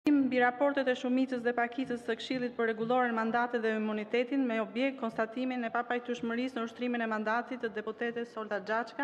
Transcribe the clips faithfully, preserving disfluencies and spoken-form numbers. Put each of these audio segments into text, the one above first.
Mbi raportet e shumicës dhe pakicës së Këshillit për rregulloren mandatet dhe imunitetin me objekt konstatimin e papajtueshmërisë në ushtrimin e mandatit të deputetes Olta Xhaçka.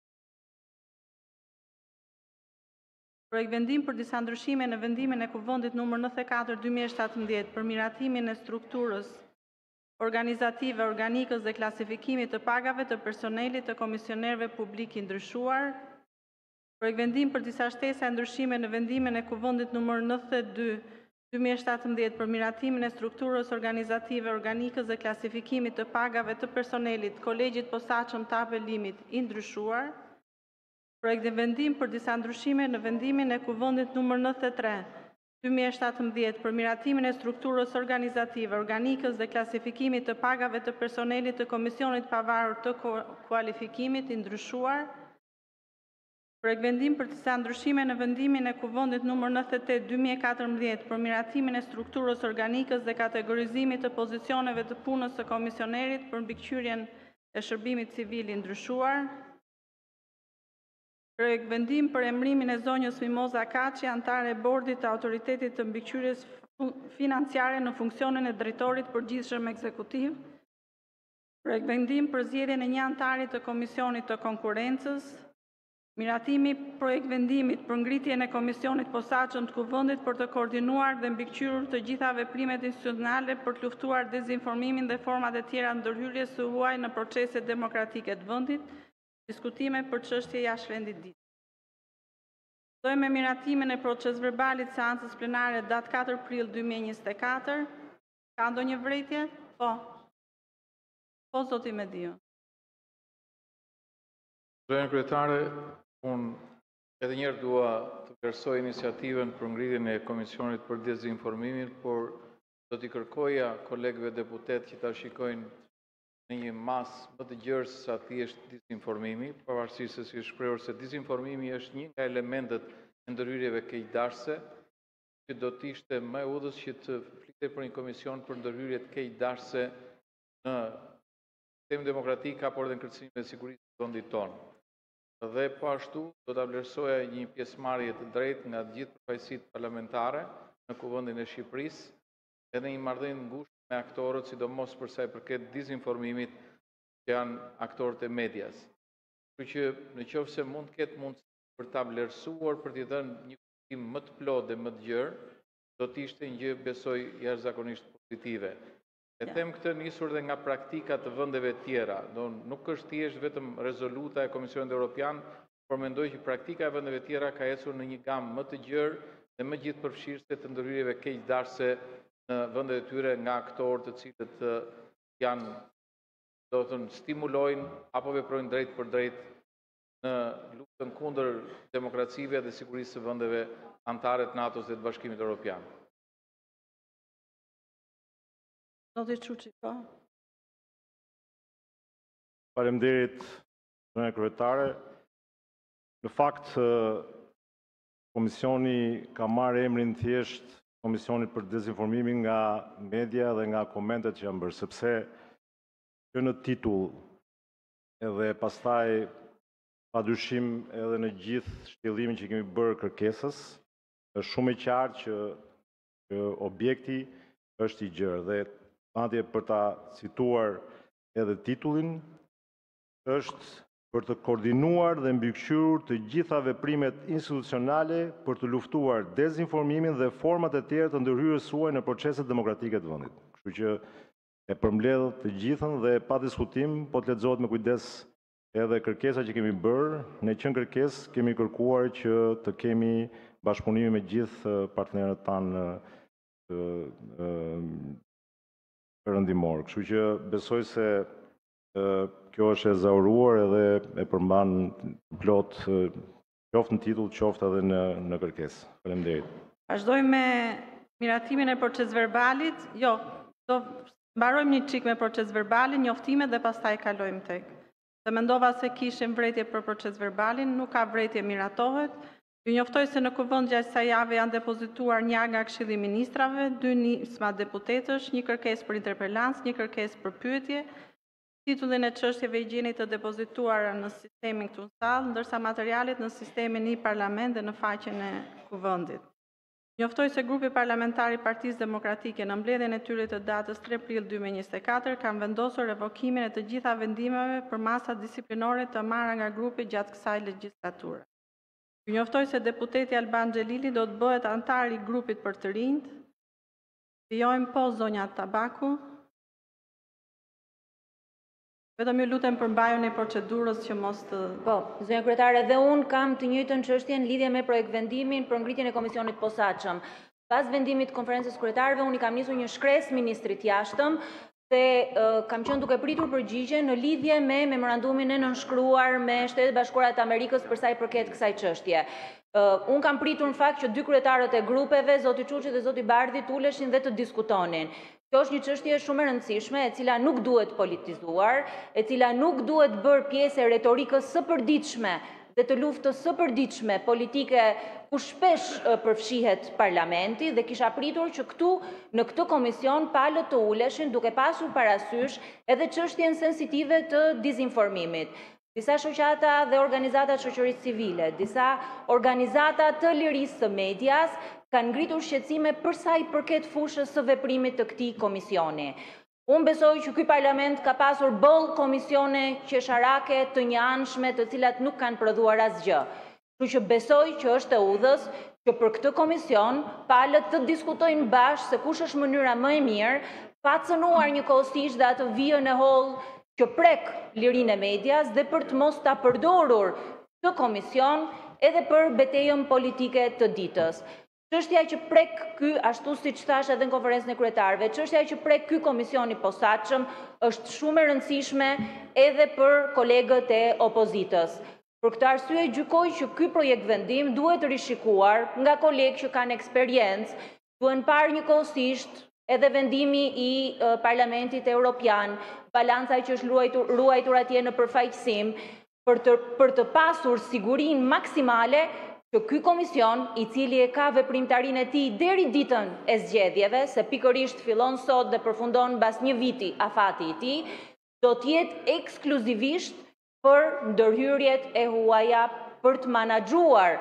Projekt vendim për disa ndryshime në vendimin e Kuvendit numër nëntëdhjetë e katër dy mijë e shtatëmbëdhjetë për miratimin e strukturës organizative, organikës dhe klasifikimit të pagave të personelit të komisionerëve publik i ndryshuar. Projekt vendim për disa shtesa e ndryshime në vendimin e Kuvendit numër nëntëdhjetë e dy dy mijë e shtatëmbëdhjetë për miratimin e strukturës organizative, organikës dhe klasifikimit të pagave të personelit kolegjit posaçëm të apelimit i ndryshuar. Projekt vendim për disa ndryshime në vendimin e Kuvendit numër nëntëdhjetë e tre dy mijë e shtatëmbëdhjetë për miratimin e strukturës organizative, organikës dhe klasifikimit të pagave të personelit të Komisionit Pavarur të Kualifikimit i ndryshuar. Projekt vendim për disa ndryshime në vendimin e Kuvendit numër nëntëdhjetë e tetë dy mijë e katërmbëdhjetë për miratimin e strukturës organikës dhe kategorizimit të pozicioneve të punës së komisionerit për mbikëqyrjen e shërbimit civil i ndryshuar. Projekt vendim për emërimin e zonjës Mimoza Kaçi, antare e bordit të autoritetit të mbikëqyrjes financiare në funksionin e drejtorit përgjithshëm ekzekutiv. Projekt vendim për zgjedhjen e një antari të Komisionit të Konkurrencës. Miratimi projekt vendimit për ngritjen e Komisionit Posaçëm të Kuvendit për të koordinuar dhe mbikëqyrur të gjitha veprimet institucionale për të luftuar dezinformimin dhe format e tjera ndërhyrjes së huaj në proceset demokratike të vendit. Diskutime për çështje jashtë rendit ditë. Vazhdojmë me miratimin e procesverbalit seancës plenare datë katër prill dy mijë e njëzet e katër. Ka ndonjë vërejtje? Po. Po, zoti Medio. Zotëria kryetare, unë edhe njerë dua të vlerësoj iniciativën për ngritjen e Komisionit për dezinformimin, por do t'i kërkoja kolegëve deputet që ta shikojnë në një mas më të gjerë se sa thjesht dizinformimi, pavarësisht se si është shprehur se dizinformimi është një nga elementet e ndërhyrjeve keqdashëse, që do të ishte më e udhës që të flitet për një komision për ndërhyrje të keqdashëse në sistemin demokratik apo edhe në kërcënimin e sigurisë të vendit tonë. Dhe po ashtu do ta vlerësoja një pjesëmarrje të drejtë nga të gjithë përfaqësitë parlamentare në Kuvendin e Shqipërisë, edhe një marrëdhënie ngushtë me aktorët, sidomos për sa i përket dizinformimit që janë aktorët e medias. Kështu që në qoftë se mund të ketë mundësi për ta vlerësuar, për t'i dhënë një kuptim më të plotë dhe më të gjerë, do të ishte një gjë besoj jashtëzakonisht pozitive. E them këtë nisur dhe nga praktika të vendeve tjera. Do nuk është thjesht vetëm rezoluta e Komisionit Evropian, por mendoj që praktika e vendeve tjera ka ecur në një gamë më të gjerë dhe më gjithëpërfshirëse të ndërhyrjeve keqdashëse në vendet e tyre nga aktorë të cilët janë, do të thënë, stimulojnë apo veprojnë drejt për drejt në luftën kundër demokracive dhe sigurisë së vendeve antare të NATO-s dhe të Bashkimit Evropian. Zoti Çuçi, po. Faleminderit, zotëria kryetare. Në fakt, komisioni ka marrë emrin thjesht Komisionit për dezinformimin nga media dhe nga komentet që janë bërë, sepse që në titull edhe pastaj padyshim edhe në gjithë shtjellimin që kemi bërë kërkesës, është shumë e qartë që, që objekti është i gjerë dhe madje për ta cituar edhe titullin, është për të koordinuar dhe mbikëqyrur të gjitha veprimet institucionale për të luftuar dezinformimin dhe format e tjera të ndërhyrjes suaj në proceset demokratike të vendit. Kështu që e përmbledh të gjithën dhe pa diskutim, po të lexohet me kujdes edhe kërkesa që kemi bërë. Ne që në kërkesë kemi kërkuar që të kemi bashkëpunime me gjithë partnerët tanë perëndimor. Kështu që besoj se kjo është e zauruar edhe e përmban plot qoftë në titull, qoftë edhe në, në kërkesë. Faleminderit. Vazhdojmë me miratimin e procesverbalit. Jo, do mbarojmë një çik me procesverbalin, njoftimet dhe pastaj kalojmë tek. Se mendova se kishim vërejtje për procesverbalin, nuk ka vërejtje, miratohet. Ju njoftoj se në kuvend gjatë kësaj jave janë depozituar një nga Këshilli i Ministrave, dy nisma deputetësh, një kërkesë për interpelancë, një kërkesë për pyetje. Titullin e çështjeve i gjeni të depozituara në sistemin këtu në sallë, ndërsa materialet në sistemin i parlament dhe në faqen e kuvendit. Njoftoj se grupi parlamentar i Partisë Demokratike në mbledhjen e tyre të datës tre prill dy mijë e njëzet e katër kanë vendosur revokimin e të gjitha vendimeve për masat disiplinore të marra nga grupi gjatë kësaj legjislature. Ju njoftoj se deputeti Alban Xhelili do të bëhet antar i grupit për të rinjt. Vijojmë po zonja Tabaku. Vetëm ju lutem përmbajuni procedurës që mos të... Po, zonja kryetare, dhe unë kam të njëjtën çështje në lidhje me projekt vendimin për ngritjen e komisionit posaçëm. Pas vendimit të konferencës kryetarëve, unë i kam nisur një shkresë ministrit jashtëm dhe uh, kam qenë duke pritur përgjigje në lidhje me memorandumin e nënshkruar me Shtetet Bashkuara të Amerikës për sa i përket kësaj çështje. Uh, unë kam pritur në fakt që dy kryetarët e grupeve, zoti Çuçi dhe zoti Bardhi, tuleshin dhe të diskutonin. Kjo është një çështje shumë e rëndësishme, e cila nuk duhet politizuar, e cila nuk duhet bërë pjesë e retorikës së përditshme dhe të luftës së përditshme politike ku shpesh përfshihet parlamenti, dhe kisha pritur që këtu në këtë komision palët të uleshin duke pasur parasysh edhe çështjen sensitive të dizinformimit. Disa shoqata dhe organizata të shoqërisë civile, disa organizata të lirisë së medias kanë ngritur shqetësime për sa i përket fushës së veprimit të këtij komisioni. Unë besoj që ky parlament ka pasur boll komisione qesharake të njëanshme, të cilat nuk kanë prodhuar asgjë. Kështu që besoj që është e udhës që për këtë komision palët të diskutojnë bashkë se kush është mënyra më e mirë pa cënuar njëkohësisht dhe atë vijën e hollë që prek lirinë e medias dhe për të mos ta përdorur këtë komision edhe për betejën politike të ditës. Çështja që prek ky, ashtu siç thash edhe në konferencën e kryetarëve, çështja që prek ky komision i posaçëm është shumë e rëndësishme edhe për kolegët e opozitës. Për këtë arsye gjykoj që ky projekt vendim duhet rishikuar nga kolegë që kanë eksperiencë, duhen parë njëkohësisht edhe vendimi i uh, Parlamentit Evropian, balanca që është ruajtur, ruajtur atje në përfaqësim, për të, për të pasur sigurinë maksimale që ky komision, i cili e ka veprimtarinë e tij deri ditën e zgjedhjeve, se pikërisht fillon sot dhe përfundon mbas një viti afati i tij, do të jetë ekskluzivisht për ndërhyrjet e huaja për të menaxhuar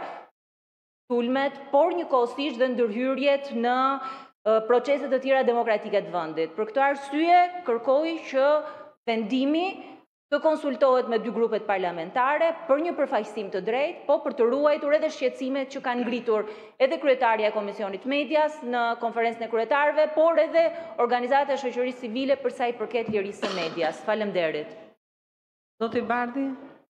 sulmet, por njëkohësisht dhe ndërhyrjet në proceset të tjera demokratike të vendit. Për këtë arsye, kërkoj që vendimi të konsultohet me dy grupet parlamentare për një përfaqësim të drejtë, po për të ruajtur edhe shqetësimet që kanë ngritur edhe kryetarja e Komisionit Medias në konferencën e kryetarëve, por edhe organizata e shoqërisë civile për sa i përket lirisë së medias. Faleminderit. Zoti Bardhi.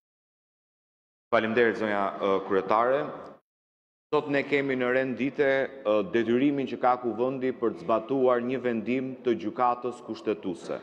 Faleminderit zonja kryetare. Sot ne kemi në rendite detyrimin që ka kuvendi për të zbatuar një vendim të gjykatës kushtetuese.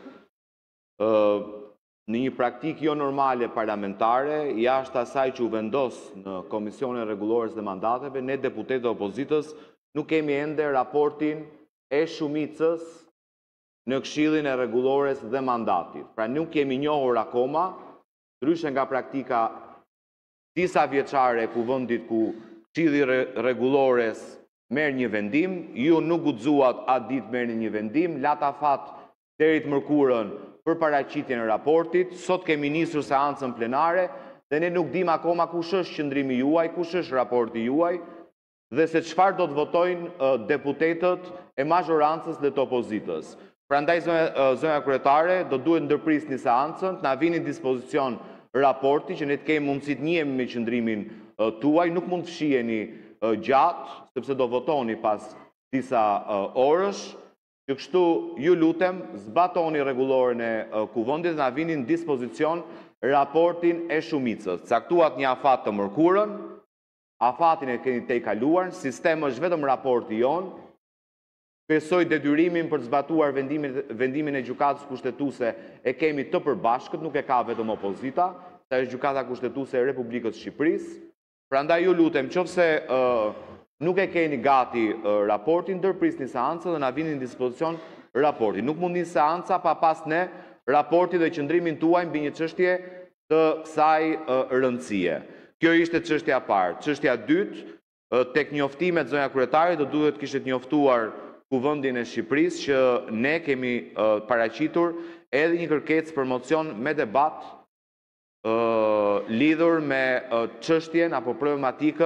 Në një praktikë jo normale parlamentare, jashtë asaj që u vendos në Komisionin Rregullores dhe Mandateve, ne deputetët e opozitës nuk kemi ende raportin e shumicës në Këshillin e Rregullores dhe Mandatit. Pra nuk kemi njohur akoma, ndryshe nga praktika disa vjeçare e kuvendit ku Këshilli Rregullores merr një vendim, ju nuk guxuat atë ditë merrni një vendim, lata fat deri të mërkurën për paraqitjen e raportit. Sot kemi nisur seancën plenare dhe ne nuk dim akoma kush është qëndrimi juaj, kush është raporti juaj dhe se çfarë do të votojnë deputetët e majorancës dhe të opozitës. Prandaj zonja kryetare, do duhet ndërprisni seancën, të na vini në dispozicion raporti që ne të kemi mundësi të njihemi me qëndrimin tuaj, nuk mund të fshiheni gjatë, sepse do votoni pas disa orësh, që kështu ju lutem, zbatoni rregulloren e kuvendit dhe na vini në dispozicion raportin e shumicës. Caktuat një afat të mërkurën, afatin e keni te i kaluar, sistemi është vetëm raporti jon, besoj detyrimin për të zbatuar vendimin, vendimin e gjykatës kushtetuese e kemi të përbashkët, nuk e ka vetëm opozita, sa është gjykata kushtetuese e Republikës së Shqipërisë. Prandaj ju lutem, nëse uh, nuk e keni gati uh, raportin, ndërprisni seancën dhe na vini në dispozicion raportin. Nuk mund një seanca pa pas ne raporti dhe qëndrimin tuaj mbi një çështje të kësaj uh, rëndësie. Kjo ishte çështja e parë. Çështja e dytë, uh, tek njoftimet zonja kryetare do duhet kishte njoftuar Kuvendin e Shqipërisë që ne kemi uh, paraqitur edhe një kërkesë për mocion me debat Uh, lidhur me uh, çështjen apo problematikën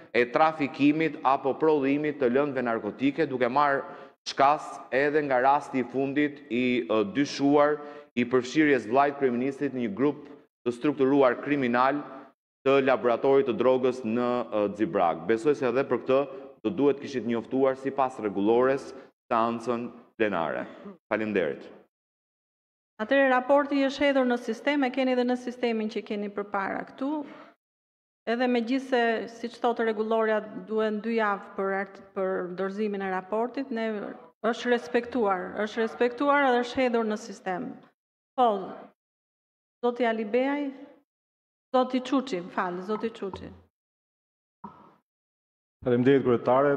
e trafikimit apo prodhimit të lëndëve narkotike, duke marrë shkas edhe nga rasti i fundit i uh, dyshuar i përfshirjes vllajt kryeministit në një grup të strukturuar kriminal të laboratorit të drogës në uh, Xibrak. Besoj se edhe për këtë do duhet kishit njoftuar sipas rregullores seancën plenare. Faleminderit. Atëherë raporti është hedhur në sistem, e keni edhe në sistemin që keni përpara këtu. Edhe me gjithë se, si që thotë rregulloria, duhen dy javë për, për dorëzimin e raportit, ne është respektuar, është respektuar edhe është hedhur në sistem. Po, zoti Alibeaj, zoti Çuçi, falë, zoti Çuçi. Faleminderit kryetare.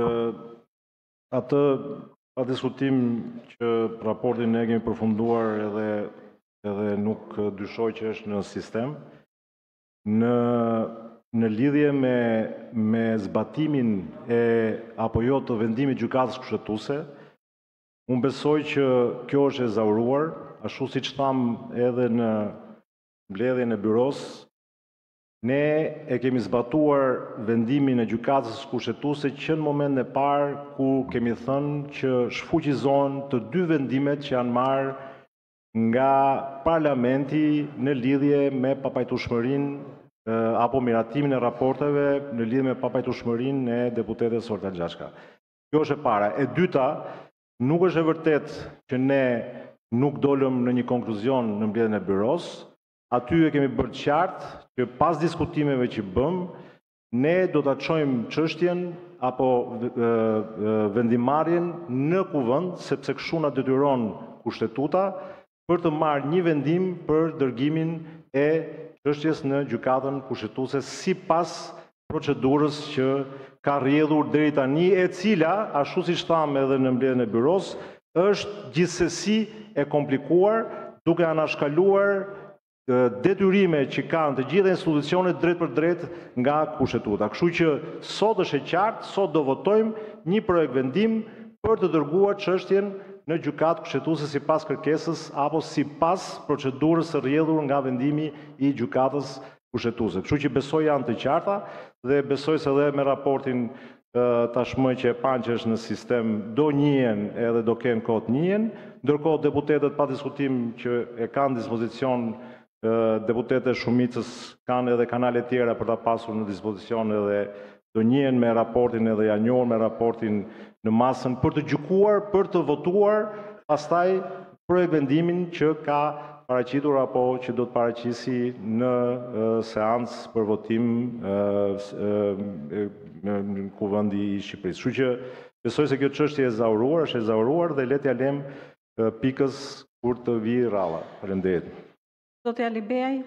Atë pa diskutim që raportin ne kemi përfunduar edhe, edhe nuk dyshoj që është në sistem. Në, në lidhje me, me zbatimin e apo jo të vendimit gjykatës kushtetuese, unë besoj që kjo është e zauruar, ashtu siç tham edhe në mbledhjen e byros, ne e kemi zbatuar vendimin e gjykatës kushtetuese që në momentin e parë ku kemi thënë që shfuqizohen të dy vendimet që janë marrë nga parlamenti në lidhje me papajtueshmërinë apo miratimin e raporteve në lidhje me papajtueshmërinë e deputetes Olta Gjashka. Kjo është e para. E dyta, nuk është e vërtet që ne nuk dolëm në një konkluzion në mbledhjen e byros. Aty e kemi bërë qartë që pas diskutimeve që bëm, ne do ta çojmë çështjen apo vendimarrjen në kuvend, sepse kështu na detyron kushtetuta për të marrë një vendim për dërgimin e çështjes në gjykatën kushtetuese sipas procedurës që ka rrjedhur deri tani, e cila, ashtu siç thamë edhe në mbledhjen e byros, është gjithsesi e komplikuar, duke anashkaluar detyrime që kanë të gjitha institucionet drejt për drejt nga kushtetuta. Kështu që sot është e qartë, sot do votojmë një projekt vendim për të dërguar çështjen në gjykatë kushtetuese sipas kërkesës apo sipas procedurës së rrjedhur nga vendimi i gjykatës kushtetuese. Kështu që besoj janë të qarta dhe besoj se edhe me raportin tashmë që e panë që është në sistem do njihen edhe do kenë kohë të njihen, ndërkohë deputetët pa diskutim që e kanë dispozicion deputetet shumicës kanë edhe kanale tjera për ta pasur në dispozicion edhe do njihen me raportin edhe janë njohur me raportin në masën për të gjykuar, për të votuar pastaj projekt vendimin që ka paraqitur apo që do të paraqisi në seancë për votim në kuvendi i Shqipërisë. Kështu që besoj se kjo çështje e zauruar, është e zauruar dhe le t'ja lëm pikës kur të vijë rradha. Faleminderit. Zoti Alibeaj.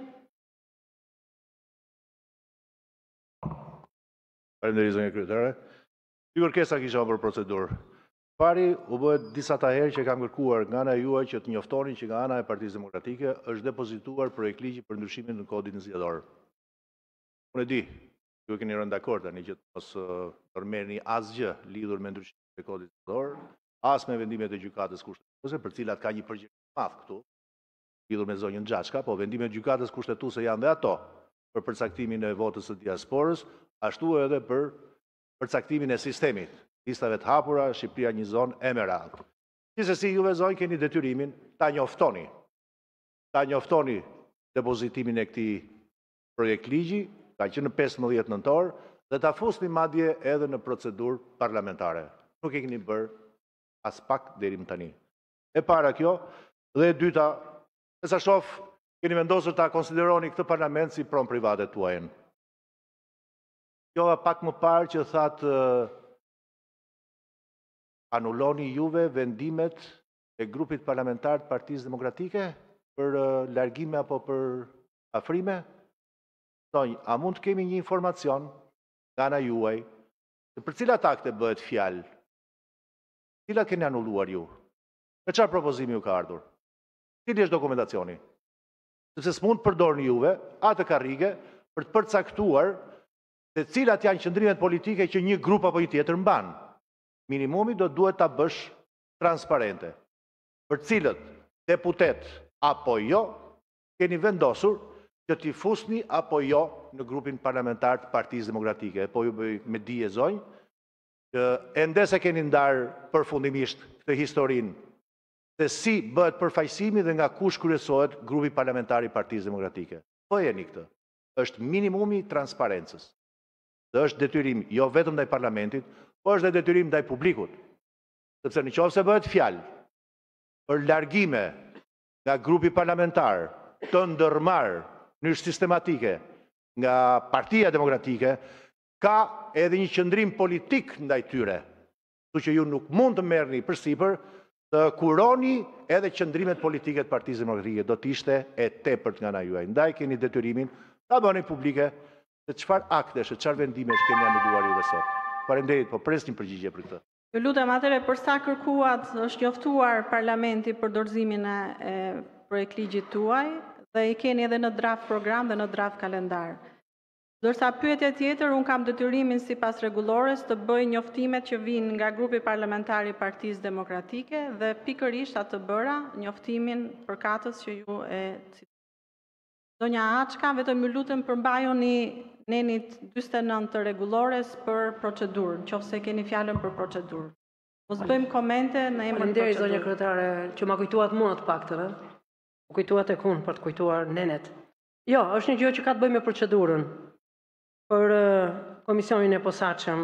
Faleminderit zonjë kryetare. Dy kërkesa kisha për procedurë. Pari, u bëhet disa ta herë që kam kërkuar nga ana juaj që të njoftonin që nga ana e Partisë Demokratike është depozituar projekt ligji për ndryshimin në kodin zgjedhor. Unë e di, ju keni rënë dakord tani që mos përmerrni asgjë lidhur me ndryshimin e kodit zgjedhor, as me vendimet e gjykatës kushtetuese, për cilat ka një përgjegjësi të madh këtu, lidhur me zonjën Gjashka, po vendimet e gjykatës kushtetuese janë dhe ato për përcaktimin e votës së diasporës, ashtu edhe për përcaktimin e sistemit, listave të hapura, Shqipëria një zonë emerald. Gjithsesi juve zonjë keni detyrimin ta njoftoni. Ta njoftoni depozitimin e këtij projekt ligji, ka qenë në pesëmbëdhjetë nëntor, dhe ta fusni madje edhe në procedurë parlamentare. Nuk e keni bërë as pak deri më tani. E para kjo, dhe e dyta, e sa shoh, keni vendosur ta konsideroni këtë parlament si pronë private tuajën. Kjo pak më parë që thatë anuloni juve vendimet e grupit parlamentar të Partisë Demokratike për largime apo për afrime? Sonjë, a mund të kemi një informacion nga ana juaj për cilat akte bëhet fjalë? Cilat keni anulluar ju? Me çfarë propozimi ju ka ardhur? Cili është dokumentacioni? Sepse s'mund të përdorni juve atë karrige për të përcaktuar se cilat janë qëndrimet politike që një grup apo një tjetër mban. Minimumi do duhet ta bësh transparente. Për cilët deputet apo jo, keni vendosur që t'i fusni apo jo në grupin parlamentar të Partisë Demokratike. Po ju bëj me dije zonjë, që ende se keni ndarë përfundimisht këtë historinë, se si bëhet përfaqësimi dhe nga kush kryesohet grupi parlamentar i Partisë Demokratike. Po jeni këtë. Është minimumi i transparencës. Dhe është detyrim jo vetëm ndaj parlamentit, po është dhe detyrim ndaj publikut. Sepse në qoftë se bëhet fjalë për largime nga grupi parlamentar të ndërmarrë në sistematike nga Partia Demokratike, ka edhe një qëndrim politik ndaj tyre. Kështu që ju nuk mund të merrni përsipër të kuroni edhe qëndrimet politike të Partisë Demokratike, do të ishte e tepërt nga ana juaj. Ndaj keni detyrimin ta bëni publike se çfarë aktesh, çfarë vendimesh keni anuluar juve sot. Faleminderit, po presnim përgjigje për këtë. Ju lutem atëre për sa kërkuat është njoftuar parlamenti për dorëzimin e projektligjit tuaj dhe i keni edhe në draft program dhe në draft kalendar. Dërsa pyetja tjetër, unë kam detyrimin sipas rregullores të bëj njoftimet që vijnë nga grupi parlamentar i Partisë Demokratike dhe pikërisht atë bëra njoftimin përkatës që ju e citoni. Zonja Açka, vetëm ju lutem përmbajoni nenit dyzet e nëntë të rregullores për procedurë, nëse keni fjalën për procedurë. Mos bëjmë komente në emër të Faleminderit zonja procedurës. kryetare që ma kujtuat mua të paktën, ë? Më kujtuat e kun për të kujtuar nenet. Jo, është një gjë që ka të bëjë me procedurën. Për uh, komisionin e posaçëm,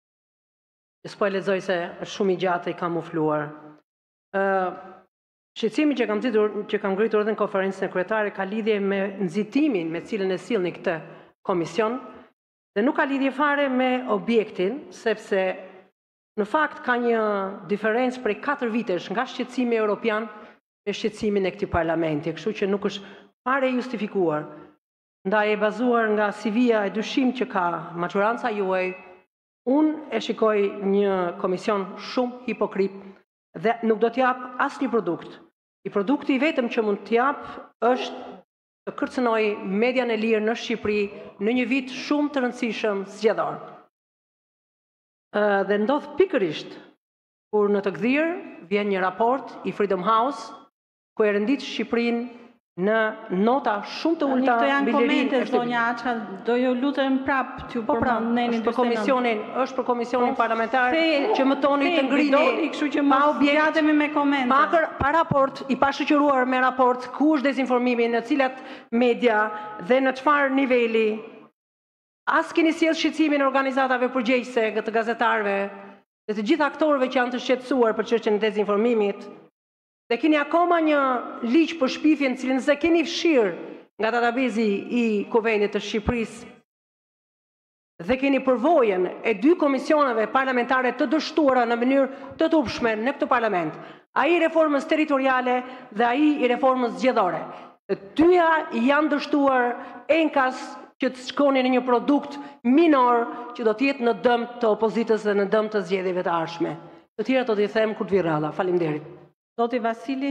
që s'po e lexoj se është shumë i gjatë i kamufluar. Uh, Shqetësimi që kam ditur, që kam ngritur edhe në konferencën e kryetarit ka lidhje me nxitimin me cilën e sillni këtë komision dhe nuk ka lidhje fare me objektin, sepse në fakt ka një diferencë prej katër vitesh nga shqetësimi europian me shqetësimin e këtij parlamenti, kështu që nuk është fare justifikuar. Ndaj e bazuar nga C V-ja e dyshim që ka majoranca juaj, unë e shikoj një komision shumë hipokrit dhe nuk do t'jap asnjë produkt. I produkti i vetëm që mund t'jap është të kërcënoj median e lirë në Shqipëri në një vit shumë të rëndësishëm zgjedhor. Dhe ndodh pikërisht kur në të gdhirë vjen një raport i Freedom House ku e rendit Shqipërinë në nota shumë të ulta Këto janë mbi lirinë komente, e shtëpisë. zonja Açka, do ju lutem prap t'ju Po pra, përmendenin është për komisionin, është për komisionin parlamentar Fe- që më toni fe- të ngrini bidoni, kështu që pa mos objekt, zgjatemi me komente. pa, kër- pa raport, i pashëqyruar me raport, ku është dezinformimi, në cilat media dhe në çfarë niveli. As keni sjell shqetësimin e organizatave përgjegjëse, të gazetarëve dhe të gjithë aktorëve që janë të shqetësuar për çështjen e dezinformimit. Dhe keni akoma një ligj për shpifjen, cilin se keni fshirë nga databezi i Kuvendit të Shqipërisë dhe keni përvojën e dy komisioneve parlamentare të dështuara në mënyrë të tupshme në këtë parlament. Ai i reformës territoriale dhe ai i reformës zgjedhore. Të dyja janë dështuar enkas që të shkoni në një produkt minor që do të jetë në dëm të opozitës dhe në dëm të zgjedhjeve të ardhshme. Të tjera do t'i them kur të vi rradha. Faleminderit. Zoti Vasili,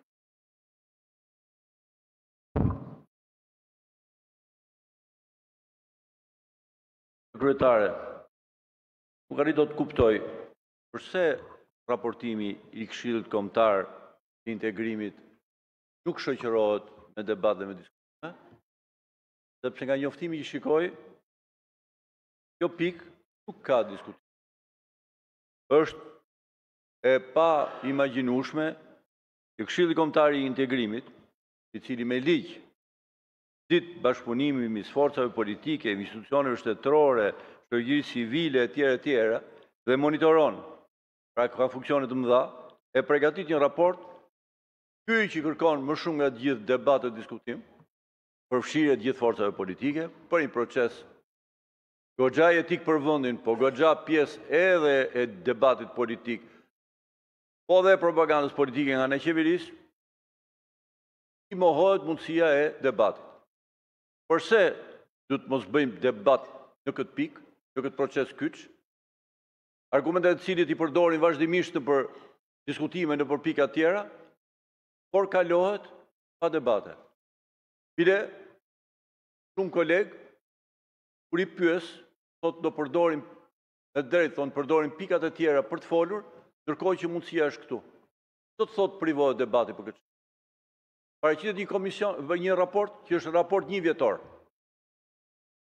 Kryetare, nuk arrit do të kuptoj përse raportimi i Këshillit Kombëtar të Integrimit nuk shoqërohet me debat dhe me diskutime, sepse nga njoftimi që shikoj, kjo pikë nuk ka diskutim. Është e pa imagjinueshme që Këshilli Kombëtar i Integrimit, i cili me ligj ditë bashkëpunimi mes forcave politike, institucioneve shtetërore, shoqërisë civile etj etj dhe monitoron, pra ka funksione të mëdha, e përgatit një raport ky që kërkon më shumë nga të gjithë debat dhe diskutim, përfshirje të gjithë forcave politike, për një proces goxha etik për vendin, po goxha pjesë edhe e debatit politik, po dhe propagandës politike nga ana e qeverisë, i mohohet mundësia e debatit. Përse du të mos bëjmë debat në këtë pikë, në këtë proces kyç, argumentet të cilit i përdorin vazhdimisht në për diskutime në për pika tjera, por kalohet pa debate. Bile, shumë kolegë, kur i pyes, thot do përdorim, në drejt thonë përdorim pikat e tjera për të folur, ndërkohë që mundësia është këtu. Do të thot privohet debati për këtë. Paraqitet një komision, një raport që është raport një vjetor.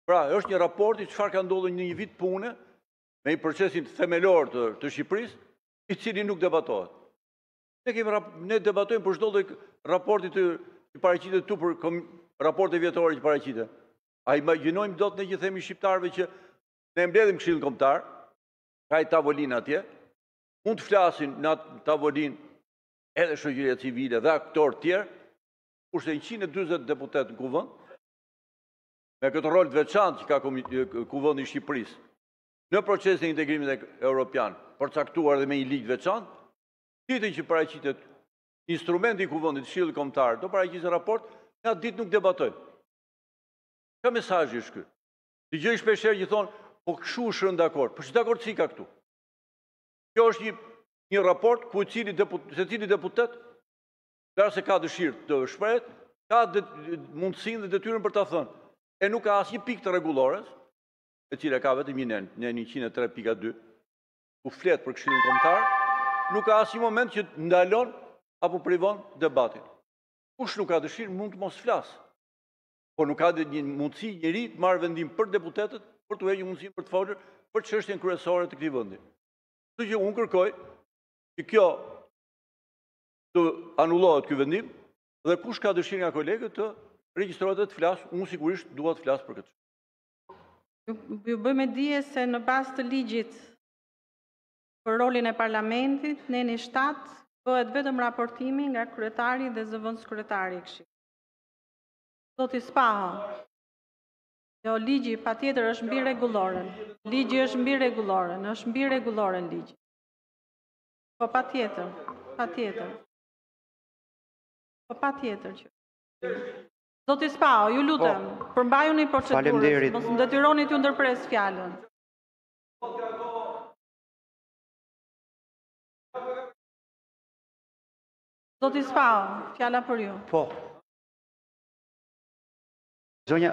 Pra, është një raporti çfarë ka ndodhur në një vit pune me një procesin themelor të, të Shqipërisë, i cili nuk debatohet. Ne kemi rap ne debatojmë për çdo lloj raporti të që paraqitet tu për raporte vjetore që paraqitet. A imagjinojmë dot ne që themi shqiptarëve që ne mbledhim Këshillin Kombëtar, ka i tavolinë atje, mund të flasin në atë tavolinë edhe shoqëria civile dhe aktorë tjerë, kurse njëqind e dyzet deputet në kuvend, me këtë rol të veçantë që ka kuvendi i Shqipërisë në procesin e integrimit evropian, përcaktuar dhe me një ligj të veçantë, ditën që paraqitet instrumenti i kuvendit Këshillit Kombëtar, do paraqitet raport, në atë ditë nuk debatojnë. Ka mesazhi është ky. Dëgjoj shpeshherë që thonë, po kshu është rënë dakord. Po ç'dakord si ka këtu? Kjo është një një raport ku i cili deput, secili deputet, kërë se ka dëshirë të shprehet, ka mundësinë dhe detyrën për ta thënë. E nuk ka asnjë pikë të rregullores, e cila ka vetëm një nen, në njëqind e tre pikë dy, ku flet për Këshillin Kombëtar, nuk ka asnjë moment që ndalon apo privon debatin. Kush nuk ka dëshirë mund të mos flasë. Po nuk ka një mundësi njëri të marrë vendim për deputetët, për të hequr mundësinë për të folur për çështjen kryesore të këtij vendi. Kështu që unë kërkoj që kjo të anullohet ky vendim dhe kush ka dëshirë nga kolegët të regjistrohet dhe të flasë, unë sigurisht dua të flas për këtë. Ju bëjmë dije se në bazë të ligjit për rolin e parlamentit, në eni shtatë bëhet vetëm raportimi nga kryetari dhe zëvendës kryetari i Këshillit. Zoti Spaha, jo, ligji patjetër është mbi rregulloren. Ligji është mbi rregulloren, është mbi rregulloren ligji. Po patjetër, patjetër. Po patjetër që. Zoti Spaha, ju lutem, përmbajuni procedurën, mos më detyroni t'ju ndërpres fjalën. Zoti Spaha, fjala për ju. Po. Zonja,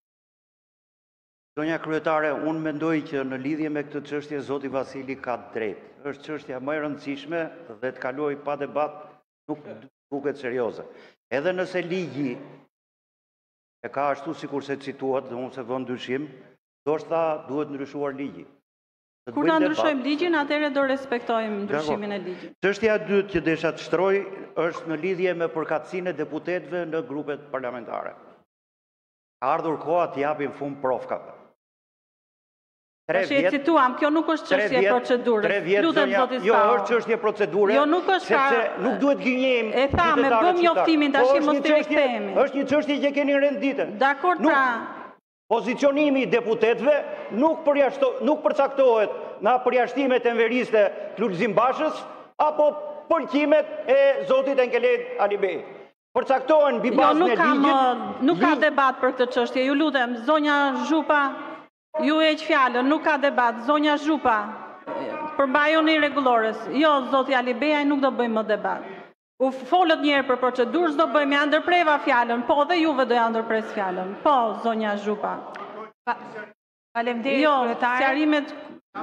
zonja kryetare, unë mendoj që në lidhje me këtë çështje zoti Vasili ka drejt. Është çështja më e rëndësishme dhe të kaloj pa debat nuk duket serioze. Edhe nëse ligji e ka ashtu sikur se cituat dhe unë se vën dyshim, ndoshta duhet ndryshuar ligji. Kur na ndryshojmë ligjin, atëherë do respektojmë ndryshimin e ligjit. Çështja e dytë që desha të shtroj është në lidhje me përkatësinë e deputetëve në grupet parlamentare. Ka ardhur koha të japim fund provkave. Tash e cituam, kjo nuk është çështje procedurës. Lutem zoti Spaha. Jo, është çështje procedure. Jo, nuk është sepse nuk duhet gënjejmë. E thamë, bëm njoftimin tash mos të rikthehemi. Është një çështje që keni rënë ditën. Dakor, pra. Pozicionimi i deputetëve nuk përjashto, nuk përcaktohet nga përjashtimet enveriste të Lulzim Bashës apo pëlqimet e zotit Enkelet Alibej. Përcaktohen mbi bazën e ligjit. Nuk ka debat për këtë çështje. Ju lutem, zonja Zhupa, ju heq fjalën, nuk ka debat. Zonja Zhupa, përmbajoni rregullores. Jo, zoti Alibej, nuk do bëjmë më debat. U folët njerë për procedurë, s'do bëjmë, ja ndërpreva fjalën, po dhe juve do ja ndërpres fjalën. Po, zonja Zhupa. Faleminderit, jo, kryetare. Sqarimet,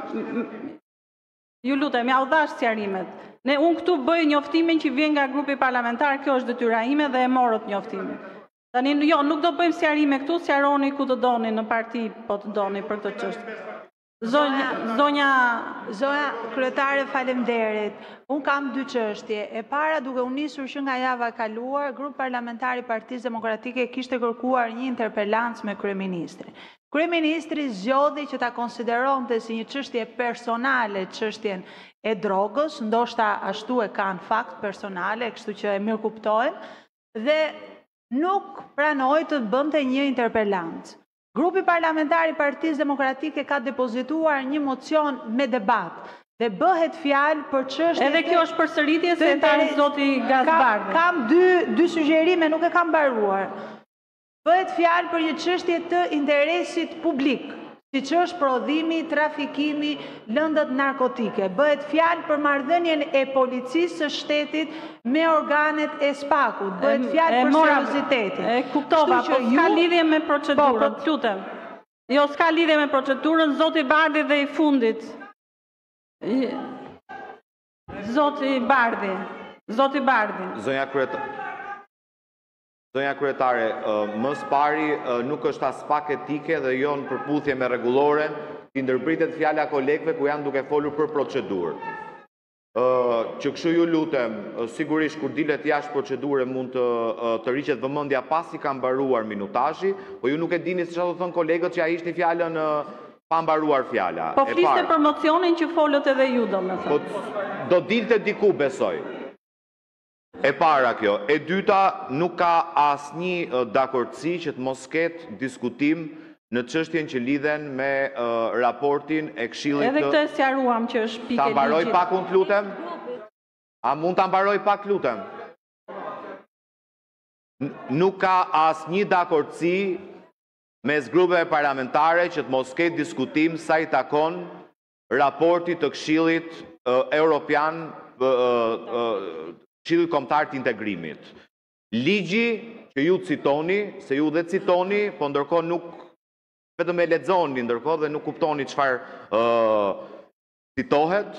ju lutem, ja u dhash sqarimet. Ne unë këtu bëj njoftimin që vjen nga grupi parlamentar, kjo është detyra ime dhe e morët njoftimin. Tani, jo, nuk do bëjmë sqarime këtu, sqaroni ku të doni në parti, po të doni për këtë çështje. Zonja, zonja... Zonja kryetare, faleminderit. Unë kam dy çështje. E para, duke u nisur që nga java e kaluar, grupi parlamentar i Partisë Demokratike kishte kërkuar një interpelancë me kryeministrin. Kryeministri zgjodhi që ta konsideronte si një çështje personale çështjen e drogës, ndoshta ashtu e kanë fakt personale, kështu që e mirë kuptojmë, dhe nuk pranoi të bënte një interpelancë. Grupi parlamentar i Partisë Demokratike ka depozituar një mocion me debat dhe bëhet fjalë për çështje. Edhe kjo është përsëritje se tani zoti Gazbardhi. Kam dy dy sugjerime, nuk e kam mbaruar. Bëhet fjalë për një çështje të interesit publik, siç është prodhimi, trafikimi, lëndët narkotike. Bëhet fjalë për marrëdhënien e policisë së shtetit me organet e spakut. Bëhet fjalë për seriozitetin. E kuptova, po s'ka lidhje me procedurën, lutem. Jo, s'ka lidhje me procedurën, zoti Bardhi dhe i fundit. Zoti Bardhi. Zoti Bardhi. Zonja kryetare. Zonja kryetare, më së pari nuk është as pak etike dhe jo në përputhje me rregulloren që ndërpritet fjala kolegëve ku janë duke folur për procedurë. Që kështu ju lutem, sigurisht kur dilet jashtë procedure mund të, të riqet vëmendja pasi ka mbaruar minutazhi, po ju nuk e dini se çfarë do thënë kolegët që ai ishte fjalën pa mbaruar fjala. Po fliste për mocionin që folët edhe ju, domethënë. Po do dilte diku, besoj. E para kjo. E dyta, nuk ka asnjë dakordsi që të mos ketë diskutim në çështjen që lidhen me uh, raportin e Këshillit të... Edhe këtë e sqaruam që është pikë e ligjit. Ta mbaroj ligjit. pak unë të lutem? A mund ta mbaroj pak lutem? Nuk ka asnjë dakordsi mes grupeve parlamentare që të mos ketë diskutim sa i takon raportit të Këshillit uh, Evropian, uh, uh, Këshillit Kombëtar të Integrimit. Ligji që ju citoni, se ju dhe citoni, po ndërkohë nuk vetëm e lexoni ndërkohë dhe nuk kuptoni çfarë uh, citohet,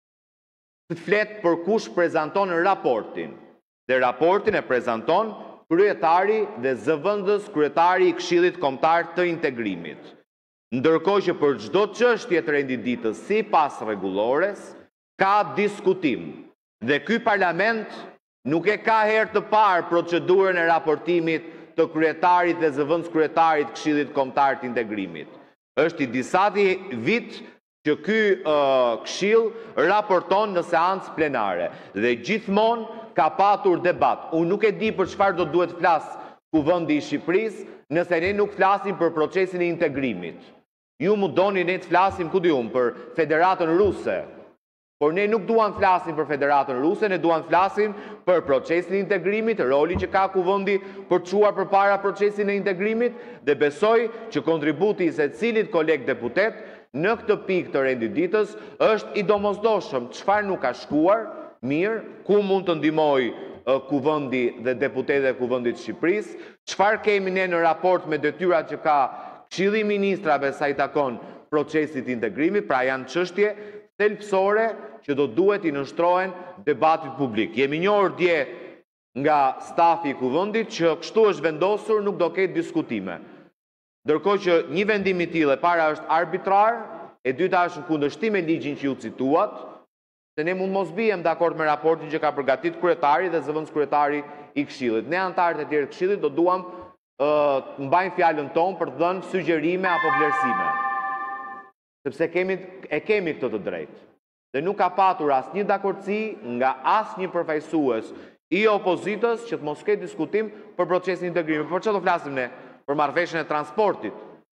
të flet për kush prezanton raportin. Dhe raportin e prezanton kryetari dhe zëvendës kryetari i Këshillit Kombëtar të Integrimit. Ndërkohë që për çdo çështje të renditditës sipas rregullores ka diskutim. Dhe ky parlament nuk e ka herë të parë procedurën e raportimit të kryetarit dhe zëvendës kryetarit Këshillit Kombëtar të Integrimit. Është i disa vit që ky uh, këshill raporton në seancë plenare dhe gjithmonë ka patur debat. Unë nuk e di për çfarë do duhet flas Kuvendi i Shqipërisë nëse ne nuk flasim për procesin e integrimit. Ju mu doni ne të flasim, ku di unë, për Federatën Ruse. Por ne nuk duam flasim për Federatën Ruse, ne duam flasim për procesin e integrimit, rolin që ka Kuvendi për të çuar përpara procesin e integrimit dhe besoj që kontributi i secilit koleg deputet në këtë pikë të renditdittës është i domosdoshëm. Çfarë nuk ka shkuar mirë, ku mund të ndihmoj Kuvendi dhe deputetët e Kuvendit të Shqipërisë, çfarë kemi ne në raport me detyrat që ka Këshilli i Ministrave sa i takon procesit të integrimit, pra janë çështje thelbësore që do duhet i nështrohen debatit publik. Jemi njohur dje nga stafi i Kuvendit që kështu është vendosur, nuk do ketë diskutime. Ndërkohë që një vendim i tillë e para është arbitrar, e dyta është në kundërshtim me ligjin që ju cituat, se ne mund mos bijem dakord me raportin që ka përgatitur kryetari dhe zëvendës kryetari i Këshillit. Ne anëtarët e tjerë të Këshillit do duam të mbajnë fjalën tonë për të dhënë sugjerime apo vlerësime. Sepse kemi, e kemi këtë të drejtë. Dhe nuk ka patur asnjë dakordsi nga asnjë përfaqësues i opozitës që të mos ketë diskutim për procesin e integrimit. Për çfarë do flasim ne? Për marrëveshjen e transportit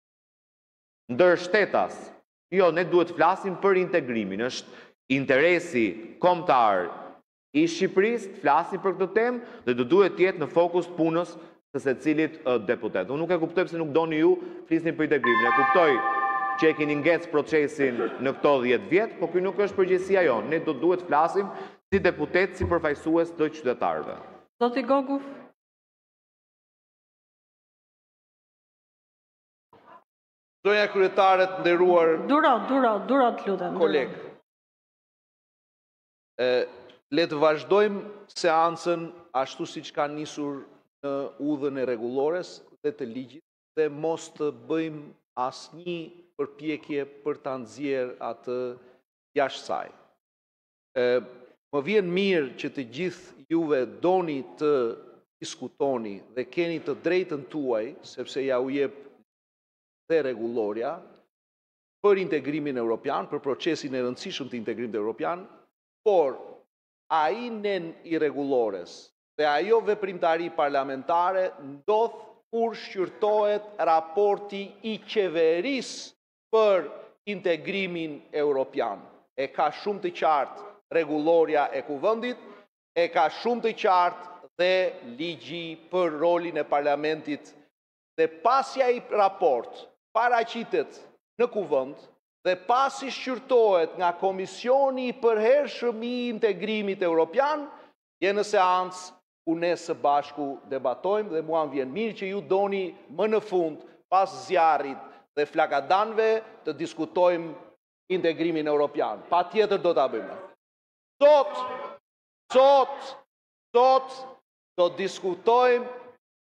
ndër shtetas. Jo, ne duhet të flasim për integrimin. Është interesi kombëtar i Shqipërisë të flasim për këtë temë dhe do duhet të jetë në fokus të punës të secilit deputet. Unë nuk e kuptoj pse nuk doni ju flisni për integrimin. E kuptoj që e keni ngec procesin në këto dhjetë vjet, po ky nuk është përgjegjësia jonë. Ne do duhet të flasim si deputet, si përfaqësues të qytetarëve. Zoti Gogu. Zonja kryetare të nderuar... Duro, duro, duro të lutem. Koleg. Le të vazhdojmë seancën ashtu siç ka nisur në udhën e rregullores dhe të ligjit dhe mos të bëjmë asnjë përpjekje për ta nxjerr atë jashtë saj. Më vjen mirë që të gjithë juve doni të diskutoni dhe keni të drejtën tuaj, sepse ja u jep dhe rregulloria për integrimin evropian, për procesin e rëndësishëm të integrimit evropian, por ai nen i rregullores dhe ajo veprimtari parlamentare ndodh kur shqyrtohet raporti i qeverisë për integrimin evropian. E ka shumë të qartë rregulloria e Kuvendit, e ka shumë të qartë dhe ligji për rolin e parlamentit dhe pasi ai raport paraqitet në Kuvend dhe pasi shqyrtohet nga Komisioni i përhershëm i integrimit evropian, je në seancë ku ne së bashku debatojmë dhe mua më vjen mirë që ju doni më në fund pas zjarrit dhe flakadanve të diskutojmë integrimin evropian. Pa tjetër do ta bëjmë. Sot, sot, sot do diskutojmë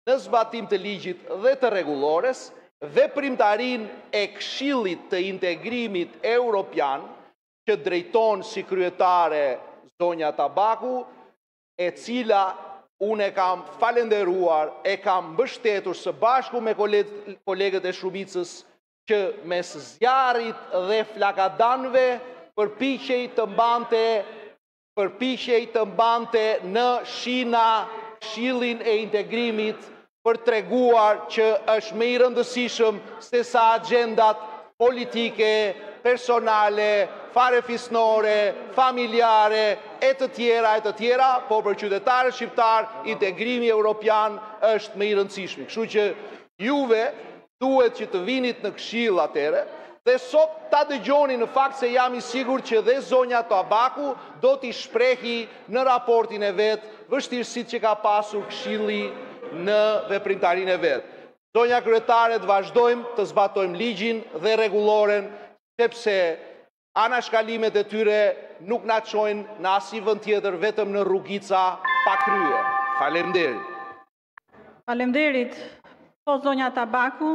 në zbatim të ligjit dhe të rregullores, veprimtarin e Këshillit të Integrimit Evropian, që drejton si kryetare zonja Tabaku, e cila unë e kam falenderuar, e kam mbështetur së bashku me kolegët e shumicës që mes zjarit dhe flakadanve përpiqej të mbante përpiqej të mbante në shina Këshillin e Integrimit për treguar që është më i rëndësishëm se sa agendat politike, personale, farefisnore, familjare, e të tjera, e të tjera, po për qytetarët shqiptar, integrimi evropian është më i rëndësishëm. Kështu që juve duhet që të vinit në Këshill atëre, dhe sot ta dëgjoni në fakt se jam i sigurt që dhe zonja Tabaku do t'i shprehi në raportin e vetë vështirësitë që ka pasur Këshilli në veprimtarinë e vetë. Zonja kryetare, të vazhdojmë të zbatojmë ligjin dhe rregulloren, sepse anashkallimet e tyre nuk na çojnë në asnjë vend tjetër, vetëm në rrugica pa krye. Faleminderit. Faleminderit. Po zonja Tabaku.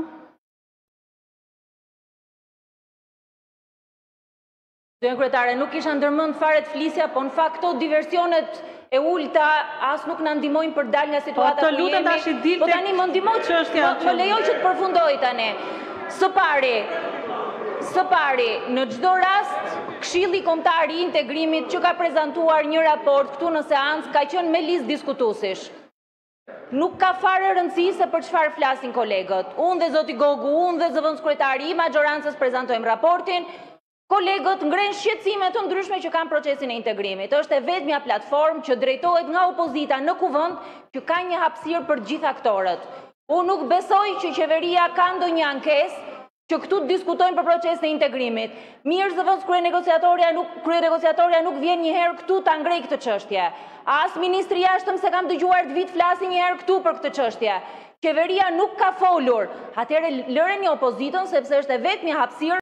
Zonja kryetare, nuk isha ndërmend fare të flisja, po në fakt këto diversionet e ulta as nuk na ndihmojnë për dal nga situata ku jemi. Po tani më ndihmo çështja. Më lejoj që të përfundoj tani. Së pari, së pari, në çdo rast, Këshilli Kombëtar i Integrimit që ka prezantuar një raport këtu në seancë ka qenë me listë diskutuesish. Nuk ka fare rëndësi se për çfarë flasin kolegët. Unë dhe zoti Gogu, unë dhe zëvendës kryetari i majorancës prezantojmë raportin. Kolegët ngrenë shqetësime të ndryshme që kanë procesin e integrimit. Është e vetmja platformë që drejtohet nga opozita në kuvend që ka një hapësirë për gjithë aktorët. Unë nuk besoj që qeveria ka ndonjë ankesë që këtu të diskutojnë për procesin e integrimit. Mirë, zëvendës kryenegociatorja nuk kryenegociatorja nuk vjen një herë këtu ta ngrej këtë çështje. As ministri i jashtëm se kam dëgjuar të vit flasi një herë këtu për këtë çështje. Qeveria nuk ka folur. Atëherë lëreni opozitën sepse është e vetmja hapësirë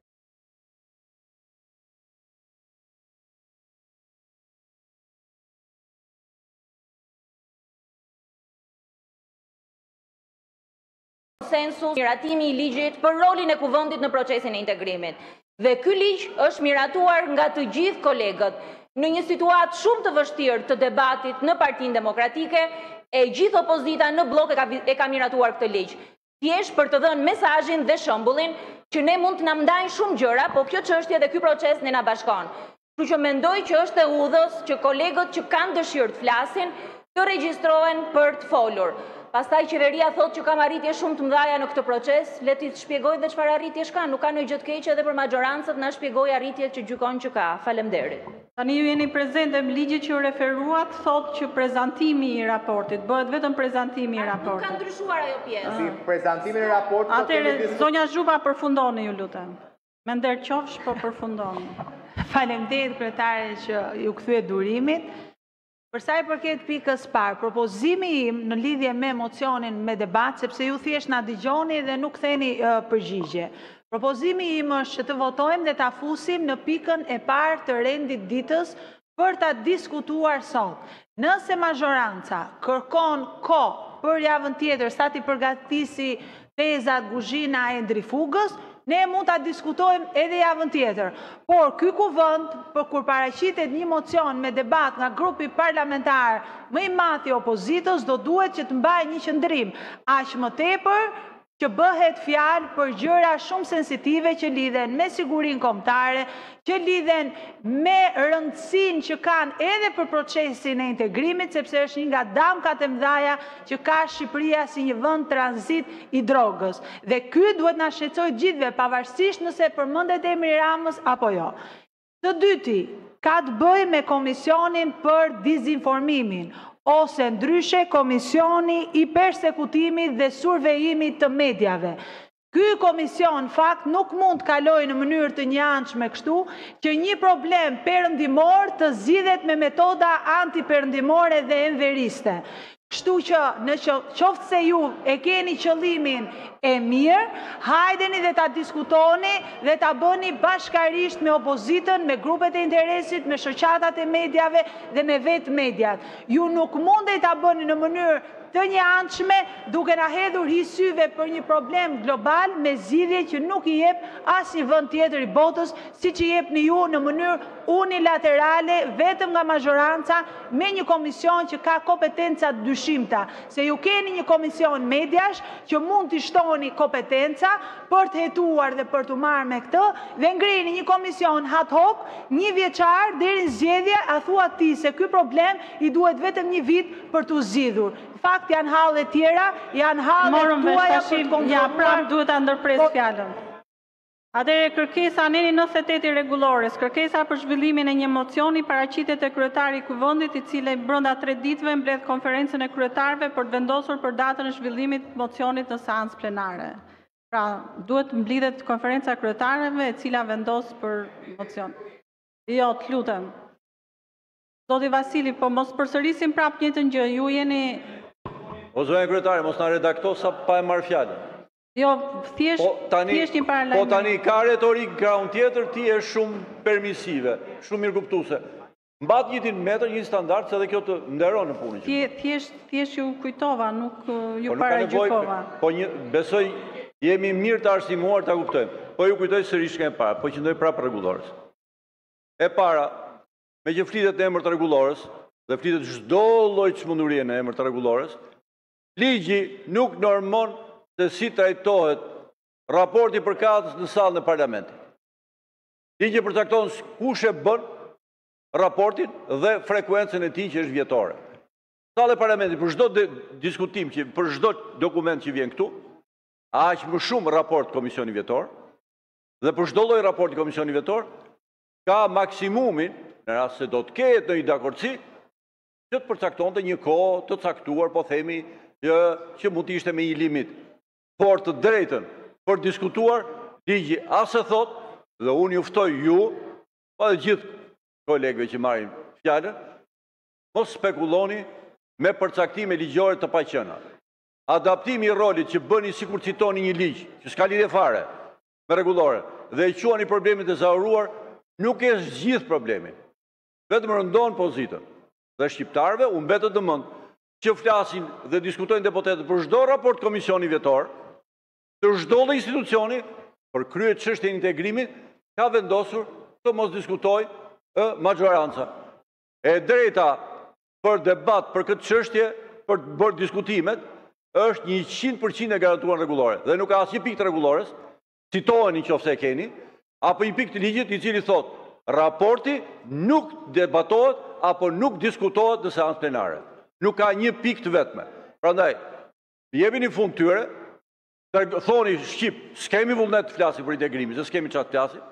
konsensus, miratimi i ligjit për rolin e kuvendit në procesin e integrimit. Dhe ky ligj është miratuar nga të gjithë kolegët në një situatë shumë të vështirë të debatit në Partinë Demokratike, e gjithë opozita në blok e ka, e ka miratuar këtë ligj. Thjesht për të dhënë mesazhin dhe shembullin që ne mund të na ndajnë shumë gjëra, po kjo çështje dhe ky proces ne na bashkon. Kështu që mendoj që është e udhës që kolegët që kanë dëshirë të flasin të regjistrohen për të folur. Pastaj qeveria thotë që kam arritje shumë të mëdha në këtë proces, le t'i shpjegoj dhe çfarë arritjesh ka, nuk ka ndonjë gjë të keqe edhe për majorancët na shpjegoj arritjet që gjykon që ka. Faleminderit. Tani ju jeni prezente në ligjit që u referuat, thotë që prezantimi i raportit, bëhet vetëm prezantimi i raportit. Nuk ka ndryshuar ajo pjesë. Si prezantimi i raportit. Atëherë zonja Zhuba përfundoni ju lutem. Me nder qofsh po përfundoni. Faleminderit kryetare që ju kthye durimit. Për sa i përket pikës parë, propozimi im në lidhje me mocionin me debat, sepse ju thjesht na dëgjoni dhe nuk theni uh, përgjigje. Propozimi im është që të votojmë dhe ta fusim në pikën e parë të rendit ditës për ta diskutuar sot. Nëse majoranca kërkon kohë për javën tjetër sa ti përgatisi tezat, kuzhina e ndrifugës, ne mund ta diskutojmë edhe javën tjetër. Por ky kuvend, për kur paraqitet një mocion me debat nga grupi parlamentar më i madh i opozitës, do duhet që të mbajë një qëndrim aq më tepër që bëhet fjalë për gjëra shumë sensitive që lidhen me sigurinë kombëtare, që lidhen me rëndësinë që kanë edhe për procesin e integrimit, sepse është një nga damkat e mëdha që ka Shqipëria si një vend tranzit i drogës. Dhe ky duhet na shqetësojë gjithëve, pavarësisht nëse përmendet emri Ramës apo jo. Të dyti, ka të bëjë me komisionin për dizinformimin, ose ndryshe komisioni i persekutimit dhe survejimit të medjave. Ky komision fakt nuk mund të kalojë në mënyrë të njëanshme kështu që një problem perëndimor të zgjidhet me metoda antiperëndimore dhe enveriste. Kështu që në qoftë se ju e keni qëllimin e mirë, hajdeni dhe ta diskutoni dhe ta bëni bashkarisht me opozitën, me grupet e interesit, me shoqatat e medjave dhe me vetë medjat. Ju nuk mundej ta bëni në mënyrë të njëanshme, duke na hedhur hi syve për një problem global me zgjidhje që nuk i jep asnjë vend tjetër i botës, siç i jepni ju në mënyrë unilaterale vetëm nga mazhoranca me një komision që ka kompetenca dyshimta, se ju keni një komision mediash që mund t'i shtoni kompetenca për të hetuar dhe për të marrë me këtë dhe ngrini një komision ad hoc, një vjeçar deri në zgjedhje, a thua ti se ky problem i duhet vetëm një vit për t'u zgjidhur. Fakt janë hallet tjera, janë hallet tuaja për të kontrolluar. Ja, prap duhet ta ndërpres fjalën. Atëherë kërkesa neni njëzet e tetë i rregullores, kërkesa për zhvillimin e një mocioni paraqitet te kryetari i kuvendit, i cili brenda tre ditëve mbledh konferencën e kryetarëve për të vendosur për datën e zhvillimit të mocionit në seancë plenare. Pra, duhet mblidhet konferenca e kryetarëve e cila vendos për mocion. Jo, të lutem. Zoti Vasili, po mos përsërisim prap njëjtën gjë. Ju jeni O zonja kryetare, mos na redakto sa pa e marr fjalën. Jo, thjesht, po, tani, thjesht një paralajm. Po tani ka retorik ground tjetër, ti je shumë permisive, shumë mirëkuptuese. Mbat një metër, një standard, se edhe kjo të nderon në punën. Thjesht, thjesht ju kujtova, nuk ju po, paragjykova. Po një, besoj, jemi mirë të arsimuar të kuptojmë. Po ju kujtoj sërish nga e para, po qëndoj prapë rregullores. E para, me që flitet në emër të rregullores, dhe flitet çdo lloj çmendurie në emër të rregullores, ligji nuk normon se si trajtohet raporti përkatës në sallën e parlamentit. Ligji përcakton kush e bën raportin dhe frekuencën e tij që është vjetore. Salla e parlamentit për çdo diskutim, që për çdo dokument që vjen këtu, aq më shumë raport komisioni vjetor, dhe për çdo lloj raporti komisioni vjetor ka maksimumin, në rast se do të ketë në një dakordsi, që të përcaktonte një kohë të caktuar, po themi, që mund të ishte me një limit. Por të drejtën për diskutuar, ligji as e thot, dhe unë ju ftoj ju, pa dhe gjithë kolegëve që marrin fjalën, mos spekuloni me përcaktime ligjore të paqëna. Adaptimi i rolit që bëni sikur citoni një ligj, që s'ka lidhje fare me rregullore, dhe e quani problemin të zauruar, nuk e zgjidh problemin. Vetëm rëndon pozitën. Dhe shqiptarëve u mbetët dëmend që flasin dhe diskutojnë deputetët për çdo raport komisioni vjetor, të çdo lloj institucioni për kryer çështjen e integrimit, ka vendosur të mos diskutojë majoranca. E drejta për debat për këtë çështje, për të bërë diskutimet, është njëqind përqind e garantuar në rregullore. Dhe nuk ka asnjë pikë të rregullores, citoheni nëse e keni, apo një pikë të ligjit i cili thotë raporti nuk debatohet apo nuk diskutohet në seancë plenare. Nuk ka një pikë të vetme. Prandaj, jepini fund tyre, thoni shqip, s'kemi vullnet të flasim për integrimin, se s'kemi çfarë të flasim.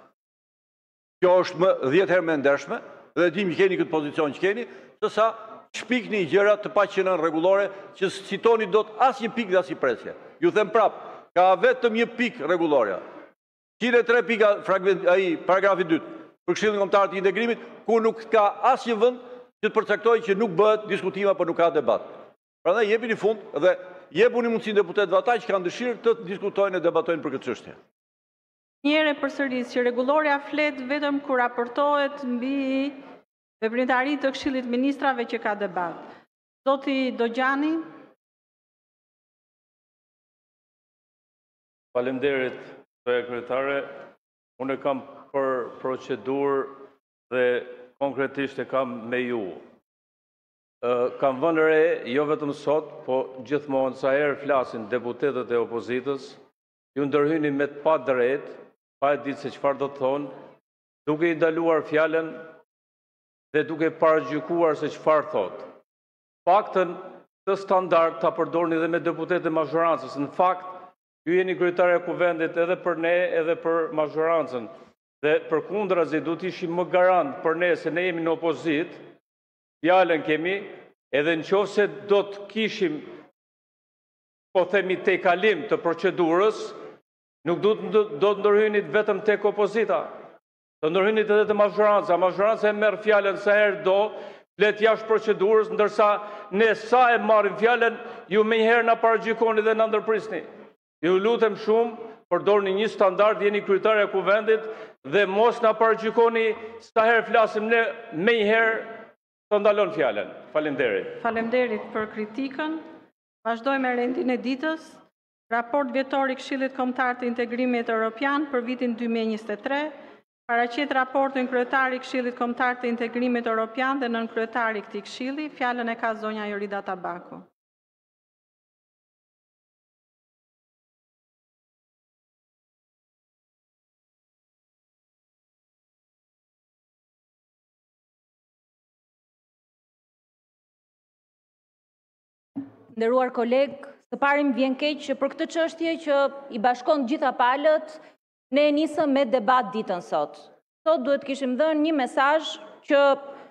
Kjo është më dhjetë herë më e ndershme, dhe dim që keni këtë pozicion që keni, sesa shpikni gjëra të paqëna rregullore që citoni dot asnjë pikë dhe asnjë presje. Ju them prap, ka vetëm një pikë rregullore. njëzet e tre pika fragment ai paragrafi dytë për Këshillin Kombëtar të Integrimit, ku nuk ka asnjë vend që të përcaktojë që nuk bëhet diskutim apo nuk ka debat. Prandaj jepini fund dhe jepuni mundësinë deputetëve ata që kanë dëshirë të diskutojnë e debatojnë për këtë çështje. Një herë përsëris që rregulloria flet vetëm kur raportohet mbi veprimtaritë të Këshillit të Ministrave që ka debat. Zoti Dogjani. Faleminderit, zotëria kryetare. Unë kam për procedurë dhe konkretisht e kam me ju. Kam vënë re, jo vetëm sot, po gjithmonë sa herë flasin deputetët e opozitës, ju ndërhyni me të pa drejt, pa e ditë se çfarë do të thonë, duke i ndaluar fjalën dhe duke paragjykuar se çfarë thotë. Faktën të standard ta përdorni edhe me deputetët e mazhorancës. Në fakt, ju jeni kryetare e kuvendit edhe për ne, edhe për mazhorancën. Dhe për kundrazi du të ishim më garant për ne se ne jemi në opozit, fjalën kemi, edhe në qoftë se do të kishim, po themi te kalim të procedurës, nuk do të ndërhynit vetëm tek opozita, të ndërhynit edhe të mazhoranca. Mazhoranca e merr fjalën sa herë do, flet jashtë procedurës, ndërsa ne sa e marrim fjalën, ju menjëherë na paragjykoni dhe na ndërprisni. Ju lutem shumë, përdorni një standard, jeni kryetare e kuvendit dhe mos na paragjykoni sa herë flasim ne, menjëherë të ndalon fjalën. Faleminderit. Faleminderit për kritikën. Vazhdojmë me rendin e ditës. Raport vjetor i Këshillit Kombëtar të Integrimit Evropian për vitin dy mijë e njëzet e tre, paraqet raportin kryetari i Këshillit Kombëtar të Integrimit Evropian dhe nënkryetari i këtij këshilli. Fjalën e ka zonja Jorida Tabaku. Nderuar koleg, së pari më vjen keq që për këtë çështje që i bashkon gjitha palët, ne e nisëm me debat ditën sot. Sot duhet kishim dhënë një mesazh që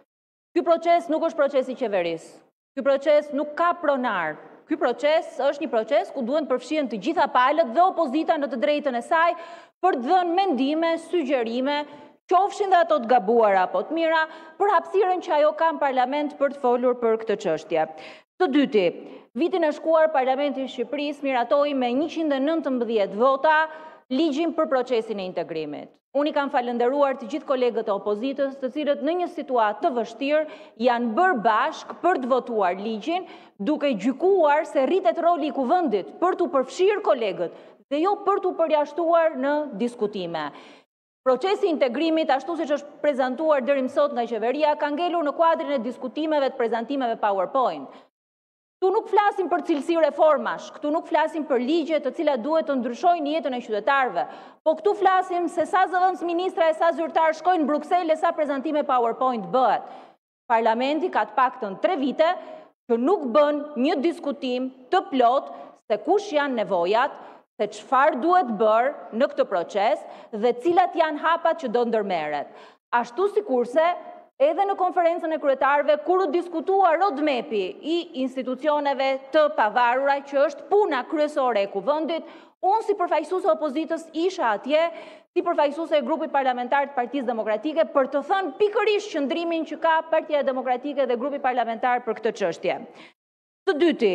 ky proces nuk është proces i qeverisë. Ky proces nuk ka pronar. Ky proces është një proces ku duhen përfshihen të gjitha palët dhe opozita në të drejtën e saj për të dhënë mendime, sugjerime, qofshin dhe ato të gabuara apo të mira, për hapësirën që ajo ka në parlament për të folur për këtë çështje. Të dyti, vitin e shkuar Parlamenti i Shqipërisë miratoi me njëqind e nëntëmbëdhjetë vota ligjin për procesin e integrimit. Unë i kam falënderuar të gjithë kolegët e opozitës, të cilët në një situatë të vështirë janë bërë bashkë për të votuar ligjin, duke gjykuar se rritet roli i kuvendit për të përfshirë kolegët dhe jo për të përjashtuar në diskutime. Procesi i integrimit, ashtu siç është prezantuar deri më sot nga qeveria, ka ngelur në kuadrin e diskutimeve të prezantimeve PowerPoint. Këtu nuk flasim për cilësi reformash, këtu nuk flasim për ligje të cilat duhet të ndryshojnë jetën e qytetarëve, po këtu flasim se sa zëvendës ministra e sa zyrtar shkojnë në Bruksel e sa prezantime PowerPoint bëhet. Parlamenti ka të paktën tre vite që nuk bën një diskutim të plot se kush janë nevojat, se çfarë duhet bërë në këtë proces dhe cilat janë hapat që do ndërmerret. Ashtu sikurse edhe në konferencën e kryetarëve, kur u diskutua roadmap-i i institucioneve të pavarura, që është puna kryesore e kuvendit, unë si përfaqësuese e opozitës isha atje, si përfaqësuese e grupit parlamentar të Partisë Demokratike, për të thënë pikërisht qëndrimin që ka Partia Demokratike dhe grupi parlamentar për këtë çështje. Të dyti,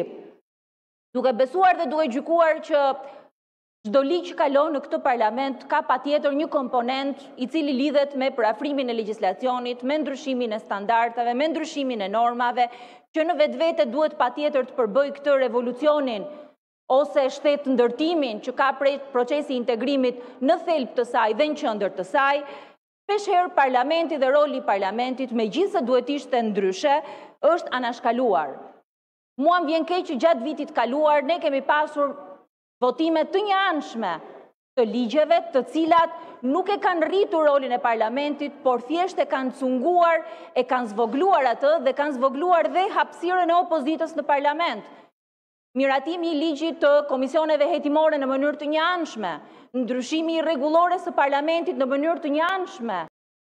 duke besuar dhe duke gjykuar që çdo ligj që kalon në këtë parlament ka patjetër një komponent i cili lidhet me përafrimin e legjislacionit, me ndryshimin e standardave, me ndryshimin e normave, që në vetvete duhet patjetër të përbëjë këtë revolucionin ose shtet ndërtimin që ka prej procesi i integrimit në thelb të saj dhe në qendër të saj. Peshherë parlamenti dhe roli i parlamentit, megjithëse duhet ishte ndryshe, është anashkaluar. Mua më vjen keq që gjatë vitit kaluar ne kemi pasur votime të njëanshme të ligjeve të cilat nuk e kanë rritur rolin e parlamentit, por thjesht e kanë cunguar, e kanë zvogluar atë dhe kanë zvogluar dhe hapësirën e opozitës në parlament. Miratimi i ligjit të komisioneve hetimore në mënyrë të njëanshme, ndryshimi i rregullores së parlamentit në mënyrë të njëanshme.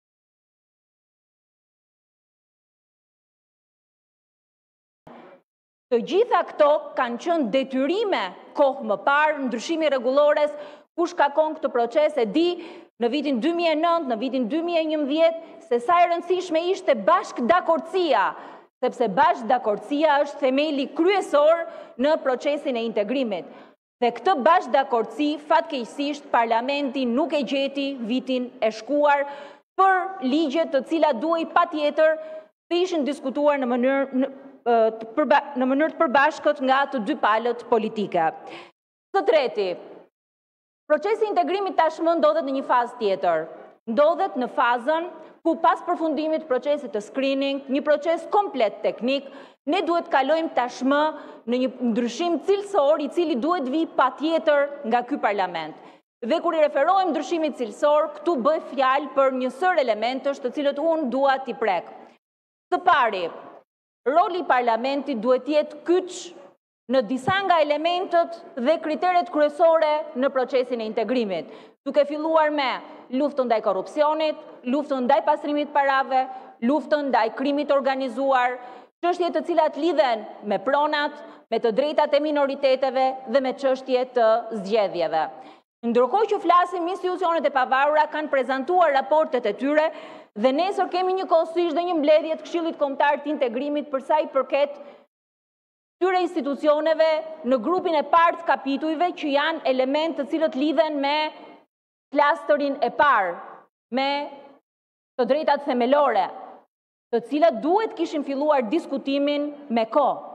Të gjitha këto kanë qenë detyrime kohë më parë, ndryshimi i rregullores, kush ka kon këtë proces e di në vitin dy mijë e nëntë, në vitin dy mijë e njëmbëdhjetë, se sa e rëndësishme ishte bashkëdakortësia, sepse bashkëdakortësia është themeli kryesor në procesin e integrimit. Dhe këtë bashkëdakortësi, fatkeqësisht, parlamenti nuk e gjeti vitin e shkuar për ligje të cilat duhej patjetër të ishin diskutuar në mënyrë në në mënyrë të përbashkët nga të dy palët politike. Së treti, procesi i integrimit tashmë ndodhet në një fazë tjetër. Ndodhet në fazën ku pas përfundimit të procesit të screening, një proces komplet teknik, ne duhet kalojmë tashmë në një ndryshim cilësor i cili duhet vi patjetër nga ky parlament. Dhe kur i referohem ndryshimit cilësor, këtu bëj fjalë për një sër elementësh të cilët unë dua t'i prek. Së pari, roli i parlamentit duhet jetë kyç në disa nga elementët dhe kriteret kryesore në procesin e integrimit, duke filluar me luftën ndaj korrupsionit, luftën ndaj pastrimit parave, luftën ndaj krimit organizuar, çështje të cilat lidhen me pronat, me të drejtat e minoriteteve dhe me çështje të zgjedhjeve. Ndërkohë që flasim, institucionet e pavarura kanë prezantuar raportet e tyre dhe nesër kemi një kohësisht dhe një mbledhje të Këshillit Kombëtar të Integrimit për sa i përket këtyre institucioneve në grupin e parë të kapitujve që janë element të cilët lidhen me klasterin e parë, me të drejtat themelore, të cilat duhet kishin filluar diskutimin me kohë.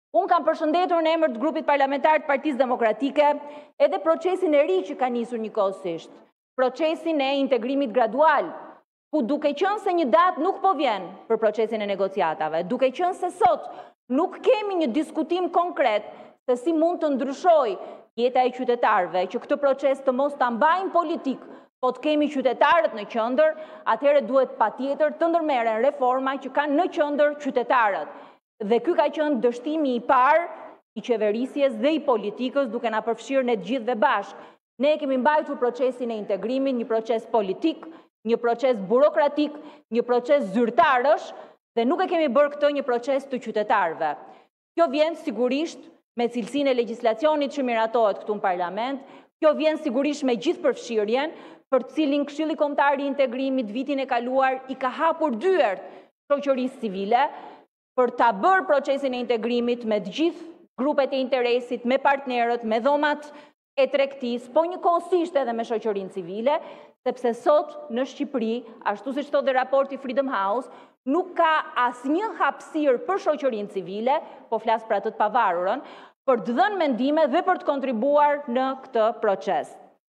Unë kam përshëndetur në emër të grupit parlamentar të Partisë Demokratike edhe procesin e ri që ka nisur njëkohësisht, procesin e integrimit gradual, ku duke qenë se një datë nuk po vjen për procesin e negociatave, duke qenë se sot nuk kemi një diskutim konkret se si mund të ndryshoj jeta e qytetarëve, që këtë proces të mos ta mbajnë politik, po të kemi qytetarët në qendër, atëherë duhet patjetër të ndërmerren reforma që kanë në qendër qytetarët. Dhe ky ka qenë dështimi i parë i qeverisjes dhe i politikës duke na përfshirë ne të gjithëve bashkë. Ne kemi mbajtur procesin e integrimit, një proces politik, një proces burokratik, një proces zyrtarësh dhe nuk e kemi bërë këtë një proces të qytetarëve. Kjo vjen sigurisht me cilësinë e legjislacionit që miratohet këtu në parlament, kjo vjen sigurisht me gjithë përfshirjen, për të cilin Këshilli Kombëtar i Integrimit vitin e kaluar i ka hapur dyert shoqërisë civile për ta bërë procesin e integrimit me të gjithë grupet e interesit, me partnerët, me dhomat e tregtisë, po njëkohësisht edhe me shoqërinë civile, sepse sot në Shqipëri, ashtu siç thotë raporti Freedom House, nuk ka asnjë hapësirë për shoqërinë civile, po flas për atë të pavarurën, për të dhënë mendime dhe për të kontribuar në këtë proces.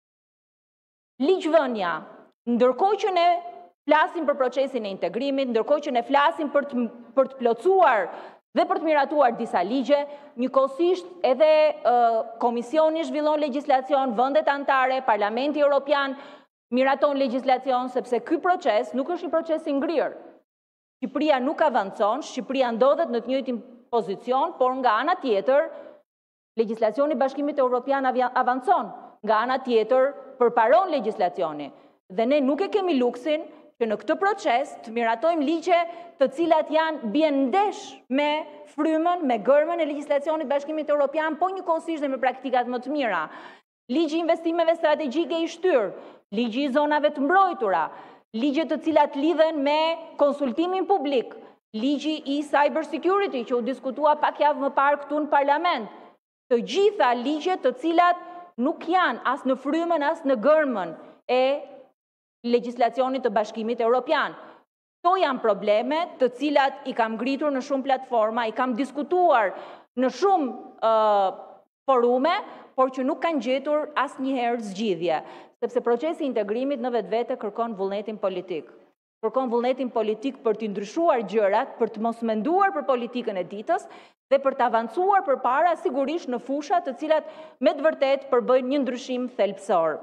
Ligjvënia, ndërkohë që ne flasim për procesin e integrimit, ndërkohë që ne flasim për të, për të plotësuar dhe për të miratuar disa ligje, njëkohësisht edhe uh, Komisioni zhvillon legjislacion, vendet anëtare, Parlamenti Evropian miraton legjislacion, sepse ky proces nuk është një proces i ngrirë. Shqipëria nuk avancon, Shqipëria ndodhet në të njëjtin pozicion, por nga ana tjetër, legjislacioni i Bashkimit Evropian avancon, nga ana tjetër përparon legjislacioni. Dhe ne nuk e kemi luksin që në këtë proces të miratojmë ligje të cilat janë bien ndesh me frymën, me gërmën e legjislacionit Bashkimit Evropian, po njëkohësisht dhe me praktikat më të mira. Ligji i investimeve strategjike i shtyr, ligji i zonave të mbrojtura, ligje të cilat lidhen me konsultimin publik, ligji i cyber security që u diskutua pak javë më parë këtu në parlament. Të gjitha ligje të cilat nuk janë as në frymën as në gërmën e legjislacionit të Bashkimit Evropian. Këto janë probleme të cilat i kam ngritur në shumë platforma, i kam diskutuar në shumë uh, forume, por që nuk kanë gjetur asnjëherë zgjidhje, sepse procesi i integrimit në vetvete kërkon vullnetin politik. Kërkon vullnetin politik për të ndryshuar gjërat, për të mos menduar për politikën e ditës dhe për të avancuar përpara sigurisht në fusha të cilat me të vërtet përbëjnë një ndryshim thelbësor.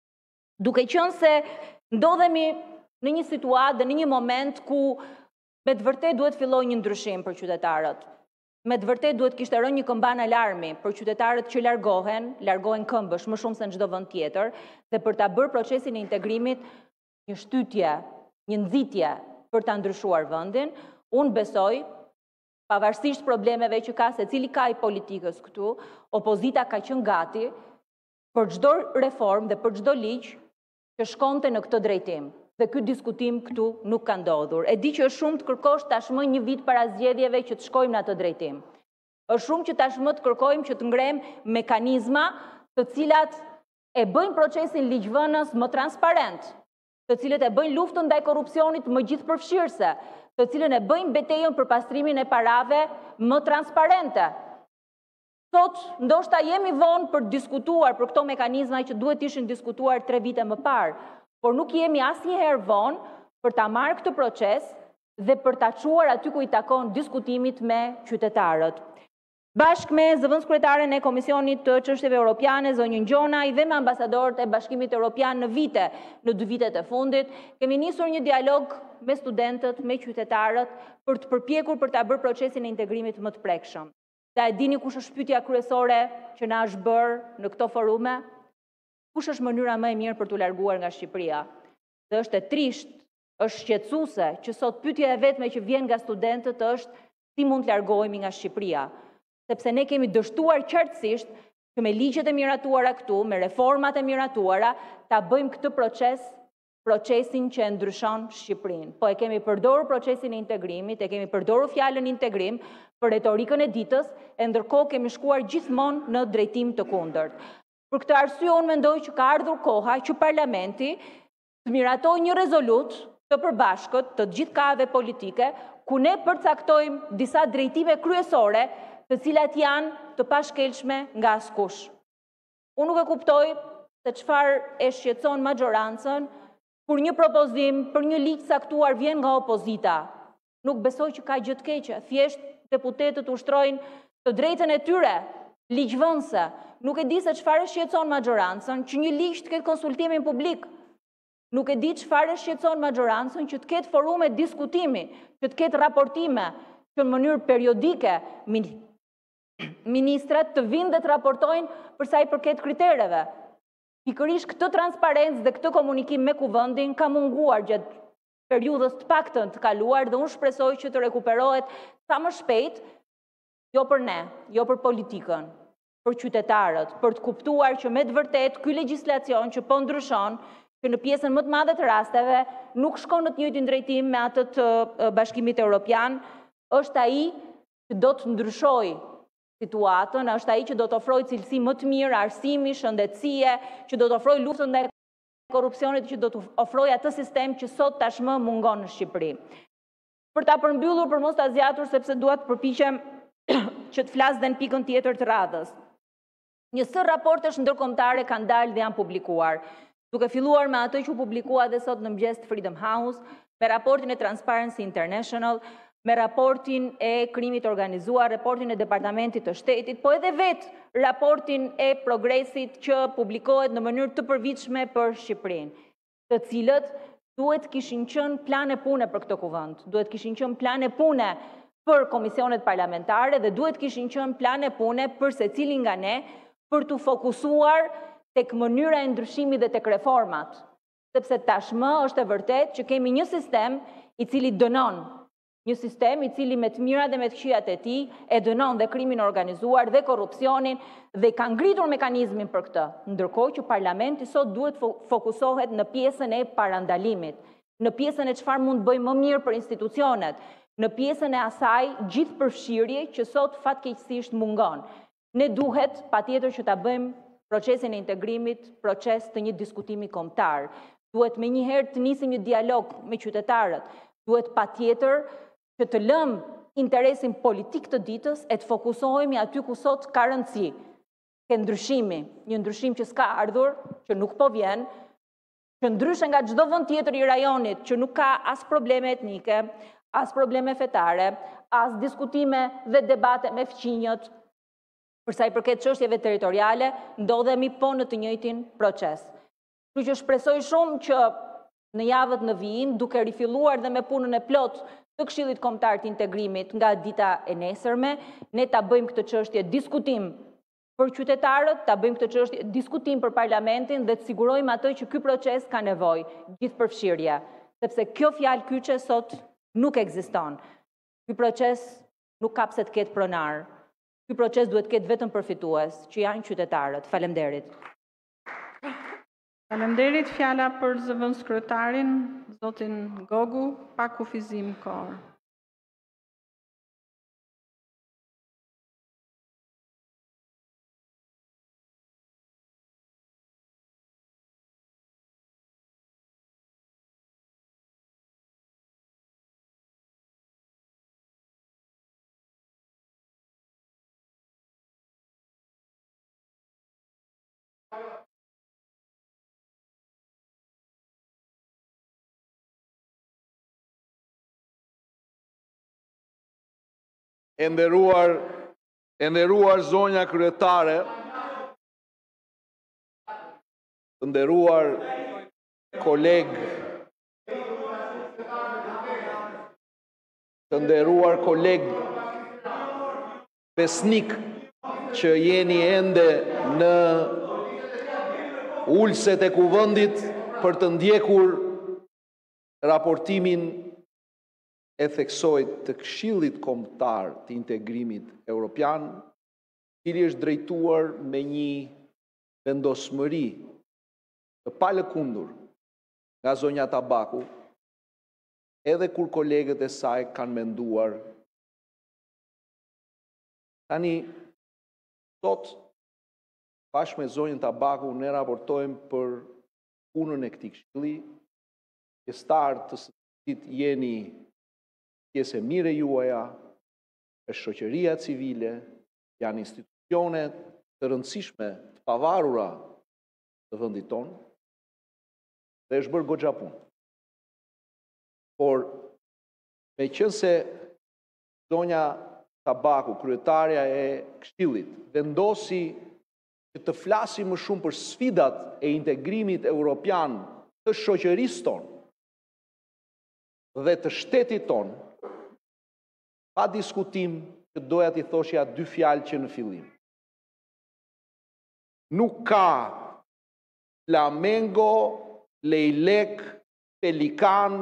Duke qenë se ndodhemi në një situatë dhe në një moment ku me të vërtet duhet filloj një ndryshim për qytetarët. Me të vërtet duhet kishte rënë një këmban alarmi për qytetarët që largohen, largohen këmbësh më shumë se në çdo vend tjetër, dhe për ta bërë procesin e integrimit një shtytje, një nxitje për ta ndryshuar vendin, unë besoj, pavarësisht problemeve që ka secili ka i politikës këtu, opozita ka qenë gati për çdo reformë dhe për çdo ligj që shkonte në këtë drejtim. Dhe ky diskutim këtu nuk ka ndodhur. E di që është shumë të kërkosh tashmë një vit para zgjedhjeve që të shkojmë në atë drejtim. Është shumë që tashmë të kërkojmë që të ngrejmë mekanizma të cilat e bëjnë procesin ligjvënës më transparent, të cilët e bëjnë luftën ndaj korrupsionit më gjithëpërfshirëse, të cilën e bëjnë betejën për pastrimin e parave më transparente. Sot, ndoshta jemi vonë për të diskutuar për këto mekanizma që duhet ishin diskutuar tre vite më parë, por nuk jemi asnjëherë vonë për ta marrë këtë proces dhe për ta çuar aty ku i takon diskutimit me qytetarët. Bashkë me zëvendës kryetaren e Komisionit të Çështjeve Europiane, zonjën Gjonaj, dhe me ambasadorët e Bashkimit Evropian në vite, në dy vitet e fundit, kemi nisur një dialog me studentët, me qytetarët, për të përpjekur për ta bërë procesin e integrimit më të prekshëm. Dhe e dini kush është pyetja kryesore që na është bërë në këto forume? Kush është mënyra më e mirë për t'u larguar nga Shqipëria? Dhe është e trisht, është shqetësuese që sot pyetja e vetme që vjen nga studentët është si mund të largohemi nga Shqipëria, sepse ne kemi dështuar qartësisht që me ligjet e miratuara këtu, me reformat e miratuara, ta bëjmë këtë proces, procesin që e ndryshon Shqipërinë. Po e kemi përdorur procesin e integrimit, e kemi përdorur fjalën integrim për retorikën e ditës, e ndërkohë kemi shkuar gjithmonë në drejtim të kundërt. Për këtë arsye unë mendoj që ka ardhur koha që Parlamenti të miratoj një rezolut të përbashkët të gjithë kave politike, ku ne përcaktojmë disa drejtime kryesore të cilat janë të pashkelshme nga askush. Unë nuk e kuptoj se çfarë e shqetëson majorancën kur një propozim për një ligj caktuar vjen nga opozita. Nuk besoj që ka gjë të keqe, thjesht deputetët ushtrojnë të drejtën e tyre ligjvënëse. Nuk e di se çfarë e shqetëson majorancën që një ligj të ketë konsultimin publik. Nuk e di çfarë e shqetëson majorancën që të ketë forume diskutimi, që të ketë raportime, që në mënyrë periodike ministrat të vinë dhe të raportojnë për sa i përket kritereve. Pikërisht këtë transparencë dhe këtë komunikim me kuvendin ka munguar gjatë periudhës të paktën të kaluar dhe unë shpresoj që të rekuperohet sa më shpejt, jo për ne, jo për politikën, për qytetarët, për të kuptuar që me të vërtet ky legjislacion që po ndryshon, që në pjesën më të madhe të rasteve nuk shkon në të njëjtin drejtim me atë të Bashkimit Evropian, është ai që do të ndryshojë situatën, është ai që do të ofrojë cilësi më të mirë, arsimi, shëndetësie, që do të ofrojë luftën ndaj korrupsionit, që do të ofrojë atë sistem që sot tashmë mungon në Shqipëri. Për ta përmbyllur, për mos ta zgjatur, sepse dua të përpiqem që të flas dhe në pikën tjetër të radhës. Një sër raportesh ndërkombëtare kanë dalë dhe janë publikuar. Duke filluar me atë që u publikua dhe sot në mëngjes të Freedom House, me raportin e Transparency International, me raportin e krimit organizuar, raportin e Departamentit të Shtetit, po edhe vetë raportin e progresit që publikohet në mënyrë të përvitshme për Shqipërinë, të cilët duhet kishin qenë plane pune për këtë kuvend, duhet kishin qenë plane pune për komisionet parlamentare dhe duhet kishin qenë plane pune për secilin nga ne për të fokusuar tek mënyra e ndryshimit dhe tek reformat, sepse tashmë është e vërtet që kemi një sistem i cili dënon, një sistem i cili me të mirat dhe me të këqijat e tij e dënon dhe krimin organizuar dhe korrupsionin dhe ka ngritur mekanizmin për këtë, ndërkohë që parlamenti sot duhet fokusohet në pjesën e parandalimit, në pjesën e çfarë mund bëjmë më mirë për institucionet, në pjesën e asaj gjithëpërfshirje që sot fatkeqësisht mungon. Ne duhet patjetër që ta bëjmë procesin e integrimit, proces të një diskutimi kombëtar. Duhet menjëherë të nisim një dialog me qytetarët. Duhet patjetër që të lëmë interesin politik të ditës e të fokusohemi aty ku sot ka rëndësi. Ke ndryshimi, një ndryshim që s'ka ardhur, që nuk po vjen, që ndryshe nga çdo vend tjetër i rajonit, që nuk ka as probleme etnike, as probleme fetare, as diskutime dhe debate me fqinjët, për sa i përket çështjeve territoriale, ndodhemi po në të njëjtin proces. Kështu që shpresoj shumë që në javët në vijim, duke rifilluar dhe me punën e plot të Këshillit Kombëtar të Integrimit nga dita e nesërme, ne ta bëjmë këtë çështje diskutim për qytetarët, ta bëjmë këtë çështje diskutim për parlamentin dhe të sigurojmë atë që ky proces ka nevojë gjithëpërfshirje, sepse kjo fjalë kyçe sot nuk ekziston. Ky proces nuk ka pse të ketë pronar. Ky proces duhet të ketë vetëm përfitues, që janë qytetarët. Faleminderit. Faleminderit, fjala për zëvendëskryetarin, zotin Gogu, pa kufizim kohë. E nderuar, e nderuar zonja kryetare, të nderuar koleg, të nderuar koleg besnik që jeni ende në ulset e kuvendit për të ndjekur raportimin e theksojt të Këshillit Kombëtar të Integrimit Evropian, i cili është drejtuar me një vendosmëri të palëkundur nga zonja Tabaku, edhe kur kolegët e saj kanë menduar. Tani, sot, bashkë me zonjën Tabaku, ne raportojmë për punën e këtij këshilli, pjesëtar të së cilit jeni pjesë e mire juaja, e shoqëria civile, janë institucione të rëndësishme, të pavarura të vendit tonë, dhe është bërë goxha punë. Por, me qënë se zonja Tabaku, kryetarja e Këshillit, vendosi që të flasim më shumë për sfidat e integrimit europian të shoqërisë tonë dhe të shtetit tonë, pa diskutim që doja t'i thoshja dy fjalë që në fillim. Nuk ka Flamengo, Lejlek, Pelikan,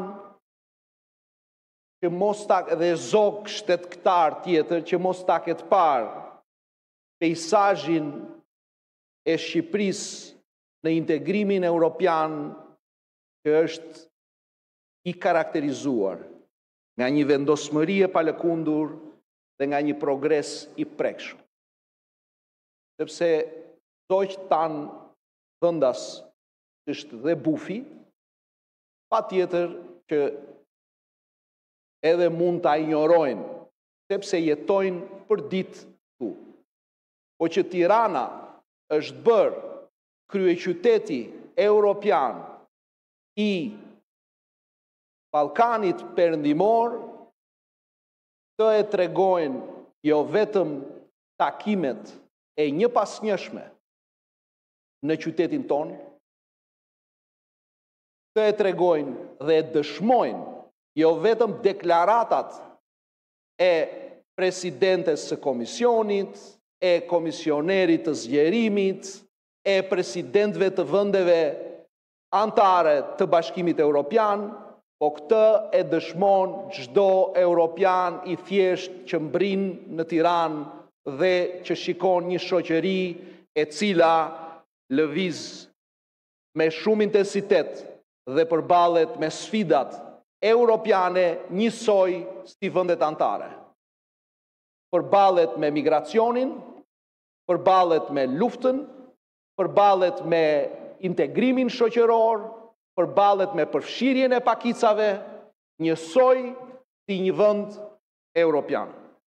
që mos ta dhe zog shtetëtar tjetër që mos ta ketë parë peisazhin e Shqipërisë në integrimin europian që është i karakterizuar nga një vendosmëri e palëkundur dhe nga një progres i prekshëm. Sepse doq tanë vendas është dhe bufi, pa tjetër që edhe mund të injorojnë, sepse jetojnë për ditë tu. Po që Tirana është bërë kryeqyteti europian i Ballkanit Perëndimor, të e tregojnë jo vetëm takimet e një pas njëshme në qytetin tonë, të e tregojnë dhe dëshmojnë jo vetëm deklaratat e presidentes së komisionit, e komisionerit të zgjerimit, e presidentëve të vendeve antare të Bashkimit Evropian, po këtë e dëshmon çdo europian i thjesht që mbrin në Tiranë dhe që shikon një shoqëri e cila lëviz me shumë intensitet dhe përballet me sfidat europiane njësoj si vendet antare. Përballet me migracionin, përballet me luftën, përballet me integrimin shoqëror, përballet me përfshirjen e pakicave, njësoj si një vend europian.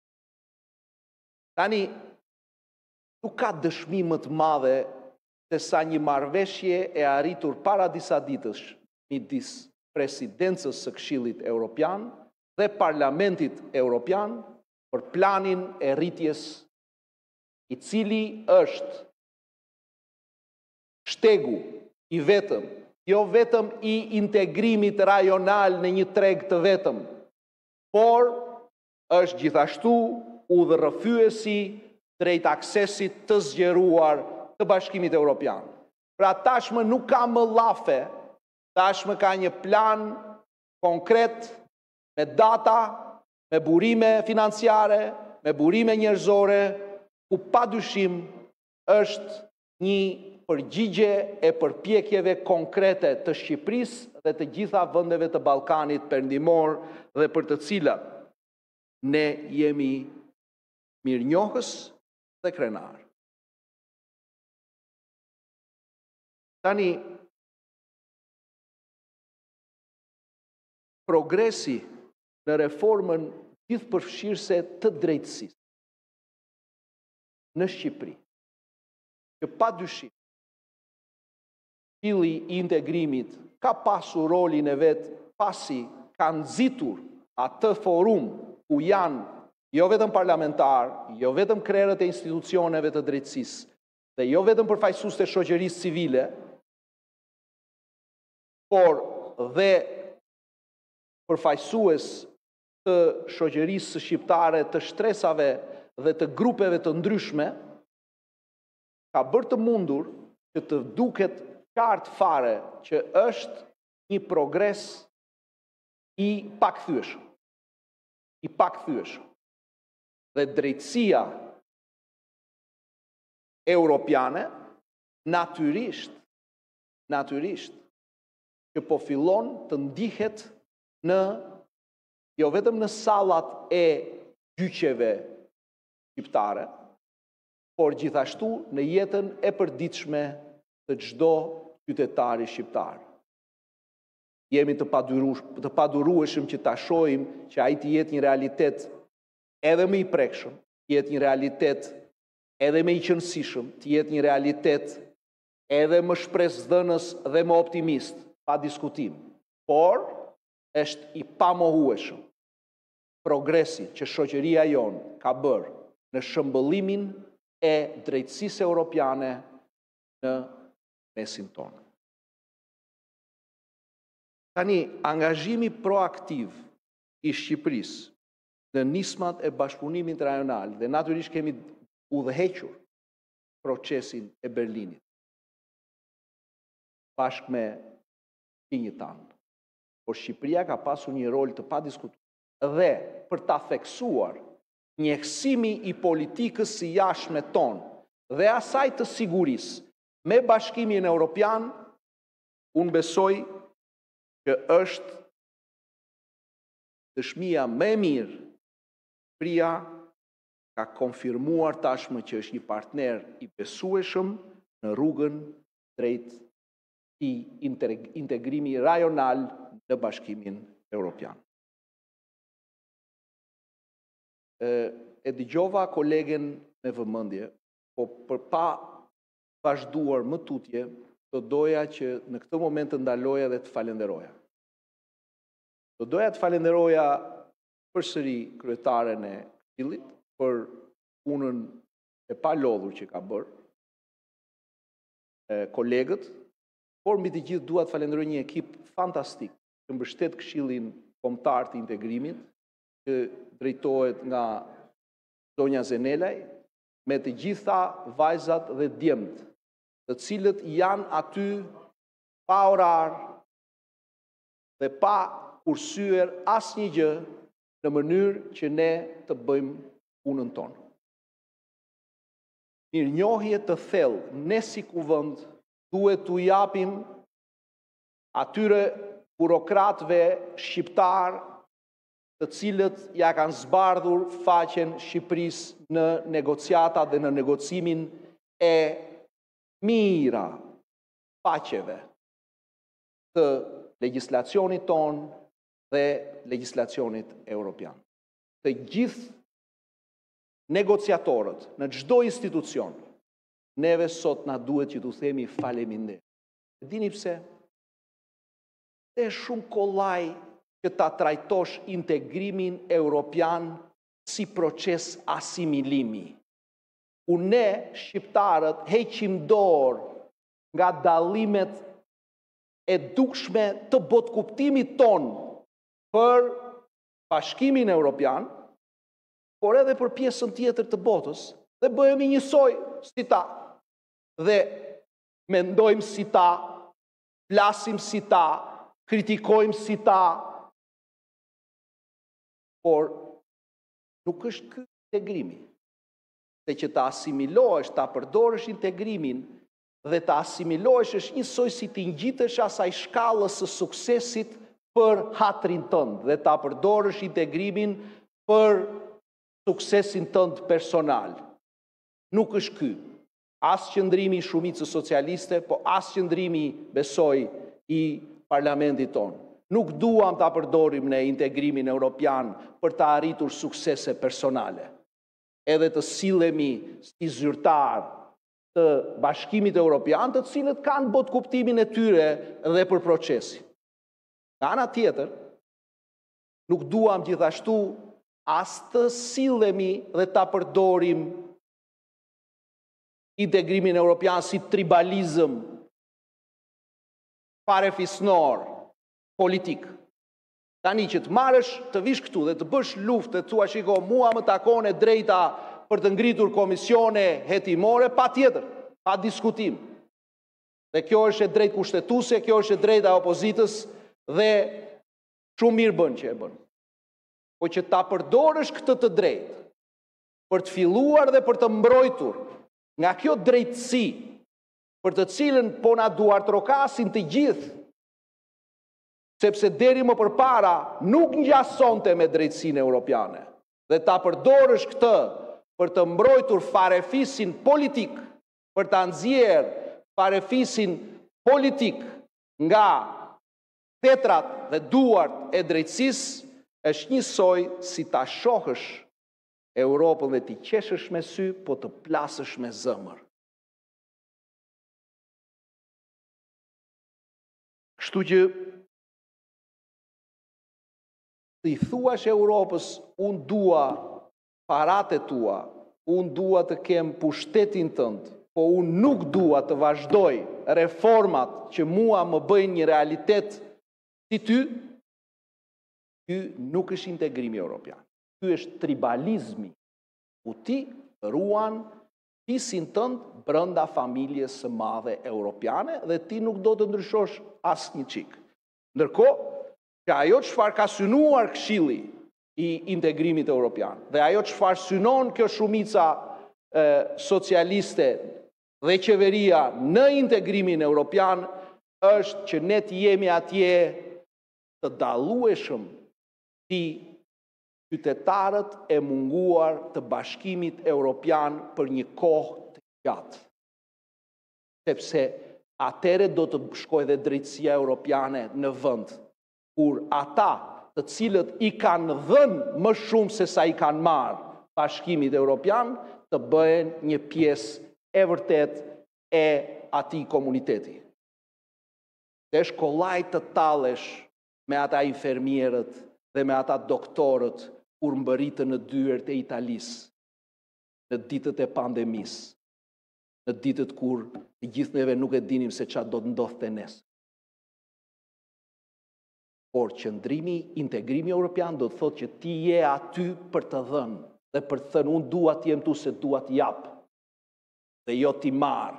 Tani, nuk ka dëshmi më të madhe se sa një marrëveshje e arritur para disa ditësh midis presidencës së Këshillit Evropian dhe Parlamentit Evropian për planin e rritjes i cili është shtegu i vetëm, jo vetëm i integrimit rajonal në një treg të vetëm, por është gjithashtu udhërrëfyesi drejt aksesit të zgjeruar të Bashkimit Evropian. Pra tashmë nuk ka më llafe, tashmë ka një plan konkret me data, me burime financiare, me burime njerëzore, ku padyshim është një përgjigje e përpjekjeve konkrete të Shqipërisë dhe të gjitha vendeve të Ballkanit Perëndimor dhe për të cilat ne jemi mirënjohës dhe krenar. Tani, progresi në reformën gjithëpërfshirëse të drejtësisë në Shqipëri, që padyshim Këshilli i integrimit ka pasur rolin e vet pasi ka nxitur atë forum ku janë jo vetëm parlamentar, jo vetëm krerët e institucioneve të drejtësisë, dhe jo vetëm përfaqësues të shoqërisë civile, por dhe përfaqësues të shoqërisë shqiptare, të shtresave dhe të grupeve të ndryshme, ka bërë të mundur që të duket qartë fare që është një progres i pakthyeshëm. I pakthyeshëm. Dhe drejtësia europiane natyrisht, natyrisht, që po fillon të ndihet në, jo vetëm në sallat e gjyqeve shqiptare, por gjithashtu në jetën e përditshme të çdo qytetari shqiptar. Jemi të padurueshëm, të padurueshëm që ta shohim që ai të jetë një realitet edhe më i prekshëm, jetë një realitet edhe me i qënësishëm, të jetë një realitet edhe më shpresdhënës dhe më optimist, pa diskutim, por është i pamohueshëm progresi që shoqëria jonë ka bërë në shëmbëllimin e drejtësisë europiane në mesin tonë. Tani, angazhimi proaktiv i Shqipërisë në nismat e bashkëpunimit rajonal dhe natyrisht kemi udhëhequr procesin e Berlinit bashkë me tinjët tanë. Por Shqipëria ka pasur një rol të padiskutuar dhe për ta theksuar njëksimi i politikës së jashtme tonë dhe asaj të sigurisë me Bashkimin Evropian, unë besoj që është dëshmia më e mirë. Shqipëria ka konfirmuar tashmë që është një partner i besueshëm në rrugën drejt i integrimi rajonal në Bashkimin Evropian. E dëgjova kolegen me vëmendje, po për pa vazhduar më tutje, do doja që në këtë moment të ndaloja dhe të falenderoja. Do doja të falenderoja përsëri kryetaren e Këshillit për punën e palodhur që ka bërë, kolegët, por mbi të gjithë dua të falenderoj një ekip fantastik që mbështet Këshillin Kombëtar të Integrimit, që drejtohet nga zonja Zenelaj, me të gjitha vajzat dhe djemt, të cilët janë aty pa orar dhe pa kursyer asnjë gjë në mënyrë që ne të bëjmë punën tonë. Mirënjohje të thellë, ne si kuvend duhet t'u japim atyre burokratëve shqiptar të cilët ja kanë zbardhur faqen Shqipërisë në negociata dhe në negocimin e mira faqeve të legjislacionit tonë dhe legjislacionit evropian. Të gjithë negociatorët në çdo institucion, neve sot na duhet që t'u themi faleminderit. Dini pse? Është shumë kollaj që ta trajtosh integrimin evropian si proces asimilimi. Ku ne, shqiptarët, heqim dorë nga dallimet e dukshme të botkuptimit ton për Bashkimin Evropian, por edhe për pjesën tjetër të botës, dhe bëhemi njësoj si ta, dhe mendojmë si ta, flasim si ta, kritikojmë si ta, por nuk është ky integrimi. Se që ta asimilohesh, ta përdorësh integrimin dhe ta asimilohesh është njësoj si ti ngjitesh asaj shkallës së suksesit për hatrin tënd dhe ta përdorësh integrimin për suksesin tënd personal. Nuk është ky. As qëndrimi i shumicës socialiste, po as qëndrimi, besoj, i parlamentit tonë. Nuk duam ta përdorim në integrimin evropian për ta arritur suksese personale. Edhe të sillemi si zyrtar të Bashkimit Evropian, të cilët kanë botkuptimin e tyre dhe për procesin. Nga ana tjetër, nuk duam gjithashtu as të sillemi dhe ta përdorim integrimin evropian si tribalizëm parefisnor politik. Tani që të marrësh, të vish këtu dhe të bësh luftë, të thua shiko, mua më takon e drejta për të ngritur komisione hetimore, pa tjetër, pa diskutim. Dhe kjo është e drejt kushtetuese, kjo është e drejta opozitës dhe shumë mirë bën që e bën. Po që ta përdorësh këtë të drejtë për të filluar dhe për të mbrojtur nga kjo drejtësi për të cilën po na duartrokasin të gjithë, sepse deri më përpara nuk ngjasonte me drejtsinë europiane. Dhe ta përdorësh këtë për të mbrojtur farefisin politik, për ta nxjerrë farefisin politik nga tetrat dhe duart e drejtësisë, është njësoj si ta shohësh Europën dhe ti qeshësh me sy, po të plasësh me zëmër. Kështu që të i thuash Europës, unë dua parate tua, unë dua të kem pushtetin tënd, po unë nuk dua të vazhdoj reformat që mua më bëjnë një realitet si ty, ky nuk është integrimi europian. Ky është tribalizmi, ku ti ruan pisin tënd brenda familjes së madhe europiane dhe ti nuk do të ndryshosh asnjë çik. Ndërkohë, që ajo çfarë ka synuar Këshilli i integrimit europian dhe ajo çfarë synon kjo shumica e, socialiste dhe qeveria në integrimin europian është që ne të jemi atje të dallueshëm si qytetarët e munguar të Bashkimit Evropian për një kohë të gjatë. Sepse atëre do të shkojë dhe drejtësia europiane në vend, kur ata të cilët i kanë dhënë më shumë se sa i kanë marrë Bashkimit Evropian të bëhen një pjesë e vërtet e atij komuniteti. Dhe shkollaj të tallesh me ata infermierët dhe me ata doktorët kur mbërritën në dyert e Italisë, në ditët e pandemisë, në ditët kur të gjithë neve nuk e dinim se çfarë do të ndodhte nesër. Por qëndrimi, integrimi europian do të thotë që ti je aty për të dhënë dhe për të thënë unë dua të jem tu se dua të jap dhe jo t'i marr.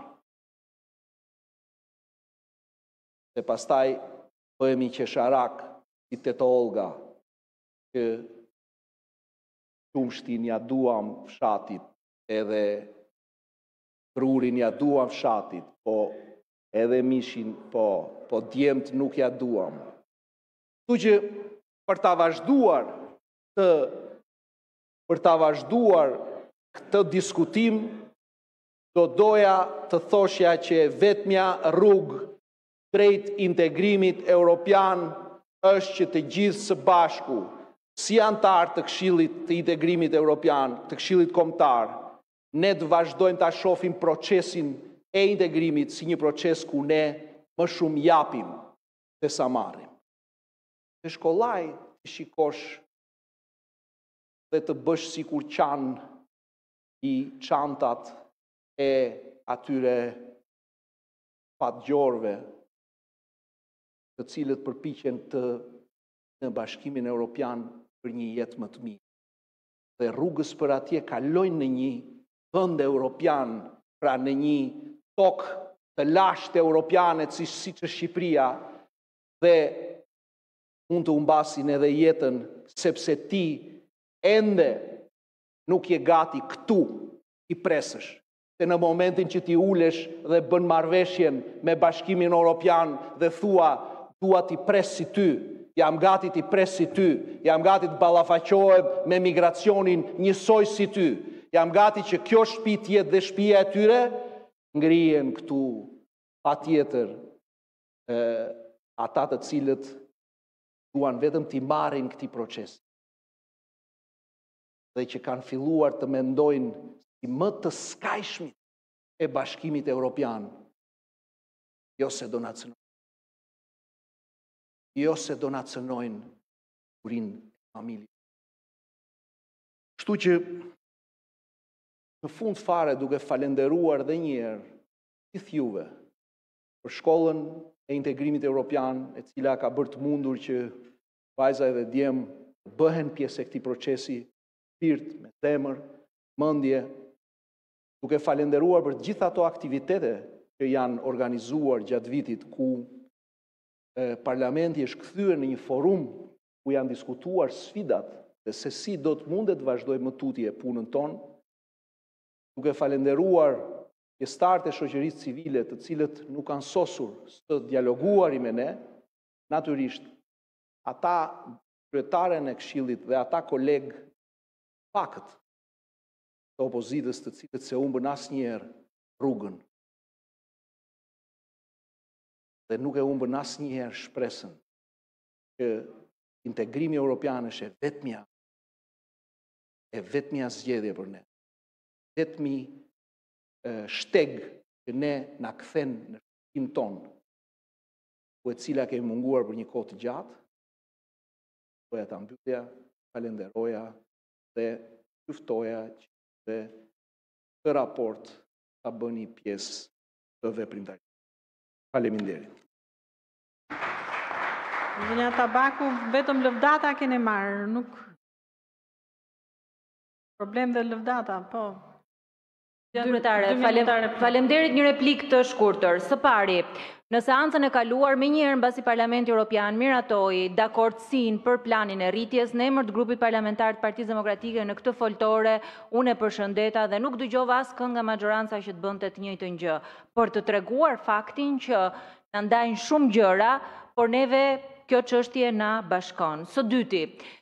Dhe pastaj bëhemi qesharak si Teto Olga, që qumshtin ja duam fshatit, edhe brurin ja duam fshatit, po edhe mishin, po, po djemt nuk ja duam. Kështu që për ta vazhduar të për ta vazhduar këtë diskutim, do doja të thoshja që vetmja rrugë drejt integrimit europian është që të gjithë së bashku, si antar të Këshillit të integrimit europian, të Këshillit kombëtar, ne të vazhdojmë ta shohim procesin e integrimit si një proces ku ne më shumë japim se sa marrim. Të shkollaj të shikosh dhe të bësh sikur qan i çantat e atyre patgjorve të cilët përpiqen të në Bashkimin Evropian për një jetë më të mirë. Dhe rrugës për atje kalojnë në një vend evropian, pra në një tokë të lashtë europiane si siç është Shqipëria, dhe mund të humbasin edhe jetën sepse ti ende nuk je gati këtu i presësh. Se në momentin që ti ulesh dhe bën marrëveshjen me Bashkimin Evropian dhe thua dua ti pres si ty, jam gati ti pres si ty, jam gati të ballafaqohem me migracionin njësoj si ty, jam gati që kjo shtëpi të jetë dhe shtëpia e tyre, ngrihen këtu patjetër e, ata të cilët duan vetëm t'i marrin këtij procesi. Dhe që kanë filluar të mendojnë si më të skajshmit e Bashkimit Evropian, jo se do na cënojnë. Jo se do na cënojnë burin e familje. Kështu që në fund fare duke falenderuar dhe njerë gjithë juve për shkollën e integrimit evropian, e cila ka bërë të mundur që vajza edhe djem bëhen pjesë e këtij procesi, shpirt, me zemër, mendje, duke falenderuar për gjithë ato aktivitete që janë organizuar gjatë vitit ku Parlamenti është kthyer në një forum ku janë diskutuar sfidat dhe se si do të mundet të vazhdojë më tutje punën tonë, duke falenderuar pjesëtarët e shoqërisë civile, të cilët nuk kanë sosur të dialoguari me ne, natyrisht ata kryetaren e Këshillit dhe ata kolegë pakët të opozitës të cilët se humbën asnjëherë rrugën. Dhe nuk e humbën asnjëherë shpresën që integrimi evropian është vetmja e vetëmja zgjedhje për ne. Vetëmi shteg që ne na kthen në shqiptin ton, ku e cila kemi munguar për një kohë të gjatë, doja ta mbyllja, falenderoja dhe luftoja që dhe të raport ta bëni pjesë të veprimtarisë. Faleminderit. Zonja Tabaku, vetëm lëvdata keni marrë, nuk problem dhe lëvdata, po. Kryetare, faleminderit, një replik të shkurtër. Së pari, në seancën e kaluar me njëherë mbasi Parlamenti Evropian miratoi dakordsinë për planin e rritjes në emër të grupit parlamentar të Partisë Demokratike në këtë foltore, unë e përshëndeta dhe nuk dëgjova askën nga majoranca që të bënte të njëjtën gjë, për të treguar faktin që na ndajnë shumë gjëra, por neve kjo çështje na bashkon. Së dyti,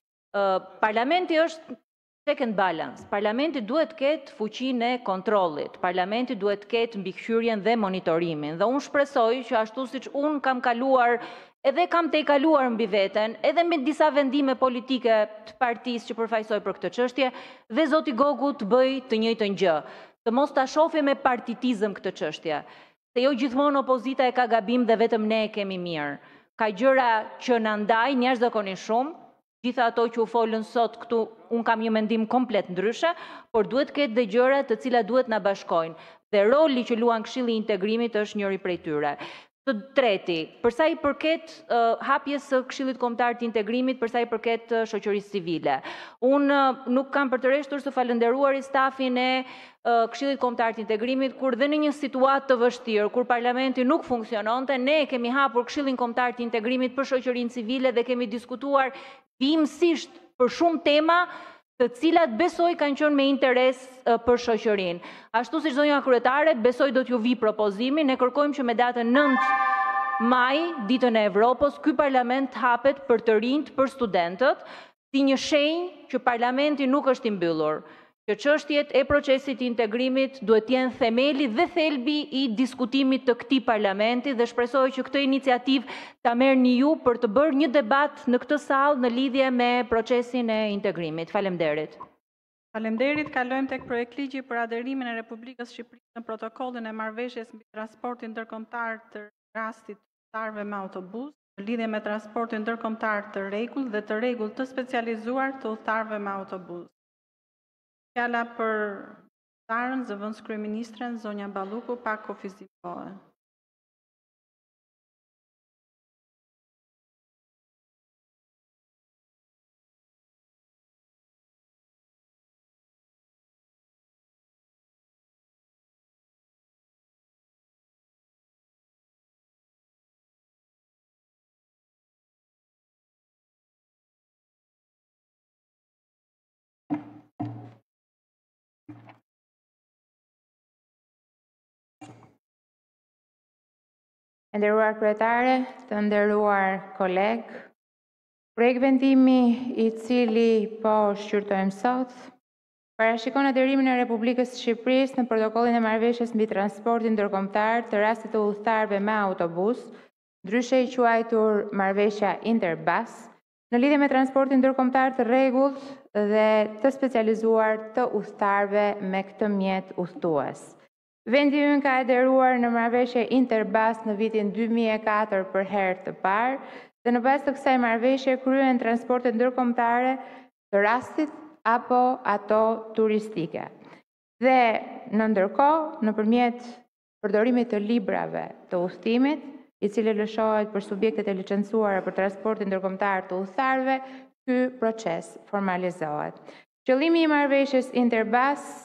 Parlamenti është check and balance. Parlamenti duhet të ketë fuqinë e kontrollit. Parlamenti duhet të ketë mbikëqyrjen dhe monitorimin. Dhe unë shpresoj që ashtu siç unë kam kaluar edhe kam te i kaluar mbi veten, edhe me disa vendime politike të partisë që përfaqësoj për këtë çështje, dhe zoti Gogu të bëj të njëjtën gjë. Të mos ta shohim me partitizëm këtë çështje. Se jo gjithmonë opozita e ka gabim dhe vetëm ne e kemi mirë. Ka gjëra që na ndajnë jashtëzakonisht shumë. Gjitha ato që u folën sot këtu, unë kam një mendim komplet ndryshe, por duhet ketë dhe gjëra të cilat duhet na bashkojnë. Dhe roli që luan Këshilli i Integrimit është njëri prej tyre. Të treti, përsa i përket hapjes së Këshillit Kombëtar të Integrimit, përsa i përket shoqërisë civile. Unë nuk kam për të rreshtur së falënderuar i stafin e Këshillit Kombëtar të Integrimit, kur dhe në një situatë të vështirë, kur parlamenti nuk funksiononte, ne kemi hapur Këshillin Kombëtar të Integrimit për shoqërinë civile dhe kemi diskutuar vimësisht për shumë tema të cilat besoj kanë qenë me interes për shoqërinë. Ashtu si zonja kryetare, besoj do t'ju vi propozimi, ne kërkojmë që me datën nëntë maj, ditën e Evropës, ky parlament hapet për të rinjt, për studentët, si një shenjë që parlamenti nuk është i mbyllur, që çështjet e procesit të integrimit duhet jenë themeli dhe thelbi i diskutimit të këtij parlamenti dhe shpresoj që këtë iniciativë ta merrni ju për të bërë një debat në këtë sallë në lidhje me procesin e integrimit. Faleminderit. Faleminderit, kalojmë tek projekt ligji për aderimin e Republikës Shqipërisë në protokollin e marrëveshjes mbi transportin ndërkombëtar të rastit të udhëtarëve me autobus, në lidhje me transportin ndërkombëtar të rregullt dhe të rregullt të specializuar të udhëtarëve me autobus. Fjala për tarën, zëvendës kryeministren, zonja Balluku, pa kufizim kohe. E nderuar kryetare, të nderuar koleg, projekt vendimi i cili po shqyrtojmë sot, parashikon aderimin e Republikës së Shqipërisë në protokollin e marrëveshjes mbi transportin ndërkombëtar të rastit të udhëtarëve me autobus, ndryshe i quajtur marrëveshja Interbus, në lidhje me transportin ndërkombëtar të rregullt dhe të specializuar të udhëtarëve me këtë mjet udhëtues. Vendi ynë ka aderuar në marrëveshje Interbus në vitin dy mijë e katër për herë të parë dhe në bazë të kësaj marrëveshje kryen transporte ndërkombëtare të rastit apo ato turistike. Dhe në ndërkohë, nëpërmjet përdorimit të librave të udhëtimit, i cili lëshohet për subjektet e licencuara për transportin ndërkombëtar të udhëtarëve, ky proces formalizohet. Qëllimi i marrëveshjes Interbus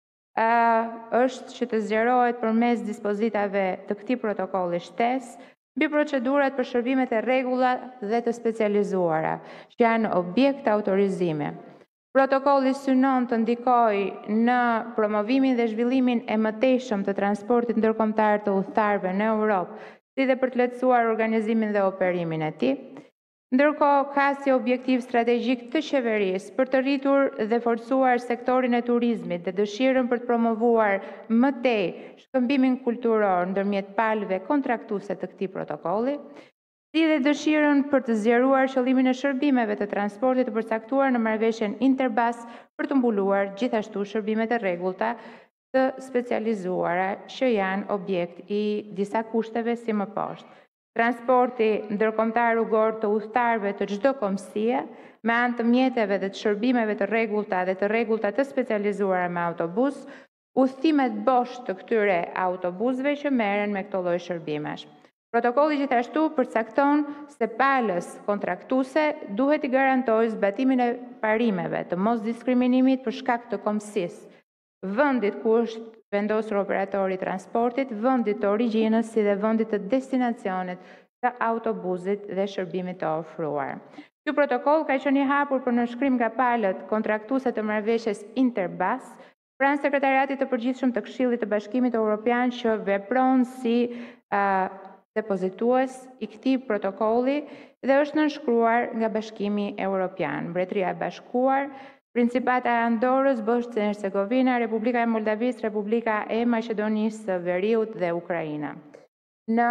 është që të zgjerohet përmes dispozitave të këtij protokolli shtesë mbi procedurat për shërbimet e rregulla dhe të specializuara, që janë objekt të autorizime. Protokolli synon të ndikojë në promovimin dhe zhvillimin e mëtejshëm të transportit ndërkombëtar të udhëtarëve në Europë, si dhe për të lehtësuar organizimin dhe operimin e tij. Ndërkohë, ka si objektiv strategjik të qeverisë për të rritur dhe forcuar sektorin e turizmit dhe dëshirën për të promovuar më tej shkëmbimin kulturor ndërmjet palëve kontraktuese të këtij protokolli. si dhe dëshirën për të zgjeruar qëllimin e shërbimeve të transportit të përcaktuar në marrëveshjen Interbus për të mbuluar gjithashtu shërbimet e rregullta të specializuara që janë objekt i disa kushteve si më poshtë. Transporti ndërkombëtar rrugor të udhëtarëve të çdo kombësie me anë të mjeteve dhe të shërbimeve të rregullta dhe të rregullta të specializuara me autobus, udhëtimet bosh të këtyre autobusëve që merren me këto lloj shërbimesh. Protokolli gjithashtu përcakton se palës kontraktuese duhet i garantojë zbatimin e parimeve të mos diskriminimit për shkak të kombësisë, vendit ku është vendosur operatori i transportit, vendit të origjinës si dhe vendit të destinacionit të autobusit dhe shërbimit të ofruar. Ky protokoll ka qenë i hapur për nënshkrim nga palët kontraktuese të marrëveshjes Interbus pranë Sekretariatit të Përgjithshëm të Këshillit të Bashkimit Evropian që vepron si uh, depozitues i këtij protokolli dhe është nënshkruar nga Bashkimi Evropian, Mbretëria e Bashkuar, Principata e Andorrës, Bosnia e Hercegovina, Republika e Moldavisë, Republika e Maqedonisë së Veriut dhe Ukraina. Në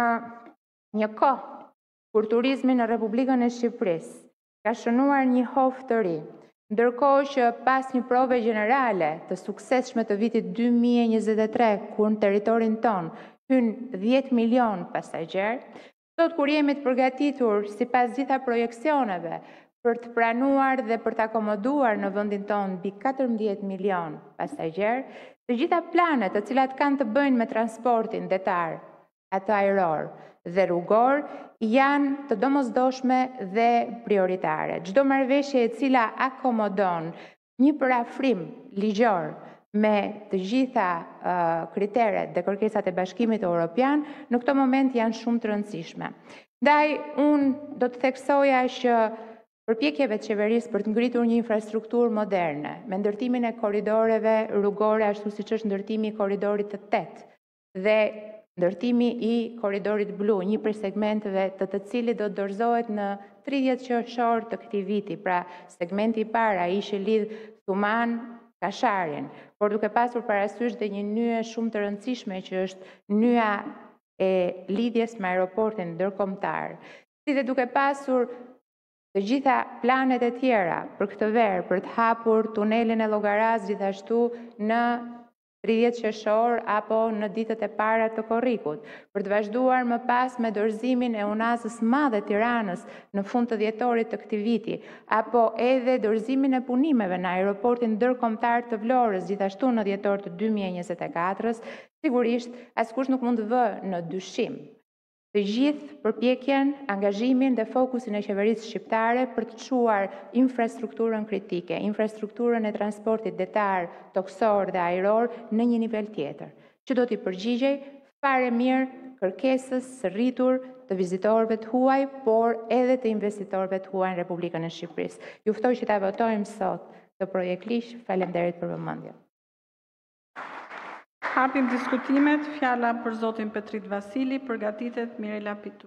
një kohë kur turizmi në Republikën e Shqipërisë ka shënuar një hof të ri, ndërkohë që pas një prove gjenerale të suksesshme të vitit dy mijë e njëzet e tre, kur në territorin ton hynë dhjetë milion pasagjerë, sot kur jemi të përgatitur sipas gjitha projeksioneve për të pranuar dhe për të akomoduar në vendin tonë mbi katërmbëdhjetë milion pasagjerë, të gjitha planet të cilat kanë të bëjnë me transportin detar, atë ajror dhe rrugor, janë të domosdoshme dhe prioritare. Çdo marrëveshje e cila akomodon një parafrim ligjor me të gjitha uh, kriteret dhe kërkesat e Bashkimit Evropian, në këto moment janë shumë të rëndësishme. Ndaj, unë do të theksoja që përpjekjeve të qeverisë për të ngritur një infrastrukturë moderne, me ndërtimin e korridoreve rrugore, ashtu siç është ndërtimi i korridorit të tetë dhe ndërtimi i korridorit blu, një prej segmenteve të të cilit do të dorëzohet në tridhjetë qershor të këtij viti. Pra, segmenti i parë ai që lidh Thuman Kasharin, por duke pasur parasysh dhe një nyje shumë të rëndësishme që është nyja e lidhjes me aeroportin ndërkombëtar, si dhe duke pasur të gjitha planet e tjera për këtë verë, për të hapur tunelin e Llogaras gjithashtu në tridhjetë qershor apo në ditët e para të korrikut, për të vazhduar më pas me dorëzimin e unazës madhe Tiranës në fund të dhjetorit të këtij viti, apo edhe dorëzimin e punimeve në aeroportin ndërkombëtar të Vlorës gjithashtu në dhjetor të dy mijë e njëzet e katër, sigurisht askush nuk mund të vë në dyshim të gjithë përpjekjen, angazhimin dhe fokusin e qeverisë shqiptare për të çuar infrastrukturën kritike, infrastrukturën e transportit detar, toksor dhe ajror në një nivel tjetër, që do t'i përgjigjej fare mirë kërkesës së rritur të vizitorëve të huaj, por edhe të investitorëve të huaj në Republikën e Shqipërisë. Ju ftoj që ta votojmë sot të projekt ligj. Faleminderit për vëmendjen. Hapim diskutimet, fjala për zotin Petrit Vasili, përgatitet Mirela Pitu.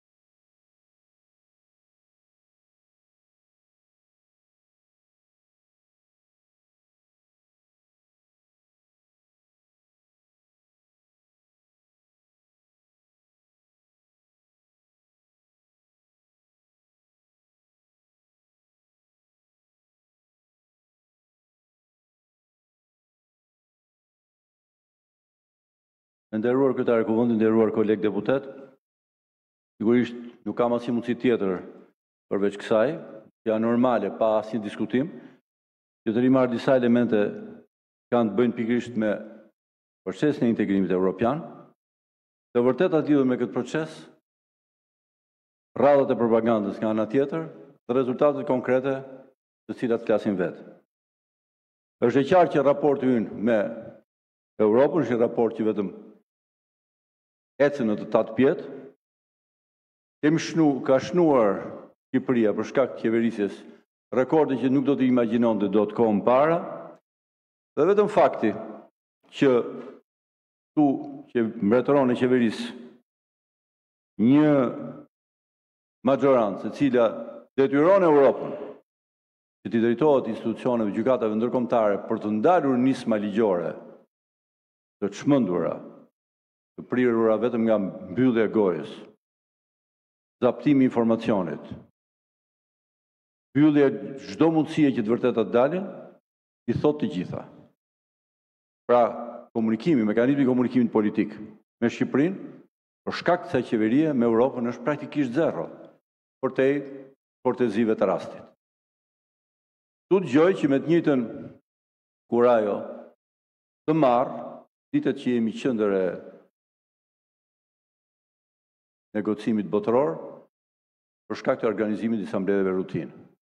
Nderuar kryetare Kuvendit, nderuar kolegë deputet, sigurisht nuk kam asnjë mundësi tjetër përveç kësaj, që janë normale pa asnjë diskutim, që të rimarr disa elemente që kanë të bëjnë pikërisht me procesin e integrimit evropian. Të vërtetë lidhur me këtë proces, rradhat e propagandës nga ana tjetër dhe rezultatet konkrete të cilat flasin vetë. Është e qartë që raporti ynë me Europën është një raport që vetëm ecën në të tatë pjetë, kemi shnu, ka shnuar Shqipëria për shkak të qeverisjes rekorde që nuk do të imagjinon dhe do të kohë më para, dhe vetëm fakti që tu që mbretëron e qeverisë një majorancë e cila detyron Europën që t'i drejtohet institucioneve gjykatave ndërkombëtare për të ndalur nisma ligjore të çmendura, të prirura vetëm nga mbyllja e gojës, zaptimi i informacionit, mbyllje çdo mundësie që të vërtetat dalin, i thot të gjitha. Pra, komunikimi, mekanizmi i komunikimit politik me Shqipërinë, për shkak të kësaj qeverie me Europën është praktikisht zero, përtej kortezive të rastit. Tu dëgjoj që me të njëjtën kur ajo të marrë, ditët që jemi qendër e negocimit botëror, për shkak të organizimit të asambledheve rutinë.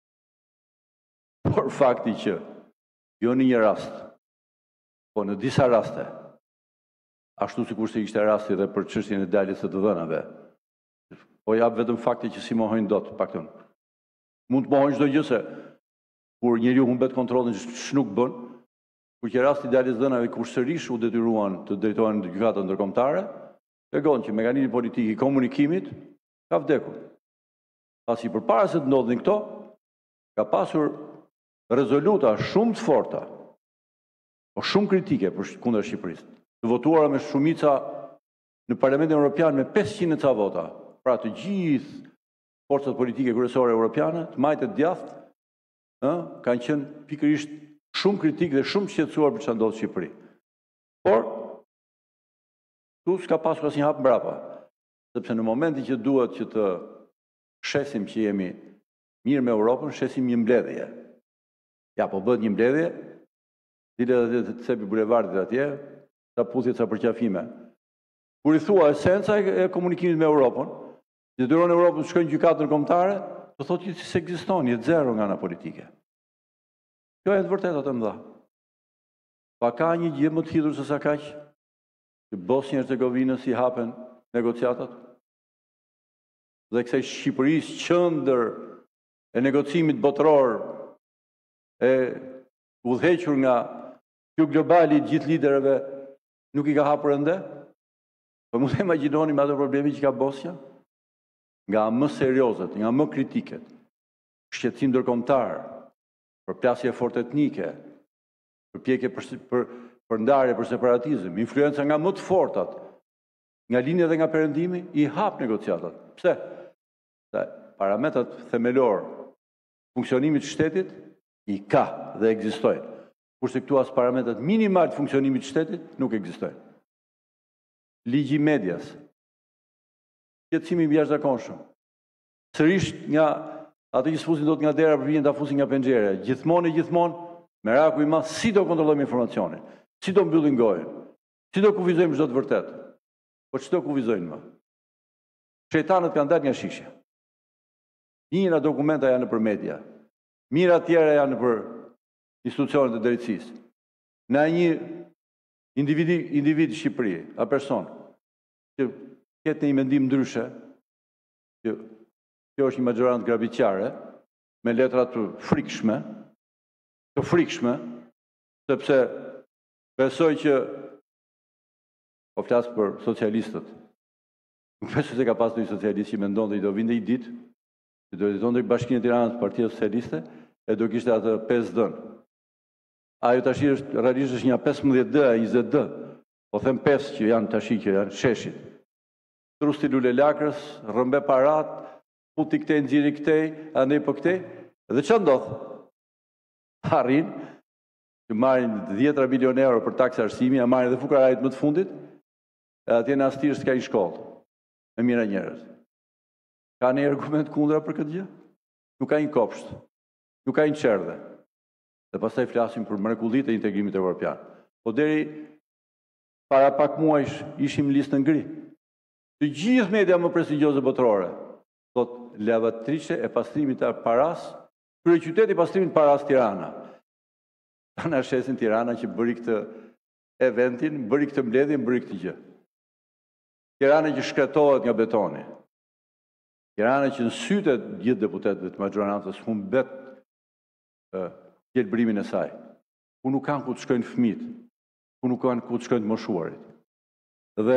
Por fakti që jo në një rast, po në disa raste, ashtu sikur se ishte rasti dhe për çështjen e daljes së të dhënave, po jap vetëm fakti që si mohojnë dot, paktën. Mund të mohojnë çdo gjë se kur njeriu humbet kontrollin ç'nuk bën, kur që rasti i daljes së dhënave kur sërish u detyruan të drejtohen në gjykatën ndërkombëtare, tregon që mekanizmi politik i komunikimit ka vdekur. Pasi përpara se të ndodhin këto, ka pasur rezoluta shumë të forta, po shumë kritike për kundër Shqipërisë, të votuara me shumica në Parlamentin Evropian me pesëqind ca vota, pra të gjithë forcat politike kryesore europiane, të majtë djathtë, ë, kanë qenë pikërisht shumë kritik dhe shumë shqetësuar për çfarë ndodh në Shqipëri. Por tu s'ka pasur asnjë hap mbrapa, sepse në momentin që duhet që të shesim që jemi mirë me Europën, shesim një mbledhje. Ja, po bëhet një mbledhje, dile dhe të cepi bulevardit atje, ta puthje ca përqafime. Kur i thua esenca e komunikimit me Europën, që detyron Europën të shkojnë në gjykatë ndërkombëtare, do thotë që se ekziston, jetë zero nga ana politike. Kjo e të vërtetë të mëdha. Pa ka një gjë më të hidhur se sa kaq, që Bosnjë Hercegovinës i hapen negociatat, dhe kësaj Shqipërisë qendër e negocimit botëror, e udhëhequr nga ky globali gjithë liderëve, nuk i ka hapur ende? Po mund të imagjinoni me ato probleme që ka Bosnja? Nga më seriozet, nga më kritiket, shqetësim ndërkombëtar, përplasje fort etnike, përpjekje për, për, për ndarje, për separatizëm, influenca nga më të fortat, nga linja dhe nga perëndimi, i hap negociatat. Pse? Se parametrat themelor funksionimit të shtetit i ka dhe ekzistojnë. Kurse këtu as parametrat minimal të funksionimit të shtetit nuk ekzistojnë. Ligji i medias, shqetësimi i jashtëzakonshëm. Sërish nga ato që sfusin dot nga dera për vjen ta fusin nga penxhere. Gjithmonë e gjithmonë meraku i madh si do kontrollojmë informacionin, si do mbyllim gojën, si do kufizojmë çdo të vërtetë. Po çdo kufizojnë më. Shejtanët kanë dalë nga shishja. Njëra dokumenta janë nëpër media, mira tjera janë nëpër institucionet e drejtësisë. Në një individ individ në Shqipëri, a person që ketë një mendim ndryshe, që kjo është një magjorant grabitqare, me letra të frikshme, të frikshme, sepse besoj që, po flasë për socialistët, nuk besoj se ka pas një socialist që mendon dhe i do vinde i ditë, që do jeton drejt Bashkinë e Tiranës Partia Socialiste, e do kishte atë pesë D-n. Ajo tash është realisht është një pesëmbëdhjetë D, njëzet D. Po them pesë që janë tash që janë sheshit. Trusti lule lakrës, rrëmbe parat, puti këtej, nxirri këtej, andej po këtej. Dhe ç'a ndodh? Arrin që marrin dhjetra milion euro për taksë arsimi, ja marrin dhe fukarajt më të fundit, e atje në Astir s'ka një shkollë. Me mira njerëz. Ka një argument kundra për këtë gjë? Nuk ka një kopsht, nuk ka një qerdhe. Dhe pastaj flasim për mrekullitë e integrimit evropian. Po deri para pak muajsh ishim listë ngri. Të gjithë media më prestigjioze botërore, thot lavatrice e pastrimit të paras, kryeqyteti i pastrimit të paras Tirana. Ta na shesin Tirana që bëri këtë eventin, bëri këtë mbledhje, bëri këtë gjë. Tirana që shkretohet nga betoni. Tirana që në sytë e gjithë deputetëve të magjorantës humbet gjelbrimin e saj, ku nuk kanë ku të shkojnë fëmijët, ku nuk kanë ku të shkojnë të moshuarit. Dhe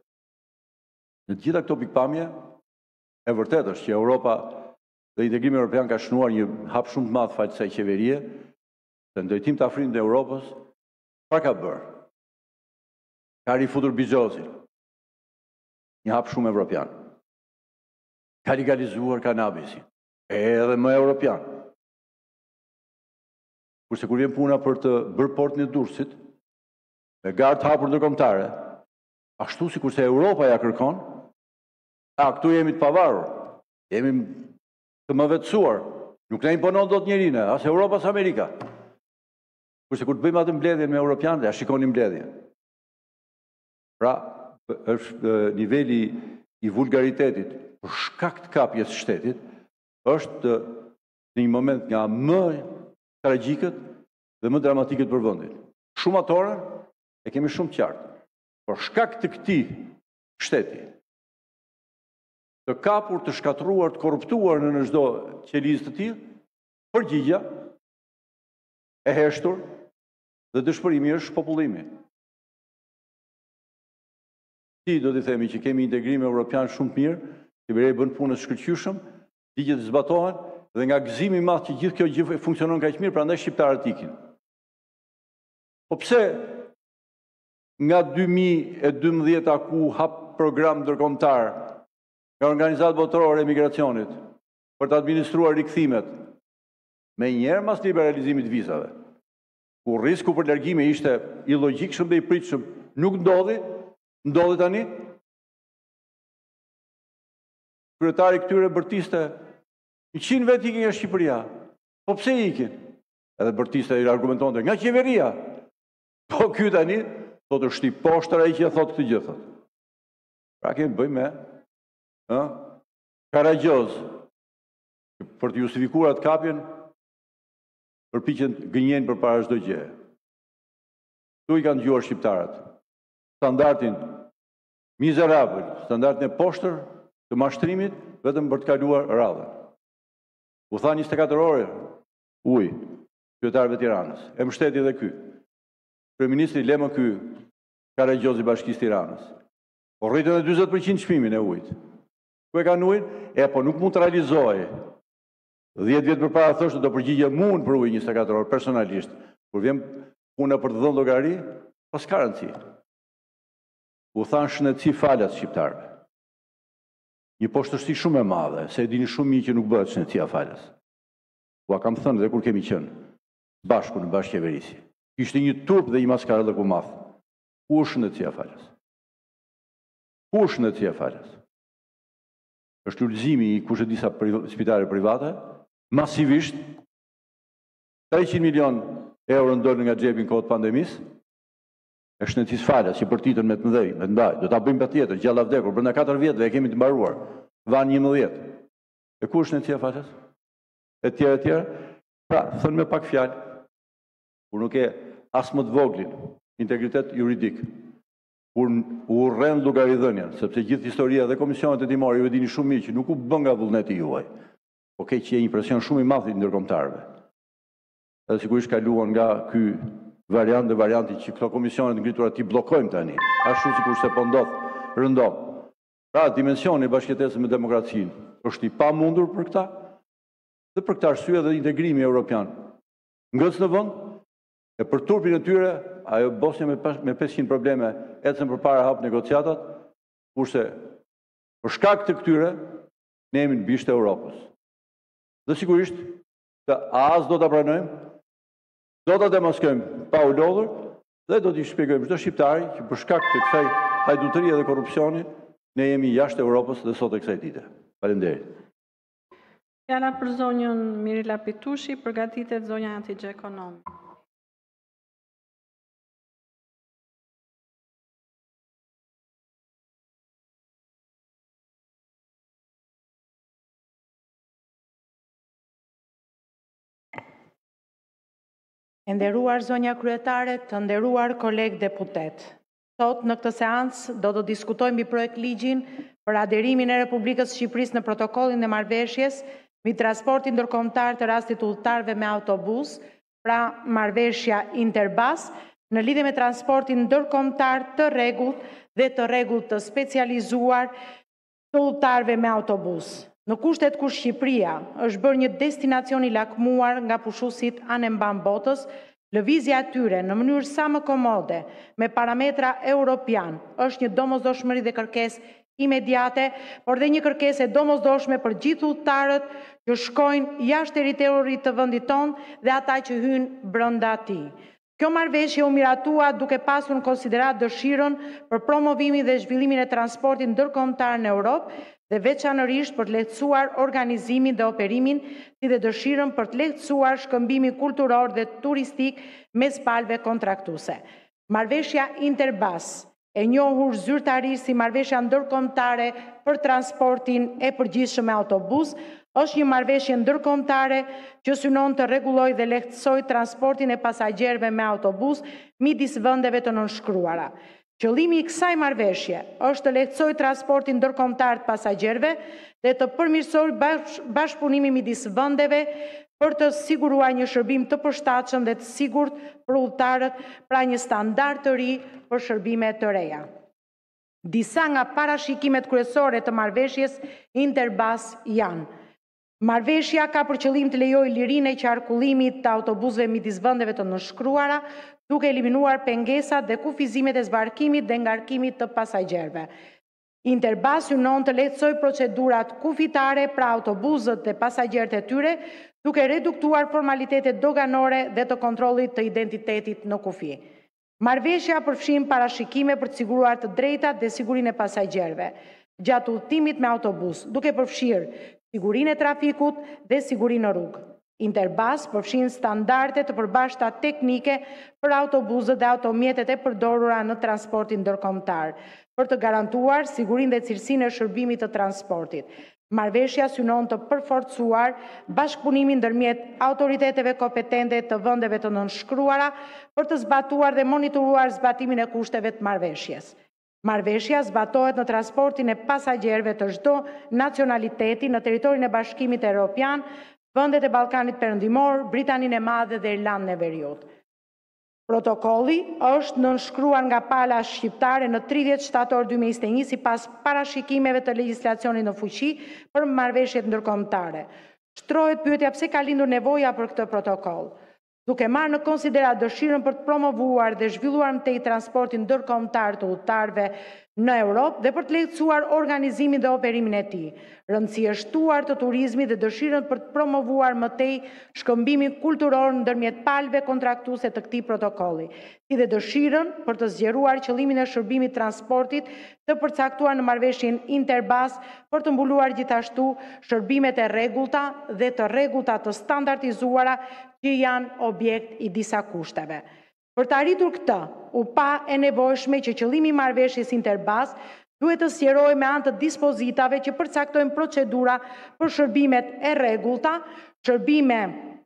në të gjitha këto pikpamje, e vërtet është që Europa dhe integrimi evropian ka shnuar një hap shumë të madh fal kësaj qeverie, se në drejtim të afrimit të Europës, çfarë ka bërë? Ka rifutur Bizozin, një hap shumë evropian. ka legalizuar kanabisin, edhe më europian. Kurse kur vjen puna për të bërë portin e Durrësit, me garë të hapur ndërkombëtare, ashtu si kurse Europa ja kërkon, a këtu jemi të pavarur, jemi të më vetësuar, nuk na imponon dot njerinë, as Europa as Amerika. Kurse kur të bëjmë atë mbledhjen me europianët, ja shikoni mbledhjen. Pra, është niveli i vulgaritetit për shkak të kapjes së shtetit, është në një moment nga më tragjikët dhe më dramatikët për vendin. Shumë atore e kemi shumë qartë. Por shkak të këtij shteti, të kapur, të shkatruar, të korruptuar në çdo qelizë të tillë, përgjigja e heshtur dhe dëshpërimi është popullimi. Ti do t'i themi që kemi integrim evropian shumë të mirë, Qeveria bën punën e shkëlqyeshëm, ligjet zbatohen dhe nga gëzimi i madh që gjithë kjo gjë funksionon kaq mirë, prandaj shqiptarët ikin. Po pse nga dy mijë e dymbëdhjetë ku hap program ndërkombëtar nga organizatë botërore e migracionit për të administruar rikthimet, me njerë mas liberalizimit vizave, ku risku për largime ishte ilogjikshëm dhe i pritshëm, nuk ndodhi, ndodhi tani. Kryetari këtyre bërtiste, njëqind vetë ikin nga Shqipëria. Po pse ikin? Edhe bërtiste i argumentonte nga qeveria. Po ky tani, do të shti poshtër ai që e thot këtë gjë thot. Pra kemi bëjmë me ë Karagjoz, për të justifikuar atë kapjen, përpiqen gënjen përpara çdo gjë. Tu i kanë dëgjuar shqiptarët. Standardin mizerabël, standardin e poshtër të mashtrimit, vetëm për të kaluar radhën. U tha njëzet e katër ore ujë qytetarëve të Tiranës. E mbështeti edhe ky. Kryeministri le më ky Karagjoz i Bashkisë Tiranës. Po rritën e dyzet përqind çmimin e ujit. Ku e kanë ujin? E po nuk mund të realizojë. dhjetë vjet përpara thoshte do përgjigje mund për ujë njëzet e katër orë personalisht. Kur vjen puna për të dhënë llogari, pas ka rëndësi. U thanë shëndetësi falas shqiptarëve. Një poshtërsi shumë e madhe, se e dini shumë mirë që nuk bëhet shëndetësia falas. Ua kam thënë dhe kur kemi qenë bashku në bashkëqeverisi. Ishte një turp dhe një maskarellë ku madh. Ku është shëndetësia falas? Ku është shëndetësia falas? Është ulëzimi i kushte disa spitale private, masivisht, treqind milion euro ndolën nga xhepi në kohë të pandemisë, e shëndetësisë falas që përtitën me të mëdhej, me të mbaj. Do ta bëjmë patjetër, gjalla vdekur, brenda katër vjetëve e kemi të mbaruar. Van njëmbëdhjetë. E ku është shëndetësia falas? E tjera e tjera. Pra, thënë me pak fjalë, kur nuk e as më të voglin integritet juridik, kur u rren llogaridhënien, sepse gjithë historia dhe komisionet e timore ju e dini shumë mirë që nuk u bën nga vullneti juaj. Po ke që një presion shumë i madh i ndërkombëtarëve. Edhe sigurisht kaluan nga ky variant dhe varianti që këto komisionet ngritura ti bllokojmë tani. Ashtu sikur se po ndodh rëndom. Pra, dimensioni i bashkëjetesës me demokracinë është i pamundur për këta, dhe për këtë arsye dhe integrimi evropian ngëc në vend, e për turpin e tyre, ajo Bosnia me pesëqind probleme ecën përpara hap negociatat, kurse për shkak të këtyre ne jemi në bisht e Europës. Dhe sigurisht, të as do ta pranojmë, do ta demaskojmë pa u lodhur dhe do t'i shpjegojmë çdo shqiptari që për shkak të kësaj hajdutërie dhe korrupsioni ne jemi jashtë Europës dhe sot e kësaj dite. Faleminderit. Fjala për zonjën Mirela Pitushi, përgatitet zonja Atigje Ekonomi. E nderuar zonja kryetare, të nderuar kolegë deputet. Sot në këtë seancë do të diskutojmë i projekt ligjin për aderimin e Republikës Shqipërisë në protokollin e marrëveshjes mbi transportin ndërkombëtar të rastit udhëtarëve me autobus, pra marrëveshja Interbus, në lidhje me transportin ndërkombëtar të rregullt dhe të rregullt të specializuar të udhëtarëve me autobus. Në kushtet kur Shqipëria është bërë një destinacion i lakmuar nga pushuesit anë mban botës, lëvizja atyre në mënyrë sa më komode me parametra europian është një domosdoshmëri dhe kërkesë imediate, por dhe një kërkesë e domosdoshme për gjithë udhëtarët që shkojnë jashtë territorit të vendit tonë dhe ata që hynë brenda tij. Kjo marrëveshje u miratua duke pasur në konsiderat dëshirën për promovimin dhe zhvillimin e transportit ndërkombëtar në Europë dhe veçanërisht për të lehtësuar organizimin dhe operimin, si dhe dëshirën për të lehtësuar shkëmbimin kulturor dhe turistik mes palëve kontraktuese. Marrëveshja Interbus, e njohur zyrtarisht si marrëveshja ndërkombëtare për transportin e përgjithshëm me autobus, është një marrëveshje ndërkombëtare që synon të rregullojë dhe lehtësojë transportin e pasagjerëve me autobus midis vendeve të nënshkruara. Qëllimi i kësaj marrëveshje është të lehtësojë transportin ndërkombëtar të pasagjerëve dhe të përmirësojë bash, bashkëpunimin midis vendeve për të siguruar një shërbim të përshtatshëm dhe të sigurt për udhëtarët, pra një standard të ri për shërbime të reja. Disa nga parashikimet kryesore të marrëveshjes Interbus janë: marrëveshja ka për qëllim të lejojë lirinë e qarkullimit të autobusëve midis vendeve të nënshkruara, duke eliminuar pengesat dhe kufizimet e zbarkimit dhe ngarkimit të pasagjerëve. Interbus synon të lehtësojë procedurat kufitare pra autobusët dhe pasagjerët e tyre, duke reduktuar formalitetet doganore dhe të kontrollit të identitetit në kufi. Marrëveshja përfshin parashikime për të siguruar të drejtat dhe sigurinë e pasagjerëve gjatë udhëtimit me autobus, duke përfshirë sigurinë e trafikut dhe sigurinë në rrugë. Interbus përfshin standarde të përbashkëta teknike për autobusët dhe automjetet e përdorura në transportin ndërkombëtar, për të garantuar sigurinë dhe cilësinë e shërbimit të transportit. Marrëveshja synon të përforcuar bashkëpunimin ndërmjet autoriteteve kompetente të vendeve të nënshkruara për të zbatuar dhe monitoruar zbatimin e kushteve të marrëveshjes. Marrëveshja zbatohet në transportin e pasagjerëve të çdo nacionaliteti në territorin e Bashkimit Evropian, vendet e Ballkanit Perëndimor, Britaninë e Madhe dhe Irlandën e Veriut. Protokolli është nënshkruar nga pala shqiptare në tridhjetë shtator dy mijë e njëzet e një sipas parashikimeve të legjislacionit në fuqi për marrëveshjet ndërkombëtare. Shtrohet pyetja pse ka lindur nevoja për këtë protokoll. Duke marrë në konsiderat dëshirën për të promovuar dhe zhvilluar më tej transportin ndërkombëtar të udhëtarëve në Europë dhe për të lehtësuar organizimin dhe operimin e tij, rëndësi e shtuar të turizmit dhe dëshirën për të promovuar më tej shkëmbimin kulturor ndërmjet palëve kontraktuese të këtij protokolli, si dhe dëshirën për të zgjeruar qëllimin e shërbimit transportit të përcaktuar në marrëveshjen Interbus për të mbuluar gjithashtu shërbimet e rregullta dhe të rregullta të standardizuara që janë objekt i disa kushteve. Për të arritur këtë, u pa e nevojshme që qëllimi i marrëveshjes Interbus duhet të sqarohej me anë të dispozitave që përcaktojnë procedura për shërbimet e rregullta, shërbime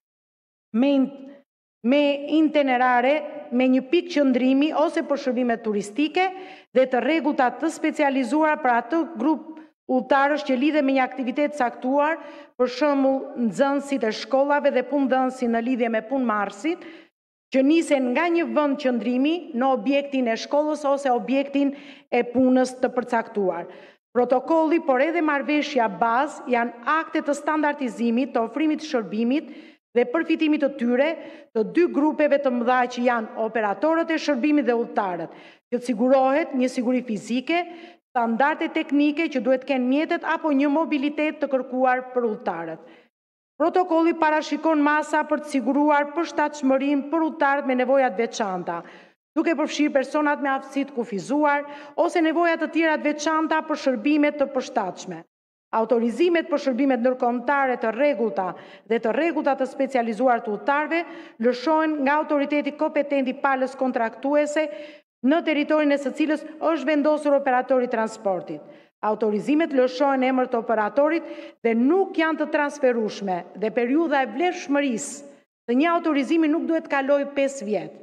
me, me itinerare me një pikë qëndrimi ose për shërbime turistike dhe të rregullta të specializuara për atë grup udhëtarësh që lidhe me një aktivitet caktuar, për shembull nxënësit e shkollave dhe punëdhënësit në lidhje me punëmarrësit, që nisen nga një vend qëndrimi në objektin e shkollës ose objektin e punës të përcaktuar. Protokolli, por edhe marrëveshja bazë janë akte të standardizimit të ofrimit të shërbimit dhe përfitimit të tyre të dy grupeve të mëdha që janë operatorët e shërbimit dhe udhëtarët, që të sigurohet një siguri fizike, standarde teknike që duhet kenë mjetet apo një mobilitet të kërkuar për udhëtarët. Protokolli parashikon masa për të siguruar përshtatshmërinë për udhëtarët me nevoja të veçanta, duke përfshirë personat me aftësi të kufizuar ose nevoja të tjera të veçanta për shërbime të përshtatshme. Autorizimet për shërbimet ndërkombëtare të rregullta dhe të rregullta të specializuar të udhëtarëve lëshohen nga autoriteti kompetent i palës kontraktuese në territorin e së cilës është vendosur operatori i transportit. Autorizimet lëshohen në emër të operatorit dhe nuk janë të transferueshme dhe periudha e vlefshmërisë të një autorizimi nuk duhet kalojë pesë vjet.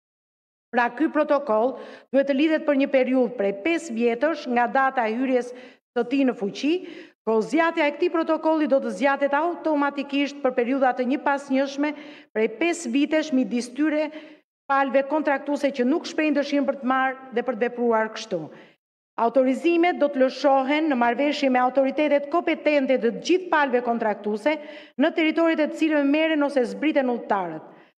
Pra, ky protokoll duhet të lidhet për një periudhë prej pesë vjetësh nga data e hyrjes së tij në fuqi, por zgjatja e këtij protokolli do të zgjatet automatikisht për periudha të njëpasnjëshme prej pesë vitesh midis tyre palëve kontraktuese që nuk shprehin dëshirën për të marrë dhe për të vepruar kështu. Autorizimet do të lëshohen në marrëveshje me autoritetet kompetente të gjithë palëve kontraktuese në territoret e të cilëve merren ose zbriten udhëtarët.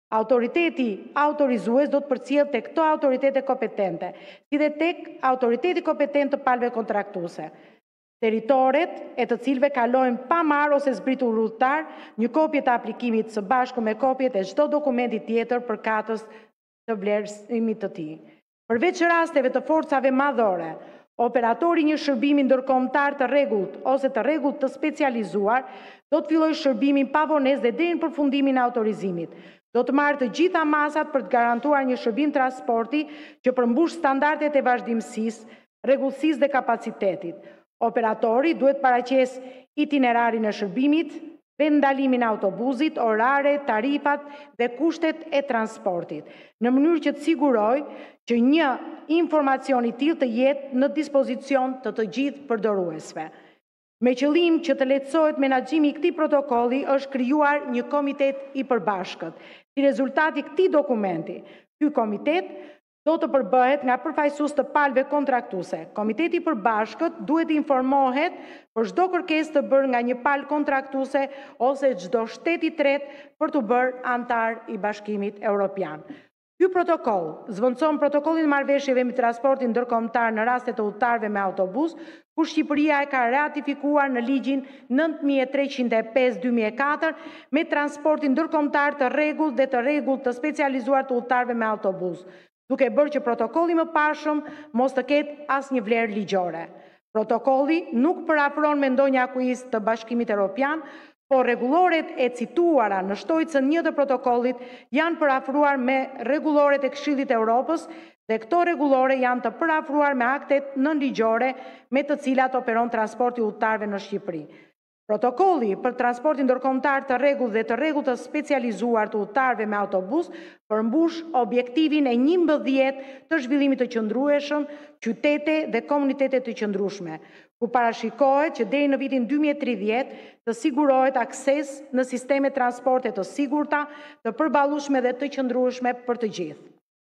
Autoriteti autorizues do të përcjell tek këto autoritete kompetente, si dhe tek autoriteti kompetent të palëve kontraktuese. Teritoret e të cilëve kalojnë pa marrë ose zbritur rrugëtar një kopje të aplikimit së bashku me kopjet e çdo dokumenti tjetër për katës të vlerësimit të tij. Përveç rasteve të forcave madhore, operatori një shërbimi ndërkombëtar të rregullt ose të rregullt të specializuar do të fillojë shërbimin pa vonesë dhe deri në përfundimin e autorizimit. Do të marrë të gjitha masat për të garantuar një shërbim transporti që përmbush standardet e vazhdimësisë, rregullsisë dhe kapacitetit. Operatori duhet paraqes itinerarin e shërbimit, vendalimin e autobusit, orare, tarifat dhe kushtet e transportit, në mënyrë që të sigurojë që një informacion i tillë të jetë në dispozicion të të gjithë përdoruesve. Me qëllim që të lehtësohet menaxhimi i këtij protokolli, është krijuar një komitet i përbashkët. Si rezultat i këtij dokumenti, ky komitet do të përbëhet nga përfaqësues të palëve kontraktuese. Komiteti i përbashkët duhet informohet për çdo kërkesë të bërë nga një palë kontraktuese ose çdo shtet i tretë për të bërë antar i Bashkimit Evropian. Ky protokoll zvendëson protokollin e marrëveshjeve mbi transportin ndërkombëtar në raste të udhëtarëve me autobus, ku Shqipëria e ka ratifikuar në ligjin nëntë mijë e treqind e pesë dy mijë e katër me transportin ndërkombëtar të rregullt dhe të rregullt të specializuar të udhëtarëve me autobus, duke bërë që protokolli më parshëm mos të ketë asnjë vlerë ligjore. Protokolli nuk parafron me ndonjë akuist të Bashkimit Evropian, por rregulloret e cituara në shtojcën një të protokollit janë parafruar me rregulloret e Këshillit të Evropës dhe këto rregullore janë të parafruar me aktet nënligjore me të cilat operon transporti udhëtarëve në Shqipëri. Protokolli për transportin ndërkombëtar të rregullt dhe të rregullt të specializuar të udhëtarëve me autobus përmbush objektivin e njëmbëdhjetë të zhvillimit të qëndrueshëm, qytete dhe komunitete të qëndrueshme, ku parashikohet që deri në vitin dy mijë e tridhjetë të sigurohet akses në sisteme transporte të sigurta, të përballueshme dhe të qëndrueshme për të gjithë.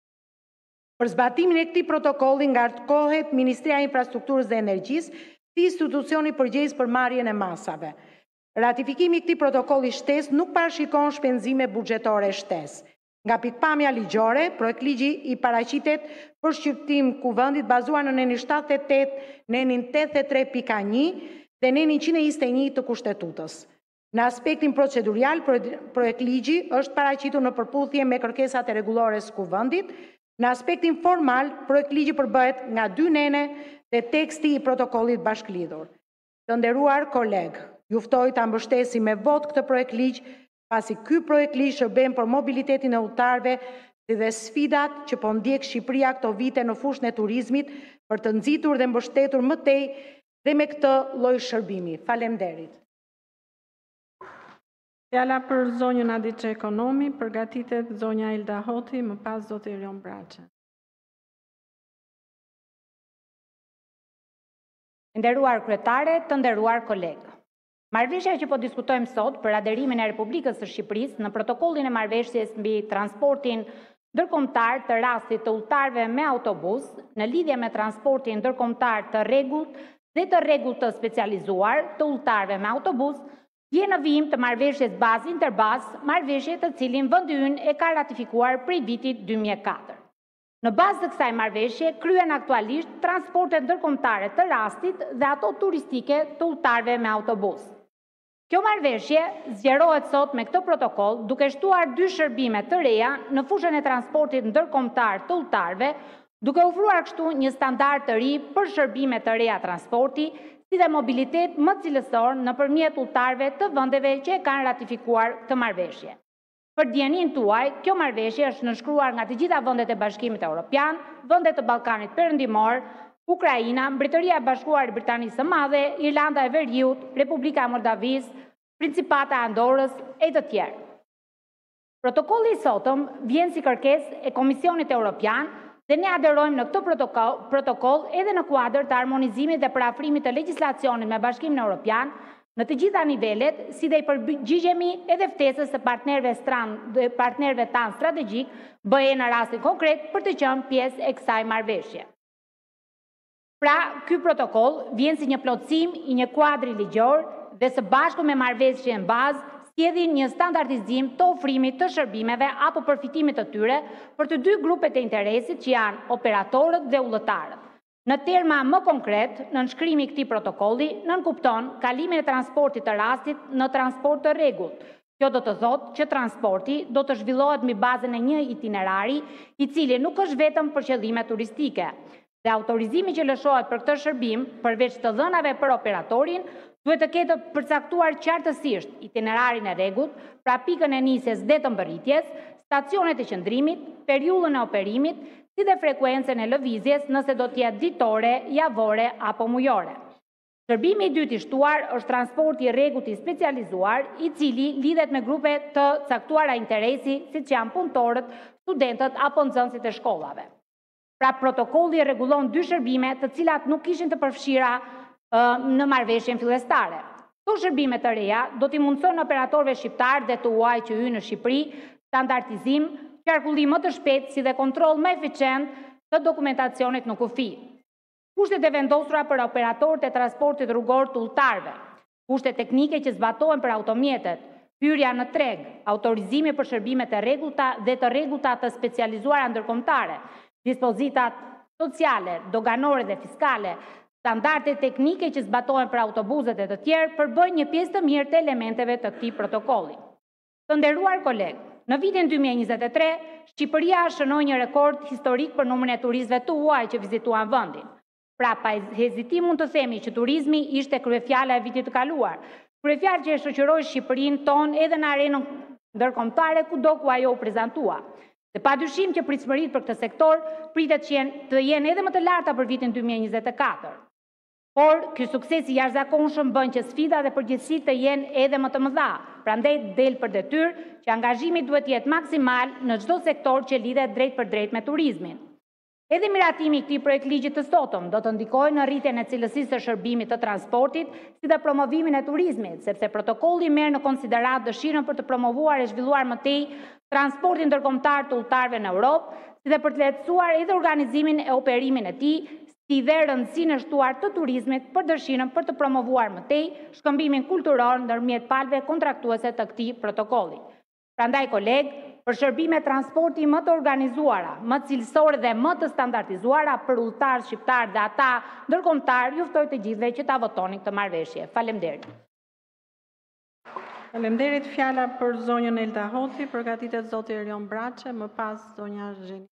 Për zbatimin e këtij protokolli ngarkohet Ministria e Infrastrukturës dhe Energjisë si institucioni përgjegjës për marrjen e masave. Ratifikimi i këtij protokolli shtesë nuk parashikon shpenzime buxhetore shtesë. Nga pikpamja ligjore, projektligji i paraqitet për shqyrtim kuvendit bazuar në nenin shtatëdhjetë e tetë, nenin tetëdhjetë e tre pika një dhe nenin njëqind e njëzet e një të Kushtetutës. Në aspektin procedurial, projektligji është paraqitur në përputhje me kërkesat e rregullores së kuvendit. Në aspektin formal, projektligji përbëhet nga dy nene dhe teksti i protokollit bashkëlidhur. Të nderuar kolegë, ju ftoj ta mbështesni me vot këtë projektligj, pasi ky projektligj shërben për mobilitetin e udhëtarëve si dhe sfidat që po ndjek Shqipëria këto vite në fushën e turizmit për të nxitur dhe mbështetur më tej dhe me këtë lloj shërbimi. Faleminderit. Fjala për zonjën Adiçe Ekonomi, përgatitet zonja Ilda Hoti, më pas zoti Erion Braçe. Nderuar kryetare, të nderuar kolegë. Marrëveshja që po diskutojmë sot për aderimin e Republikës së Shqipërisë në protokollin e marrëveshjes mbi transportin ndërkombëtar të rastit të udhëtarëve me autobus në lidhje me transportin ndërkombëtar të rregullt dhe të rregullt të specializuar të udhëtarëve me autobus vjen në vijim të marrëveshjes bazë interbas, marrëveshje të cilin vendi ynë e ka ratifikuar prej vitit dy mijë e katër. Në bazë të kësaj marrëveshje kryen aktualisht transportet ndërkombëtare të rastit dhe ato turistike të udhëtarëve me autobus. Kjo marrëveshje zgjerohet sot me këtë protokoll duke shtuar dy shërbime të reja në fushën e transportit ndërkombëtar të udhëtarëve, duke ofruar kështu një standard të ri për shërbime të reja transporti, si dhe mobilitet më cilësor nëpërmjet udhëtarëve të vendeve që e kanë ratifikuar këtë marrëveshje. Për djenin tuaj, kjo marrëveshje është nënshkruar nga të gjitha vendet e Bashkimit Evropian, vendet të Ballkanit Perëndimor, Ukraina, Mbretëria e Bashkuar e Britanisë së Madhe, Irlanda e Veriut, Republika e Moldavisë, Principata e Andorrës e të tjerë. Protokolli i sotëm vjen si kërkesë e Komisionit Evropian dhe ne aderojmë në këtë protokoll, protokoll edhe në kuadër të armonizimit dhe parafrimit të legjislacionit me Bashkimin Evropian në të gjitha nivelet, si dhe i përgjigjemi edhe ftesës së partnerëve stran dhe partnerëve tanë strategjik, B E në rastin konkret për të qenë pjesë e kësaj marrëveshje. Pra, ky protokoll vjen si një plotësim i një kuadri ligjor dhe së bashku me marrëveshjen bazë zgjedhin një standardizim të ofrimit të shërbimeve apo përfitimit të tyre për të dy grupet e interesit që janë operatorët dhe udhëtarët. Në terma më konkret, në nënshkrimi i këtij protokolli nënkupton kalimin e transportit të rastit në transport të rregullt. Kjo do të thotë që transporti do të zhvillohet mbi bazën e një itinerari i cili nuk është vetëm për qëllime turistike. Dhe autorizimi që lëshohet për këtë shërbim, përveç të dhënave për operatorin, duhet të ketë përcaktuar qartësisht itinerarin e rregullt, pra pikën e nisjes dhe të mbërritjes, stacionet e qëndrimit, periudhën e operimit, si dhe frekuencën e lëvizjes nëse do të jetë ditore, javore apo mujore. Shërbimi i dytë i shtuar është transporti i rregullt i specializuar, i cili lidhet me grupe të caktuara interesi, siç janë punëtorët, studentët apo nxënësit e shkollave. Pra protokolli rregullon dy shërbime të cilat nuk ishin të përfshira në marrëveshjen fillestare. Këto shërbime të reja do t'i mundësojnë operatorëve shqiptar dhe të huaj që hyjnë në Shqipëri standardizim, qarkullim më të shpejtë si dhe kontroll më eficient të dokumentacionit në kufi. Kushtet e vendosura për operatorët e transportit rrugor të udhëtarëve, kushtet teknike që zbatohen për automjetet, hyrja në treg, autorizimi për shërbimet e rregullta dhe të rregullta të specializuara ndërkombëtare, dispozitat sociale, doganore dhe fiskale, standarde teknike që zbatohen për autobuset e të tjerë përbëjnë një pjesë të mirë të elementeve të këtij protokolli. Të nderuar kolegë, në vitin dy mijë e njëzet e tre, Shqipëria shënoi një rekord historik për numrin e turistëve të huaj që vizituan vendin. Pra, pa hezitim mund të themi që turizmi ishte kryefjala e vitit të kaluar, kryefjalë që e shoqëroi Shqipërinë tonë edhe në arenën ndërkombëtare kudo ku ajo u prezantua. Dhe padyshim që pritshmëritë për këtë sektor pritet që të jenë edhe më të larta për vitin dy mijë e njëzet e katër. Por, ky sukses i jashtëzakonshëm bën që sfida dhe përgjegjësitë të jenë edhe më të mëdha. Prandaj del për detyrë që angazhimi duhet jetë maksimal në çdo sektor që lidhet drejt për drejt me turizmin. Edhe miratimi i këtij projekt ligji të sotëm do të ndikojë në rritjen e cilësisë së shërbimit të transportit, si dhe promovimin e turizmit, sepse protokolli merr në konsiderat dëshirën për të promovuar e zhvilluar më tej transportin ndërkombëtar të udhëtarëve në Europë, si dhe për të lehtësuar edhe organizimin e operimin e tij, si dhe rëndësinë e shtuar të turizmit për dëshirën për të promovuar më tej shkëmbimin kulturor ndërmjet palëve kontraktuese të këtij protokolli. Prandaj kolegë, për shërbime transporti më të organizuara, më cilësore dhe më të standardizuara për udhëtarët shqiptar dhe ata ndërkombëtar, ju ftoj të gjithëve që ta votoni këtë marrëveshje. Faleminderit. Faleminderit. Fjala për zonjën Elda Hoci, përgatitet zoti Erion Braçe, më pas zonja Zheni.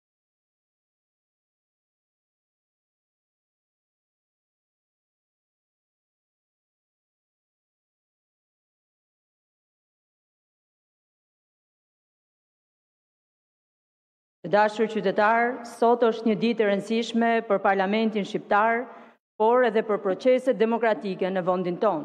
Të dashur qytetar, sot është një ditë e rëndësishme për Parlamentin shqiptar, por edhe për proceset demokratike në vendin tonë.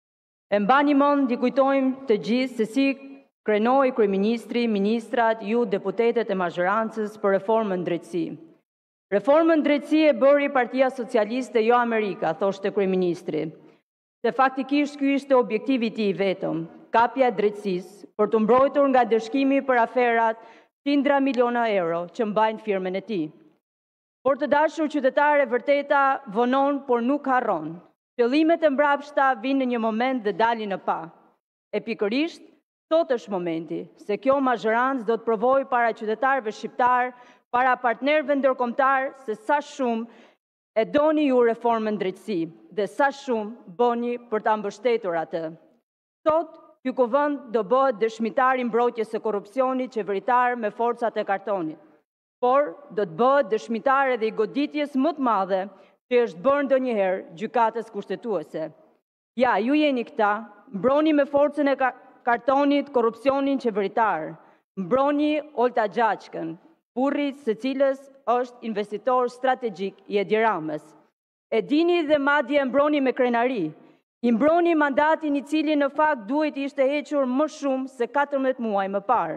E mbani mend t'i kujtojmë të gjithë se si krenoi kryeministri, ministrat, ju deputetet e mazhorancës për reformën drejtësi. Reformën drejtësi e bëri Partia Socialiste jo Amerika, thoshte kryeministri. Se faktikisht ky ishte objektivi i tij vetëm, kapja e drejtësisë për të mbrojtur nga dëshkimi për aferat qindra miliona euro që mbajnë firmën e tij. Por të dashur qytetare, vërteta vonon, por nuk harron. Qëllimet e mbrapshta vinë në një moment dhe dalin në pa. E pikërisht, sot është momenti, se kjo mazhorancë do të provojë para qytetarëve shqiptar, para partnerëve ndërkombëtar, se sa shumë e doni ju reformën drejtësi dhe sa shumë bëni për ta mbështetur atë. Sot ky kuvend do bëhet dëshmitar i mbrojtjes së korrupsionit qeveritar me forcat e kartonit, por do të bëhet dëshmitar edhe i goditjes më të madhe që është bërë ndonjëherë gjykatës kushtetuese. Ja, ju jeni këta, mbroni me forcën e kartonit korrupsionin qeveritar, mbroni Olta Gjaçkën, burri së cilës është investitor strategjik i Edi Ramës. E dini dhe madje mbroni me krenari, i mbroni mandatin i cili në fakt duhet ishte hequr më shumë se katërmbëdhjetë muaj më parë.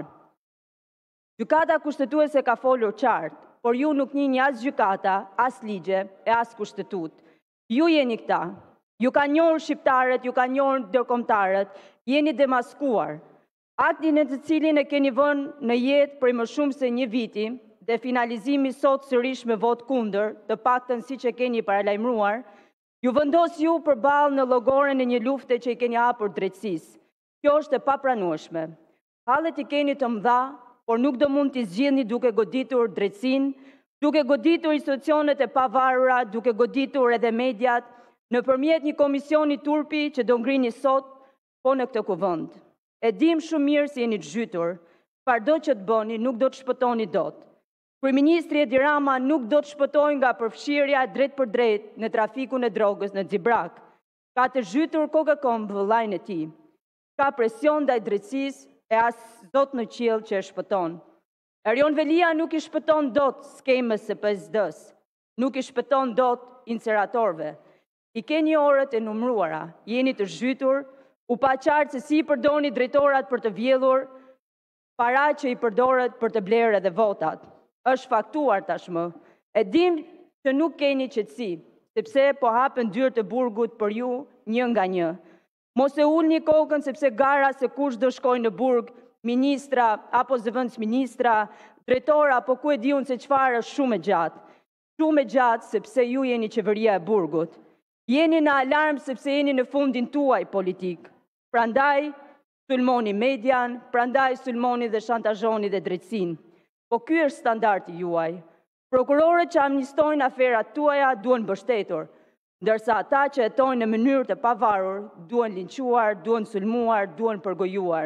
Gjykata kushtetuese ka folur qartë, por ju nuk njihni as gjykata, as ligje e as kushtetut. Ju jeni këta, ju ka njohur shqiptarët, ju ka njohur ndërkombëtarët, jeni demaskuar. Aktin e të cilin e keni vënë në jetë prej më shumë se një viti dhe finalizimi sot sërish me vot kundër, të paktën siç e keni paralajmëruar, ju vendos ju përballë në llogoren e një lufte që i keni hapur drejtësisë. Kjo është e papranueshme. Hallet i keni të mëdha, por nuk do mund t'i zgjidhni duke goditur drejtësinë, duke goditur institucionet e pavarura, duke goditur edhe mediat, nëpërmjet një komisioni turpi që do ngrini sot, po në këtë kuvend. E dim shumë mirë se jeni të zhytur, çfarëdo që të bëni nuk do të shpëtoni dot. Kryeministri Edi Rama nuk do të shpëtojë nga përfshirja drejt për drejt në trafikun e drogës në Xhibrak. Ka të zhytur kokë-këmbë vëllain e tij. Ka presion ndaj drejtësisë e as zot në qiell që e shpëton. Erion Velia nuk i shpëton dot skemës së P S D-s, nuk i shpëton dot inceneratorëve. I keni orët e numruara, jeni të zhytur, u pa qartë se si i përdorni drejtorat për të vjedhur, para që i përdoret për të blerë edhe votat. Është faktuar tashmë. E dim që nuk keni qetësi, sepse po hapen dyert e burgut për ju një nga një. Mos e ulni kokën sepse gara se kush do shkojë në burg, ministra apo zëvendës ministra, drejtora apo ku e diun se çfarë është shumë e gjatë. Shumë e gjatë sepse ju jeni qeveria e burgut. Jeni në alarm sepse jeni në fundin tuaj politik. Prandaj sulmoni median, prandaj sulmoni dhe shantazhoni dhe drejtësinë. Po ky është standardi juaj. Prokurorët që amnistojnë aferat tuaja duhen mbështetur, ndërsa ata që hetojnë në mënyrë të pavarur duhen linquar, duhen sulmuar, duhen përgojuar.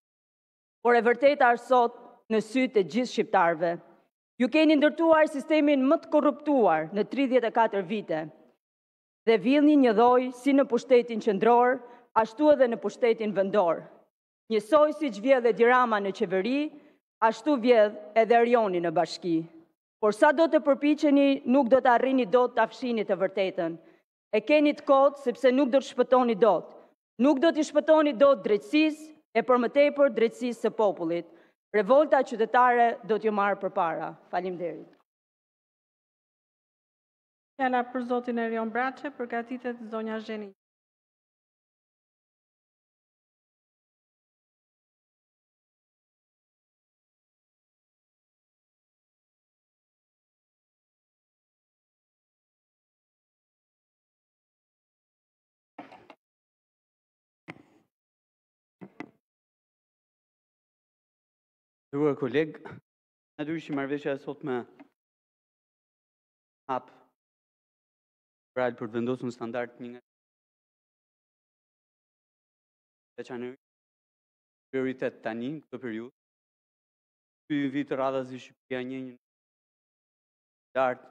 Por e vërteta është sot në sytë e gjithë shqiptarëve. Ju keni ndërtuar sistemin më të korruptuar në tridhjetë e katër vite dhe villni një dhoj si në pushtetin qendror, ashtu edhe në pushtetin vendor. Njësoj si që vjedh Edi Rama në qeveri, ashtu vjedh edhe Erioni në bashki. Por sa do të përpiqeni, nuk do të arrini dot të afshini të vërtetën. E keni të kot sepse nuk do të shpëtoni dot. Nuk do të shpëtoni dot drejtësisë e për më tepër drejtësisë së popullit. Revolta qytetare do t'ju marrë përpara. Faleminderit. Fjala për zotin Erion Braçe, përgatitet zonja Zheni. Nderuar koleg, natyrisht që marrëveshja e sotme hap pra për të vendosur në standard një nga veçanërisht prioritet tani në këtë periudhë. Ky vit të radhës i Shqipëria një një lart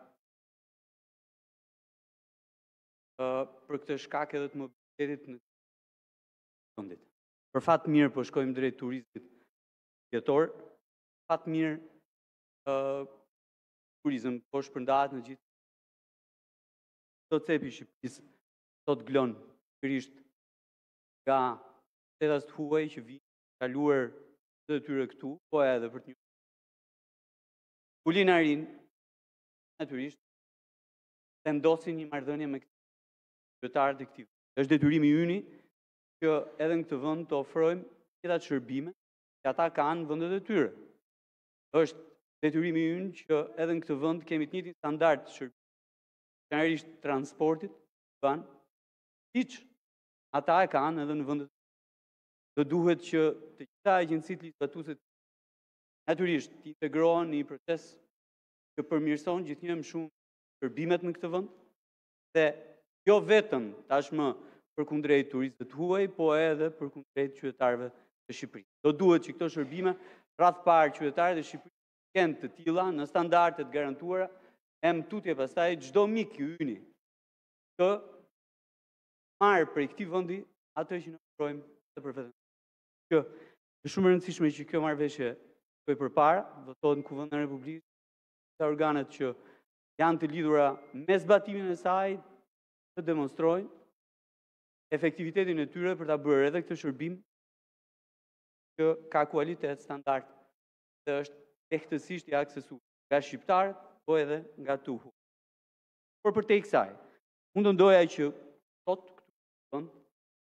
për këtë shkak edhe të mobilitetit në vendit. Për fat mirë po shkojmë drejt turizmit vjetor. Fat mirë uh, turizm po shpërndahet në gjithë do cepi Shqipërisë sot glon pikërisht nga shtetat të huaj që vinë kaluar të tyre këtu, po edhe për të një kulinarin natyrisht vendosin një marrëdhënie me qytetarët e këtij. Është detyrimi ynë që edhe në këtë vend të ofrojmë gjithë ato shërbime që ata kanë në vendet e tyre. Është detyrimi ynë që edhe në këtë vend kemi të njëjtin standard të shërbimit, veçanërisht transportit, ban, siç ata e kanë edhe në vendet. Do duhet që të gjitha agjencitë licitatuese natyrisht të integrohen në një proces që përmirëson gjithnjë më shumë shërbimet në këtë vend dhe jo vetëm tashmë përkundrejt turistëve huaj, po edhe përkundrejt qytetarëve të Shqipërisë. Do duhet që këto shërbime rreth parë qytetarët e Shqipërisë kenë të tilla në standarde të garantuara, em tutje pastaj çdo mik i yni të marrë prej këtij vendi atë që ne ofrojmë të përvetëm. Që është shumë e rëndësishme që kjo marrëveshje shkojë përpara, votohet në Kuvendin e Republikës, të organet që janë të lidhura me zbatimin e saj të demonstrojnë efektivitetin e tyre për ta bërë edhe këtë shërbim që ka kualitet standard dhe është lehtësisht i aksesuar nga shqiptarët, po edhe nga tuhu. Por për te i kësaj, unë do ndoja që sot këtu vend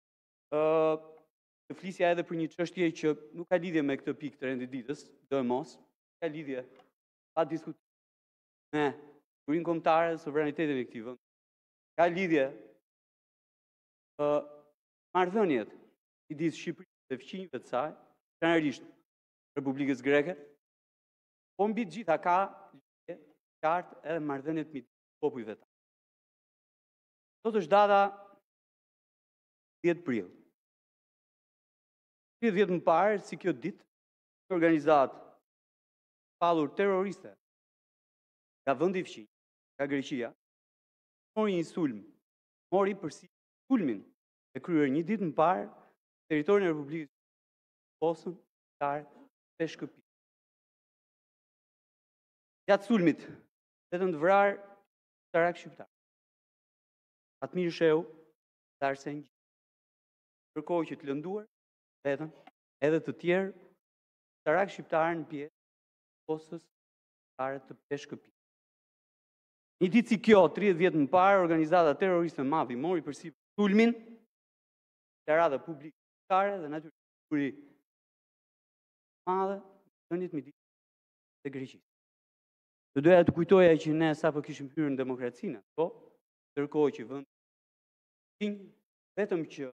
të flisja edhe për një çështje që nuk ka lidhje me këtë pikë të renditës, do e mos, ka lidhje pa diskutim me kurinë kombëtare dhe sovranitetin e këtij vendi. Ka lidhje marrëdhëniet midis Shqipërisë dhe fqinjve të saj, krenarisht Republikës Greke, po mbi të gjitha ka lidhje qartë edhe marrëdhëniet midis popujve ta. Sot është data dhjetë prill. tridhjetë vjet më parë, si kjo ditë, një organizatë pallur terroriste nga vendi i fqinj, nga Greqia, mori një sulm, mori përsi sulmin e kryer një ditë më parë në territorin e Republikës Kosovën, tarë pesë shtëpi. Gjatë sulmit, vetëm të vrarë shtarak shqiptar. Fatmir Shehu dhe Arsen Gjiu. Ndërkohë që të lënduar, vetëm edhe të tjerë shtarak shqiptar në pjesë Kosovës, tarë të pesë shtëpi. Një ditë si kjo, tridhjetë vjet më parë, organizata terroriste Mavi mori përsipër sulmin, deklarata publike shqiptare dhe natyrisht kuri madhe dhëniet midis të Greqisë. Do doja të kujtoja që ne sapo kishim hyrë në demokracinë, po, ndërkohë që vendi vetëm që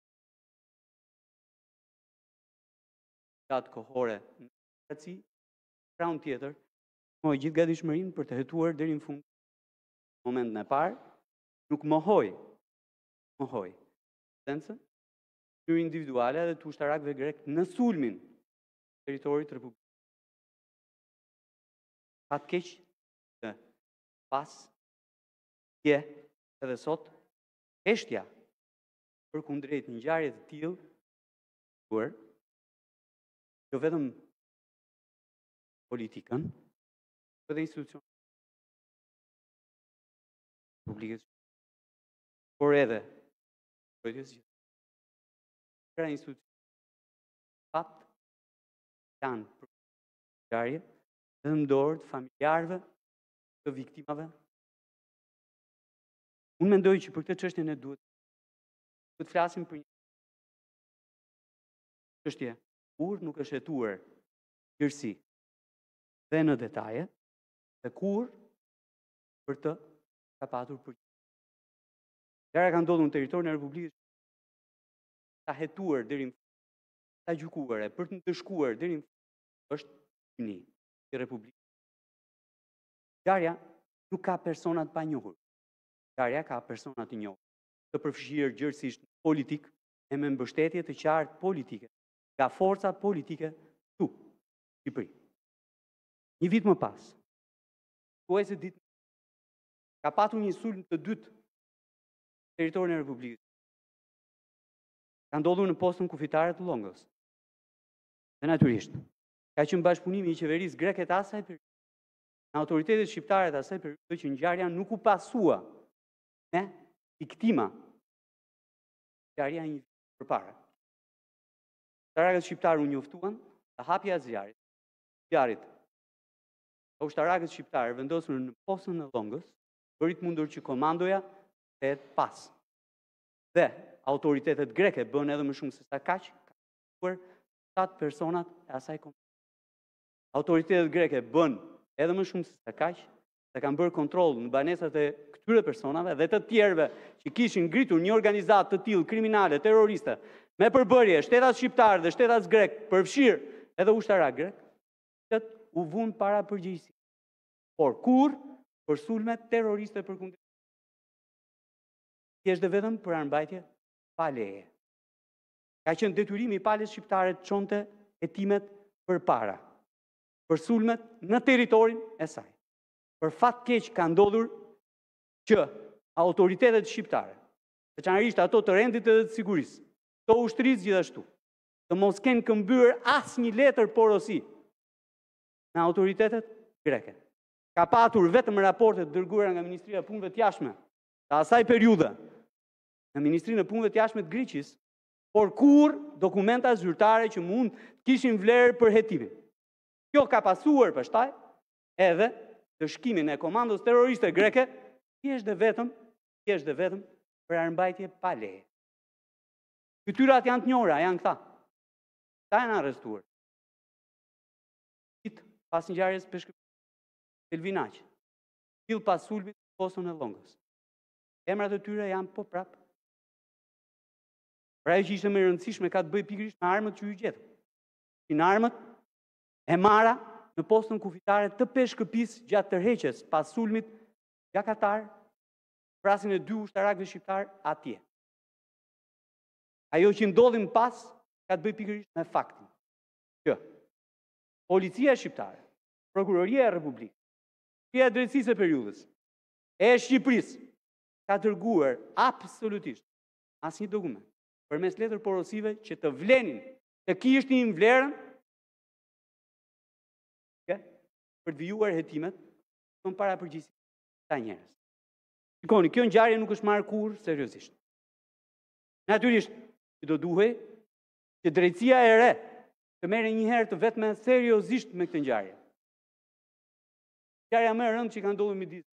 datë kohore në demokraci, kraun tjetër, mohoi gjithë gatishmërinë për të hetuar deri në fund. Në momentin e parë, nuk mohoi, mohoi sense, hyrje individuale dhe të ushtarakëve grek në sulmin territorit të Republikës. Pa të keq të pas dje edhe sot, heshtja për kundrejt një ngjarje të tillë, jo vetëm politikën, por edhe institucionet e Republikës, por edhe mbrojtjes së gjithë institucionet fat janë për ngjarje dhe në dorë të familjarëve të viktimave. Unë mendoj që për këtë çështje ne duhet të flasim për një çështje kur nuk është hetuar gjërësi dhe në detaje, dhe kur për të ka patur për gjëra ka ndodhur në territorin e Republikës, ka hetuar deri në ka gjykuar e për të ndëshkuar deri në është një i Republikës. Ngjarja nuk ka persona të panjohur. Ngjarja ka persona të njohur, të përfshirë gjërësisht politik e me mbështetje të qartë politike nga forcat politike këtu, në Shqipëri. Një vit më pas, thuajse ditë, ka patur një sulm të dytë në territorin e Republikës. Ka ndodhur në postën kufitare të Longës. Dhe natyrisht, ka qenë bashkëpunimi i qeverisë greke të asaj periudhe, në autoritetet shqiptare të asaj periudhe që ngjarja nuk u pasua me viktima. Ngjarja një vit përpara. Ushtarakët shqiptarë u njoftuan dhe hapja e zjarrit. Zjarrit. Ushtarakët shqiptarë vendosur në postën e Longës, bëri të mundur që komandoja të jetë pas. Dhe autoritetet greke bën edhe më shumë se sa kaq, ka për shtatë personat e asaj komando. Autoritetet greke bën edhe më shumë se sa kaq, dhe kanë bërë kontroll në banesat e këtyre personave dhe të tjerëve që kishin ngritur një organizatë të tillë kriminale, terroriste, me përbërje shtetas shqiptar dhe shtetas grek, përfshirë edhe ushtarak grek, që u vunë para përgjegjësi. Por kur për sulme terroriste për kundër. Thjesht dhe vetëm për armbajtje pa leje. Ka qenë detyrimi i palës shqiptare të çonte hetimet përpara, për sulmet në territorin e saj. Për fat keq ka ndodhur që autoritetet shqiptare, veçanërisht ato të rendit edhe të sigurisë, të ushtrisë gjithashtu, të mos kenë këmbyer asnjë letër porosi me autoritetet greke. Ka patur vetëm raportet dërguara nga Ministria e Punëve të Jashtme të asaj periudhe në Ministrinë e Punëve të Jashtme të Greqisë, por kur dokumenta zyrtare që mund të kishin vlerë për hetimin. Kjo ka pasuar pastaj edhe të shkimin e komandos terroriste greke, thjesht dhe vetëm, thjesht dhe vetëm për armbajtje pa leje. Fytyrat janë të njohura, janë këta. Këta janë arrestuar. Ditë pas ngjarjes Peshkëputër, Elvinaq, ditë pas sulmit në postën e Longës. Emrat e tyre janë po prap Pra ajo që ishte më e rëndësishme ka të bëjë pikërisht me armët që ju gjetëm. Në armët e marra në postën kufitare të peshkëpis gjatë tërheqjes pas sulmit nga Katar, vrasin e dy ushtarakëve shqiptar atje. Ajo që ndodhin pas ka të bëjë pikërisht me faktin që policia shqiptare, prokuroria e Republikës, Shtëpia e Drejtësisë së Periudhës e Shqipërisë ka dërguar absolutisht asnjë dokument përmes letër porosive që të vlenin, të kishnin vlerën për të vijuar hetimet në para përgjegjësisë ta njerëz. Shikoni, kjo ngjarje nuk është marrë kurrë seriozisht. Natyrisht, që do duhej që drejtësia e re të merre një herë të vetme seriozisht me këtë ngjarje. Ngjarja më e rëndë që ka ndodhur midis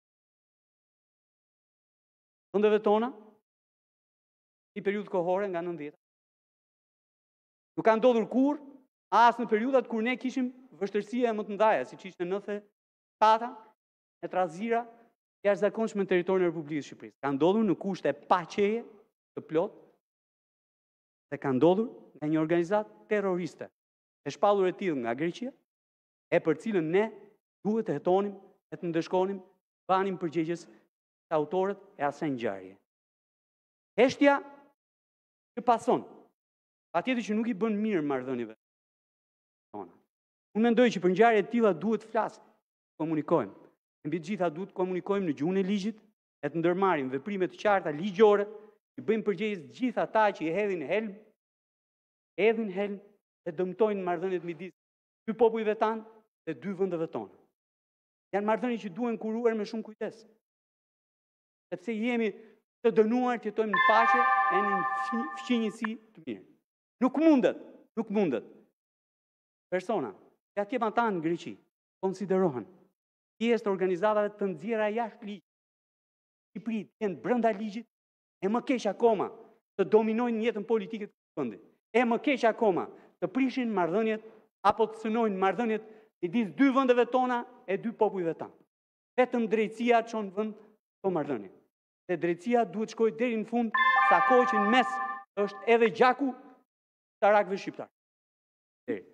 vendeve tona një periudhë kohore nga nëntëdhjetat. Nuk ka ndodhur kurrë as në periudhat kur ne kishim vështirësia më të ndaja, siç ishte nëntëdhjetë e katër e trazira jashtëzakonshme në territorin e Republikës së Shqipërisë. Ka ndodhur në kushte paqeje të plotë dhe ka ndodhur nga një organizatë terroriste e shpallur e tillë nga Greqia, e për cilën ne duhet të hetonim e të ndëshkonim, banim përgjegjës të autorët e asaj ngjarje. Heshtja që pason, patjetër që nuk i bën mirë marrëdhënieve tona. Unë mendoj që për ngjarje të tilla duhet të flasim, komunikojmë. Mbi të gjitha duhet të komunikojmë në gjuhën e ligjit, e të ndërmarrim veprime të qarta ligjore, i bëjmë përgjegjës të gjithë ata që i hedhin helm, hedhin helm dhe dëmtojnë marrëdhëniet midis dy popujve tanë dhe dy vendeve tona. Janë marrëdhënie që duhen kuruar me shumë kujdes. Sepse jemi të dënuar të jetojmë në paqe e në fqinjësi të mirë. Nuk mundet, nuk mundet. Persona që atje tanë në Greqi konsiderohen pjesë të organizatave të nxjerra jashtë ligjit. Shqipëri të jenë brenda ligjit, e më keq akoma të dominojnë jetën politike të vendit. E më keq akoma të prishin marrëdhëniet apo të synojnë marrëdhëniet midis dy vendeve tona e dy popujve tanë. Vetëm drejtësia çon vend këto marrëdhënie. Dhe drejtësia duhet shkojë deri në fund, sa kohë që në mes është edhe gjaku të arakëve shqiptar. Deri.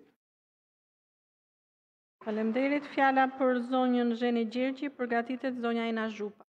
Faleminderit. Fjala për zonjën Zheni Gjergji, përgatitet zonja Ina Zhupa.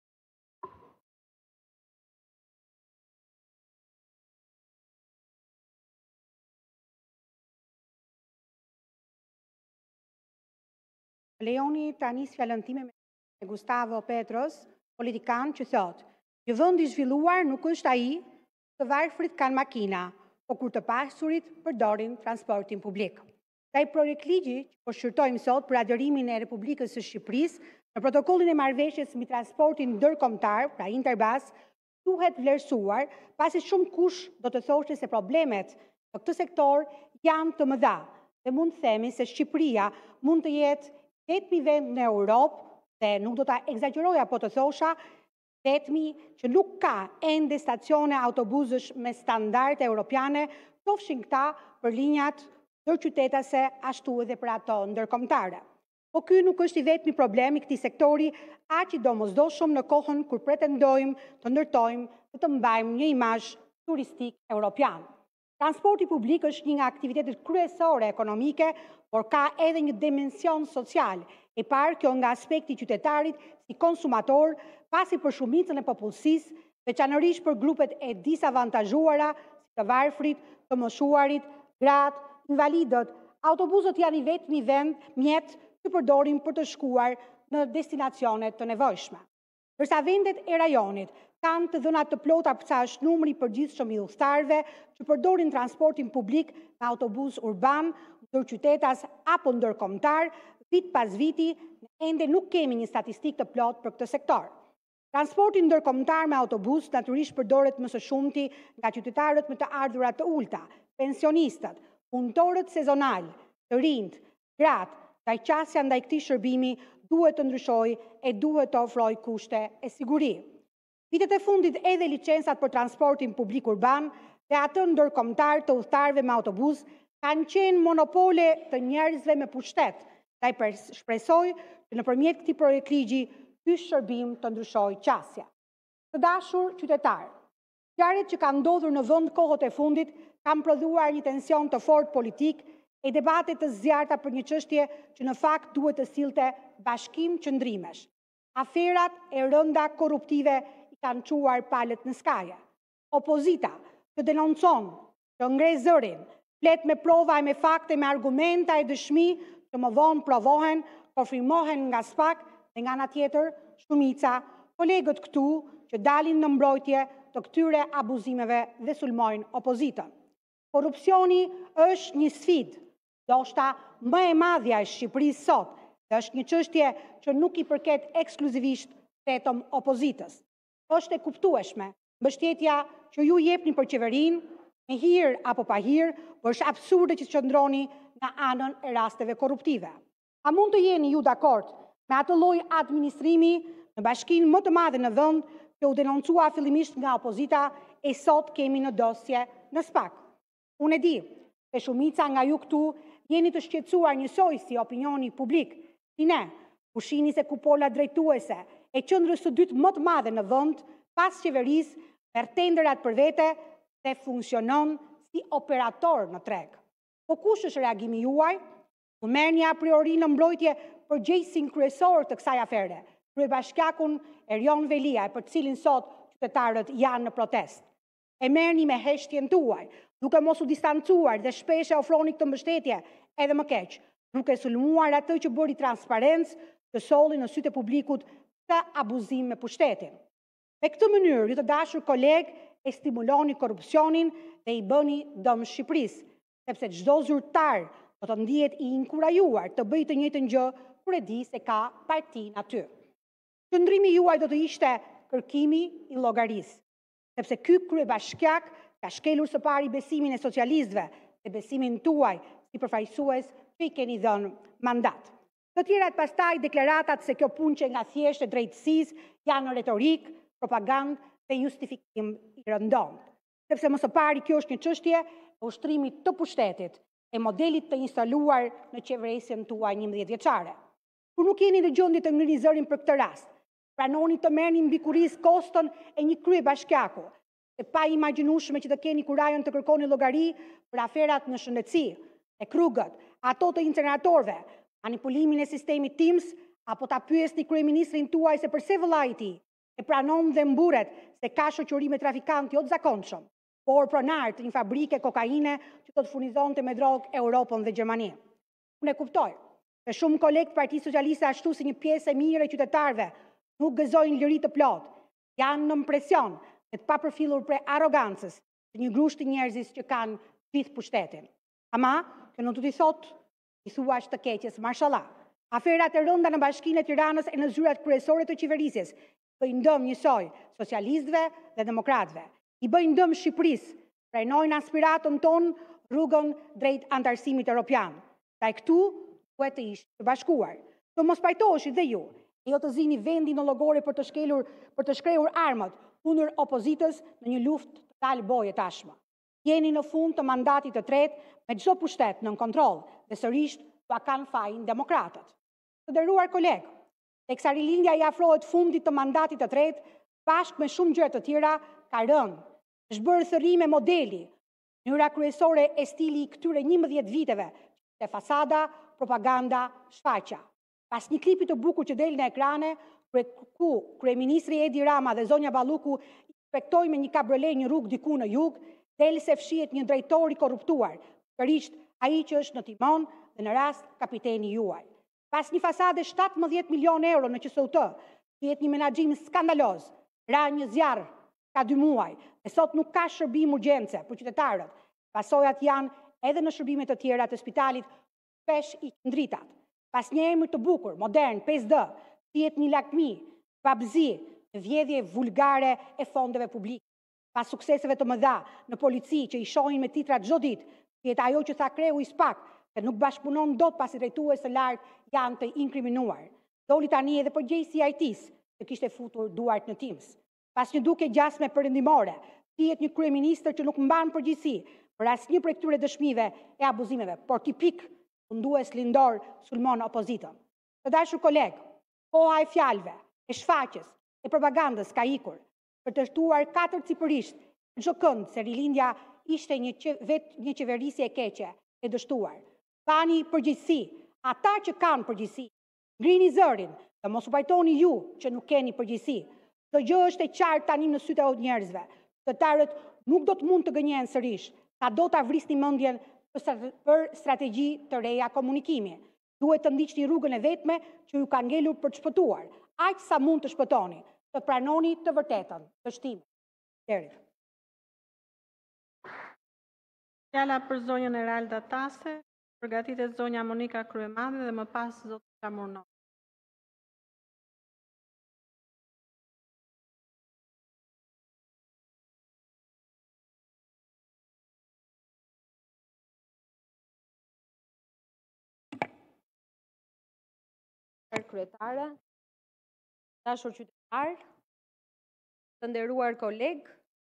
Lejoni ta nis fjalën time me Gustavo Petros, politikan që thotë: "Një vend i zhvilluar nuk është ai të varfrit kanë makina, po kur të pasurit përdorin transportin publik." Ai projekt ligji që po shqyrtojmë sot për adherimin e Republikës së Shqipërisë në protokollin e marrëveshjes mbi transportin ndërkombëtar, pra Interbas, duhet vlerësuar, pasi shumë kush do të thoshte se problemet në këtë sektor janë të mëdha dhe mund të themi se Shqipëria mund të jetë vetmi vend në Europë, dhe nuk do ta egzageroja po të thosha, vetmi që nuk ka ende stacione autobusësh me standarde europiane, qofshin këta për linjat ndërqytetase ashtu edhe për ato ndërkombëtare. Po ky nuk është i vetmi problem i këtij sektori, aq i domosdoshëm në kohën kur pretendojmë të ndërtojmë dhe të mbajmë një imazh turistik europian. Transporti publik është një nga aktivitetet kryesore ekonomike, por ka edhe një dimension social, e parë kjo nga aspekti qytetarit si konsumator, pasi për shumicën e popullsisë, veçanërisht për grupet e disavantazhuara, si të varfrit, të moshuarit, gratë, invalidët, autobusët janë i vetmi vend mjet që përdorin për të shkuar në destinacione të nevojshme. Ndërsa vendet e rajonit kanë të dhëna të plota për sa është numri i përgjithshëm i udhëtarëve që përdorin transportin publik me autobus urban, ndërqytetas apo ndërkombëtar, vit pas viti ende nuk kemi një statistikë të plotë për këtë sektor. Transporti ndërkombëtar me autobus natyrisht përdoret më së shumti nga qytetarët me të ardhurat të ulta, pensionistët, punëtorët sezonal, të rinjt, gratë, ndaj qasja ndaj këtij shërbimi duhet të ndryshojë e duhet të ofrojë kushte e siguri. Vitet e fundit edhe licensat për transportin publik urban dhe atë ndërkombëtar të udhëtarëve me autobus kanë qenë monopole të njerëzve me pushtet, ndaj shpresoj që nëpërmjet këtij projekti ligji ky shërbim të ndryshojë qasja. Të dashur qytetarë, Ngjarjet që kanë ndodhur në vend kohët e fundit kanë prodhuar një tension të fortë politik e debate të zjarta për një çështje që në fakt duhet të sillte bashkim qëndrimesh. Aferat e rënda korruptive i kanë quar palët në skaje. Opozita që denoncon, që ngre zërin, flet me prova e me fakte, me argumenta e dëshmi që më vonë provohen, konfirmohen nga SPAK dhe nga ana tjetër shumica kolegët këtu që dalin në mbrojtje të këtyre abuzimeve dhe sulmojnë opozitën. Korrupsioni është një sfidë, ndoshta më e madhja e Shqipërisë sot, dhe është një çështje që nuk i përket ekskluzivisht vetëm opozitës. Është e kuptueshme mbështetja që ju jepni për qeverinë, me hir apo pa hir, por është absurde që qëndroni në anën e rasteve korruptive. A mund të jeni ju dakord me atë lloj administrimi në bashkinë më të madhe në vend që u denoncua fillimisht nga opozita e sot kemi në dosje në SPAK? Unë e di se shumica nga ju këtu jeni të shqetësuar njësoj si opinioni publik, si ne, pushini se kupola drejtuese e qendrës së dytë më të madhe në vend pas qeverisë merr tenderat për vete dhe funksionon si operator në treg. Po kush është reagimi juaj? U merrni a priori në mbrojtje përgjegjësin kryesor të kësaj afere, kryebashkiakun Erion Velia, për të cilin sot qytetarët janë në protestë. E merrni me heshtjen tuaj, duke mos u distancuar dhe shpesh e ofroni këtë mbështetje edhe më keq, duke sulmuar atë që bëri transparencë të solli në sytë e publikut të abuzim me pushtetin. Me këtë mënyrë, ju të dashur kolegë, e stimuloni korrupsionin dhe i bëni dëm Shqipërisë, sepse çdo zyrtar do të ndihet i inkurajuar të bëjë të njëjtën gjë kur e di se ka partinë aty. Qëndrimi juaj do të ishte kërkimi i llogarisë, sepse ky kryebashkiak ka shkelur së pari besimin e socialistëve dhe besimin tuaj si përfaqësues që i keni dhënë mandat. Të tjerat pastaj deklaratat se kjo punë që nga thjesht e drejtësisë janë retorik, propagandë dhe justifikim i rëndomt. Sepse më së pari kjo është një çështje e ushtrimit të pushtetit e modelit të instaluar në qeverisjen tuaj njëmbëdhjetë vjeçare. Kur nuk jeni në gjendje të ngrini zërin për këtë rast, pranoni të merrni mbi kurisë koston e një kryebashkiaku, e pa imagjinueshme që të keni kurajon të kërkoni llogari për aferat në shëndetësi, e krugët, ato të inceneratorëve, manipulimin e sistemit Teams, apo ta pyesni kryeministrin tuaj se pse vëllai i tij e pranon dhe mburet se ka shoqëri me trafikantë jo të zakonshëm, por pronar të një fabrike kokaine që do të furnizonte me drogë Europën dhe Gjermani. Unë e kuptoj se shumë kolegë të Partisë Socialiste ashtu si një pjesë e mirë e qytetarëve nuk gëzojnë liri të plotë, janë në presion dhe të papërfillur prej arrogancës të një grushti njerëzis që kanë gjithë pushtetin. Ama, kjo nuk do t'i thotë, i thuaç të keqes, mashallah. Aferat e rënda në Bashkinë e Tiranës e në zyrat kryesore të qeverisjes bëjnë dëm njësoj socialistëve dhe demokratëve. I bëjnë dëm Shqipërisë, prenojnë aspiratën tonë rrugën drejt antarësimit europian. Taj këtu duhet të ishte të bashkuar. Të mos pajtoheshit dhe ju, e jo të zini vendin në llogore për të shkelur, për të shkrehur armët kundër opozitës në një luftë të dalë boje tashmë. Jeni në fund të mandatit të tretë me çdo pushtet nën kontroll dhe sërish tua kanë fajin demokratët. Të nderuar kolegë, teksa rilindja i afrohet fundit të mandatit të tretë, bashkë me shumë gjëra të tjera, ka rënë, është bërë thërrime modeli, mënyra kryesore e stili i këtyre njëmbëdhjetë viteve, te fasada, propaganda, shfaqja. Pas një klipi të bukur që del në ekrane, ku kryeministri Edi Rama dhe zonja Balluku inspektoi me një kabriolet një rrugë diku në jug, del se fshihet një drejtor i korruptuar, sërish ai që është në timon dhe në rast kapiteni juaj. Pas një fasade shtatëmbëdhjetë milion euro në Q S U T, jetë një menaxhim skandaloz, ra një zjarr ka dy muaj, e sot nuk ka shërbim urgjence për qytetarët. Pasojat janë edhe në shërbimet të tjera të spitalit, shpesh i ndritat. Pas një emër të bukur, modern, pesë D, jetë një lakmi, babzi, vjedhje vulgare e fondeve publike. Pas sukseseve të mëdha në polici që i shohin me titra çdo ditë, jetë ajo që tha kreu i SPAK, se nuk bashkëpunon dot pasi drejtues të lartë janë të inkriminuar. Doli tani edhe përgjegjësi i I T-s, që kishte futur duart në Teams. Pas një duke gjasme perëndimore, jetë një kryeministër që nuk mban përgjegjësi për asnjë prej këtyre dëshmive e abuzimeve, por tipik mundues lindor sulmon opozitën. Të dashur kolegë, koha e fjalëve, e shfaqjes, e propagandës ka ikur për të shtuar katër cipërisht në çdo kënd se rilindja ishte një që, vet një qeverisje e keqe, e dështuar. Bani përgjegjësi, ata që kanë përgjegjësi, ngrini zërin, dhe mos u pajtoni ju që nuk keni përgjegjësi. Çdo gjë është e qartë tani në sytë e njerëzve. Qytetarët nuk do të mund të gënjehen sërish, ka do ta vrisni mendjen për strategji të reja komunikimi. Duhet të ndiqni rrugën e vetme që ju ka ngelur për të shpëtuar, aq sa mund të shpëtoni, të pranoni të vërtetën, të shtimin. Derit. Fjala për zonjën Eralda Tase, përgatitet zonja Monika Kryemadhe dhe më pas zoti Kamurno. Kryetare, dashur qytetar, të nderuar koleg,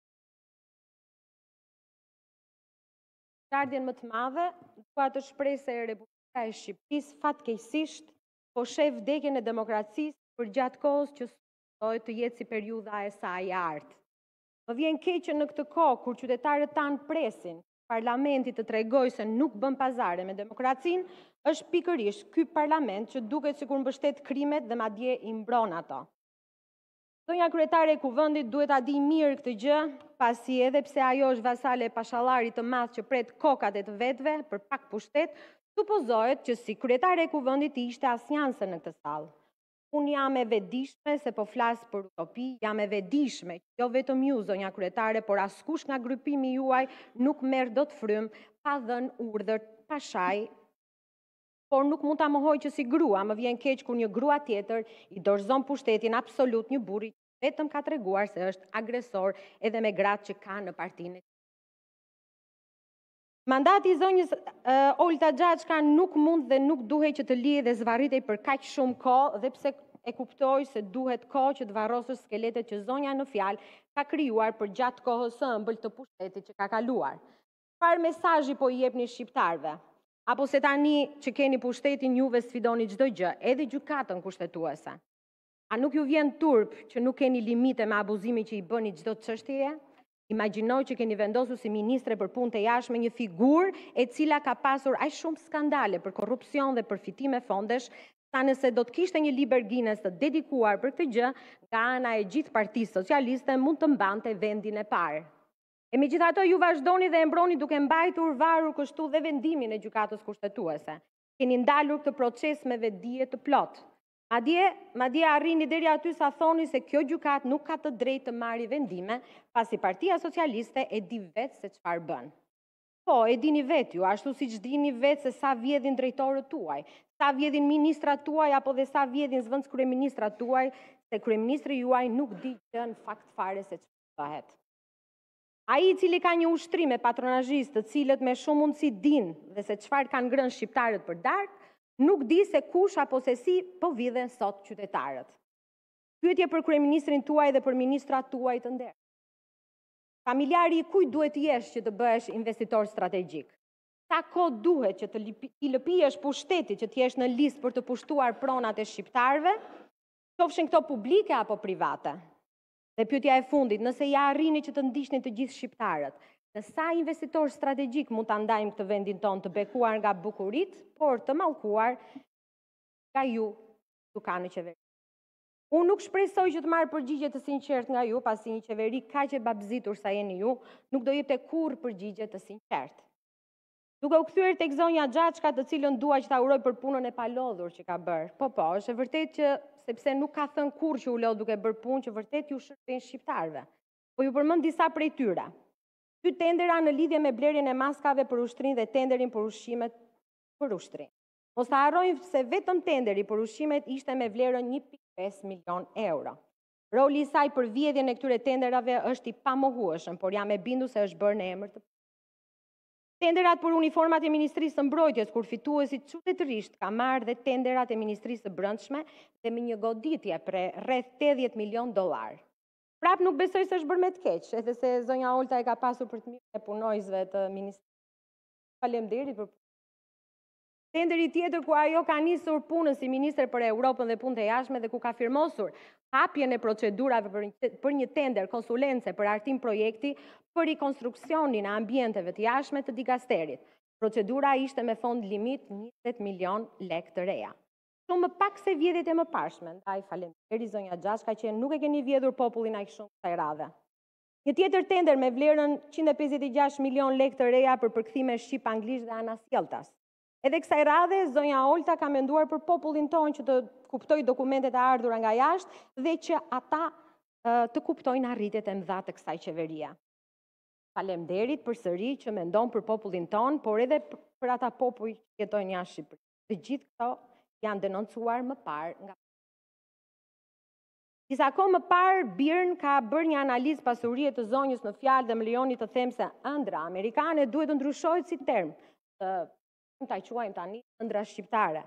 ardhjen më të madhe, dua të shpreh se Republika e Shqipërisë fatkeqësisht po sheh vdekjen e demokracisë për gjatë kohës që supozojë të jetë si periudha e saj e artë. Më vjen keq që në këtë kohë kur qytetarët tanë presin parlamentit të tregojë se nuk bën pazare me demokracinë, është pikërisht ky parlament që duket sikur mbështet krimet dhe madje i mbron ato. Zonja kryetare e kuvendit duhet ta di mirë këtë gjë, pasi edhe pse ajo është vasale e pashallarit të madh që pret kokat e të vetëve për pak pushtet, supozohet që si kryetare e kuvendit i ishte asnjëse në këtë sallë. Unë jam e vetëdijshme se po flas për utopi, jam e vetëdijshme që jo vetëm ju, zonja kryetare, por askush nga grupimi juaj nuk merr dot frym pa dhënë urdhër pashaj. Por nuk mund ta mohoj që si grua më vjen keq kur një grua tjetër i dorëzon pushtetin absolut një burri që vetëm ka treguar se është agresor edhe me gratë që ka në partinë. Mandati i zonjës uh, Olta Xhaçka nuk mund dhe nuk duhet që të lihet dhe zvarritej për kaq shumë kohë, dhe pse e kuptoj se duhet kohë që të varrosësh skeletet që zonja në fjalë ka krijuar për gjatë kohës së ëmbël të pushtetit që ka kaluar. Çfarë mesazhi po i jepni shqiptarëve? Apo se tani që keni pushtetin juve sfidoni çdo gjë, edhe gjykatën kushtetuese? A nuk ju vjen turp që nuk keni limite me abuzimin që i bëni çdo çështjeje? Imagjinoj që keni vendosur si ministre për punë të jashtme një figurë e cila ka pasur aq shumë skandale për korrupsion dhe përfitime fondesh, sa nëse do të kishte një liber Guinness të dedikuar për këtë gjë, nga ana e gjithë Partisë Socialiste mund të mbante vendin e parë. E megjithatë ju vazhdoni dhe e mbroni duke mbajtur varur kështu dhe vendimin e gjykatës kushtetuese. Keni ndalur këtë proces me vetdije të plotë. Madje, madje arrini deri aty sa thoni se kjo gjykat nuk ka të drejtë të marrë vendime, pasi Partia Socialiste e di vetë se çfarë bën. Po, e dini vetë ju, ashtu siç dini vetë se sa vjedhin drejtorët tuaj, sa vjedhin ministrat tuaj apo dhe sa vjedhin zëvendës kryeministrat tuaj, se kryeministri juaj nuk di gjë në fakt fare se çfarë bëhet. Ai i cili ka një ushtrim me patronazhistë, të cilët me shumë mundësi din dhe se çfarë kanë ngrënë shqiptarët për darkë, nuk di se kush apo se si po vidhen sot qytetarët. Pyetje për kryeministrin tuaj dhe për ministrat tuaj të ndershëm. Familjari i kujt duhet të jesh që të bëhesh investitor strategjik? Sa kohë duhet që të i lëpijesh pushtetit që të jesh në listë për të pushtuar pronat e shqiptarëve, qofshin këto publike apo private? Dhe pyetja e fundit, nëse ja arrini që të ndiqni të gjithë shqiptarët, në sa investitor strategjik mund të ndajmë këtë vendin ton të bekuar nga bukurit, por të mallkuar nga ju që ka në qeveri. Unë nuk shpresoj që të marrë përgjigje të sinqert nga ju, pasi një qeveri kaq e babzitur sa jeni ju, nuk do jepte kurrë përgjigje të sinqert. Duke u kthyer tek zonja Xhaçka, të cilën dua që ta uroj për punën e palodhur që ka bërë. Po po, është e vërtetë që sepse nuk ka thënë kurrë që u lodh duke bërë punë që vërtet ju shërben shqiptarëve. Po ju përmend disa prej tyre. Dy tendera në lidhje me blerjen e maskave për ushtrinë dhe tenderin për ushqimet për ushtrinë. Mos ta harrojmë se vetëm tenderi për ushqimet ishte me vlerën një pikë pesë milion euro. Roli i saj për vjedhjen e këtyre tenderave është i pamohueshëm, por jam e bindur se është bërë në emër të tenderat për uniformat e Ministrisë së Mbrojtjes, kur fituesi çuditërisht ka marrë dhe tenderat e Ministrisë së Brendshme dhe me një goditje për rreth tetëdhjetë milion dollar. Prap nuk besoj se është bërë me të keq, edhe se zonja Olta e ka pasur për të mirë e punojësve të Ministrisë. Faleminderit për Tenderi tjetër ku ajo ka nisur punën si ministre për Europën dhe punët e jashtme dhe ku ka firmosur hapjen e procedurave për një, për një tender konsulence për artim projekti për rikonstruksionin e ambienteve të jashtme të dikasterit. Procedura ishte me fond limit njëzet milion lek të reja. Shumë më pak se vjedhjet e mëparshme, ndaj faleminderit zonja Gjashka që nuk e keni vjedhur popullin aq shumë kësaj radhe. Një tjetër tender me vlerën njëzet e pesëdhjetë e gjashtë milion lek të reja për përkthime shqip-anglisht dhe anasjeltas. Edhe kësaj radhe, zonja Olta ka menduar për popullin tonë që të kuptoj dokumentet e ardhura nga jashtë dhe që ata të kuptojnë arritjet e mëdha të kësaj qeveria. Faleminderit përsëri që mendon për popullin tonë, por edhe për ata popull që jetojnë jashtë Shqipërisë. Të gjithë këto janë denoncuar më parë nga Disa kohë më parë, Birn ka bërë një analizë pasurie të zonjës në fjalë dhe më lejoni të them se ëndra amerikane duhet të ndryshohet si term, të ta quajmë tani ëndra shqiptare.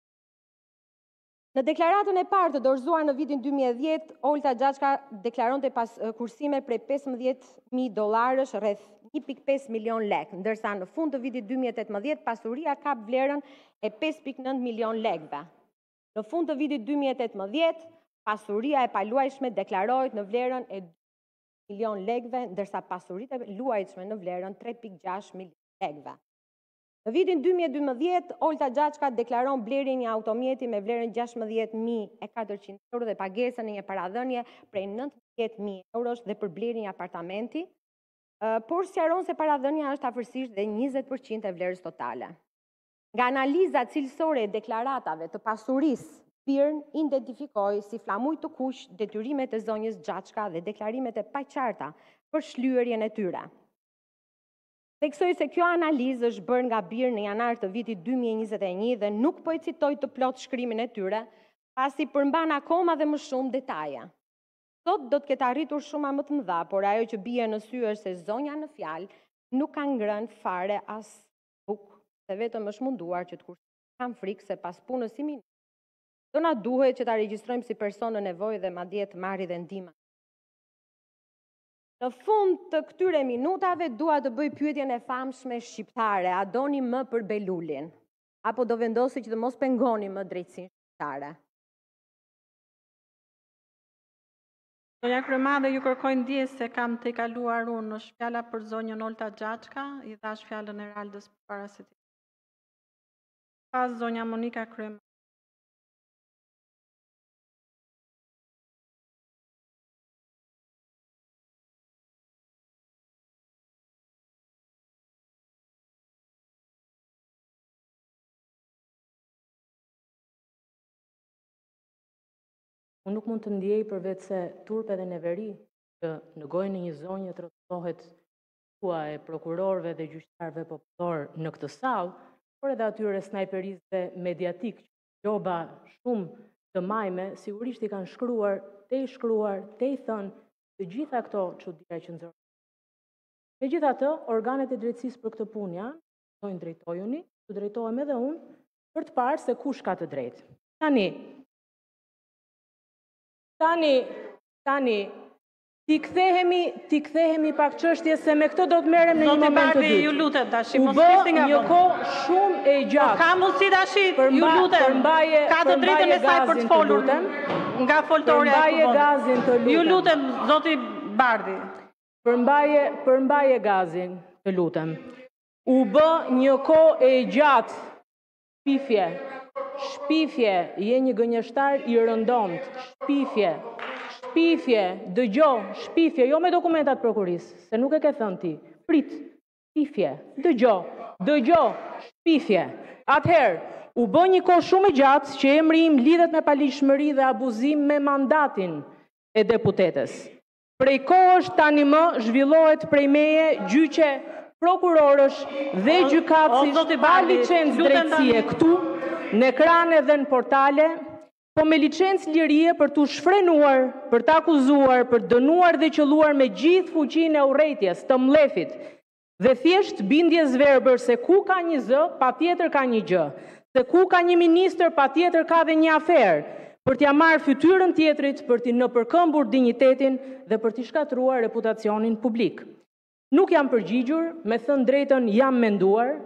Në deklaratën e parë të dorëzuar në vitin dy mijë e dhjetë, Olta Gjashka deklaronte pas kursime prej pesëmbëdhjetë mijë dollarësh rreth një pikë pesë milion lek, ndërsa në fund të vitit dy mijë e tetëmbëdhjetë pasuria ka vlerën e pesë pikë nëntë milion lekëve. Në fund të vitit dy mijë e tetëmbëdhjetë, pasuria e paluajtshme deklarohet në vlerën e dy milion lekëve, ndërsa pasuritë e luajtshme në vlerën tre pikë gjashtë milion lekëve. Në vitin dy mijë e dymbëdhjetë, Olta Gjashka deklaron blerjen një automjeti me vlerën gjashtëmbëdhjetë mijë e katërqind euro dhe pagesën e një paradhënie prej nëntëmbëdhjetë mijë eurosh dhe për blerjen një apartamenti, por sqaron se paradhënia është afërsisht dhe njëzet përqind e vlerës totale. Nga analiza cilësore e deklaratave të pasurisë, Birn identifikoi si flamuj të kuq detyrimet e zonjës Gjashka dhe deklarimet e paqarta për shlyerjen e tyre. Theksoj se kjo analizë është bërë nga Birn në janar të vitit dy mijë e njëzet e një dhe nuk po e citoj të plot shkrimin e tyre, pasi përmban akoma dhe më shumë detaje. Sot do të ketë arritur shumë më të mëdha, por ajo që bie në sy është se zonja në fjalë nuk ka ngrënë fare as buk, se vetëm është munduar që të kur kanë frikë se pas punës si ministre do na duhet që ta regjistrojmë si person në nevojë dhe madje të marrë dhe ndihmë. Në fund të këtyre minutave dua të bëj pyetjen e famshme shqiptare, a doni më për Belulin? Apo do vendosi që të mos pengoni më drejtsinë shqiptare? Zonja Kryemadhe, ju kërkoj ndjes se kam të kaluar unë në shpjala për zonjën Olta Gjashka, i dhash fjalën e Raldës para se të. Pas zonja Monika Kryemadhe. Unë nuk mund të ndjej për vetë se turpe dhe neveri që në gojën e një zonje të rrotullohet tua e prokurorëve dhe gjyqtarëve popullor në këtë sallë, por edhe atyre snajperizve mediatik që gjoba shumë të majme, sigurisht i kanë shkruar, te i shkruar, te i thënë të gjitha këto çuditëra që nxorën. Megjithatë, organet e drejtësisë për këtë punë janë, dojnë drejtojuni, të drejtohem edhe unë për të parë se kush ka të drejtë. Tani, Tani, tani, ti kthehemi, ti kthehemi pak çështje se me këto do të merrem në një moment të dytë. Ju lutem tash, mos bëni fisni nga një kohë shumë e gjatë. Ka mundësi tash, ju lutem. Përmbaje, ka të drejtën e saj për të folur nga foltorja e Përmbaje gazin të lutem. Ju lutem, zoti Bardhi. Përmbaje, përmbaje gazin të lutem. U bë një kohë e gjatë. Shpifje. Shpifje, je një gënjeshtar i rëndomt, shpifje, shpifje, dëgjo, shpifje, jo me dokumentat prokurisë, se nuk e ke thënë ti, prit, shpifje, dëgjo, dëgjo, shpifje. Atëherë, u bë një kohë shumë e gjatë që emri im lidhet me palishmëri dhe abuzim me mandatin e deputetes. Prej kohësh tani më zhvillohet prej meje gjyqe prokurorësh dhe gjykatësish pa licencë drejtësie këtu, në ekrane dhe në portale, po me licencë lirie për të shfrenuar, për të akuzuar, për dënuar dhe qëlluar me gjithë fuqinë e urrejtjes, të mlefit, dhe thjesht bindjes verbër se ku ka një zë, pa tjetër ka një gjë, se ku ka një ministër, pa tjetër ka dhe një aferë, për t'ja marrë fytyrën tjetrit, për t'i nëpërkëmbur dignitetin dhe për t'i shkatruar reputacionin publik. Nuk jam përgjigjur, me thënë drejtën jam menduar,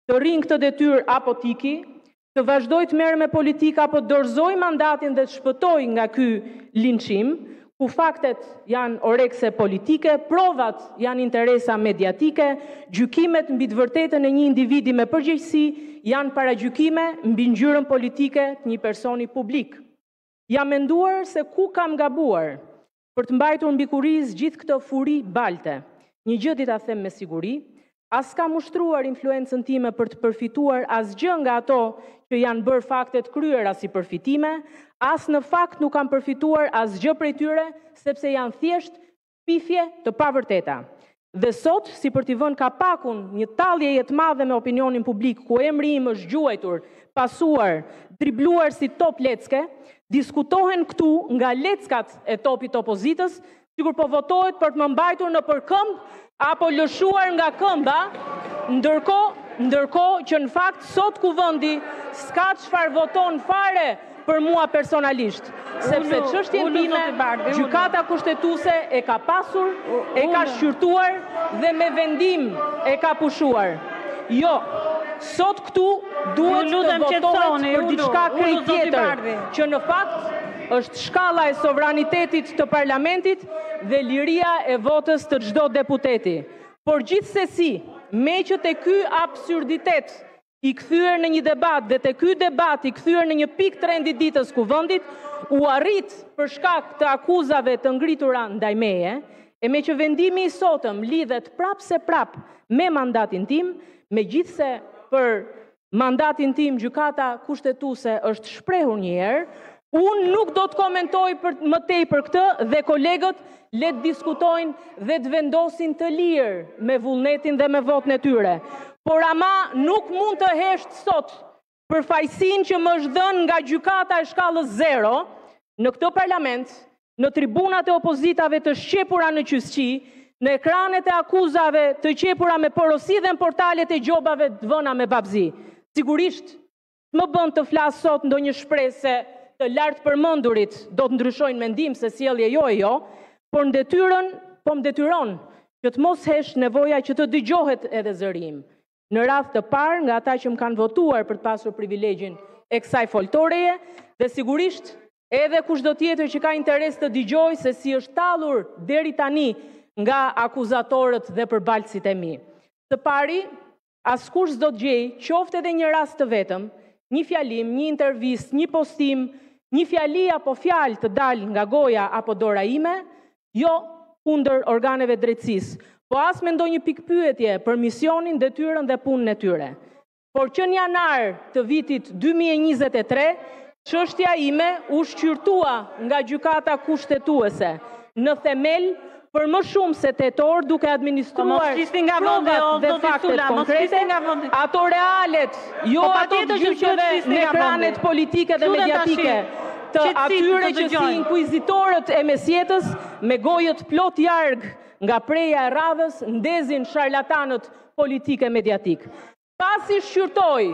të rinj këtë detyrë apo tiki, të vazhdoj të merre me politikë apo dorëzoj mandatin dhe të shpëtoj nga ky linçim, ku faktet janë orekse politike, provat janë interesa mediatike, gjykimet mbi të vërtetën e një individi me përgjegjësi janë paragjykime mbi ngjyrën politike të një personi publik. Jam menduar se ku kam gabuar për të mbajtur mbi kuriz gjithë këtë furi balte. Një gjë di ta them me siguri, as kam ushtruar influencën time për të përfituar asgjë nga ato që janë bërë faktet kryera si përfitime, as në fakt nuk kam përfituar asgjë prej tyre, sepse janë thjesht pifje të pavërteta. Dhe sot, si për t'i vënë kapakun një tallje të madhe me opinionin publik, ku emri im është gjuajtur, pasuar, dribluar si top lecke, diskutohen këtu nga leckat e topit opozitës, sikur po votohet për të më mbajtur në përkëmb apo lëshuar nga këmba, ndërkohë ndërkohë që në fakt sot kuvendi s'ka çfarë voton fare për mua personalisht, sepse çështjen time gjykata kushtetuese e ka pasur, e ka shqyrtuar dhe me vendim e ka pushuar. Jo, sot këtu duhet të votohet për diçka krejt tjetër, që në fakt është shkalla e sovranitetit të parlamentit dhe liria e votës të çdo deputeti. Por gjithsesi, me që te ky absurditet i kthyer në një debat dhe te ky debat i kthyer në një pikë trendi ditës kuvendit, u arrit për shkak të akuzave të ngritura ndaj meje, e me që vendimi i sotëm lidhet prap se prap me mandatin tim, megjithse për mandatin tim gjykata kushtetuese është shprehur një herë, unë nuk do të komentoj për, më tej për këtë dhe kolegët le të diskutojnë dhe të vendosin të lirë me vullnetin dhe me votën e tyre. Por ama nuk mund të hesht sot për fajsin që më është dhënë nga gjykata e shkallës zero në këtë parlament, në tribunat e opozitave të shqepura në qysqi, në ekranet e akuzave të qepura me porosi dhe në portalet e gjobave të vëna me babzi. Sigurisht, më bën të flasë sot ndonjë shpresë të lartë përmendurit do të ndryshojnë mendim se sjellje jo e jo, por në detyrën, po më detyron që të mos hesh nevoja që të dëgjohet edhe zëri im. Në radhë të parë nga ata që më kanë votuar për të pasur privilegjin e kësaj foltoreje, dhe sigurisht edhe kushdo tjetër që ka interes të dëgjojë se si është tallur deri tani nga akuzatorët dhe përbalësit e mi. Të pari, askush s'do të gjej, qoftë edhe një rast të vetëm, një fjalim, një intervistë, një postim, një fjali apo fjalë të dalë nga goja apo dora ime, jo kundër organeve drejtësisë, po as me ndonjë pikë pyetje për misionin, detyrën dhe punën e tyre. Por që në janar të vitit dy mijë e njëzet e tre, çështja ime u shqyrtua nga gjykata kushtetuese në themel për më shumë se tetë orë duke administruar provat dhe faktet konkrete, ato realet, jo ato të gjyqeve në ekranet politike dhe mediatike, të atyre që si inkuizitorët e mesjetës me gojët plot jarg nga preja e radhës ndezin sharlatanët politike mediatik. Pasi shqyrtoj,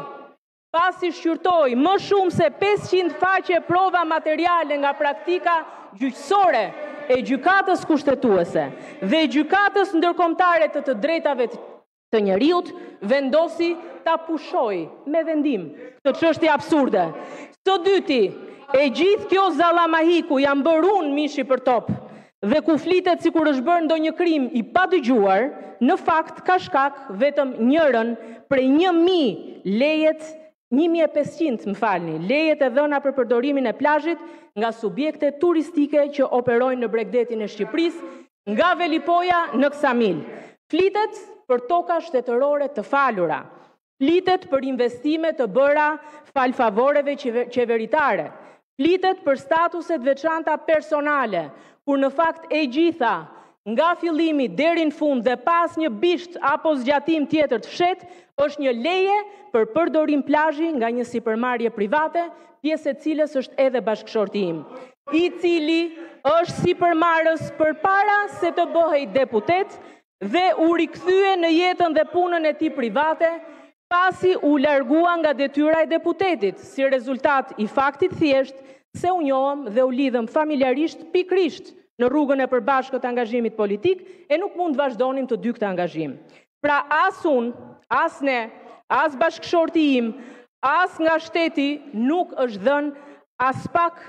pasi shqyrtoj më shumë se pesëqind faqe prova materiale nga praktika gjyqësore e gjykatës kushtetuese dhe gjykatës ndërkombëtare të të drejtave të njeriut, vendosi ta pushoj me vendim këtë çështje absurde. Së dyti, e gjithë kjo zallamahiku jam bërë unë mishi për top, dhe ku flitet si kur është bërë ndonjë krim i pa dëgjuar, në fakt ka shkak vetëm njërën prej një mijë lejet, një mijë e pesëqind, më falni, lejet e dhëna për përdorimin e plazhit nga subjekte turistike që operojnë në Bregdetin e Shqipërisë, nga Velipoja në Ksamil. Flitet për toka shtetërore të falura, flitet për investime të bëra falfavoreve qeveritare, flitet për statuset veçanta personale, kur në fakt e gjitha, nga fillimi deri në fund dhe pas një bisht apo zgjatim tjetër të fshet, është një leje për përdorim plazhi nga një sipërmarrje private, pjesë e cilës është edhe bashkëshorti im, i cili është sipërmarrës përpara se të bëhej deputet dhe u rikthye në jetën dhe punën e tij private, pasi u largua nga detyra e deputetit, si rezultat i faktit thjesht se u njohëm dhe u lidhëm familjarisht pikrisht në rrugën e përbashkët angazhimit politik, e nuk mund të vazhdonim të dy këtë angazhim. Pra as unë, as ne, as bashkëshorti im, as nga shteti nuk është dhënë as pak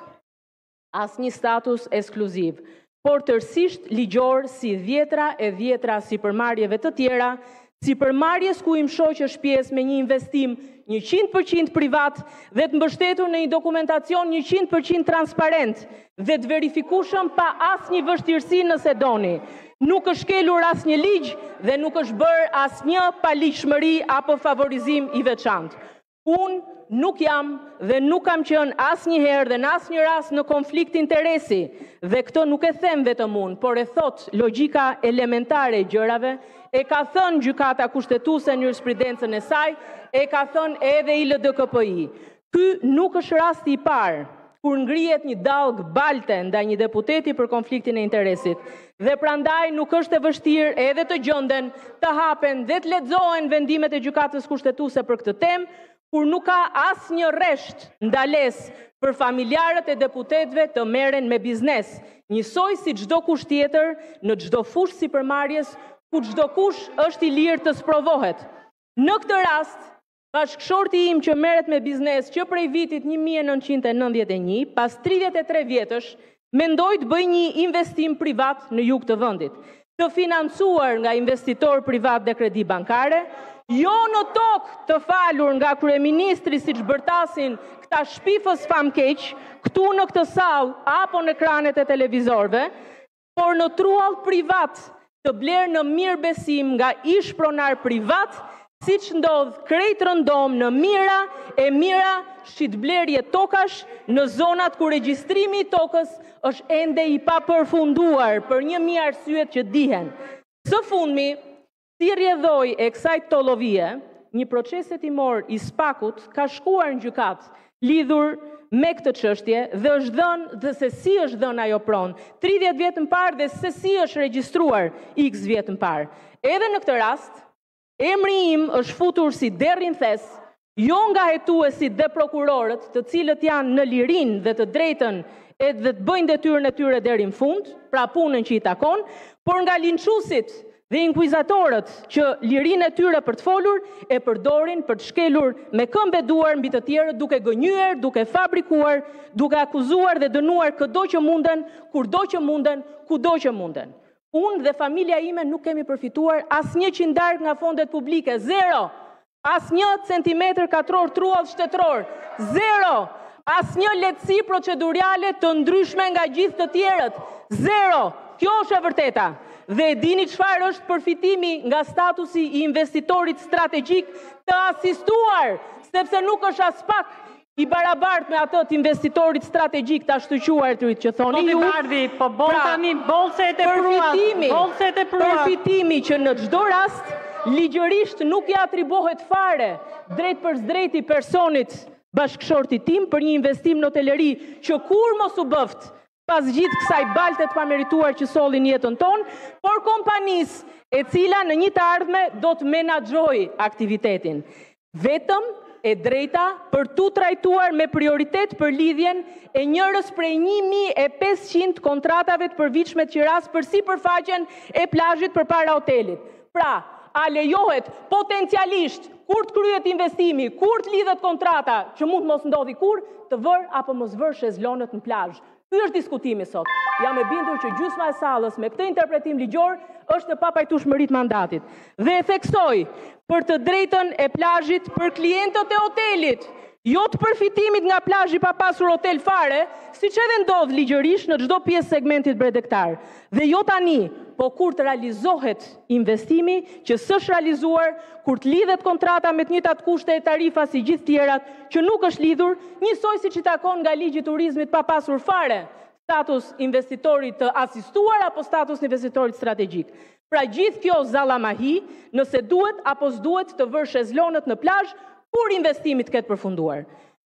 as një status ekskluziv, por tërësisht ligjor si dhjetra e dhjetra sipërmarrjeve të tjera, sipërmarrjes ku im shoqësh pjesë me një investim njëqind përqind privat dhe të mbështetur në një dokumentacion njëqind përqind transparent dhe të verifikueshëm pa asnjë vështirësi nëse doni. Nuk është shkelur asnjë ligj dhe nuk është bërë asnjë paligjshmëri apo favorizim i veçantë. Unë nuk jam dhe nuk kam qenë asnjëherë dhe në asnjë rast në konflikt interesi dhe këtë nuk e them vetëm unë, por e thot logjika elementare e gjërave, e ka thënë gjykata kushtetuese në jurisprudencën e saj, e ka thënë edhe I L D K P I. Ky nuk është rasti I parë kur ngrihet një dallg balte ndaj një deputeti për konfliktin e interesit. Dhe prandaj nuk është e vështirë edhe të gjenden, të hapen dhe të lexohen vendimet e gjykatës kushtetuese për këtë temë, kur nuk ka asnjë rresht ndalesë për familjarët e deputetëve të merren me biznes, njësoj si çdo kush tjetër në çdo fushë sipërmarrjes ku çdo kush është I lirë të sprovohet. Në këtë rast, bashkëshorti im që merret me biznes që prej vitit një mijë e nëntëqind e nëntëdhjetë e një, pas tridhjetë e tre vjetësh, mendoi të bëjë një investim privat në jug të vendit, të financuar nga investitor privat dhe kredi bankare, jo në tokë të falur nga kryeministri siç bërtasin këta shpifës famkeq, këtu në këtë sallë apo në ekranet e televizorëve, por në truall privat, të blerë në mirë besim nga ish pronar privat, si që ndodhë krejt rëndom në mira e mira shitblerje tokash në zonat ku regjistrimi I tokës është ende I papërfunduar për një mijë arsyet që dihen. Së fundmi, si rjedhoj e kësaj tollovie, një proces hetimor I Spakut ka shkuar në gjykat lidhur me këtë çështje dhe është dhënë dhe se si është dhënë ajo pronë, tridhjetë vjet më parë dhe se si është regjistruar X vjet më parë. Edhe në këtë rast, emri im është futur si derrin thes, jo nga hetuesit dhe prokurorët, të cilët janë në lirinë dhe të drejtën e dhe të bëjnë detyrën e tyre deri në fund, pra punën që I takon, por nga linçuesit dhe inkuizatorët që lirinë e tyre për të folur e përdorin për të shkelur me këmbë duar mbi të tjerët, duke gënyer, duke fabrikuar, duke akuzuar dhe dënuar çdo që munden, kurdo që munden, kudo që munden. Unë dhe familja ime nuk kemi përfituar as një qindark nga fondet publike, zero. As një centimetër katror truall shtetëror, zero. As një lehtësi procedurale të ndryshme nga gjithë të tjerët, zero. Kjo është e vërteta. Dhe e dini çfarë është përfitimi nga statusi I investitorit strategjik të asistuar, sepse nuk është as pak I barabart me atë të investitorit strategjik të ashtuquarit që thoni ju. Po bon tani bolset e pruat, bolset e pruat. Përfitimi që në çdo rast ligjërisht nuk I atribohet fare drejt për drejti personit bashkëshortit tim për një investim në hoteleri që kur mos u bëft pas gjithë kësaj balte të pamerituar që sollin jetën tonë, por kompanisë e cila në një të ardhme do të menaxhojë aktivitetin. Vetëm e drejta për tu trajtuar me prioritet për lidhjen e njërës prej një mijë e pesëqind kontratave të përvitshme të qiras për sipërfaqen e plazhit përpara hotelit. Pra, a lejohet potencialisht kur të kryet investimi, kur të lidhet kontrata, që mund mos ndodhi kur, të vër apo mos vër shezlonët në plazh. Ky është diskutimi sot. Jam e bindur që gjysma e sallës me këtë interpretim ligjor është në papajtueshmëritë mandatit. Dhe e theksoj për të drejtën e plazhit për klientët e hotelit, jo të përfitimit nga plazhi pa pasur hotel fare, siç edhe ndodh ligjërisht në çdo pjesë segmentit bredektar. Dhe jo tani, po kur të realizohet investimi që s'është realizuar, kur të lidhet kontrata me të njëjtat kushte e tarifa si gjithë tjerat, që nuk është lidhur, njësoj siç I takon nga ligji I turizmit pa pasur fare status investitorit të asistuar apo status investitorit strategjik. Pra gjithë kjo zallamahi, nëse duhet apo s'duhet të vërë shezlonët në plazh, kur investimit këtë përfunduar.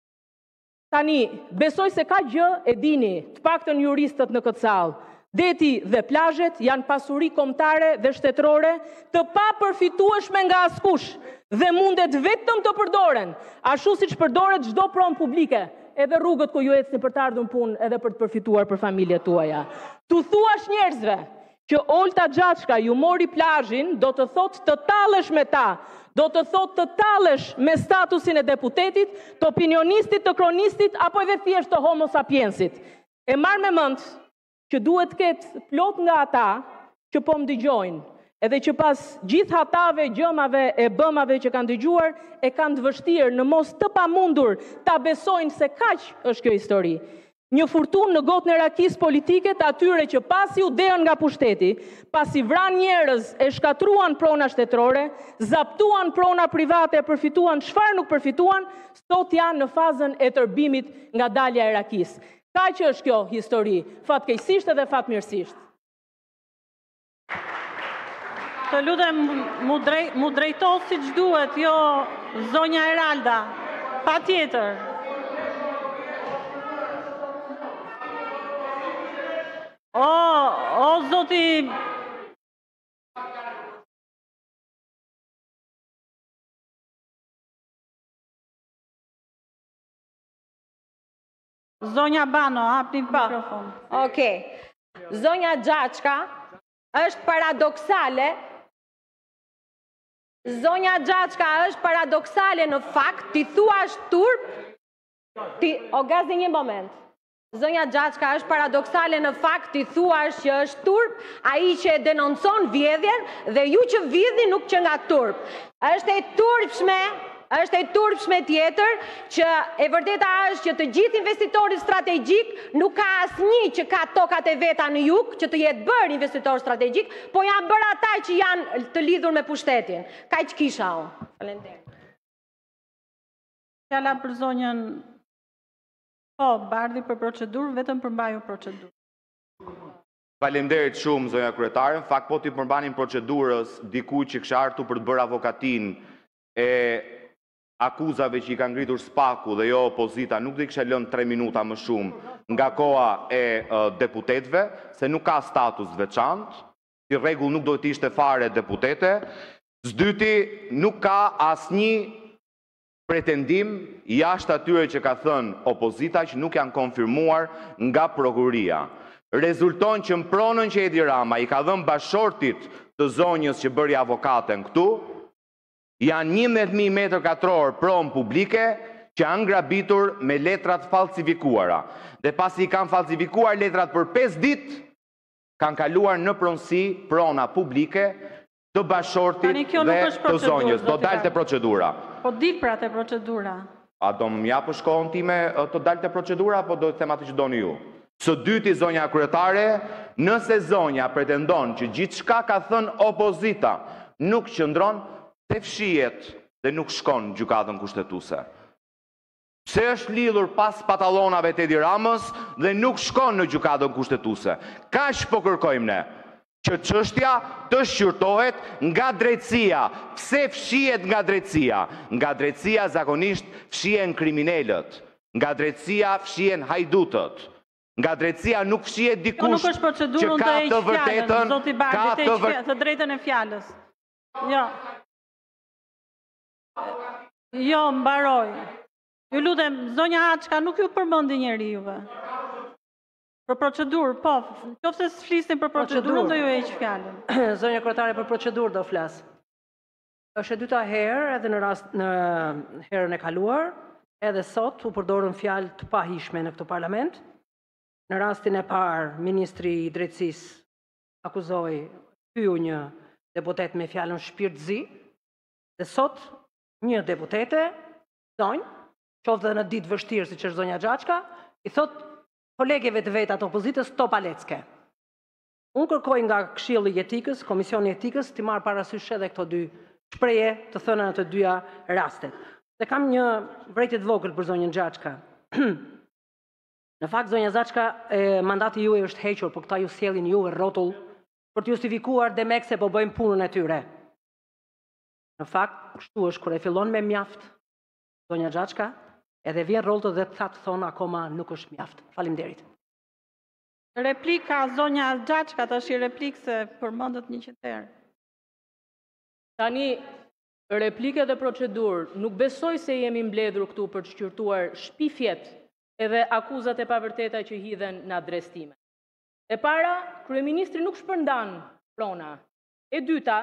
Tani, besoj se ka gjë e dini, të paktën juristët në këtë sallë. Deti dhe plazhet janë pasuri kombëtare dhe shtetërore të pa përfitueshme nga askush dhe mundet vetëm të përdoren, ashtu siç përdoret çdo pronë publike, edhe rrugët ku ju ecni për të ardhur në punë edhe për të përfituar për familjet tuaja. Tu thuash njerëzve që Olta Gjaçka ju mori plazhin, do të thotë të tallesh me ta, do të thotë të tallesh me statusin e deputetit, të opinionistit, të kronistit, apo edhe thjesht të homo sapiensit. E marr me mend që duhet ketë plot nga ata që po më dëgjojnë, edhe që pas gjithë hatave, gjëmave e bëmave që kanë dëgjuar, e kanë të vështirë në mos të pamundur ta besojnë se kaq është kjo histori. Një furtun në gotën e rakisë politike të atyre që pasi u derën nga pushteti, pasi vran njerëz e shkatruan prona shtetërore, zaptuan prona private e përfituan çfarë nuk përfituan, sot janë në fazën e tërbimit nga dalja e rakisë. Kaq është kjo histori, fatkeqësisht edhe fatmirësisht. Të lutem mu, drejt, mu drejto si që duhet, jo zonja Eralda, pa tjetër. O, o zoti... Zonja Bano, hapni mikrofon. Okej. Zonja Gjaçka është paradoksale. Zonja Gjaçka është paradoksale në fakt, ti thuash turp, ti, o gazi një moment. Zonja Gjaçka është paradoksale në fakt, ti thuash që është turp, a i që e denoncon vjedhjen, dhe ju që vjedhi nuk që nga turp. Është e turpshme, është e turpshme tjetër, që e vërteta është që të gjithë investitorit strategjik nuk ka asnjë që ka tokat e veta në jug, që të jetë bërë investitor strategjik, po janë bërë ata që janë të lidhur me pushtetin. Kaq kisha o. Faleminderit. Fjala për zonjën. Po, bardhi për procedurë, vetëm përmbaju procedurë. Faleminderit shumë, zonja kryetare. Në fakt, po t'i përmbanin procedurës dikuj që kësha artu për të bërë avokatin e akuzave që i kanë ngritur spaku dhe jo opozita, nuk dhe kësha lënë tre minuta më shumë nga koha e uh, deputetve, se nuk ka status veçantë, si rregull nuk do të ishte fare deputete. S'dyti, nuk ka asnjë pretendim jashtë atyre që ka thënë opozita që nuk janë konfirmuar nga prokuria. Rezulton që në pronën që Edi Rama i ka dhënë bashortit të zonjës që bëri avokaten këtu, janë njëmbëdhjetë mijë metër katror pronë publike që janë grabitur me letrat falsifikuara. Dhe pasi kanë falsifikuar letrat për pesë ditë, kanë kaluar në pronësi prona publike të bashortit dhe të zonjës. Do dalte procedura. Po dil pra të procedura. A do më japë shkohën time të dalte procedura, apo do të them atë që doni ju? Së dyti, zonja kryetare, nëse zonja pretendon që gjithë shka ka thënë opozita nuk qëndron, se fshihet dhe nuk shkon gjykatën kushtetuese. Pse është lidhur pas patallonave të Edi Ramës dhe nuk shkon në gjykatën kushtetuese? Kaq po kërkojmë ne, që çështja të shqyrtohet nga drejtësia. Pse fshihet nga drejtësia? Nga drejtësia zakonisht fshihen kriminalët, nga drejtësia fshihen hajdutët. Nga drejtësia nuk fshihet dikush që ka të vërtetën, ka të vërtetën, të drejtën e fjalës. Jo. Jo, mbaroj. Ju lutem, zonja Gjaçka nuk ju përmendi njeri juve. Për procedurë, po, qofse s'flisin për procedurën, do ju e heq fjalën. Zonja kryetare, për procedurë do flas. Është e dyta herë, edhe në rast në herën e kaluar, edhe sot u përdorën fjalë të pahishme në këtë parlament. Në rastin e parë, ministri i drejtësisë akuzoi hyu një deputet me fjalën shpirtëzi, dhe sot një deputete, zonjë, qoftë dhe në ditë vështirë si që është zonja Gjaçka, i thot kolegeve të vetat opozitës to palecke. Unë kërkoj nga Këshilli i Etikës, Komisioni i Etikës, të marrë parasysh edhe këto dy shpreje të thëna në të dyja rastet. Dhe kam një vërejtje të vogël për zonjën Gjaçka. Në fakt, zonja Gjaçka, mandati ju e është hequr, por këta ju sjellin ju e rrotull për të justifikuar dhe mek se po bëjmë punën e tyre. Në fakt, kështu është kur e fillon me mjaft, zonja Gjaçka, edhe vjen roltë dhe të thatë thonë akoma nuk është mjaft. Faleminderit. Replika zonja Gjaçka, tash i replikë se përmendet njëqind herë. Tani, replike dhe procedurë, nuk besoj se jemi mbledhur këtu për të shqyrtuar shpifjet edhe akuzat e pavërteta që hidhen në adres time. E para, kryeministri nuk shpërndan prona. E dyta,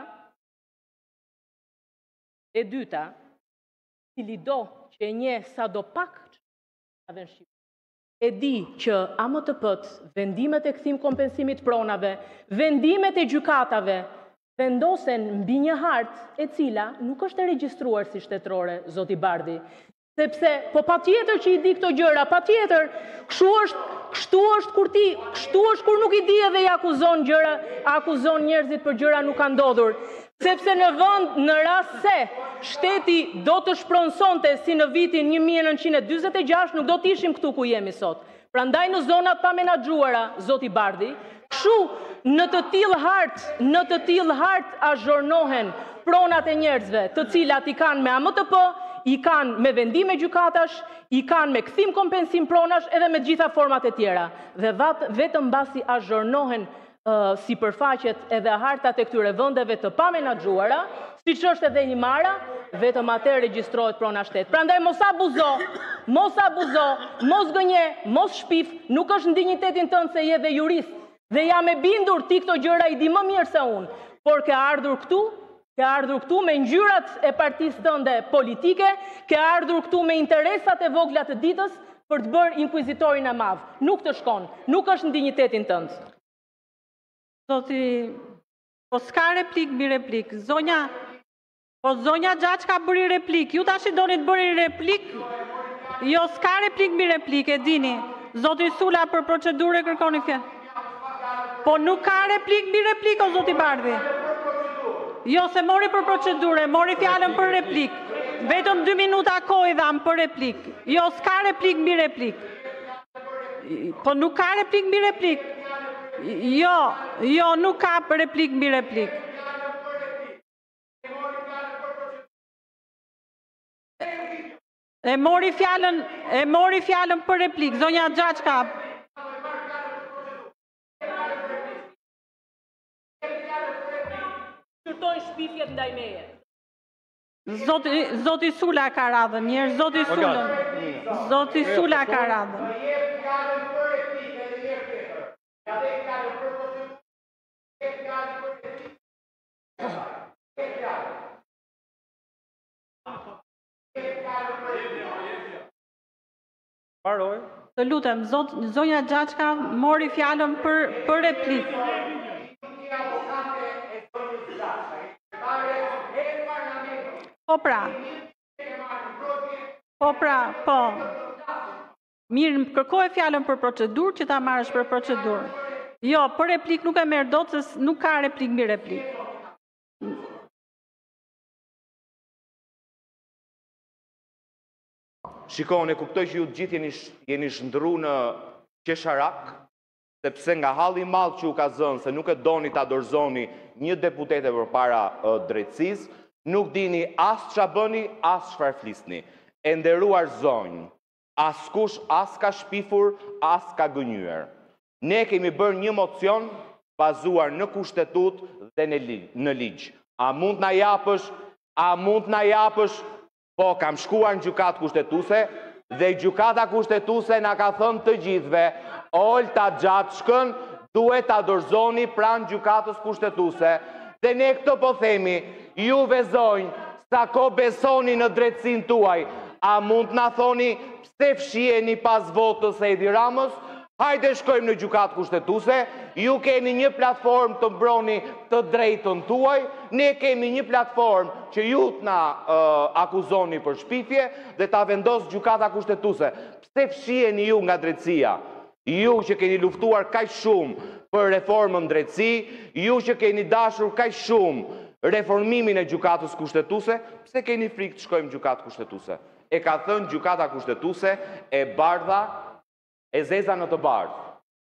e dyta, cili do që e nje sa do pak që në Shqipëri, e di që A M T P-t, vendimet e kthim kompensimit pronave, vendimet e gjykatave, vendosen mbi një hartë e cila nuk është e regjistruar si shtetërore, zoti Bardhi. Sepse, po pa tjetër që i di këto gjëra, pa tjetër, kështu është, kështu është kur ti, kështu është kur nuk i di edhe i akuzon gjëra, akuzon njerëzit për gjëra nuk kanë ndodhur. Sepse në vend, në rast se shteti do të shpronsonte si në vitin një mijë e nëntëqind e dyzet e gjashtë, nuk do të ishim këtu ku jemi sot. Prandaj në zonat pa menaxhuara, zoti Bardhi, kështu në të tillë hartë, në të tillë hartë azhornohen pronat e njerëzve, të cilat i kanë me A M T P, i kanë me vendime gjykatash, i kanë me kthim kompensim pronash edhe me gjitha format e tjera. Dhe vetëm mbasi azhornohen Uh, si përfaqet edhe hartat e këtyre vendeve të pamenaxhuara, siç është edhe Imara, vetëm atëherë regjistrohet prona shtet. Prandaj mos abuzo, mos abuzo, mos gënje, mos shpif, nuk është në dinjitetin tënd se je dhe jurist. Dhe jam e bindur ti këto gjëra i di më mirë se unë, por ke ardhur këtu, ke ardhur këtu me ngjyrat e partisë tënde politike, ke ardhur këtu me interesat e vogla të ditës për të bërë inkuizitorin e madh. Nuk të shkon, nuk është në dinjitetin tënd. Zoti, po s'ka replik bi replik. Zonja, po zonja Gjaç ka bëri replik. Ju tash i doni të bëri replik? Jo, s'ka replik bi replik, e dini. Zoti Sula për procedurë kërkoni fjalë. Po nuk ka replik bi replik, o zoti Bardhi. Jo, se mori për procedurë, mori fjalën për replik. Vetëm dy minuta kohë i dham për replik. Jo, s'ka replik bi replik. Po nuk ka replik bi replik. Jo, jo, nuk ka replik mbi replik. E mori fjalën, e mori fjalën për replik, zonja Gjaçka. Shërtojnë shpifjet ndaj meje. Zoti, zoti Sula ka radhën, njerë, zoti Sula. Zoti Sula ka radhën. Paroj. Të lutem, zonja Gjaçka mori fjalën për, për replik. Po pra. Po pra, po. Mirë, kërkoj fjalën për procedurë, që ta marrësh për procedurë. Jo, për replik nuk e merr dot, se nuk ka replik mbi replik. Shikoni, kuptoj që ju të gjithë jeni, jeni shndru në qesharak, sepse nga halli i madh që u ka zënë se nuk e doni ta dorëzoni një deputete përpara uh, drejtësisë, nuk dini as ç'a bëni, as çfarë flisni. E nderuar zonjë, askush as ka shpifur, as ka gënyer. Ne kemi bërë një mocion bazuar në kushtetut dhe në ligj. A mund na japësh, a mund na japësh, po kam shkuar në gjykatë kushtetuese dhe gjykata kushtetuese na ka thënë të gjithëve, Olta Gjaçkën duhet ta dorëzoni pranë gjykatës kushtetuese. Dhe ne këtë po themi, juve zonjë, sa ko besoni në drejtësinë tuaj, a mund na thoni pse fshiheni pas votës së Edi Ramës? Hajde shkojmë në gjykatë kushtetuese, ju keni një platformë të mbroni të drejtën tuaj, ne kemi një platformë që ju të na uh, akuzoni për shpifje dhe ta vendos gjykata kushtetuese. Pse fshiheni ju nga drejtësia? Ju që keni luftuar kaq shumë për reformën drejtësi, ju që keni dashur kaq shumë reformimin e gjykatës kushtetuese, pse keni frikë të shkojmë në gjykatë kushtetuese? E ka thënë gjykata kushtetuese e bardha e zeza në të bardhë.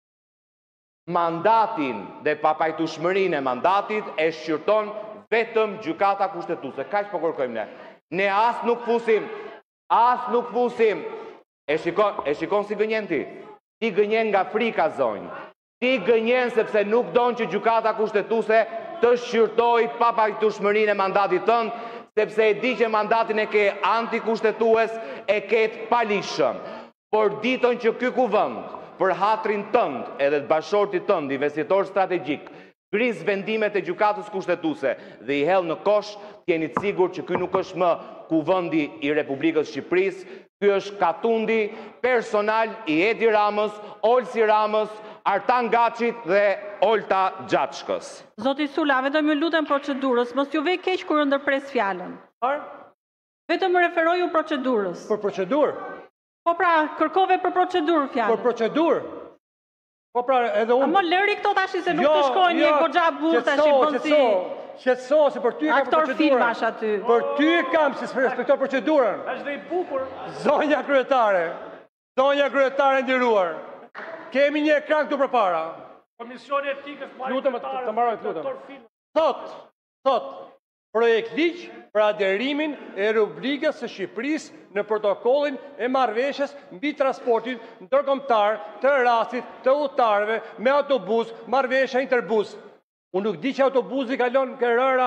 Mandatin dhe papajtueshmërinë e mandatit e shqyrton vetëm gjykata kushtetuese. Kaq po kërkojmë ne. Ne as nuk fusim, as nuk fusim. E shikon, e shikon si gënjen ti? Ti gënjen nga frika, zonjë. Ti gënjen sepse nuk don që gjykata kushtetuese të shqyrtoj papajtueshmërinë e mandatit tënd, sepse e di që mandatin e ke antikushtetues, e ke të palishëm. Por ditën që ky kuvend për hatrin tënd edhe të bashortit tënd, investitor strategjik, gris vendimet e gjykatës kushtetuese dhe i hell në kosh, t'jeni të sigurt që ky nuk është më kuvendi i Republikës Shqipërisë, ky është katundi personal i Edi Ramës, Olsi Ramës, Artan Gaçit dhe Olta Gjaçkës. Zoti Sula, vetëm ju lutem procedurës, mos ju vej keq kur ndërpres fjalën. Vetëm më referoju procedurës. Për procedurë? Po pra, kërkove për procedurë fjalën. Për procedurë? Po pra, edhe unë... A më lëri këto tashi se nuk të shkojnë një goxha burr tash i bën si... Qetëso, se për ty e kam aktor procedurën. filmash aty. Për ty e kam, se respektoj procedurën. Është dhe i bukur. Zonja kryetare, zonja kryetare nderuar, kemi një ekran këtu përpara. Komisioni etikës Lutem, të mbaroj, lutem. Thot, thot, projekt ligj për aderimin e rubrikës së Shqipërisë në protokollin e marrëveshjes mbi transportin ndërkombëtar të rastit të udhëtarëve me autobus, marrëveshja Interbus. Unë nuk di që autobusi kalon ke rëra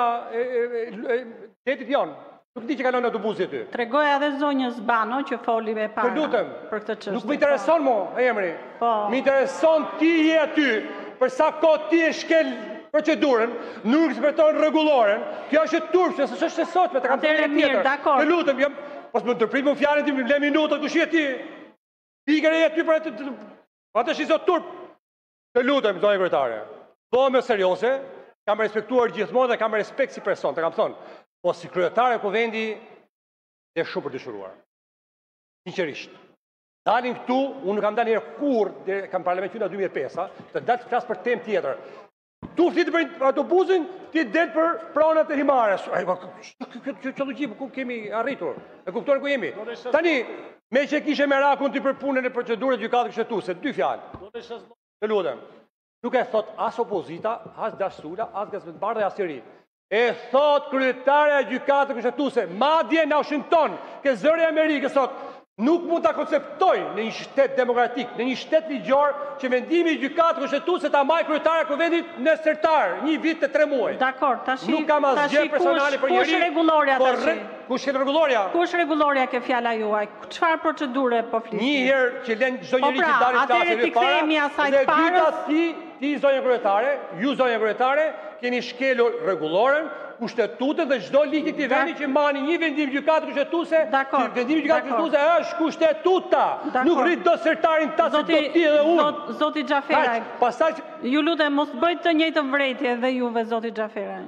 qetit jonë. Nuk di që kalon autobusi ty. Tregoja edhe zonjës Bano që foli me para. Të lutem, për këtë çështje. nuk më intereson mo, emri. Po. Më intereson ti je aty, për sa kohë ti e shkel procedurën, nuk respekton rregulloren. Kjo është turpse, se s'është e sotme, të kam Atëherë thënë mirë, dakor. Të lutem, jam, pas më ndërprit më fjalën ti, le minutat kush je ti. Pikëre je aty për atë atë shizot turp. Të lutem, zonjë kryetare. Bëhemi serioze, kam respektuar gjithmonë dhe kam respekt si person, të kam thonë. Po si kryetare e kuvendi, dhe shumë për dëshiruar. Sinqerisht. Dalin këtu, unë nuk kam dalë njerë kur, dhe kam parlament qyna dy mijë e pesë, të dalë të flasë për tem tjetër. Tu flitë për autobusin, ti delë për pranat e himares. Që logji, ku kemi arritur? E kuptonë ku jemi? Tani, me që kishe me rakun ti për punën e procedurët gjykatë kështetuse, dy fjalë. Të lutem. Nuk e thot as opozita, as Dasula, as Gazmetbar dhe as i ri. E thot kryetare e gjykatë kushtetuese, madje në Washington, ke zëri Amerikës sot, nuk mund ta konceptoj në një shtet demokratik, në një shtet ligjor, që vendimi i gjykatë kushtetuese ta maj kryetare e kuvendit në sertar, një vit të tre muaj. Dakor, tashi nuk kam asgjë personale për njëri. Kush rregulloria tashi? Kush e rregulloria? Kush rregulloria ke fjala juaj? Çfarë procedure po flisni? Një herë që lën çdo njeri që dalë të flasë të kthehemi asaj të parës. Dhe dyta ti, ti zonja kryetare, ju zonja kryetare, keni shkelur rregulloren, kushtetutën dhe çdo ligj i këtij vendi që mani një vendim gjykatë kushtetuese, vendimi gjykatë kushtetuese është kushtetuta. Nuk rrit do sertarin ta se do ti edhe unë. Zoti Xhaferaj. Pastaj ju lutem mos bëjt të njëjtën vretje edhe juve zoti Xhaferaj.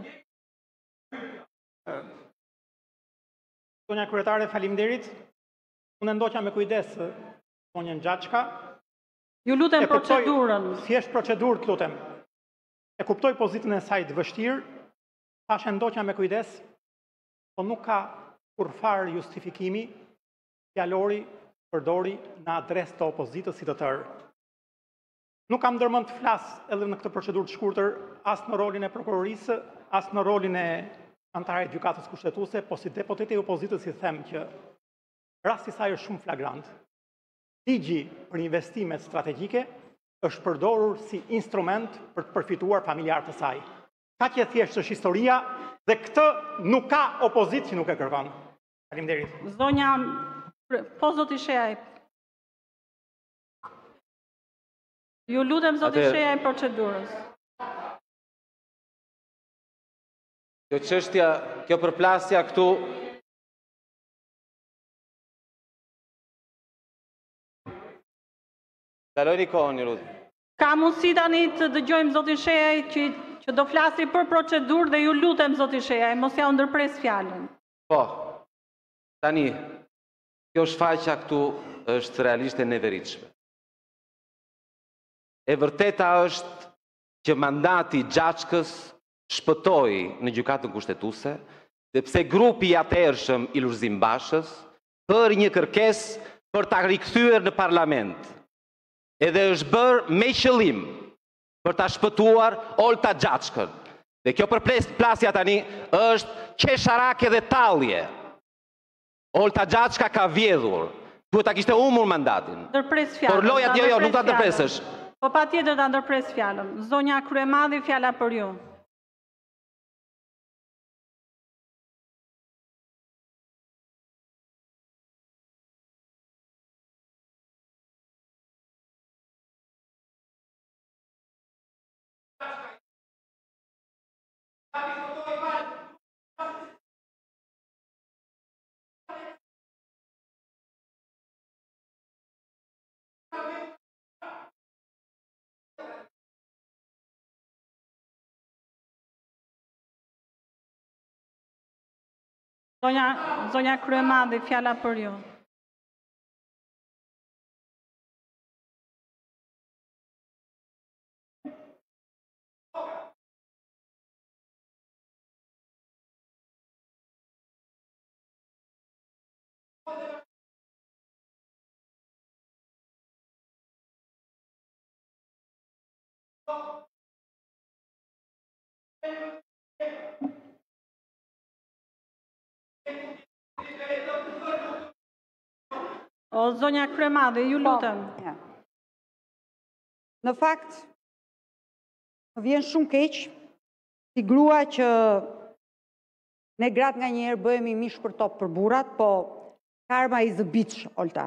Zonja kryetare, faleminderit. Unë ndoqa me kujdes zonjën Gjaçka. Ju lutem procedurën. Thjesht procedurë, të lutem. E kuptoj pozitën e saj të vështirë. Tash e ndoqa me kujdes, po nuk ka kurfar justifikimi fjalori përdori në adres të opozitës si të tërë. Nuk kam ndërmend të flas edhe në këtë procedurë të shkurtër as në rolin e prokurorisë, as në rolin e anëtarit gjykatës kushtetuese, po si deputet e opozitës i them që rasti i saj është shumë flagrant. Ligji për investimet strategjike është përdorur si instrument për të përfituar familjarët e saj. Ka që thjesht është historia dhe këtë nuk ka opozit që nuk e kërkon. Faleminderit. Zonja, po zoti Shehaj. Ju lutem zoti Shehaj procedurës. Kjo çështja, kjo përplasja këtu Kaloni kohën një lutë. Ka mundësi tani të dëgjojmë zotin Shehaj që që do flasi për procedurë dhe ju lutem zoti Shehaj, mos ja ndërpres fjalën. Po, tani, kjo shfaqja këtu është realisht e neveritshme. E vërteta është që mandati Gjaçkës shpëtoi në gjykatën kushtetuese, sepse grupi i atëhershëm i Lulzim Bashës për një kërkesë për ta rikthyer në parlament. Edhe është bërë me qëllim për ta shpëtuar Olta Gjaçkën. Dhe kjo përplasja tani është qesharake dhe tallje. Olta Gjaçka ka vjedhur, duhet ta kishte humbur mandatin. Ndërpres fjalën. Por lojat jo, jo, nuk ta ndërpresësh. Po patjetër ta ndërpres fjalën. Zonja Kryemadhi, fjala për ju. Zonja, zonja Kryemadhi, fjala për ju. O, zonja Kryemadhi, ju lutem. Në fakt, më vjen shumë keq, si grua që ne gratë nga njerë bëhemi mish për top për burat, po karma is a bitch, Olta.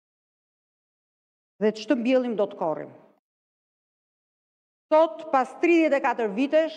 Dhe që të mbjellim do të korrim. Sot, pas tridhjetë e katër vitesh,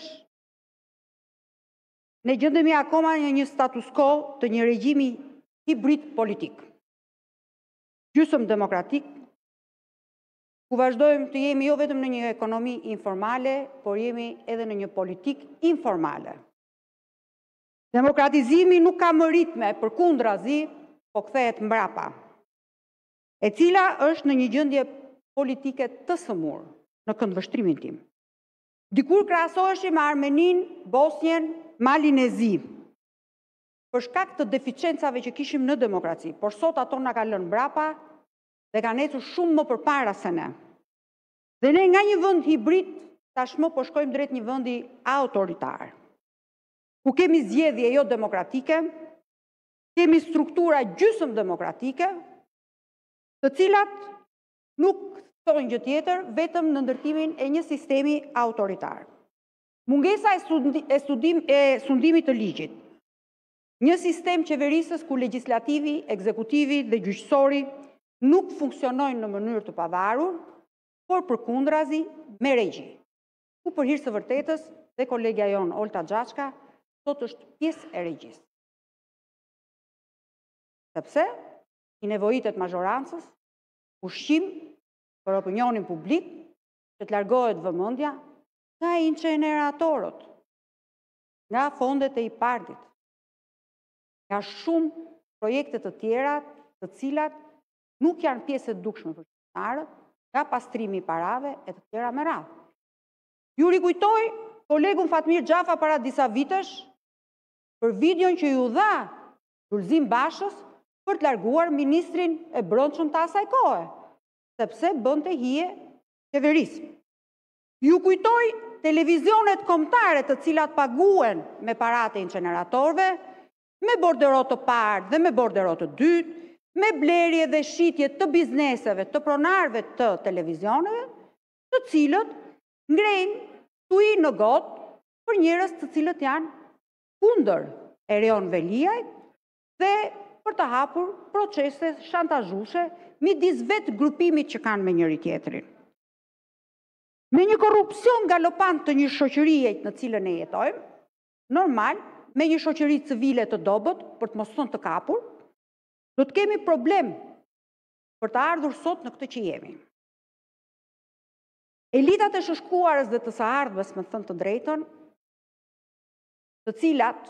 ne gjendemi akoma në një status quo të një regjimi hibrid politik. Gjysëm demokratik, ku vazhdojmë të jemi jo vetëm në një ekonomi informale, por jemi edhe në një politik informale. Demokratizimi nuk ka më ritme, përkundrazi, po kthehet mbrapa, e cila është në një gjendje politike të sëmur në këndvështrimin tim. Dikur krahasoheshim me Armenin, Bosnjen, Malinezi, për shkak të deficiencave që kishim në demokraci, por sot ato na kanë lënë mbrapa dhe kanë ecur shumë më përpara se ne. Dhe ne nga një vend hibrid tashmë po shkojmë drejt një vendi autoritar, ku kemi zgjedhje jo demokratike, kemi struktura gjysmë demokratike, të cilat nuk thonë gjë tjetër vetëm në ndërtimin e një sistemi autoritar. Mungesa e, studi e, studim e sundimit të ligjit, një sistem qeverisës ku legislativi, ekzekutivi dhe gjyqësori nuk funksionojnë në mënyrë të pavarur, por përkundrazi me regji, ku për hir të vërtetës dhe kolegja jon Olta Xhaçka sot është pjesë e regjisë. Sepse i nevojitet mazhorancës ushqim për opinionin publik që të largohet vëmendja nga inceneratorët, nga fondet e IPARD-it, nga shumë projekte të tjera të cilat nuk janë pjesë e dukshme për qytetarët, nga pastrimi i parave e të tjera me radhë. Ju rikujtoj kolegun Fatmir Xhafa para disa vitesh për videon që ju dha Lulzim Bashës për të larguar ministrin e brendshëm të asaj kohe, sepse bënte hije qeverisë. Ju kujtoj televizionet kombëtare të cilat paguen me paratë e inceneratorëve, me borderot të parë dhe me borderot të dytë, me blerje dhe shitje të bizneseve, të pronarve të televizioneve, të cilët ngrejnë tuj në gotë për njerëz të cilët janë kundër Erion Veliajt dhe për të hapur procese shantazhuese midis vetë grupimit që kanë me njëri tjetrin. Me një korrupsion galopant të një shoqërie në cilën ne jetojmë, normal, me një shoqëri civile të dobët, për të mos thënë të kapur, do të kemi problem për të ardhur sot në këtë që jemi. Elitat e shëshkuarës dhe të së ardhmes, me thënë të drejtën, të cilat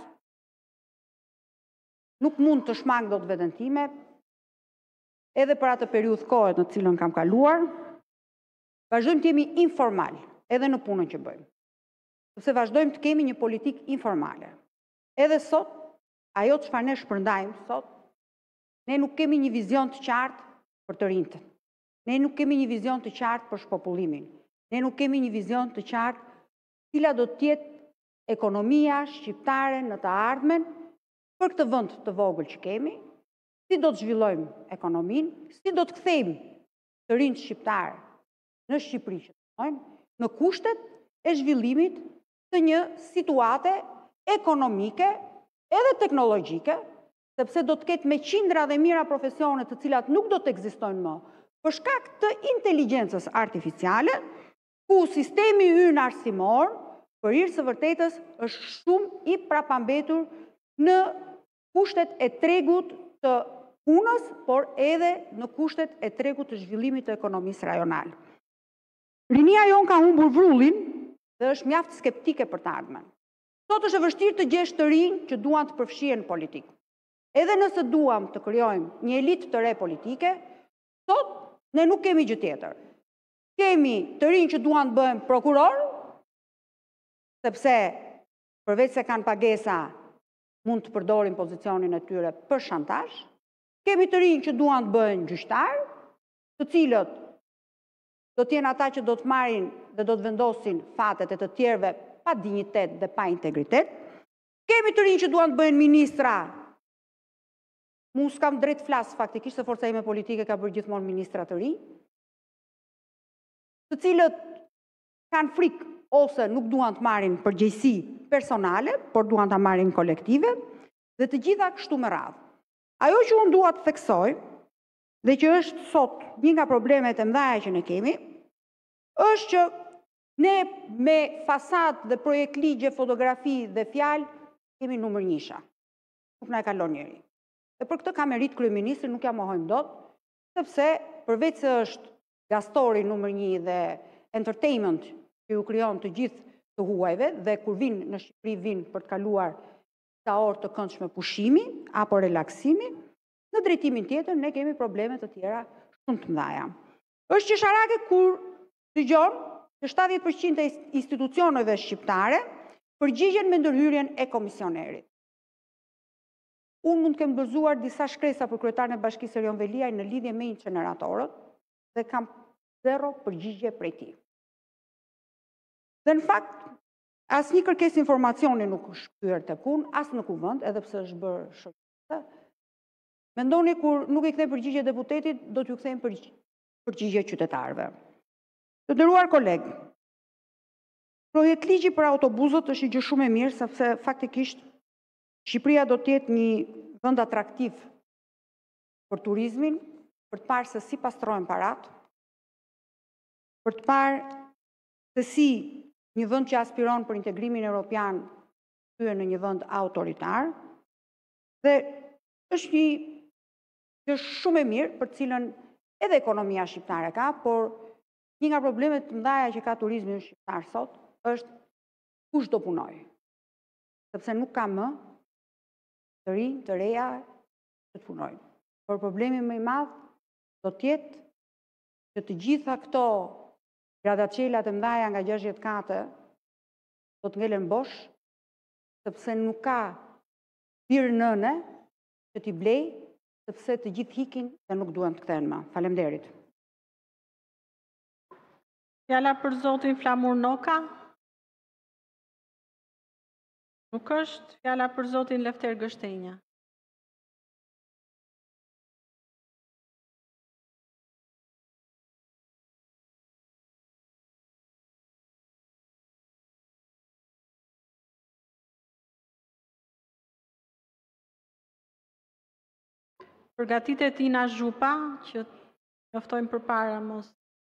nuk mund të shmangë do të veten time, edhe për atë periudhë kohe në cilën kam kaluar, vazhdojmë të jemi informal, edhe në punën që bëjmë. Sepse vazhdojmë të kemi një politik informale. Edhe sot, ajo që çfarë ne shpërndajmë sot, ne nuk kemi një vizion të qartë për të rinjtën. Ne nuk kemi një vizion të qartë për shpopullimin. Ne nuk kemi një vizion të qartë cila do të jetë ekonomia shqiptare në të ardhmen për këtë vend të vogël që kemi, si do të zhvillojmë ekonominë, si do të kthejmë të rinjt shqiptar në Shqipëri që jetojnë, në kushtet e zhvillimit të një situate ekonomike edhe teknologjike, sepse do të ketë me qindra dhe mira profesione të cilat nuk do të ekzistojnë më, për shkak të inteligjencës artificiale, ku sistemi ynë arsimor, për hir së vërtetës është shumë i prapambetur në kushtet e tregut të punës, por edhe në kushtet e tregut të zhvillimit të ekonomisë rajonale. Rinia jon ka humbur vrullin dhe është mjaft skeptike për të ardhmen. Sot është e vështirë të gjesh të rinj që duan të përfshihen në politikë. Edhe nëse duam të krijojmë një elitë të re politike, sot ne nuk kemi gjë tjetër. Kemi të rinj që duan të bëhen prokuror, sepse përveç se kanë pagesa, mund të përdorin pozicionin e tyre për shantazh. Kemi të rinj që duan të bëhen gjyqtar, të cilët do të jenë ata që do të marrin dhe do të vendosin fatet e të tjerëve pa dinjitet dhe pa integritet. Kemi të rinj që duan të bëhen ministra. Mu s'kam drejt flas faktikisht se forca ime politike ka bërë gjithmonë ministra të rinj, të cilët kanë frikë ose nuk duan të marrin përgjegjësi personale, por duan ta marrin kolektive, dhe të gjitha kështu me radhë. Ajo që unë dua të theksoj, dhe që është sot një nga problemet e mëdha që ne kemi, është që ne me fasad dhe projekt ligje, fotografi dhe fjalë kemi numër njësha. Nuk na e kalon njeri. Dhe për këtë ka merit kryeministri, nuk ja mohojmë dot, sepse përveç se është gastori numër një dhe entertainment që ju krijon të gjithë të huajve dhe kur vinë në Shqipëri vinë për të kaluar sa orë të këndshme pushimi apo relaksimi, në drejtimin tjetër ne kemi probleme të tjera shumë të mëdha. Është qesharake kur dëgjon që shtatëdhjetë përqind e institucioneve shqiptare përgjigjen me ndërhyrjen e komisionerit. Unë mund të kem gëzuar disa shkresa për kryetarin e Bashkisë Erion Veliaj në lidhje me inceneratorët dhe kam zero përgjigje prej tij. Dhe në fakt, asnjë kërkesë informacioni nuk është kthyer tek unë, as në kuvend, edhe pse është bërë shoqërisë. Mendoni kur nuk i kthen përgjigje deputetit, do t'ju kthejnë përgjigje qytetarëve. Të nderuar kolegë, projekt ligji për autobusët është një gjë shumë e mirë, sepse faktikisht Shqipëria do të jetë një vend atraktiv për turizmin, për të parë se si pastrohen parat, për të parë se si një vend që aspiron për integrimin evropian hyen në një vend autoritar, dhe është një gjë shumë e mirë për të cilën edhe ekonomia shqiptare ka, por një nga problemet të mëdha që ka turizmi shqiptar sot është kush do punojë. Sepse nuk ka më të rinj, të reja që të punojnë. Por problemi më i madh do të jetë që të gjitha këto gradacielat e mëdha nga gjashtëdhjetë kate do të ngelen bosh, sepse nuk ka birë nëne që t'i blej, sepse të gjithë hikin dhe nuk duan të kthehen më. Faleminderit. Fjala për zotin Flamur Noka. Nuk është. Fjala për zotin Lefter Gështenja. Përgatitet Tina Zhupa, që njoftojmë përpara mos.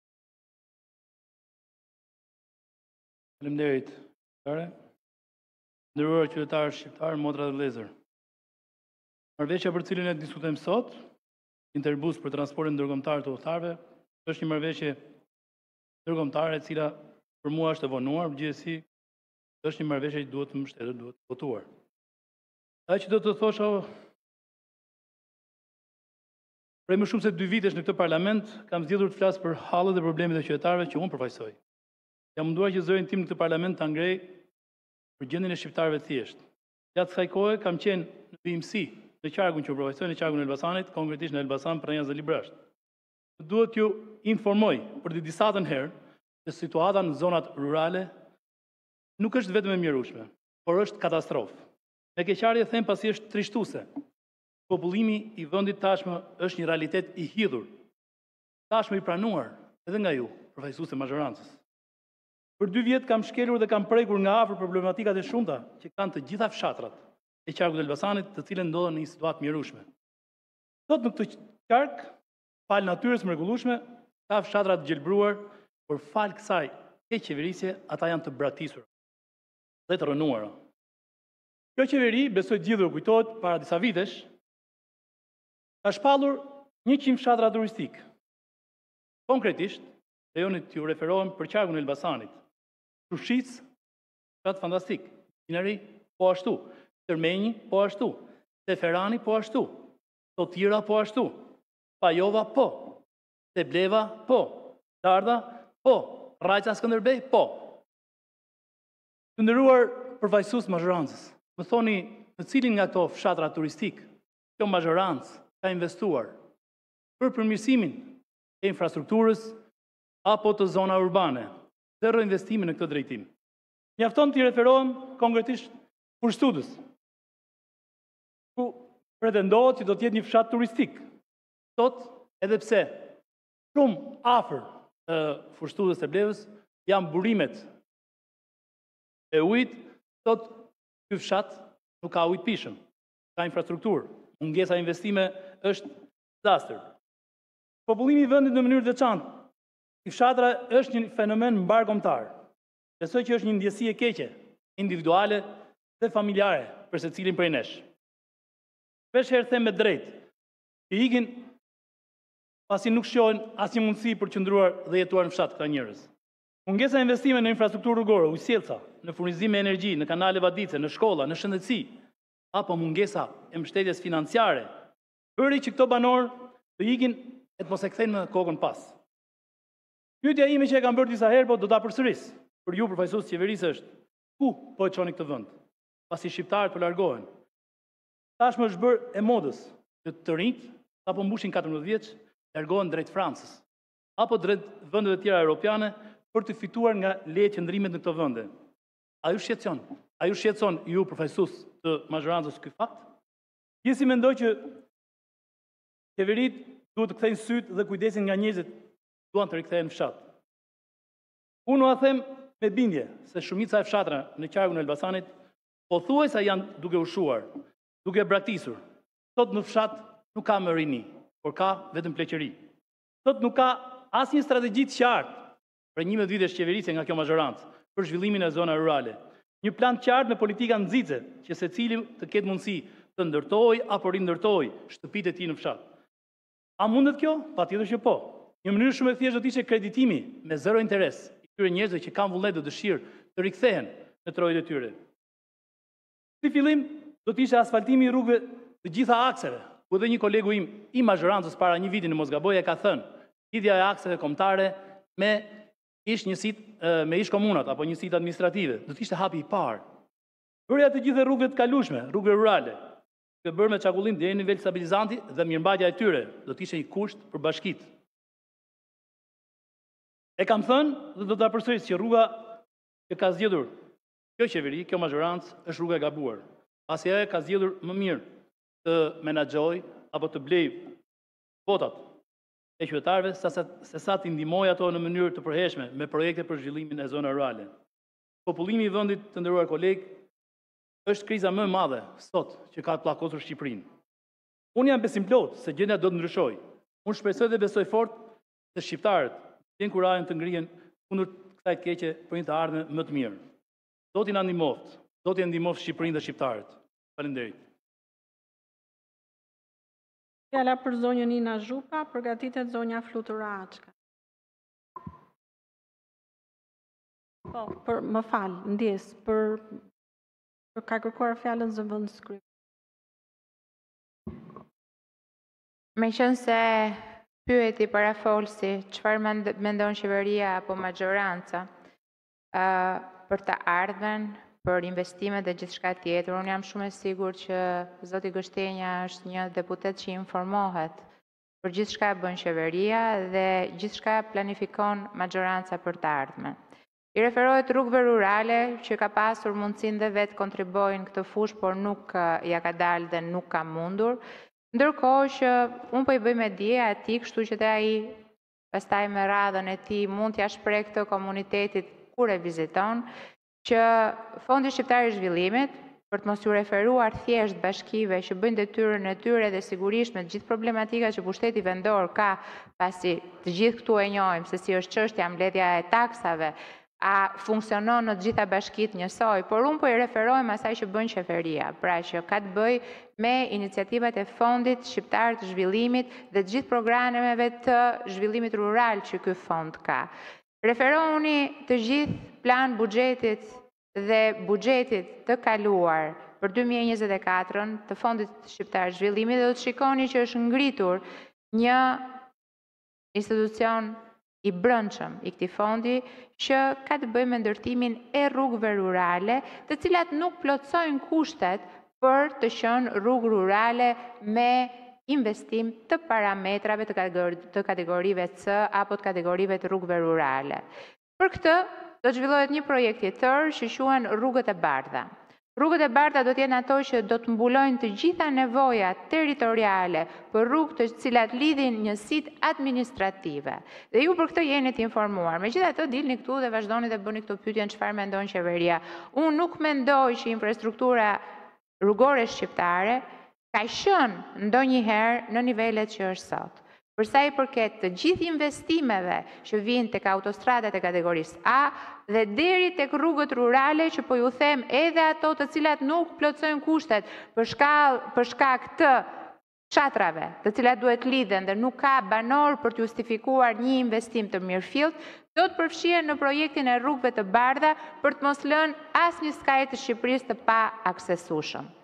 Faleminderit, qytetare. Nderuar qytetarë shqiptar, motra dhe vëllezër. Marrëveshja për cilën ne diskutojmë sot, Interbus për transportin ndërkombëtar të udhëtarëve, është një marrëveshje ndërkombëtare e cila për mua është e vonuar, përgjithësi është një marrëveshje që duhet të mbështetet, duhet të votuar. Ajo që do të thosha prej më shumë se dy vitesh në këtë parlament, kam zgjedhur të flas për hallet dhe problemet e qytetarëve që unë përfaqësoj. Jam munduar që zërin tim në këtë parlament ta ngrej për gjendjen e shqiptarëve thjesht. Gjatë kësaj kohe kam qenë në vimësi në qarkun që u përfaqësoj, në qarkun e Elbasanit, konkretisht në Elbasan, Pranjaz dhe Librasht. Duhet ju informoj për disatën herë se situata në zonat rurale nuk është vetëm e mjerueshme, por është katastrofë. Me keqardhje them pasi është trishtuese. Popullimi i vendit tashmë është një realitet i hidhur, tashmë i pranuar edhe nga ju, përfaqësues të majorancës. Për dy vjet kam shkelur dhe kam prekur nga afër problematikat e shumta që kanë të gjitha fshatrat e qarkut të Elbasanit, të cilët ndodhen në një situatë mjerueshme. Sot në këtë qark, fal natyrës mrekullueshme, ka fshatra të gjelbruar, por fal kësaj keq qeverisje ata janë të bratisur. dhe të rënuara. Kjo qeveri, besoj gjithë kujtohet, para disa vitesh, ka shpallur njëqind fshatra turistik. Konkretisht, lejoni t'ju referohem për qarkun e Elbasanit. Krushicë, fshat fantastik. Gjinari, po ashtu. Tërmenji, po ashtu. Teferani, po ashtu. Sotira, po ashtu. Pajova, po. Tebleva, po. Darda, po. Rajca Skënderbej, po. Të nderuar përfaqësues mazhorancës, më thoni në cilin nga këto fshatra turistik kjo mazhorancë ka investuar për përmirësimin e infrastrukturës apo të zona urbane, zero investime në këtë drejtim. Mjafton t'i referohem konkretisht Furstudës, ku pretendohet që do t'jetë një fshat turistik. Sot, edhe pse shumë afër e Furstudës së Blevës janë burimet e ujit, sot ky fshat nuk ka ujë pishëm, ka infrastrukturë, mungesa investime është dastër. Popullimi i vendit në mënyrë të veçantë, i fshatra është një fenomen mbarkombëtar. Besoj që është një ndjesi e keqe, individuale dhe familjare për secilin prej nesh. Shpesh herë them me drejtë, që ikin pasi nuk shohin asnjë mundësi për të qëndruar dhe jetuar në fshat këta njerëz. Mungesa e investime në infrastrukturë rrugore, ujësjellca, në furnizim me energji, në kanale vadice, në shkolla, në shëndetësi, apo mungesa e mbështetjes financiare, bëri që këto banor të ikin e të mos e kthejnë në kokën pas. Pyetja ime që e kam bërë disa herë, po do ta përsëris, për ju përfaqësues të qeverisë është: ku po e çoni këtë vend? Pasi shqiptarët po largohen. Tashmë është bërë e modës që të rinjt, apo mbushin katërmbëdhjetë vjeç, largohen drejt Francës, apo drejt vendeve të tjera europiane për të fituar nga leje qëndrimet në këto vende. A ju shqetëson? A ju shqetëson ju përfaqësues të mazhorancës ky fakt? Ju si mendoj që qeveritë duhet të kthejnë syt dhe kujdesin nga njerëzit duan të rikthehen në fshat. Unë a them me bindje se shumica e fshatra në qarkun e Elbasanit pothuajse janë duke ushuar, duke braktisur. Sot në fshat nuk ka më rini, por ka vetëm pleqëri. Sot nuk ka asnjë strategji të qartë për njëmbëdhjetë vitesh qeverisje nga kjo mazhorancë për zhvillimin e zonave rurale. Një plan të qartë me politika nxitse që secili të ketë mundësi të ndërtojë apo rindërtojë shtëpitë e tij në fshat. A mundet kjo? Patjetër që po. Një mënyrë shumë e thjeshtë do të ishte kreditimi me zero interes i këtyre njerëzve që kanë vullnet dhe dëshirë të rikthehen në trojët e tyre. Si fillim, do të ishte asfaltimi i rrugëve të gjitha akseve, ku edhe një kolegu im i mazhorancës para një viti në mos gaboj e ka thënë, lidhja e akseve kombëtare me ish njësit, me ish komunat apo njësit administrative, do të ishte hapi i parë. Bërja të gjithë rrugëve të kalueshme, rrugëve rurale, të bërë me çakullim deri në nivel stabilizanti dhe mirëmbajtja e tyre, do të ishte një kusht për bashkitë. E kam thënë dhe do ta përsëris që rruga që ka zgjedhur kjo qeveri, kjo mazhorancë, është rruga e gabuar. Pasi ajo ka zgjedhur më mirë të menaxhojë apo të blejë votat e qytetarëve se sa të ndihmojë ato në mënyrë të përhershme me projekte për zhvillimin e zonave rurale. Popullimi i vendit, të nderuar koleg, është kriza më e madhe sot që ka pllakosur Shqipërinë. Unë jam besim plot se gjendja do të ndryshojë. Unë shpresoj dhe besoj fort se shqiptarët të kurajën të ngrihen kundër kësaj të keqe për një të ardhme më të mirë. Zoti na ndihmoft, Zoti e ndihmoft Shqipërinë dhe shqiptarët. Faleminderit. Fjala për zonjën Nina Zhupa, përgatitet zonja Flutura Açka. Po, për më fal, ndjes, për për ka kërkuar fjalën zëvendës skryp. Me qenë se pyeti para folsi, çfarë mendon qeveria apo majoranca për të ardhmen, për investimet dhe gjithçka tjetër, unë jam shumë e sigurt që zoti Gështenja është një deputet që informohet për gjithçka bën qeveria dhe gjithçka planifikon majoranca për të ardhmen. I referohet rrugëve rurale që ka pasur mundësinë dhe vetë kontribojnë këtë fushë, por nuk ja ka dalë dhe nuk ka mundur. Ndërkohë që unë po i bëj me dije atij, kështu që dhe ai pastaj me radhën e tij mund t'ia shpreh këtë komunitetit kur e viziton, që Fondi Shqiptar i Zhvillimit, për të mos ju referuar thjesht bashkive që bëjnë detyrën e tyre dhe sigurisht me të gjithë problematika që pushteti vendor ka, pasi të gjithë këtu e njohim se si është çështja mbledhja e taksave, a funksionon në të gjitha bashkitë njësoj, por unë po i referojmë asaj që bën qeveria, pra që ka të bëj me iniciativat e fondit shqiptar të zhvillimit dhe të gjithë programeve të zhvillimit rural që ky fond ka. Referoni të gjithë plan buxhetit dhe buxhetit të kaluar për dy mijë e njëzet e katër të fondit shqiptar të zhvillimit dhe do të shikoni që është ngritur një institucion i brëndshëm i këtij fondi që ka të bëjë me ndërtimin e rrugëve rurale, të cilat nuk plotësojnë kushtet për të qenë rrugë rurale me investim të parametrave të, kategori, të kategorive C apo të kategorive të rrugëve rurale. Për këtë do të zhvillohet një projekt i tërë që quhen Rrugët e Bardha. Rrugët e bardha do të jenë ato që do të mbulojnë të gjitha nevojat territoriale për rrugë të cilat lidhin njësitë administrative. Dhe ju për këtë jeni të informuar. Megjithatë dilni këtu dhe vazhdoni të bëni këto pyetje çfarë mendon qeveria. Unë nuk mendoj që infrastruktura rrugore shqiptare ka qenë ndonjëherë në nivelet që është sot. Për sa i përket të gjithë investimeve që vijnë tek autostradat e kategorisë A dhe deri tek rrugët rurale që po ju them edhe ato të cilat nuk plotësojnë kushtet për shkak për shkak të çatrave, të cilat duhet lidhen dhe nuk ka banor për të justifikuar një investim të mirëfillt, do të përfshihen në projektin e rrugëve të bardha për të mos lënë asnjë skaj të Shqipërisë të pa aksesueshëm.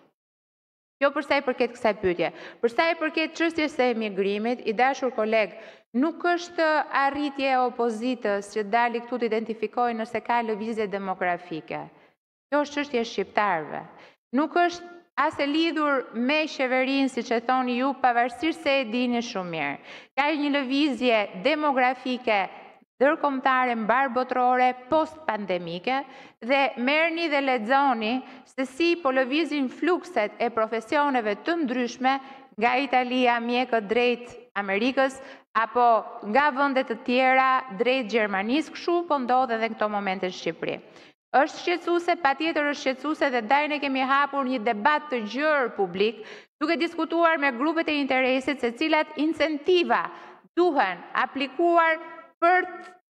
Jo për sa i përket kësaj pyetje. Për sa i përket çështjes së emigrimit, i dashur koleg, nuk është arritje e opozitës që dali këtu të identifikojë nëse ka lëvizje demografike. Kjo është çështje e shqiptarëve. Nuk është as e lidhur me qeverinë, siç e thoni ju, pavarësisht se e dini shumë mirë. Ka një lëvizje demografike ndërkombëtare mbar botërore post-pandemike dhe merrni dhe lexoni se si po lëvizin flukset e profesioneve të ndryshme nga Italia mjekët drejt Amerikës apo nga vende të tjera drejt Gjermanisë, kështu po ndodh edhe në këto momente në Shqipëri. Është shqetësuese, patjetër është shqetësuese dhe daj ne kemi hapur një debat të gjerë publik duke diskutuar me grupet e interesit se cilat incentiva duhen aplikuar për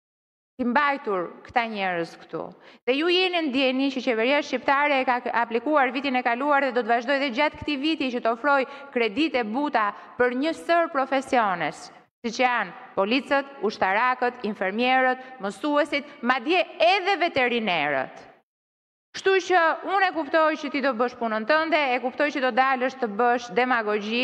të mbajtur këta njerëz këtu. Dhe ju jeni ndjeni që qeveria shqiptare e ka aplikuar vitin e kaluar dhe do të vazhdojë edhe gjatë këtij viti që të ofrojë kredite buta për një sër profesionesh, siç janë policët, ushtarakët, infermierët, mësuesit, madje edhe veterinerët. Kështu që unë e kuptoj që ti do bësh punën tënde, e kuptoj që do dalësh të bësh demagogji,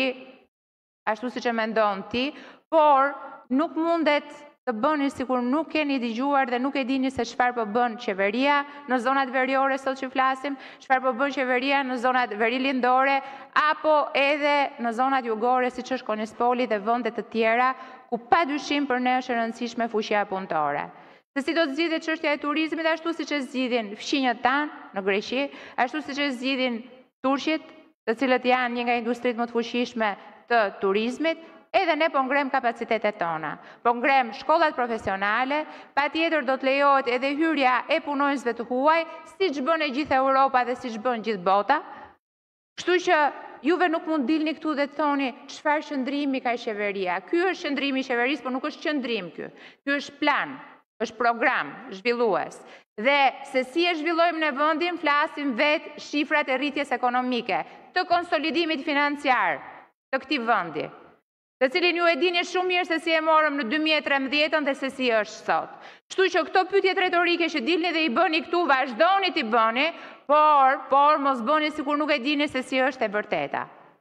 ashtu siç e mendon ti, por nuk mundet të bëni sikur nuk keni dëgjuar dhe nuk e dini se çfarë po bën qeveria në zonat veriore sot që flasim, çfarë po bën qeveria në zonat verilindore apo edhe në zonat jugore siç është Konispoli dhe vende të tjera ku padyshim për ne është e rëndësishme fuqia punëtore. Se si do të zgjidhet çështja e turizmit ashtu siç e zgjidhin fqinjët tanë në Greqi, ashtu siç e zgjidhin turqit, të cilët janë një nga industritë më të fuqishme të turizmit. Edhe ne po ngrem kapacitetet tona, po ngrem shkollat profesionale, pa tjetër do të lejohet edhe hyrja e punonjësve të huaj, si që bën e gjithë Europa dhe si që bën gjithë bota. Kështu që juve nuk mund dilni këtu dhe të thoni çfarë qëndrimi ka qeveria. Ky është qëndrimi i qeverisë, por nuk është qëndrim ky. Ky është plan, është program zhvillues. Dhe se si e zhvillojmë në vendin, flasim vetë shifrat e rritjes ekonomike, të konsolidimit financiar të këtij vendi, të cilin ju e dini shumë mirë se si e morëm në dy mijë e trembëdhjetë dhe se si është sot. Kështu që këto pyetjet retorike që dilni dhe i bëni këtu, vazhdoni t'i bëni, por, por mos bëni sikur nuk e dini se si është e vërteta.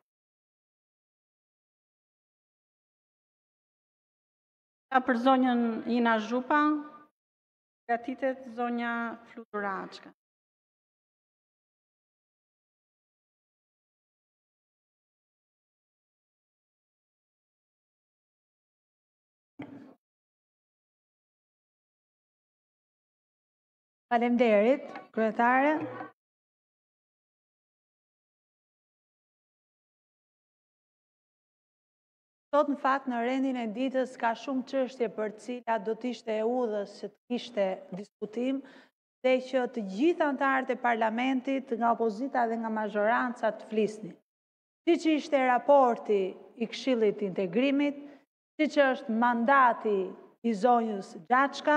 Ja për zonjën Ina Zhupa, gatitet zonja Fluturaçka. Faleminderit, kryetare. Sot në fakt në rendin e ditës ka shumë çështje për cilat do të ishte e udhës që të kishte diskutim dhe që të gjithë anëtarët e parlamentit nga opozita dhe nga mazhoranca të flisnin. Siç ishte raporti i Këshillit të Integrimit, siç është mandati i zonjës Gjaçka,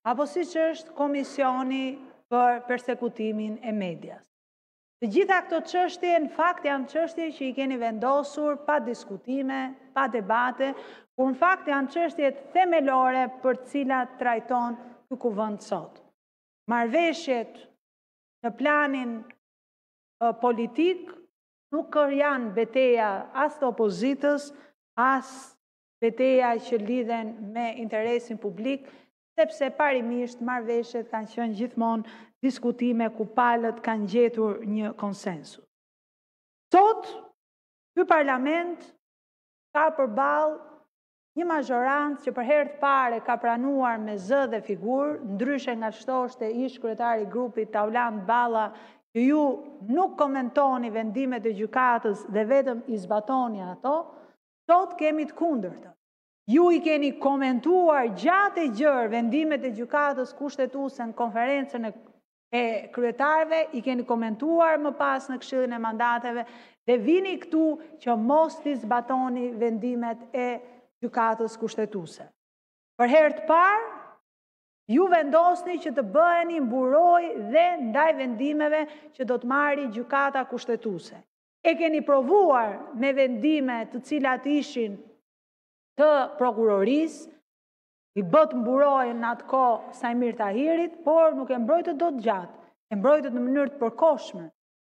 apo si që është komisioni për persekutimin e medias. Të gjitha këto çështje, në fakt, janë çështje që i keni vendosur pa diskutime, pa debate, kur në fakt janë çështje themelore për të cilat trajton ky kuvend sot. Marrëveshjet në planin uh, politik nuk janë beteja as të opozitës, as beteja që lidhen me interesin publik, sepse parimisht marrëveshjet kanë qenë gjithmonë diskutime ku palët kanë gjetur një konsensus. Sot, ky parlament ka përballë një mazhorancë që për herë të parë ka pranuar me zë dhe figurë, ndryshe nga çdo ishte ish kryetari i grupit Tauland Balla, që ju nuk komentoni vendimet e gjykatës dhe vetëm i zbatoni ato, sot kemi të kundërtën. Ju i keni komentuar gjatë e gjërë vendimet e gjykatës kushtetuese në konferencën e kryetarëve, i keni komentuar më pas në Këshillin e Mandateve dhe vini këtu që mos t'i zbatoni vendimet e gjykatës kushtetuese. Për herë të parë, ju vendosni që të bëheni mburoj dhe ndaj vendimeve që do të marri gjykata kushtetuese. E keni provuar me vendime të cilat ishin të prokurorisë, i bët mburojnë në atë kohë Sajmir Tahirit, por nuk e mbrojtët do të gjatë, e mbrojtët në mënyrë të përkohshme.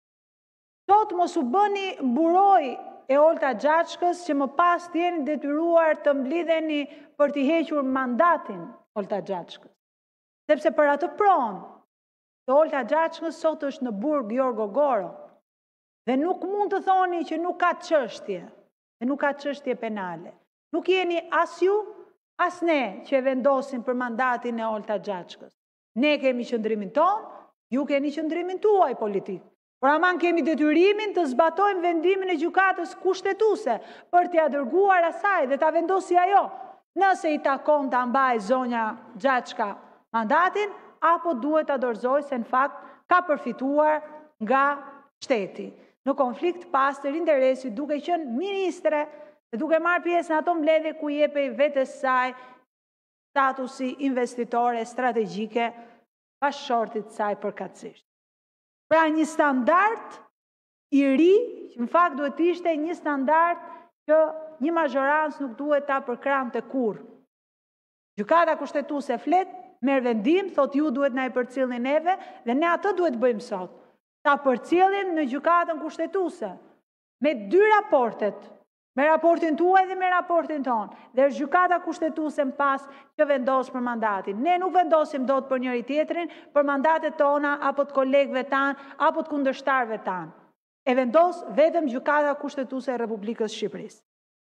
Sot mos u bëni mburoj e Olta Gjaçkës që më pas të jeni detyruar të mblidheni për t'i hequr mandatin Olta Gjaçkës. Sepse për atë pronë, të Olta Gjaçkës sot është në burg Jorgo Goro, dhe nuk mund të thoni që nuk ka çështje, dhe nuk ka çështje penale. Nuk jeni as ju, as ne që e vendosin për mandatin e Olta Gjaçkës. Ne kemi qëndrimin tonë, ju keni qëndrimin tuaj politik. Por aman kemi detyrimin të zbatojmë vendimin e gjykatës kushtetuese për t'ia dërguar asaj dhe ta vendosi ajo, nëse i takon ta mbajë zonja Gjaçka mandatin, apo duhet ta dorëzoj se në fakt ka përfituar nga shteti. Në konflikt pastër interesi duke qenë ministre dhe duke marrë pjesë në ato mbledhje ku jepej vetes saj statusi investitore strategjike pas shortit saj përkatësisht. Pra një standard i ri, që në fakt duhet ishte një standard që një mazhorancë nuk duhet ta përkrante kurrë. Gjykata kushtetuese flet, merr vendim, thot ju duhet na e përcjellni neve dhe ne atë duhet bëjmë sot. Ta përcjellim në gjykatën kushtetuese me dy raportet, me raportin tuaj dhe me raportin tonë, dhe është gjykata kushtetuese më pas që vendos për mandatin. Ne nuk vendosim dot për njëri tjetrin, për mandatet tona, apo të kolegëve tanë, apo të kundërshtarëve tanë. E vendos vetëm gjykata kushtetuese e Republikës Shqipërisë.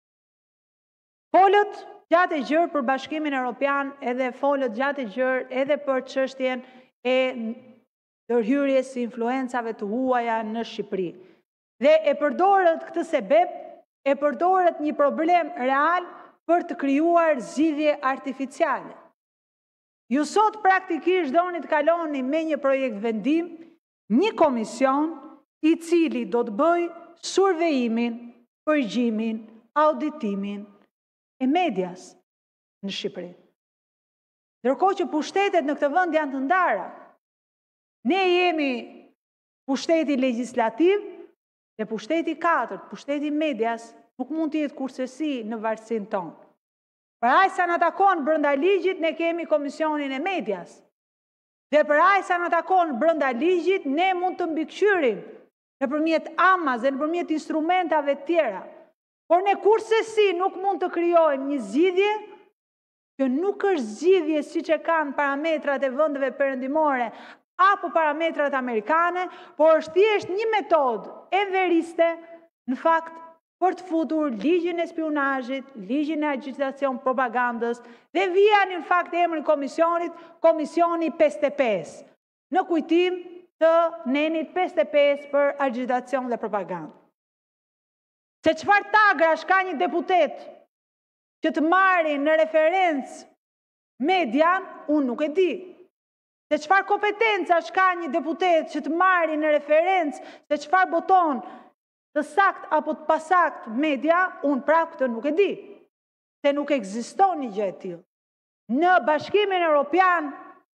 Folët gjatë e gjërë për Bashkimin Evropian, edhe folët gjatë e gjërë edhe për çështjen e ndërhyrjes së influencave të huaja në Shqipëri. Dhe e përdorët këtë sebeb, e përdorët një problem real për të krijuar zgjidhje artificiale. Ju sot praktikisht doni të kaloni me një projekt vendim, një komision i cili do të bëj survejimin, përgjimin, auditimin e medias në Shqipëri. Ndërkohë që pushtetet në këtë vend janë të ndara. Ne jemi pushteti legjislativ dhe pushteti katërt, pushteti medias, nuk mund të jetë kursesi në varësinë tonë. Për aq sa na takon brenda ligjit, ne kemi komisionin e medias. Dhe për aq sa na takon brenda ligjit, ne mund të mbikëqyrim nëpërmjet amas dhe nëpërmjet instrumentave të tjera. Por ne kursesi nuk mund të krijojmë një zgjidhje që nuk është zgjidhje siç e kanë parametrat e vendeve perëndimore apo parametrat amerikane, por është thjesht një metodë e veriste, në fakt, për të futur ligjin e spionazhit, ligjin e agitacion propagandës, dhe vijani në fakt emrin komisionit, komisioni pesëdhjetë e pesë, në kujtim të nenit pesëdhjetë e pesë për agitacion dhe propagandë. Se çfarë tagrash ka një deputet që të marri në referencë median, unë nuk e di. Se çfarë kompetenca ka një deputet që të marri në referencë se çfarë boton të sakt apo të pasakt media, unë pra këtë nuk e di. Se nuk ekziston një gjë e tillë. Në Bashkimin Evropian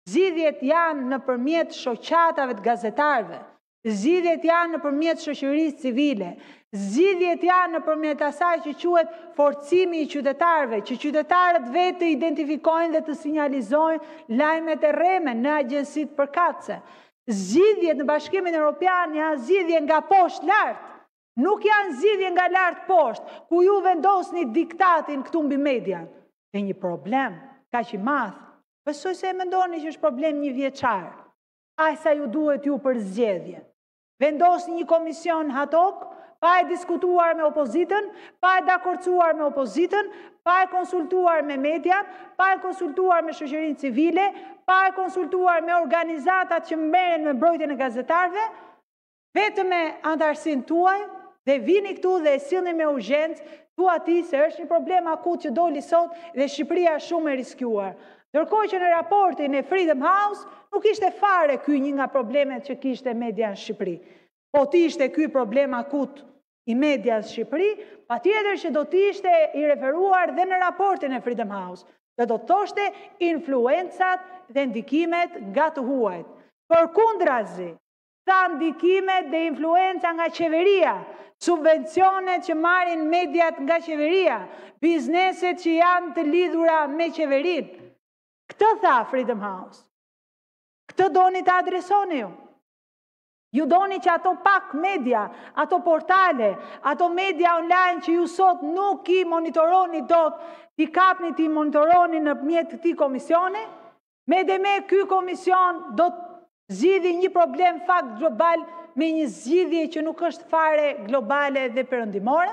Zgjidhjet janë nëpërmjet shoqatave të gazetarëve. Zgjidhjet janë nëpërmjet shoqërisë civile. Zgjidhjet janë nëpërmjet asaj që quhet forcimi i qytetarëve, që qytetarët vetë të identifikojnë dhe të sinjalizojnë lajmet e rreme në agjensitë përkatëse. Zgjidhjet në Bashkimin Evropian janë zgjidhje nga poshtë lart. Nuk janë zgjidhje nga lart poshtë, ku ju vendosni diktatin këtu mbi median. Dhe një problem kaq i madh. Besoj se e mendoni që është problem një vjeçar. Aq sa ju duhet ju për zgjedhje. Vendosni një komision ad hoc, pa e diskutuar me opozitën, pa e dakorcuar me opozitën, pa e konsultuar me median, pa e konsultuar me shoqërinë civile, pa e konsultuar me organizatat që merren me mbrojtjen e gazetarëve, vetëm me antarësinë tuaj, dhe vini këtu dhe e sillni me urgjencë, thua ti se është një problem akut që doli sot dhe Shqipëria është shumë e riskjuar. Ndërkohë që në raportin e Freedom House nuk ishte fare ky një nga problemet që kishte media në Shqipëri. Po t'ishte ky problem akut i medias Shqipëri, pa tjetër që do t'ishte i referuar dhe në raportin e Freedom House, dhe do t'oshte influencat dhe ndikimet nga të huajt. Përkundrazi, tha ndikimet dhe influenca nga qeveria, subvencionet që marrin mediat nga qeveria, bizneset që janë të lidhura me qeverin. Këtë tha Freedom House. Këtë doni të adresoni ju. Ju doni që ato pak media, ato portale, ato media online që ju sot nuk i monitoroni dot, t'i kapni t'i monitoroni në mjet të këtij komisioni, me dhe me ky komision do të zgjidhë një problem fakt global me një zgjidhje që nuk është fare globale dhe perëndimore.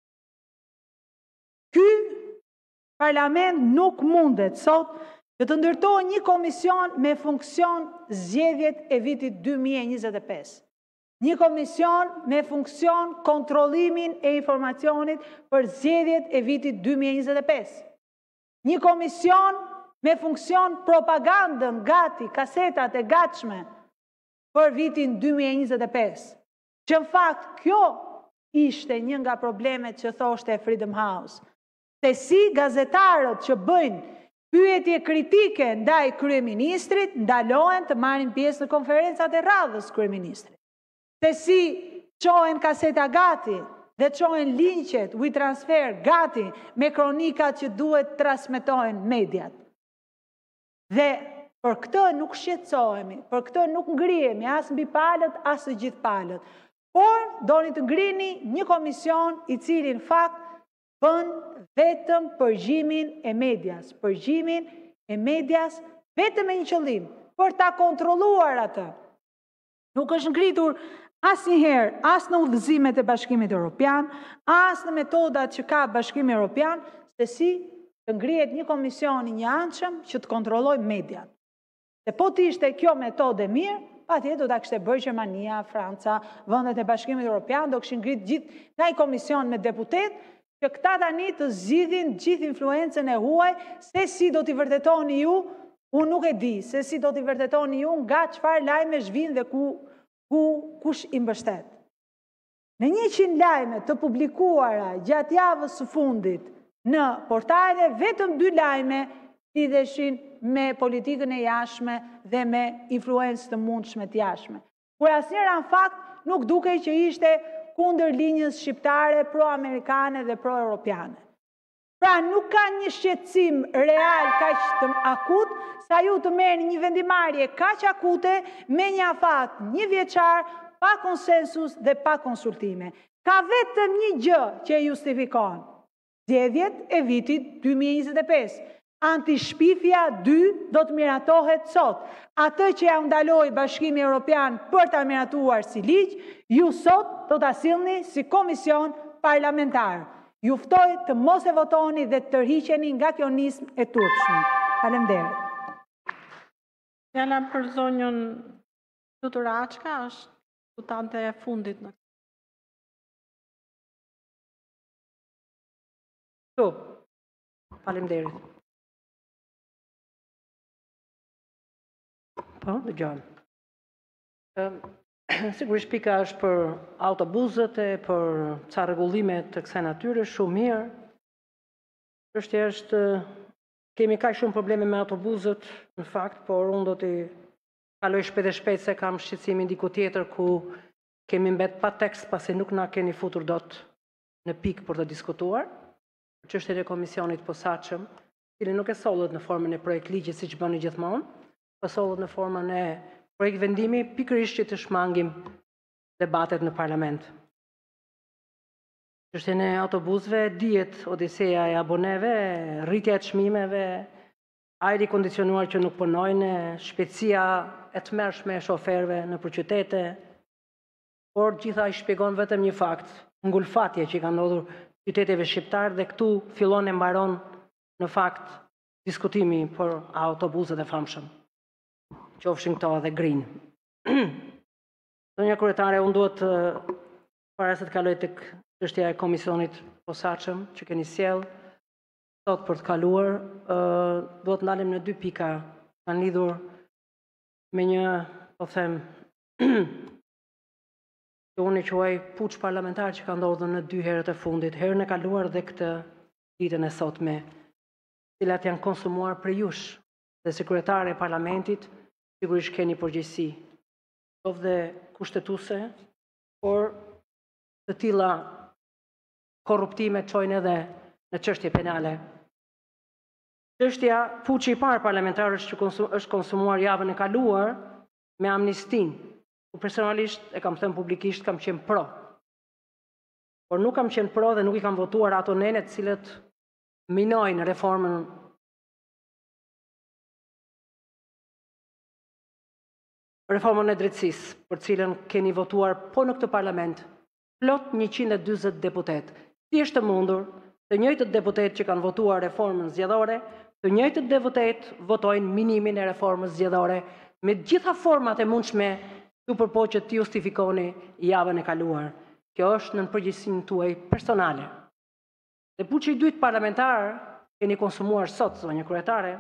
Ky parlament nuk mundet sot që të ndërtojë një komision me funksion zgjedhjet e vitit dy mijë e njëzet e pesë. Një komision me funksion kontrollimin e informacionit për zgjedhjet e vitit dy mijë e njëzet e pesë. Një komision me funksion propagandën gati, kasetat e gatshme për vitin dy mijë e njëzet e pesë. Që në fakt kjo ishte një nga problemet që thoshte Freedom House. Se si gazetarët që bëjnë pyetje kritike ndaj kryeministrit ndalohen të marrin pjesë në konferencat e radhës kryeministrit. Se si qohen kaseta gati dhe qohen linqet, we transfer gati me kronikat që duhet transmetohen mediat. Dhe për këtë nuk shqetësohemi, për këtë nuk ngrihemi as mbi palët, as së gjithë palët. Por doni të ngrini një komision i cili në fakt bën vetëm përgjimin e medias, përgjimin e medias vetëm me një qëllim, për ta kontrolluar atë. Nuk është ngritur asnjëherë, as në udhëzimet e Bashkimit Evropian, as në metodat që ka Bashkimi Evropian, se si të ngrihet një komision i njëanshëm që të kontrollojë mediat. Se po të ishte kjo metodë e mirë, patjetër do ta kishte bërë Gjermania, Franca, vendet e Bashkimit Evropian, do kishin ngritur gjithë nga një komision me deputet, që këta tani të zgjidhin gjithë influencën e huaj, se si do t'i vërtetoni ju, unë nuk e di, se si do t'i vërtetoni ju nga çfarë lajme zhvin dhe ku, ku kush i mbështet. Në njëqind lajme të publikuara gjatë javës së fundit në portale, vetëm dy lajme lidheshin me politikën e jashtme dhe me influencë të mundshme të jashtme. Kur asnjëra në fakt nuk dukej që ishte kundër linjës shqiptare pro-amerikane dhe pro-europiane. Pra nuk ka një shqetësim real kaq të akut, sa ju të merrni një vendimarrje kaq akute me një afat një vjeçar, pa konsensus dhe pa konsultime. Ka vetëm një gjë që e justifikon. Zgjedhjet e vitit dy mijë e njëzet e pesë. Antishpifja dy do të miratohet sot. Atë që ja ndaloi Bashkimi Evropian për ta miratuar si ligj, ju sot do ta sillni si komision parlamentar. Ju ftoj të mos e votoni dhe të tërhiqeni nga kjo nismë e turpshme. Faleminderit. Fjala për zonjën Tutur Açka është diskutante e fundit në këtu. Faleminderit. Po, dëgjoj. Sigurisht pika është për autobusët e për ca rregullime të kësaj natyre, shumë mirë. Çështja është kemi kaq shumë probleme me autobuzët, në fakt, por unë do t'i kaloj shpejt e shpejt se kam shqetësimin diku tjetër ku kemi mbet pa tekst pasi nuk na keni futur dot në pikë për të diskutuar. Çështjen e komisionit posaçëm, i cili nuk e sollet në formën e projekt ligji siç bëni gjithmonë, po sollet në formën e projekt vendimi pikërisht që të shmangim debatet në parlament. Çështjen e autobusëve, dihet odiseja e aboneve, rritja e çmimeve, ajri kondicionuar që nuk punojnë, shpejtësia e tmerrshme e shoferëve nëpër qytete, por gjitha i shpjegon vetëm një fakt, ngulfatje që ka ndodhur qyteteve shqiptar dhe këtu fillon e mbaron në fakt diskutimi për autobusët e famshëm. Qofshin këto edhe green. Zonja kryetare, unë duhet para se të kaloj tek çështja e komisionit posaçëm që keni sjell sot për të kaluar, duhet ndalim në dy pika kanë lidhur me një, po them, që unë i quaj puç parlamentar që ka ndodhur në dy herët e fundit, herën e kaluar dhe këtë ditën e sotme, cilat janë konsumuar për jush dhe si kryetare e parlamentit, sigurisht keni përgjegjësi, qoftë dhe kushtetuese, por të tilla korruptime çojnë edhe në çështje penale. Çështja fuçi i parë parlamentar është që është konsumuar javën e kaluar me amnistin, ku personalisht e kam thënë publikisht kam qenë pro. Por nuk kam qenë pro dhe nuk i kam votuar ato nene të cilët minojnë reformën reformën e drejtësisë, për cilën keni votuar po në këtë parlament, plot njëqind e dyzet deputet. Si është mundur të njëjtët deputet që kanë votuar reformën zgjedhore, të njëjtët deputet votojnë minimin e reformës zgjedhore me gjitha format e mundshme ju përpoqet të justifikoni javën e kaluar. Kjo është në përgjegjësinë tuaj personale. Dhe puçi i dytë parlamentar keni konsumuar sot, zonjë kryetare,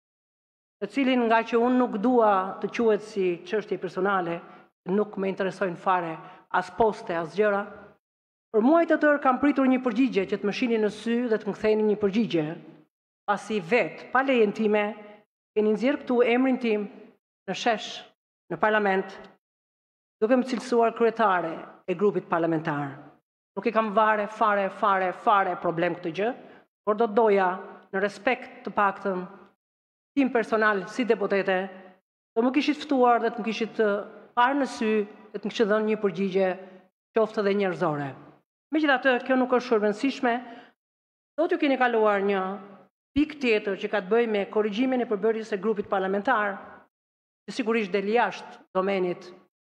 të cilin nga që unë nuk dua të quhet si çështje personale, nuk më interesojnë fare as poste, as gjëra. Për muaj të tërë kam pritur një përgjigje që të më shihni në sy dhe të më ktheni një përgjigje. Pasi vetë, pa lejen time, keni nxjerrë këtu emrin tim në shesh, në parlament, duke më cilësuar kryetare e grupit parlamentar. Nuk i kam vare, fare, fare, fare problem këtë gjë, por do të doja në respekt të paktën tim personal si deputete, do më kishit ftuar dhe të më kishit parë në sy dhe të më kishit dhënë një përgjigje qoftë dhe njerëzore. Megjithatë, kjo nuk është shërbëndësishme, do t'ju keni kaluar një pikë tjetër që ka të bëjë me korrigjimin e përbërjes së grupit parlamentar, që sigurisht del jashtë domenit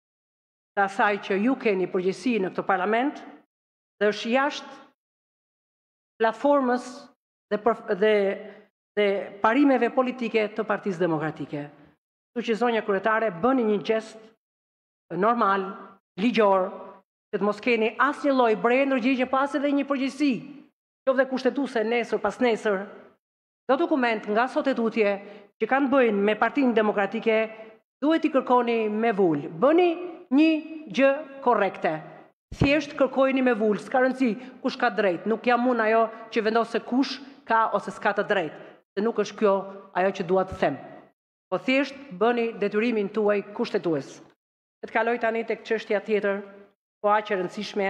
të asaj që ju keni përgjegjësi në këtë parlament, dhe është jashtë platformës dhe, dhe, dhe parimeve politike të Partisë Demokratike. Kështu që zonja kryetare, bëni një gest normal, ligjor, që të mos keni asnjë lloj breje ndërgjigje pas edhe një përgjegjësi, qoftë kushtetuese nesër pas nesër, do dokument nga sot e tutje që kanë bëjnë me Partinë Demokratike, duhet i kërkoni me vull. Bëni një gjë korrekte. Thjesht kërkojni me vull, s'ka rëndësi kush ka drejt. Nuk jam unë ajo që vendos se kush ka ose s'ka të drejt. Se nuk është kjo ajo që dua të them. Po thjesht bëni detyrimin tuaj kushtetues. Të kaloj tani tek çështja tjetër, po aq e rëndësishme,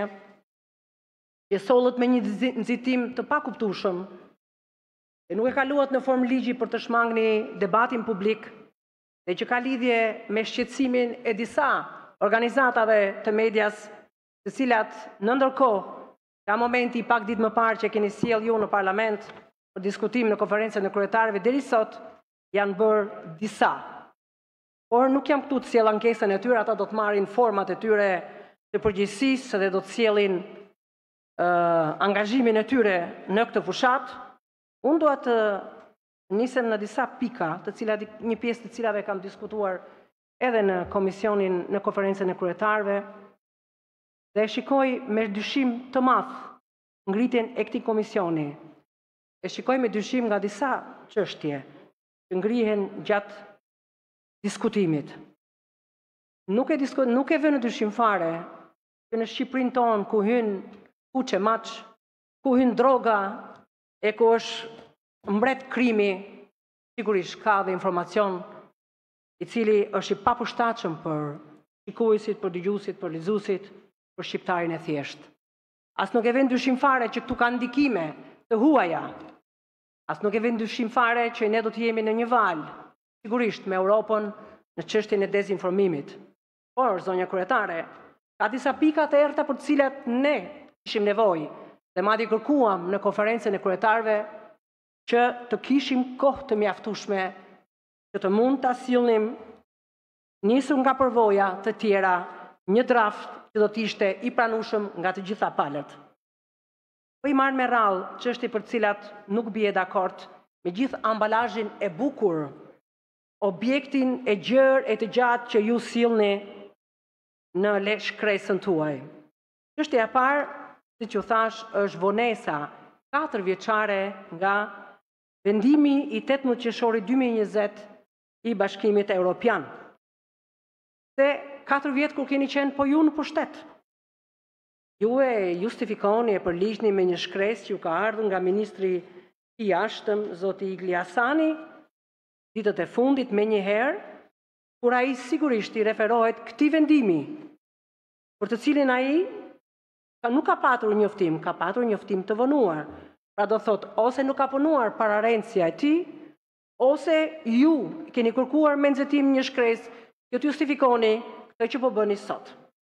që sollet me një nxitim të pakuptueshëm, e nuk e kaluat në formë ligji për të shmangni debatin publik, dhe që ka lidhje me shqetësimin e disa organizatave të medias, të cilat në ndërkohë, ka momenti pak ditë më parë që keni sjell ju në parlament për diskutim në konferencën e kryetarëve deri sot, janë bërë disa. Por nuk jam këtu të sjell ankesën e tyre, ata do të marrin format e tyre të përgjegjësisë dhe do të sjellin uh, angazhimin e tyre në këtë fushat. Unë dua të nisem në disa pika, të cilat një pjesë të cilave kam diskutuar edhe në komisionin në konferencën e kryetarëve, dhe shikoj me dyshim të madh ngritjen e këtij komisioni. E shikoj me dyshim nga disa çështje që ngrihen gjatë diskutimit. Nuk e disko, nuk e vë në dyshim fare që në Shqipërinë tonë ku hyn kuçe maç, ku hyn droga, e ku është mbret krimi, sigurisht ka dhe informacion i cili është i papërshtatshëm për shikuesit, për dëgjuesit, për lexuesit, për shqiptarin e thjesht. As nuk e vjen dyshim fare që këtu ka ndikime të huaja. As nuk e vjen dyshim fare që ne do të jemi në një val, sigurisht me Europën në çështjen e dezinformimit. Por, zonja kryetare, ka disa pika të errta për të cilat ne kishim nevojë dhe madje kërkuam në konferencën e kryetarëve që të kishim kohë të mjaftueshme që të mund ta sillnim nisur nga përvoja të tjera një draft që do të ishte i pranueshëm nga të gjitha palët. Po i marr me radhë çështje për të cilat nuk bie dakord me gjithë ambalazhin e bukur, objektin e gjerë e të gjatë që ju sillni në le shkresën tuaj. Çështja e parë, siç ju thash, është vonesa katër vjeçare nga vendimi i tetëmbëdhjetë qershorit dy mijë e njëzet i Bashkimit Evropian. Se katër vjet kur keni qenë po ju në pushtet. Ju e justifikoni e përligjni me një shkresë që ju ka ardhur nga ministri i jashtëm, zoti Igli Hasani, ditët e fundit me një herë, kur ai sigurisht i referohet këtij vendimi, për të cilin ai ka nuk ka patur njoftim, ka patur njoftim të vonuar. Pra do thot, ose nuk ka punuar para rencia e tij, ose ju keni kërkuar me nxetim një shkresë që të justifikoni këtë që po bëni sot.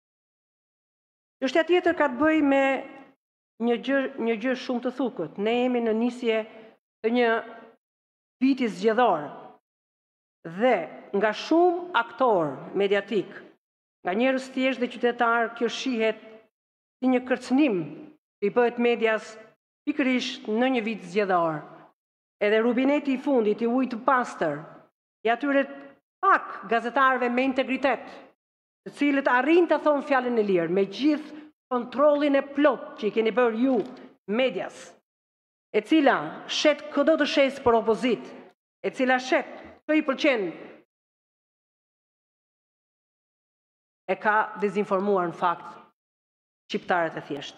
Çështja tjetër ka të bëjë me një gjë, një gjë shumë të thukët. Ne jemi në nisje të një viti zgjedhor dhe nga shumë aktor mediatik, nga njerëz thjesht dhe qytetar, kjo shihet si një kërcënim që i bëhet medias pikërisht në një vit zgjedhor. Edhe rubineti i fundit i ujit të pastër, i atyre pak gazetarëve me integritet, të cilët arrin të thonë fjalën e lirë, me gjithë kontrollin e plot që i keni bërë ju medias, e cila shet këdo të shes për opozit, e cila shet që i pëlqen, e ka dezinformuar në fakt shqiptarët e thjeshtë.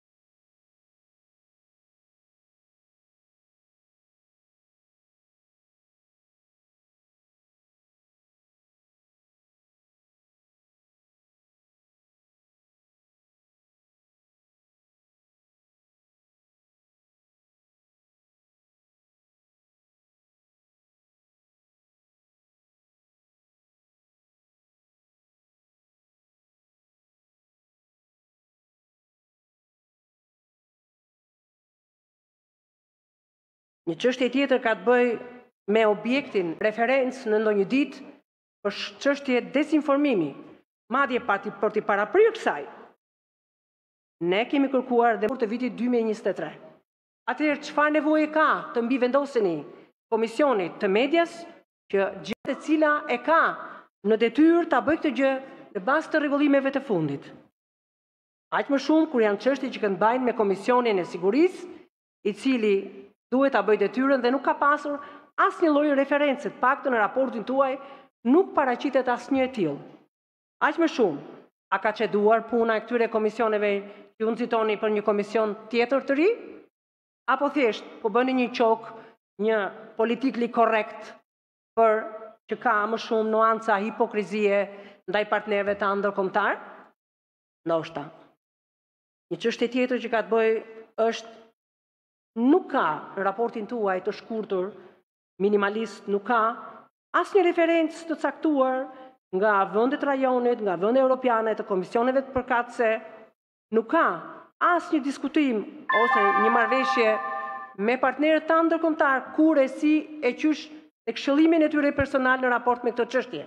Një çështje tjetër ka të bëjë me objektin referencë në ndonjë ditë për çështje dezinformimi, madje për t'i paraprirë kësaj. Ne kemi kërkuar dhe për të vitit dy mijë e njëzet e tre. Atëherë çfarë nevoje ka të mbi vendoseni Komisionit të Medias që gjatë e cila e ka në detyrë ta bëjë këtë gjë në bazë të rregullimeve të fundit. Aq më shumë kur janë çështje që këndbajnë me Komisionin e Sigurisë, i cili duhet ta bëjë detyrën dhe nuk ka pasur asnjë lloj referencë, të paktën në raportin tuaj nuk paraqitet asnjë e tillë. Aq më shumë, a ka çeduar puna e këtyre komisioneve që ju nxitoni për një komision tjetër të ri? Apo thjesht po bëni një qok, një politikli korrekt për që ka më shumë nuanca hipokrizie ndaj partnerëve të ndërkombëtar? Ndoshta. Një çështje tjetër që ka të bëjë është nuk ka në raportin tuaj të shkurtur, minimalist, nuk ka asnjë referencë të caktuar nga vendet rajonit, nga vendet europiane, të komisioneve të përkatëse, nuk ka asnjë diskutim ose një marrëveshje me partnerët tanë ndërkombëtar kur e si e qysh e këshillimin e tyre personal në raport me këtë çështje.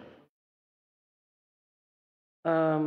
Um,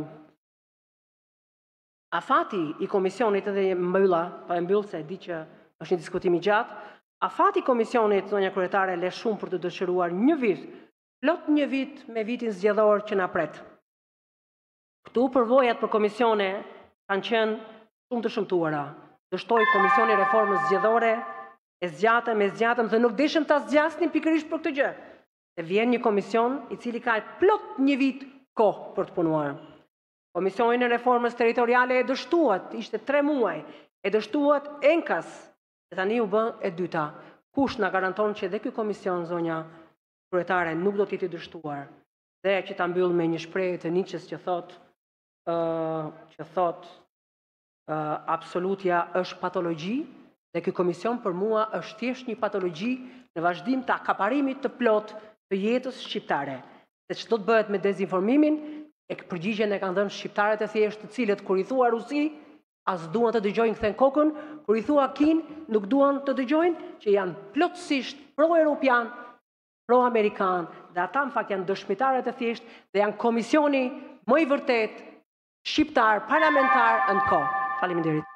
afati i komisionit edhe mbylla, pa e mbyll se di që është një diskutim i gjatë. Afati i komisionit, zonja kryetare, le shumë për të dëshiruar një vit, plot një vit me vitin zgjedhor që na pret. Këtu përvojat për komisione kanë qenë shumë të shëmtuara. Dështoi Komisioni Reformës Zgjedhore, e zgjatëm, e zgjatëm dhe nuk dishëm ta zgjasnim pikërisht për këtë gjë. Se vjen një komision i cili ka plot një vit kohë për të punuar. Komisioni e Reformës Territoriale e dështuat, ishte tre muaj, e dështuat enkas. E tani u bë e dyta. kush na garanton që dhe ky komision, zonja kryetare, nuk do të jetë i dështuar. Dhe që ta mbyll me një shprehje të Nietzsches që thot uh, që thot uh, absolutja është patologji dhe ky komision për mua është thjesht një patologji në vazhdim të akaparimit të plot të jetës shqiptare. Se ç'do të bëhet me dezinformimin, e përgjigjen e kanë dhënë shqiptarët e thjesht, të cilët kur i thua Rusi, as duan të dëgjojnë kthen kokën, kur i thua Kin, nuk duan të dëgjojnë, që janë plotësisht pro-europian, pro-amerikan, dhe ata në fakt janë dëshmitarët e thjesht dhe janë komisioni më i vërtet shqiptar parlamentar në kohë. Faleminderit.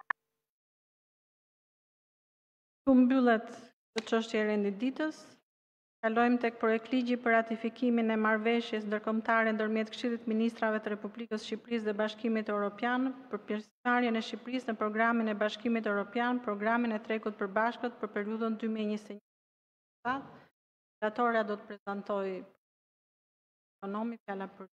Ku mbyllet të çështja e rendit ditës. Kalojmë tek projekt ligji për ratifikimin e marrëveshjes ndërkombëtare ndërmjet Këshillit Ministrave të Republikës së Shqipërisë dhe Bashkimit Evropian për pjesëmarrjen e Shqipërisë në programin e Bashkimit Evropian, programin e Trekut të Përbashkët për periudhën dy mijë e njëzet e një. Relatorja do të prezantojë ekonomi fjala për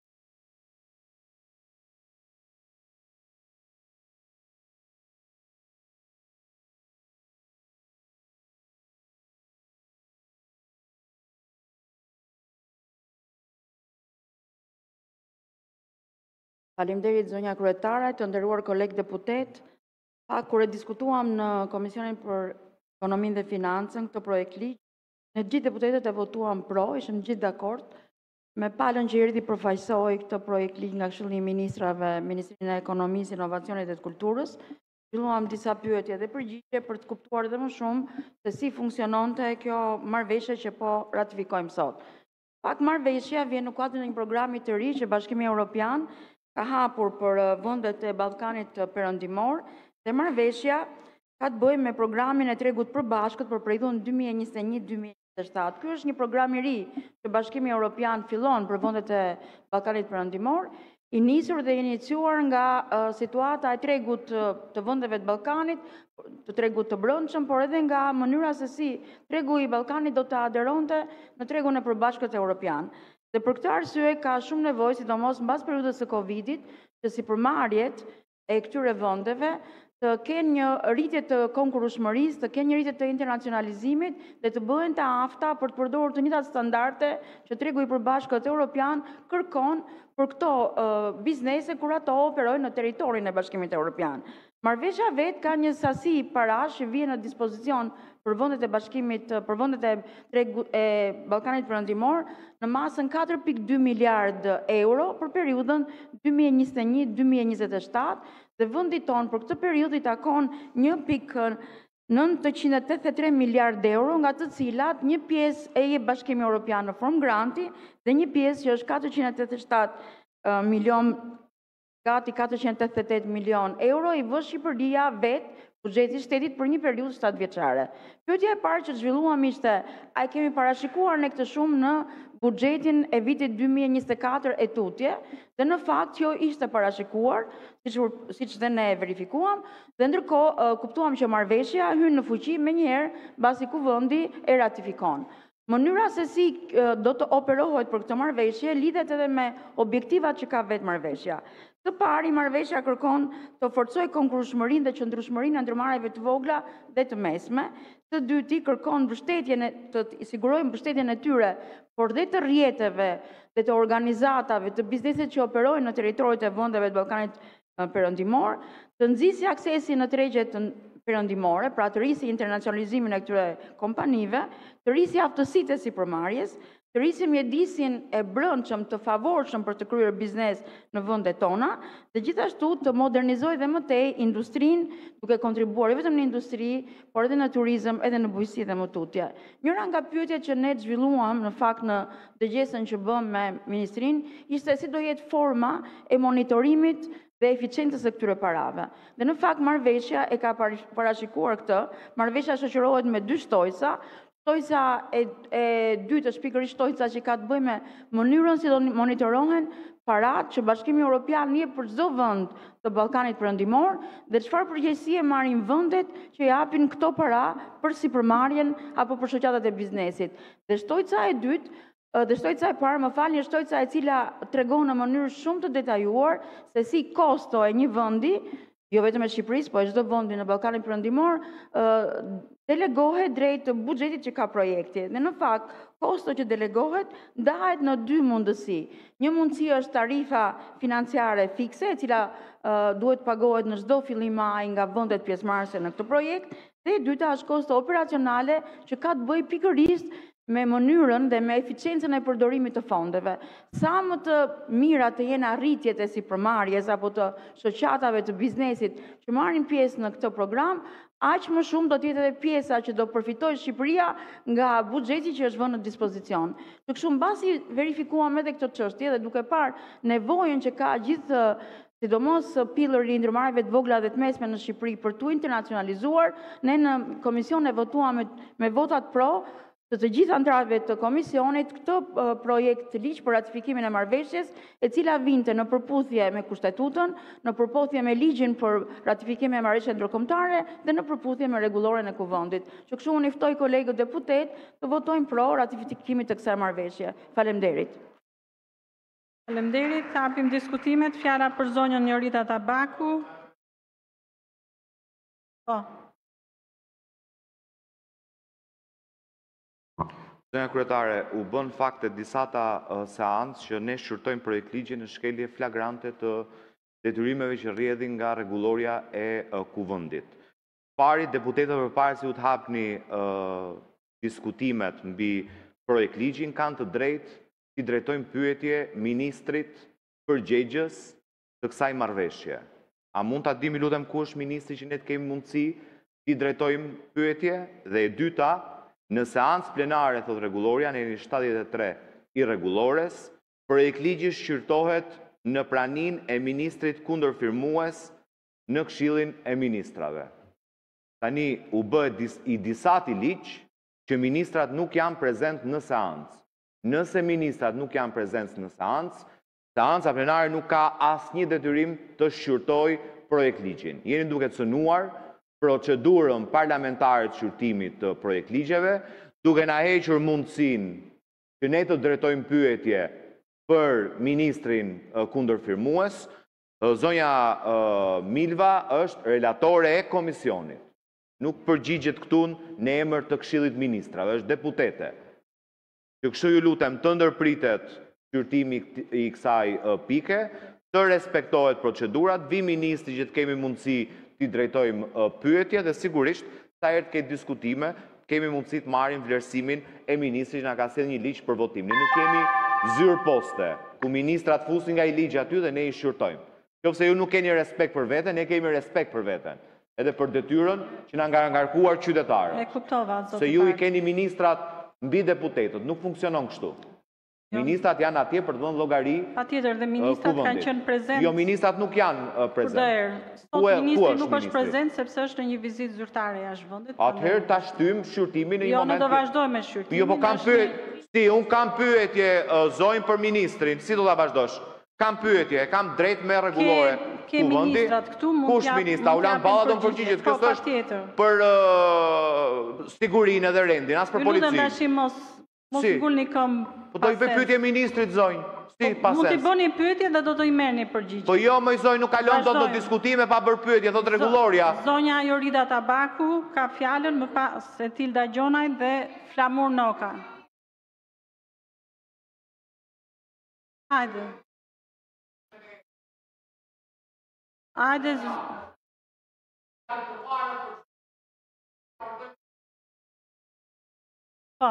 Faleminderit zonja kryetare, të nderuar kolegë deputet. Pa kur e diskutuam në Komisionin për Ekonominë dhe Financën këtë projekt ligj, ne gjithë deputetët e votuam pro, ishim gjithë dakord me palën që erdhi përfaqësoi këtë projekt ligj nga Këshilli i Ministrave, Ministrinë e Ekonomisë, Inovacionit dhe të Kulturës. Filluam disa pyetje dhe përgjigje për të kuptuar edhe më shumë se si funksiononte kjo marrëveshje që po ratifikojmë sot. Pak marrëveshja vjen në kuadrin e një programi të ri që Bashkimi Evropian ka hapur për vendet e Ballkanit Perëndimor dhe marrëveshja ka të bëjë me programin e Tregut të Përbashkët për periudhën dy mijë e njëzet e një dy mijë e njëzet e shtatë. Ky është një program i ri që Bashkimi Evropian fillon për vendet e Ballkanit Perëndimor, i nisur dhe iniciuar nga uh, situata e tregut uh, të vendeve të Ballkanit, të tregut të brendshëm, por edhe nga mënyra se si tregu i Ballkanit do të aderonte në tregun e përbashkët evropian. Dhe për këtë arsye ka shumë nevojë, sidomos mbas periudhës së Covidit, që sipërmarrjet e këtyre vendeve të kenë një rritje të konkurrueshmërisë, të kenë një rritje të internacionalizimit dhe të bëhen të afta për të përdorur të njëjtat standarde që tregu i përbashkët evropian kërkon për këto uh, biznese kur ato operojnë në territorin e Bashkimit Evropian. Marrëveshja vet ka një sasi parash që vjen në dispozicion për vendet e Bashkimit, për vendet e tregut e Ballkanit Perëndimor në masën katër pikë dy miliard euro për periudhën dy mijë e njëzet e një dy mijë e njëzet e shtatë dhe vendi ton për këtë periudhë i takon një pikë nëntëqind e tetëdhjetë e tre miliard euro, nga të cilat një pjesë e jep Bashkimi Evropian në formë granti dhe një pjesë që është katërqind e tetëdhjetë e shtatë milion, gati katërqind e tetëdhjetë e tetë milion euro, i vë Shqipëria vetë buxheti i shtetit për një periudhë shtatë vjeçare. Pyetja e parë që zhvilluam ishte, a e kemi parashikuar ne këtë shumë në buxhetin e vitit dy mijë e njëzet e katër e tutje, dhe në fakt jo ishte parashikuar, siç dhe ne verifikuam, dhe ndërkohë kuptuam që marrëveshja hyn në fuqi menjëherë mbasi kuvendi e ratifikon. Mënyra se si do të operohet për këtë marrëveshje lidhet edhe me objektivat që ka vetë marrëveshja. Të pari, marrëveshja kërkon të forcojë konkurrueshmërinë dhe qëndrueshmërinë e ndërmarrjeve të vogla dhe të mesme. Të dyti, kërkon mbështetjen e të sigurojë mbështetjen e tyre, por dhe të rrjeteve dhe të organizatave, të bizneset që operojnë në territorit e vendeve të Ballkanit Perëndimor, të nxjisë aksesin në tregjet perëndimore, pra të rrisi internacionalizimin e këtyre kompanive, të rrisi aftësitë e sipërmarrjes, të rrisi mjedisin e brendshëm të favorshëm për të kryer biznes në vendet tona, dhe gjithashtu të modernizojë dhe më tej industrinë, duke kontribuar jo vetëm në industri, por edhe në turizëm, edhe në bujqësi dhe më tutje. Njëra nga pyetjet që ne zhvilluam në fakt në dëgjesën që bëm me ministrinë, ishte si do jetë forma e monitorimit dhe eficiencës së këtyre parave. Dhe në fakt marrëveshja e ka parashikuar këtë, marrëveshja shoqërohet me dy shtojca. Shtojca e, e dytë është pikërisht shtojca që ka të bëjë me mënyrën si do monitorohen parat që Bashkimi Evropian jep për çdo vend të Ballkanit Perëndimor dhe çfarë përgjegjësie marrin vendet që japin këto para për sipërmarrjen apo për shoqatat e biznesit. Dhe shtojca e dytë Dhe shtojca e parë, më falni, është shtojca e cila tregon në mënyrë shumë të detajuar se si kosto e një vendi jo vetëm e Shqipërisë, po e çdo vendi në Ballkanin Perëndimor, delegohet drejt buxhetit që ka projekti. Dhe në fakt, kosto që delegohet ndahet në dy mundësi. Një mundësi është tarifa financiare fikse, e cila duhet pagohet në çdo fillim maj nga vendet pjesëmarrëse në këtë projekt, dhe e dyta është kosto operacionale që ka të bëjë pikërisht me mënyrën dhe me eficiencën e përdorimit të fondeve. Sa më të mira të jenë arritjet e sipërmarrjes apo të shoqatave të biznesit që marrin pjesë në këtë program, aq më shumë do të jetë edhe pjesa që do përfitojë Shqipëria nga buxheti që është vënë në dispozicion. Të kështu mbasi verifikuam edhe këtë çështje dhe duke parë nevojën që ka gjithë sidomos pillëri i ndërmarrjeve të vogla dhe të mesme në Shqipëri për tu internacionalizuar, ne në komision e votuam me, me votat pro të të gjitha anëtarëve të komisionit këtë projekt të ligj për ratifikimin e marrëveshjes, e cila vinte në përputhje me kushtetutën, në përputhje me ligjin për ratifikim e marrëveshjes ndërkombëtare dhe në përputhje me rregulloren e kuvendit. Që kështu unë ftoj kolegët deputet të votojnë pro ratifikimit të kësaj marrëveshje. Faleminderit. Faleminderit. Hapim diskutimet. Fjala për zonjën Jorita Tabaku. Po. Zonja kryetare, u bën fakte disata seancë që ne shqyrtojmë projekt ligji në shkelje flagrante të detyrimeve që rrjedhin nga rregulloria e kuvendit. Pari, deputetët përpara se u të hapni diskutimet mbi projekt ligjin kanë të drejtë t'i drejtojnë pyetje ministrit përgjegjës të kësaj marrëveshje. A mund ta dimi lutem ku është ministri që ne të kemi mundësi t'i drejtojmë pyetje? Dhe e dyta, në seancë plenare, thot rregulloria, në shtatëdhjetë e tre i rregullores, projekt ligji shqyrtohet në praninë e ministrit kundërfirmues në Këshillin e Ministrave. Tani u bë i disati ligj që ministrat nuk janë prezent në seancë. Nëse ministrat nuk janë prezent në seancë, seanca plenare nuk ka asnjë detyrim të shqyrtojë projekt ligjin. Jeni duke cënuar procedurën parlamentare të shqyrtimit të projekt ligjeve, duke na hequr mundësinë që ne të drejtojmë pyetje për ministrin kundërfirmues. Zonja Milva është relatore e komisionit. Nuk përgjigjet këtu në emër të Këshillit të Ministrave, është deputete. Që kështu ju lutem të ndërpritet shqyrtimi i kësaj pike, të respektohet procedurat, vi ministri që të kemi mundësi t'i drejtojmë pyetje dhe sigurisht sa herë të ketë diskutime, kemi mundësi të marrim vlerësimin e ministrit që na ka sjellë një ligj për votim. Ne nuk kemi zyrë poste, ku ministrat fusin nga i ligj aty dhe ne i shqyrtojmë. Nëse ju nuk keni respekt për veten, ne kemi respekt për veten, edhe për detyrën që na nga ngarkuar qytetarët. E kuptova, zotëtar. Se ju i keni ministrat mbi deputetët, nuk funksionon kështu. Ministrat janë atje për të dhënë llogari. Patjetër, dhe ministrat kanë qenë prezent. Jo, ministrat nuk janë prezent. Sot ministri nuk është prezent sepse është në një vizitë zyrtare jashtë vendit. Atëherë ta shtym shqyrtimin në një moment. Jo, ne do vazhdojmë me shqyrtimin. Jo, po kam pyetje, si un kam pyetje zonjë për ministrin, si do ta vazhdosh? Kam pyetje, kam drejt me rregullore. Ke ministrat këtu mund të. Kush ministra? Ulan Balla do të përgjigjet. Kjo është për sigurinë dhe rendin, as për policinë. Ju lutem tash mos Mos i gulni këmbë. Po do i bëj pyetje ministrit zonjë. Si pases. Mund t'i bëni pyetje dhe do të i merrni përgjigje. Po jo, më zonjë, nuk kalon dot në diskutime pa bërë pyetje, thot rregulloria. Zonja Jorida Tabaku ka fjalën, më pas Etilda Gjonaj dhe Flamur Noka. Hajde. Hajde. Po.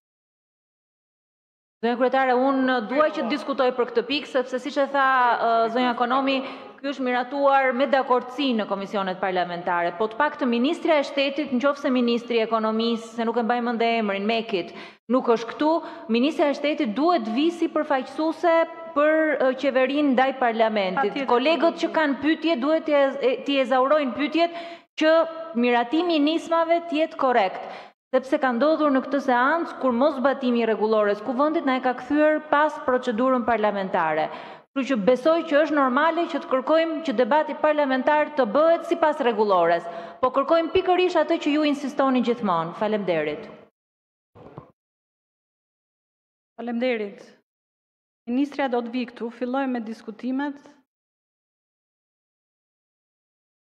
Zonja kryetare, unë duaj që të diskutoj për këtë pikë, sepse siç e tha zonja Ekonomi, ky është miratuar me dakordsi në komisionet parlamentare. Po të paktën ministrja e shtetit, nëse ministri i ekonomisë, se nuk e mbaj mend emrin, Mekit, nuk është këtu, ministrja e shtetit duhet vi si përfaqësuese për qeverinë ndaj parlamentit. Kolegët që kanë pyetje duhet t'i ezaurojnë pyetjet që miratimi i nismave të jetë korrekt. Sepse ka ndodhur në këtë seancë kur mos zbatimi i rregullores kuvendit na e ka kthyer pas procedurën parlamentare. Kështu që besoj që është normale që të kërkojmë që debati parlamentar të bëhet sipas rregullores, po kërkojmë pikërisht atë që ju insistoni gjithmonë. Faleminderit. Faleminderit. Ministrja do të vi këtu, fillojmë me diskutimet.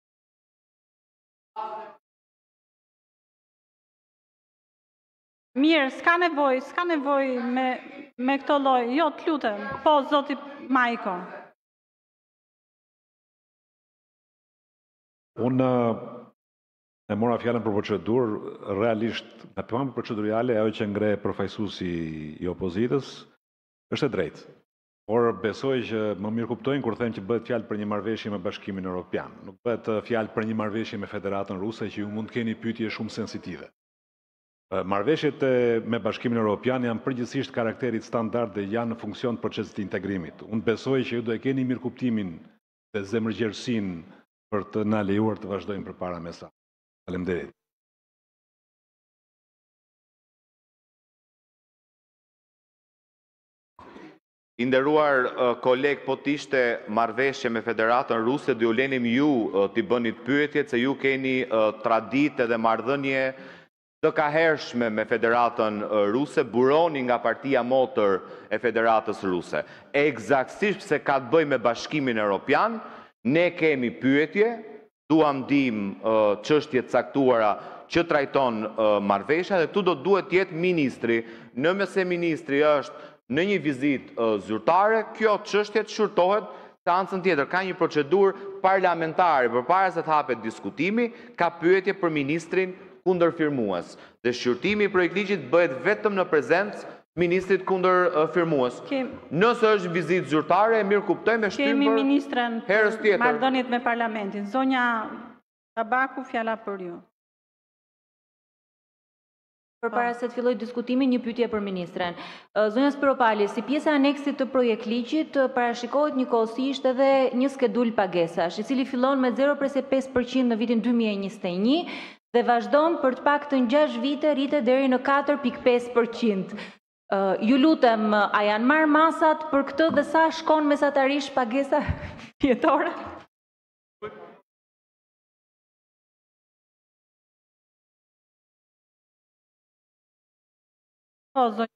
Mirë, s'ka nevoj, s'ka nevoj me, me këto lloj. Jo, të lutem. Po, zoti Majko. Unë e mora fjalën për procedurë, realisht, në përballje procedurale, ajo që ngre përfaqësuesi i opozitës është e drejtë. Por besoj që më mirë kuptojnë kur them që bëhet fjalë për një marrëveshje me Bashkimin Evropian. Nuk bëhet fjalë për një marrëveshje me Federatën Ruse që ju mund të keni pyetje shumë sensitive. Marrëveshjet me Bashkimin Evropian janë përgjithsisht karakterit standard dhe janë në funksion të procesit të integrimit. Unë besoj që ju do e keni mirë kuptimin dhe zemërgjerësinë për të na lejuar të vazhdojmë përpara me sa. Faleminderit. I nderuar koleg, po t'ishte marrëveshje me Federatën Ruse, do ju lenim ju t'i bënit pyetjet, se ju keni traditë dhe marrëdhënie të kahershme me Federatën Ruse, buroni nga partia motër e Federatës Ruse. Eksaktësisht se ka të bëjë me Bashkimin Evropian, ne kemi pyetje, duam dim çështje të caktuara që trajton marrëveshja dhe këtu do duhet të jetë ministri. Nëse ministri është në një vizitë zyrtare, kjo çështje të shurtohet seancën tjetër. Ka një procedurë parlamentare përpara se të hapet diskutimi, ka pyetje për ministrin kundërfirmues. Dhe shqyrtimi i projektligjit bëhet vetëm në prezencë ministrit kundërfirmues. Nëse është vizitë zyrtare, e mirë kuptojmë e Kemi shtymë ministrën herës për tjetër. marrëdhëniet me parlamentin. Zonja Tabaku, fjala për ju. Përpara se të filloj diskutimin, një pyetje për ministren. Zonja Spiropali, si pjesë e aneksit të projektligjit, parashikohet një kohësisht edhe një skedul pagesash, i cili fillon me zero presë pesë përqind në vitin dy mijë e njëzet e një dhe vazhdon për të paktën gjashtë vite rritet deri në katër pikë pesë përqind. Ju lutem, a janë marrë masat për këtë dhe sa shkon mesatarisht pagesa vjetore? Po, zonja.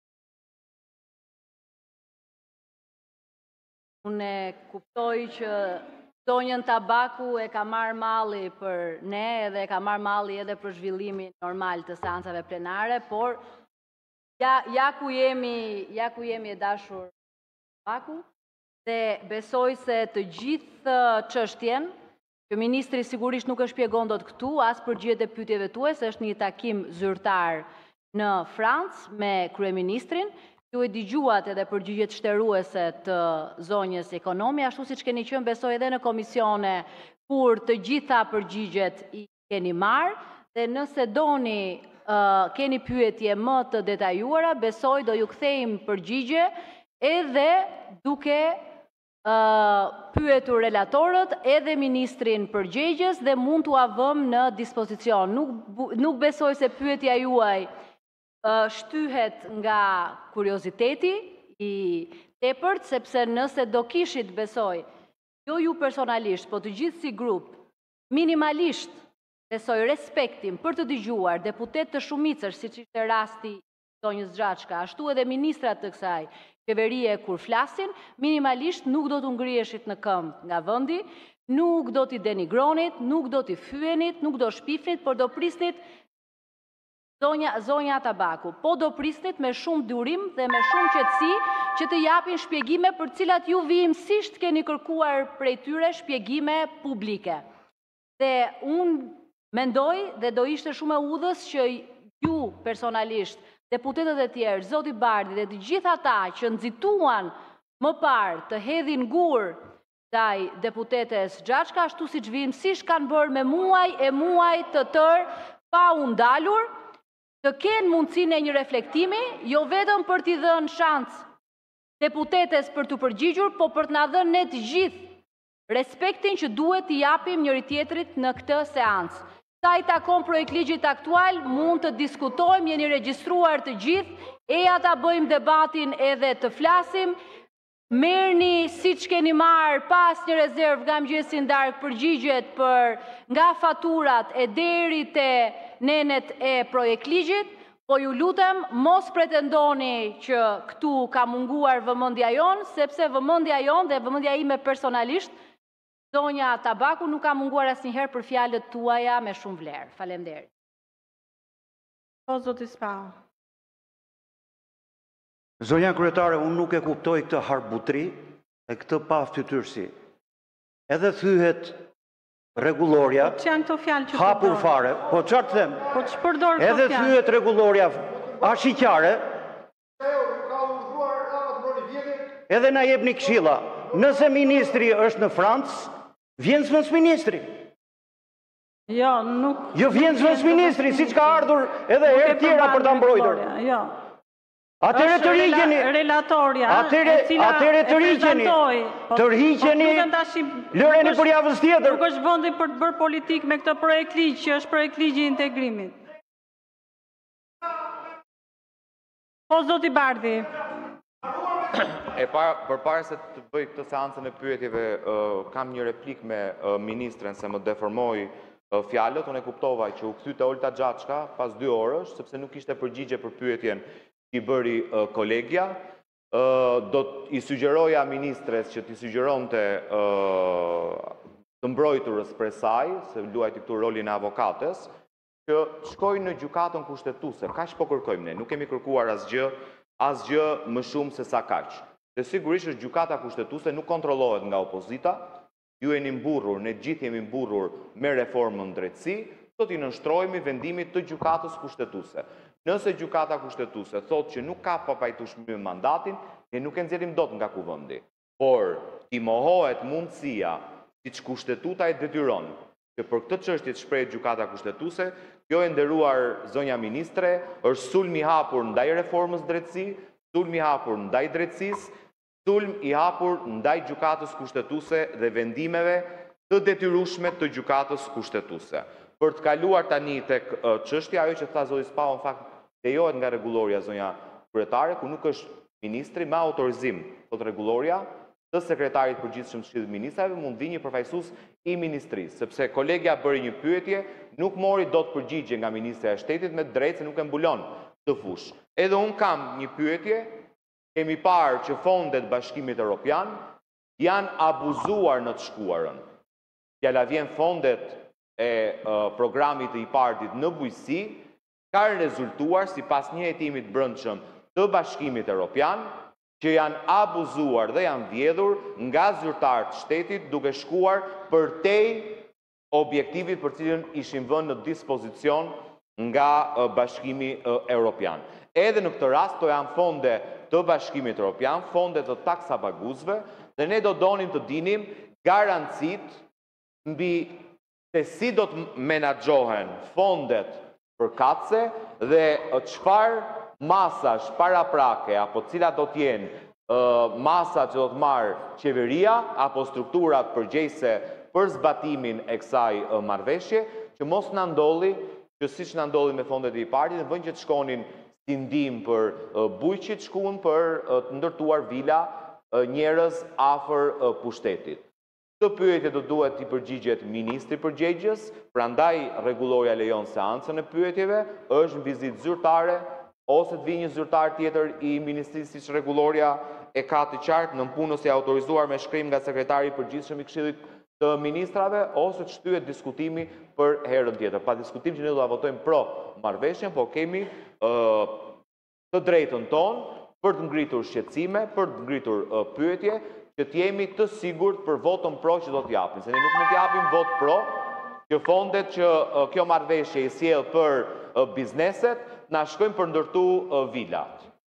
Unë e kuptoj që zonjën Tabaku e ka marrë malli për ne edhe e ka marrë malli edhe për zhvillimin normal të seancave plenare, por ja, ja ku jemi, ja ku jemi e dashur Tabaku, dhe besoj se të gjithë çështjen, që ministri sigurisht nuk e shpjegon dot këtu, as përgjigjet e pyetjeve tuaja, se është një takim zyrtar në Francë me kryeministrin, ju e dëgjuat edhe përgjigjet shtëruese të zonjës ekonomi, ashtu siç keni qenë besoj edhe në komisione kur të gjitha përgjigjet i keni marrë, dhe nëse doni uh, keni pyetje më të detajuara, besoj do ju kthejmë përgjigje edhe duke uh, pyetur relatorët edhe ministrin përgjegjës dhe mund t'u avëm në dispozicion. Nuk, nuk besoj se pyetja juaj shtyhet nga kurioziteti i tepërt, sepse nëse do kishit besoj, jo ju personalisht, po të gjithë si grup, minimalisht besoj respektim për të dëgjuar deputet të shumicës, siç ishte rasti zonjës Xhaçka, ashtu edhe ministrat të kësaj qeverie kur flasin, minimalisht nuk do të ngriheshit në këmbë nga vendi, nuk do t'i denigronit, nuk do t'i fyenit, nuk do shpifnit, por do prisnit Zonja, zonja Tabaku, po do prisnit me shumë durim dhe me shumë qetësi që të japin shpjegime për cilat ju vijimësisht keni kërkuar prej tyre shpjegime publike. Dhe unë mendoj dhe do ishte shumë e udhës që ju personalisht, deputetët e tjerë, Zoti Bardi dhe të gjithë ata që nxituan më parë të hedhin gur ndaj deputetes Xhaçka, ashtu siç vijimësisht kanë bërë me muaj e muaj të tërë pa u ndalur, të kenë mundësinë e një reflektimi, jo vetëm për t'i dhënë shans deputetes për t'u përgjigjur, po për t'na dhënë ne të gjithë respektin që duhet t'i japim njëri tjetrit në këtë seancë. Sa i takon projektligjit aktual, mund të diskutojmë, jeni regjistruar të gjithë, eja ta bëjmë debatin edhe të flasim, merrni siç keni marrë pas një rezervë nga mëngjesin darkë përgjigjet për nga faturat e deri te nenet e projektligjit, po ju lutem mos pretendoni që këtu ka munguar vëmendja jon, sepse vëmendja jon dhe vëmendja ime personalisht Zonja Tabaku nuk ka munguar asnjëherë për fjalët tuaja me shumë vlerë. Faleminderit. Po, zoti Spau. Zonja kryetare, unë nuk e kuptoj këtë harbutri e këtë pa fytyrësi. Edhe thyhet rregulloria, Po që janë këto fjalë që hapur përdor? fare, po çfarë të them? Po që përdor këto Edhe fjalë? thyhet rregulloria ashiqare, edhe na jepni këshilla. Nëse ministri është në Francë, vjen s'mos ministri. Jo, nuk... Jo vjen s'mos ministri, si që ka ardhur edhe herë tjera për ta mbrojtur. Jo. Atëre të rigjeni. Relatoria, Atëre e cila atëre të e rigjeni. prezantoi. Po- Të rigjeni. po lutem tash, Lëreni nuk është- për javës tjetër. Nuk është vendi për të bërë politik me këtë projekt ligj, që është projekt ligji i integrimit. Po, zoti Bardhi. E para, për para se të bëj këtë seancën e pyetjeve, uh, kam një replik me uh, ministren se më deformoi uh, fjalët. Unë e kuptova që u kthy te Olta Xhaçka pas dy orësh, sepse nuk ishte përgjigje për pyetjen që i bëri uh, kolegja. Uh, do të i sugjeroja ministres që t'i sugjeronte uh, të mbrojturës prej saj, se luajti këtu rolin e avokates, që shkojnë në gjykatën kushtetuese. Kaq po kërkojmë ne, nuk kemi kërkuar asgjë, asgjë më shumë se sa kaq. Dhe sigurisht është gjykata kushtetuese nuk kontrollohet nga opozita. Ju jeni mburrur, ne gjithë jemi mburrur me reformën drejtësi, do t'i nënshtrojmë vendimit të gjykatës kushtetuese. Nëse gjykata kushtetuese thotë që nuk ka papajtueshmëri me mandatin, ne nuk e nxjerrim dot nga kuvendi. Por i mohohet mundësia, siç kushtetuta e detyron, që për këtë çështje të shprehet gjykata kushtetuese, kjo e nderuar zonja ministre, është sulm i hapur ndaj reformës drejtësi, sulm i hapur ndaj drejtësisë, sulm i hapur ndaj gjykatës kushtetuese dhe vendimeve të detyrueshme të gjykatës kushtetuese. Për të kaluar tani tek çështja, ajo që tha zoti Spau, në fakt lejohet nga rregulloria zonja kryetare, ku nuk është ministri me autorizim, thot rregulloria, të sekretarit përgjithshëm të Këshillit të Ministrave mund vi një përfaqësues i ministrisë, sepse kolegja bëri një pyetje, nuk mori dot përgjigje nga ministrja e Shtetit me drejtë se nuk e mbulon të fushë. Edhe un kam një pyetje, kemi parë që fondet Bashkimit Evropian janë abuzuar në të shkuarën. Fjala vjen fondet e uh, programit të I P A R D-it në bujqësi, ka rezultuar sipas një hetimi të brendshëm të Bashkimit Evropian, që janë abuzuar dhe janë vjedhur nga zyrtarët të shtetit duke shkuar përtej objektivit për cilën ishin vënë në dispozicion nga uh, Bashkimi uh, Evropian. Edhe në këtë rast, to janë fonde të Bashkimit Evropian, fonde të taksapaguzve, dhe ne do donim të dinim garancit mbi se si do të menaxhohen fondet përkatëse dhe çfarë masash paraprake apo cilat do të jenë uh, masa që do të marrë qeveria apo strukturat përgjegjëse për zbatimin e kësaj uh, marrëveshje, që mos na ndolli që siç na ndolli me fondet e I P A R D-it, në vend që të shkonin si ndihmë për uh, bujqit, shkuan për uh, të ndërtuar vila uh, njerëz afër uh, pushtetit. Këtë pyetje do duhet t'i përgjigjet ministri përgjegjës, prandaj rregulloria lejon seancën e pyetjeve, është në vizitë zyrtare, ose të vi një zyrtar tjetër i ministrisë, siç rregulloria e ka të qartë, në punë ose autorizuar me shkrim nga sekretari i përgjithshëm i Këshillit të Ministrave, ose të shtyhet diskutimi për herën tjetër. Pa diskutim që ne do ta votojmë pro marrëveshjen, po kemi uh, të drejtën tonë për të ngritur shqetësime, për të ngritur uh, pyetje, që të jemi të sigurt për votën pro që do të japim. Se ne nuk mund të japim vot pro, që fondet që uh, kjo marrëveshje i sjell për uh, bizneset, na shkojnë për ndërtu uh, vilat.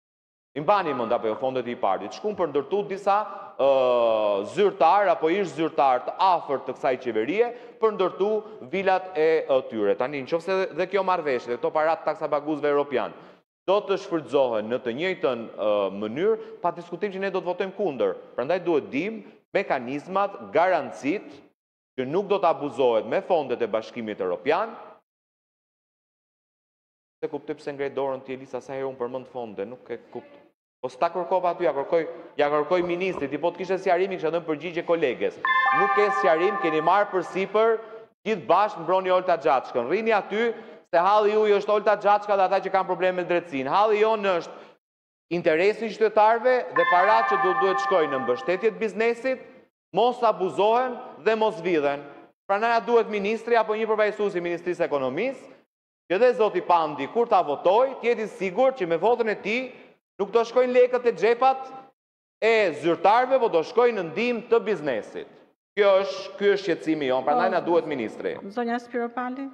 I mbani mend apo jo fondet e I P A R D-it, shkojnë për ndërtu disa uh, zyrtar apo ish zyrtar të afërt të kësaj qeverie për ndërtu vilat e uh, tyre. Tani nëse dhe kjo marrëveshje, këto parat taksapaguzëve europian, do të shfrytëzohen në të njëjtën uh, mënyrë, pa diskutim që ne do të votojmë kundër. Prandaj duhet dim mekanizmat, garancit që nuk do të abuzohet me fondet e Bashkimit Evropian. Se kuptoj pse ngrej dorën ti Elisa, sa herë unë përmend fonde, nuk e kuptoj. Po s'ta kërkova aty, ja kërkoj, ja kërkoj ministrit, ti po të kishe sqarimi kisha dhënë përgjigje koleges. Nuk ke sqarim, keni marrë përsipër gjithë bashkë mbroni Olta Xhaçkën. Rrini aty se halli juaj është Olta Xhaçka dhe ata që kanë probleme me drejtësinë. Halli jonë është interesi i qytetarëve dhe paratë që duhet shkojnë në mbështetje të biznesit, mos abuzohen dhe mos vidhen. Pra na duhet ministri apo një përfaqësues i Ministrisë së Ekonomisë, që dhe zoti Pandi, kur ta votoj, t'jeti sigur që me votën e tij nuk do shkojnë lekët e xhepat e zyrtarëve, por do shkojnë në ndihmë të biznesit. Kjo është, ky është shqetësimi jon, prandaj na duhet ministri. Zonja Spiropali.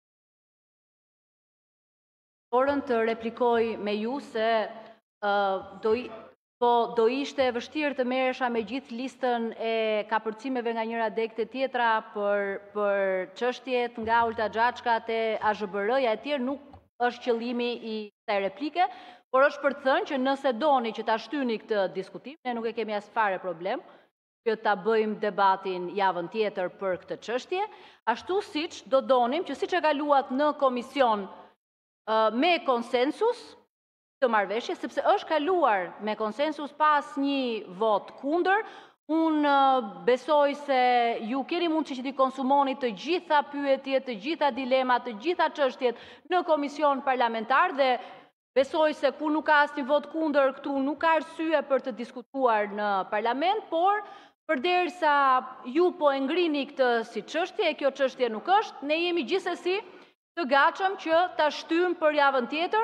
Orën të replikoj me ju se uh, do, i, po, do ishte vështirë të merresha me gjithë listën e kapërcimeve nga njëra deg te tjetra për, për çështjet nga Olta Xhaçka te A Z B R-ja e tjerë, nuk është qëllimi i kësaj replike, por është për të thënë që nëse doni që ta shtyni këtë diskutim, ne nuk e kemi as fare problem që ta bëjmë debatin javën tjetër për këtë çështje, ashtu siç do donim që siç e kaluat në komision me konsensus të marrëveshje, sepse është kaluar me konsensus pas një vot kundër. Unë besoj se ju keni mundësi që t'i konsumoni të gjitha pyetjet, të gjitha dilemat, të gjitha çështjet në komision parlamentar dhe besoj se ku nuk ka asnjë vot kundër, këtu nuk ka arsye për të diskutuar në parlament, por përderisa ju po e ngrini këtë si çështje, e kjo çështje nuk është, ne jemi gjithsesi të gatshëm që ta shtym për javën tjetër,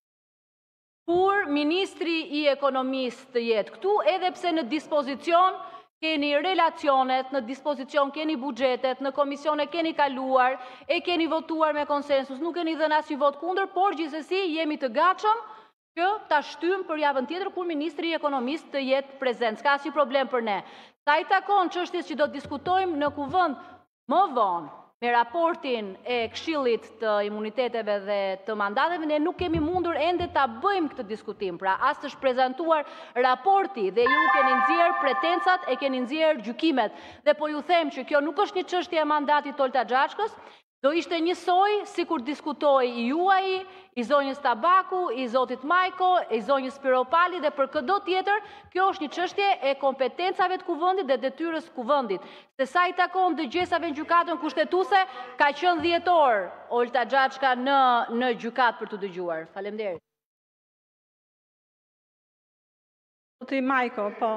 kur Ministri i Ekonomisë të jetë këtu, edhe pse në dispozicion keni relacionet, në dispozicion keni buxhetet, në komisione keni kaluar, e keni votuar me konsensus, nuk keni dhënë asnjë vot kundër, por gjithsesi jemi të gatshëm që ta shtym për javën tjetër kur Ministri i Ekonomisë të jetë prezent. S'ka asnjë problem për ne. Sa i takon çështjes që do të diskutojmë në kuvend më vonë, me raportin e Këshillit të imuniteteve dhe të mandateve, ne nuk kemi mundur ende ta bëjmë këtë diskutim. Pra, as të shprezentuar raporti dhe ju keni nxjerr pretencat, e keni nxjerr gjykimet. Dhe po ju them që kjo nuk është një çështje e mandatit Olta Xhaçkës, do ishte njësoj si kur diskutoj i juaj, i zonjës Tabaku, i zotit Majko, i zonjës Spiropali dhe për këdo tjetër, kjo është një çështje e kompetencave të kuvendit dhe detyrës kuvendit. Se sa i takon dëgjesave në gjykatën kushtetuese, ka qenë dhjetor Olta Xhaçka në, në gjykatë për të dëgjuar. Faleminderit. Zoti Majko, po.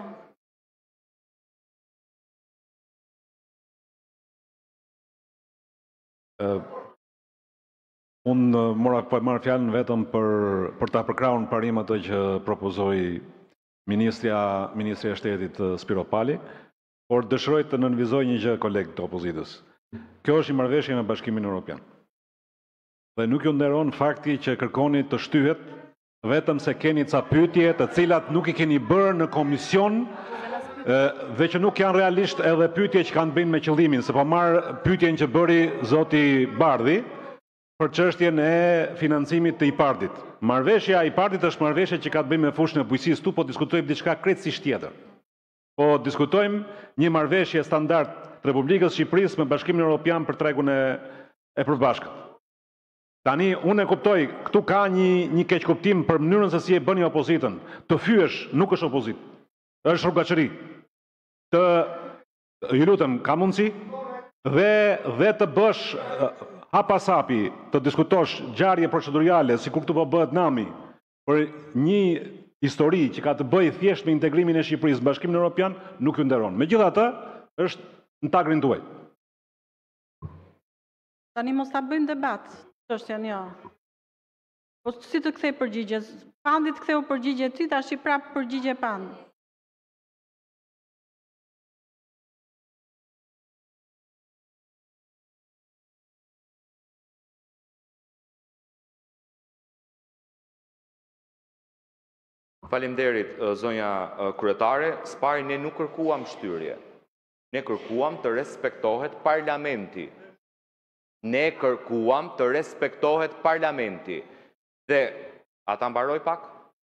Uh, unë mora marrë fjalën vetëm për, për ta përkrahur në parim ato që propozoi Ministria, Ministria e Shtetit Spiropali, por dëshiroj të nënvizoj një gjë kolegë të opozitës. Kjo është një marrëveshje me Bashkimin Evropian. Dhe nuk ju nderon fakti që kërkoni të shtyhet vetëm se keni ca pyetje të cilat nuk i keni bërë në komision, dhe që nuk janë realisht edhe pyetje që kanë bënë me qëllimin, se po marr pyetjen që bëri zoti Bardhi për çështjen e financimit të IPARD-it. Marrëveshja e IPARD-it është marrëveshje që ka të bëjë me fushën e bujqësisë, tu po diskutojmë diçka krejtësisht tjetër. Po diskutojmë një marrëveshje standard të Republikës së Shqipërisë me Bashkimin Evropian për tregun e, e përbashkët. Tani, unë e kuptoj, këtu ka një, një keqkuptim për mënyrën se si e bëni opozitën. Të fyesh nuk është opozitë. Është rrugaqëri. Të, ju lutem, ka mundësi? Dhe, dhe të bësh hapasapi, të diskutosh ngjarje procedurale, si kur këtu po bëhet nami, për një histori që ka të bëjë thjesht me integrimin e Shqipërisë në Bashkimin Evropian, nuk ju nderon. Megjithatë, është në tagrin tuaj. Tani mos ta bëjmë debat, çështjen jo. Po si të kthej përgjigjes? Pandi të ktheu përgjigje ti, tash i prap përgjigje Pandi. Faleminderit, zonja kryetare. Spari, ne nuk kërkuam shtyrje. Ne kërkuam të respektohet parlamenti. Ne kërkuam të respektohet parlamenti. Dhe, a ta mbaroj pak?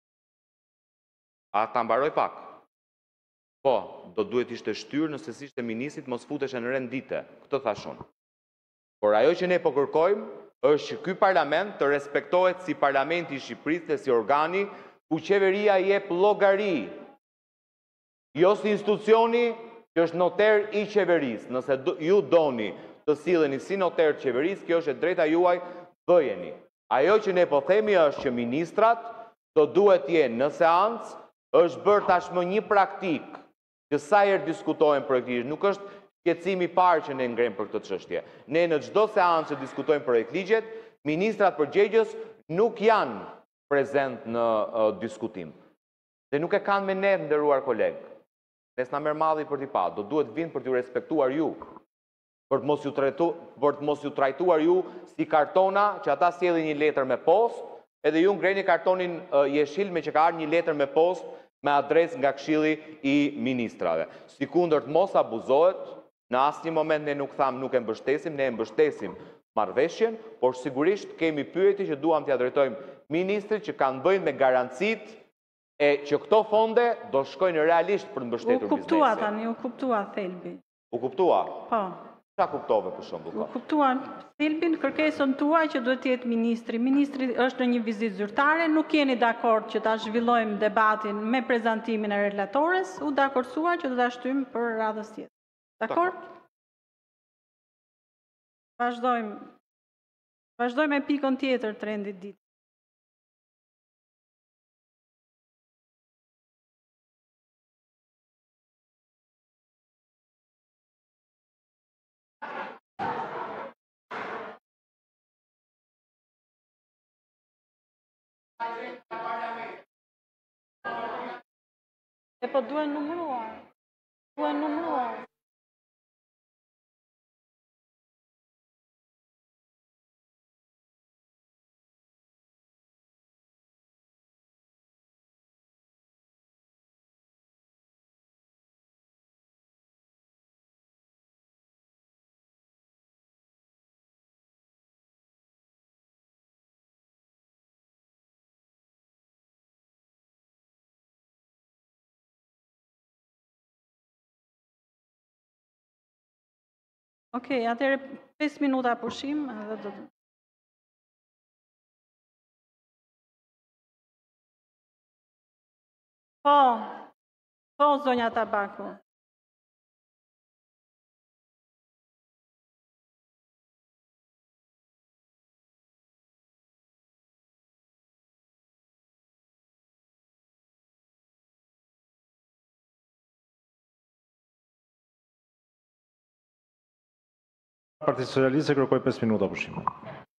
A ta mbaroj pak? Po, do duhet ishte shtyrë nëse si ishte ministrit mos futeshe në rendite. Këtë thashun. Por ajo që ne po kërkojmë është që ky parlament të respektohet si parlamenti i Shqipërisë dhe si organi ku qeveria jep llogari. Jo si institucioni që është noter i qeverisë. Nëse ju doni të silleni si noter të qeverisë, kjo është e drejta juaj, bëjeni. Ajo që ne po themi është që ministrat do duhet jenë në seancë, është bërë tashmë një praktik që sa herë diskutojmë projekt ligj, nuk është shqetësimi i parë që ne ngrem për këtë çështje. Ne në çdo seancë që diskutojmë projekt ligjet, ministrat përgjegjës nuk janë prezent në uh, diskutim. Dhe nuk e kanë me ne, nderuar kolegë. Ne s'na merr malli për t'i pa, do duhet vinë për t'ju respektuar ju, për të mos ju trajtu, për të mos ju trajtuar ju si kartona që ata sjellin një letër me post, edhe ju ngreni kartonin uh, jeshil me që ka ardhur një letër me post me adresë nga Këshilli i Ministrave. Sikundër të mos abuzohet, në asnjë moment ne nuk tham nuk e mbështesim, ne e mbështesim marrëveshjen, por sigurisht kemi pyetje që duam t'ia drejtojmë ministrit që kanë bëjnë me garancit e që këto fonde do shkojnë realisht për të mbështetur biznesin. U kuptua biznesin. tani, u kuptua thelbi. U kuptua? Po. Qa kuptove për shembull? U kuptuan thelbin kërkesën tuaj që duhet të jetë ministri. Ministri është në një vizitë zyrtare, nuk jeni dakord që ta zhvillojmë debatin me prezantimin e relatores, u dakordsuar që do ta shtym për radhës tjetër. Dakord? Vazhdojmë. Vazhdojmë me pikën tjetër të rendit ditë. E po duhen numëruar. Duhen numëruar. Okej, atëherë pesë minuta pushim edhe do të... Po, po, zonja Tabaku. Partia Socialiste kërkoi pesë minuta pushim.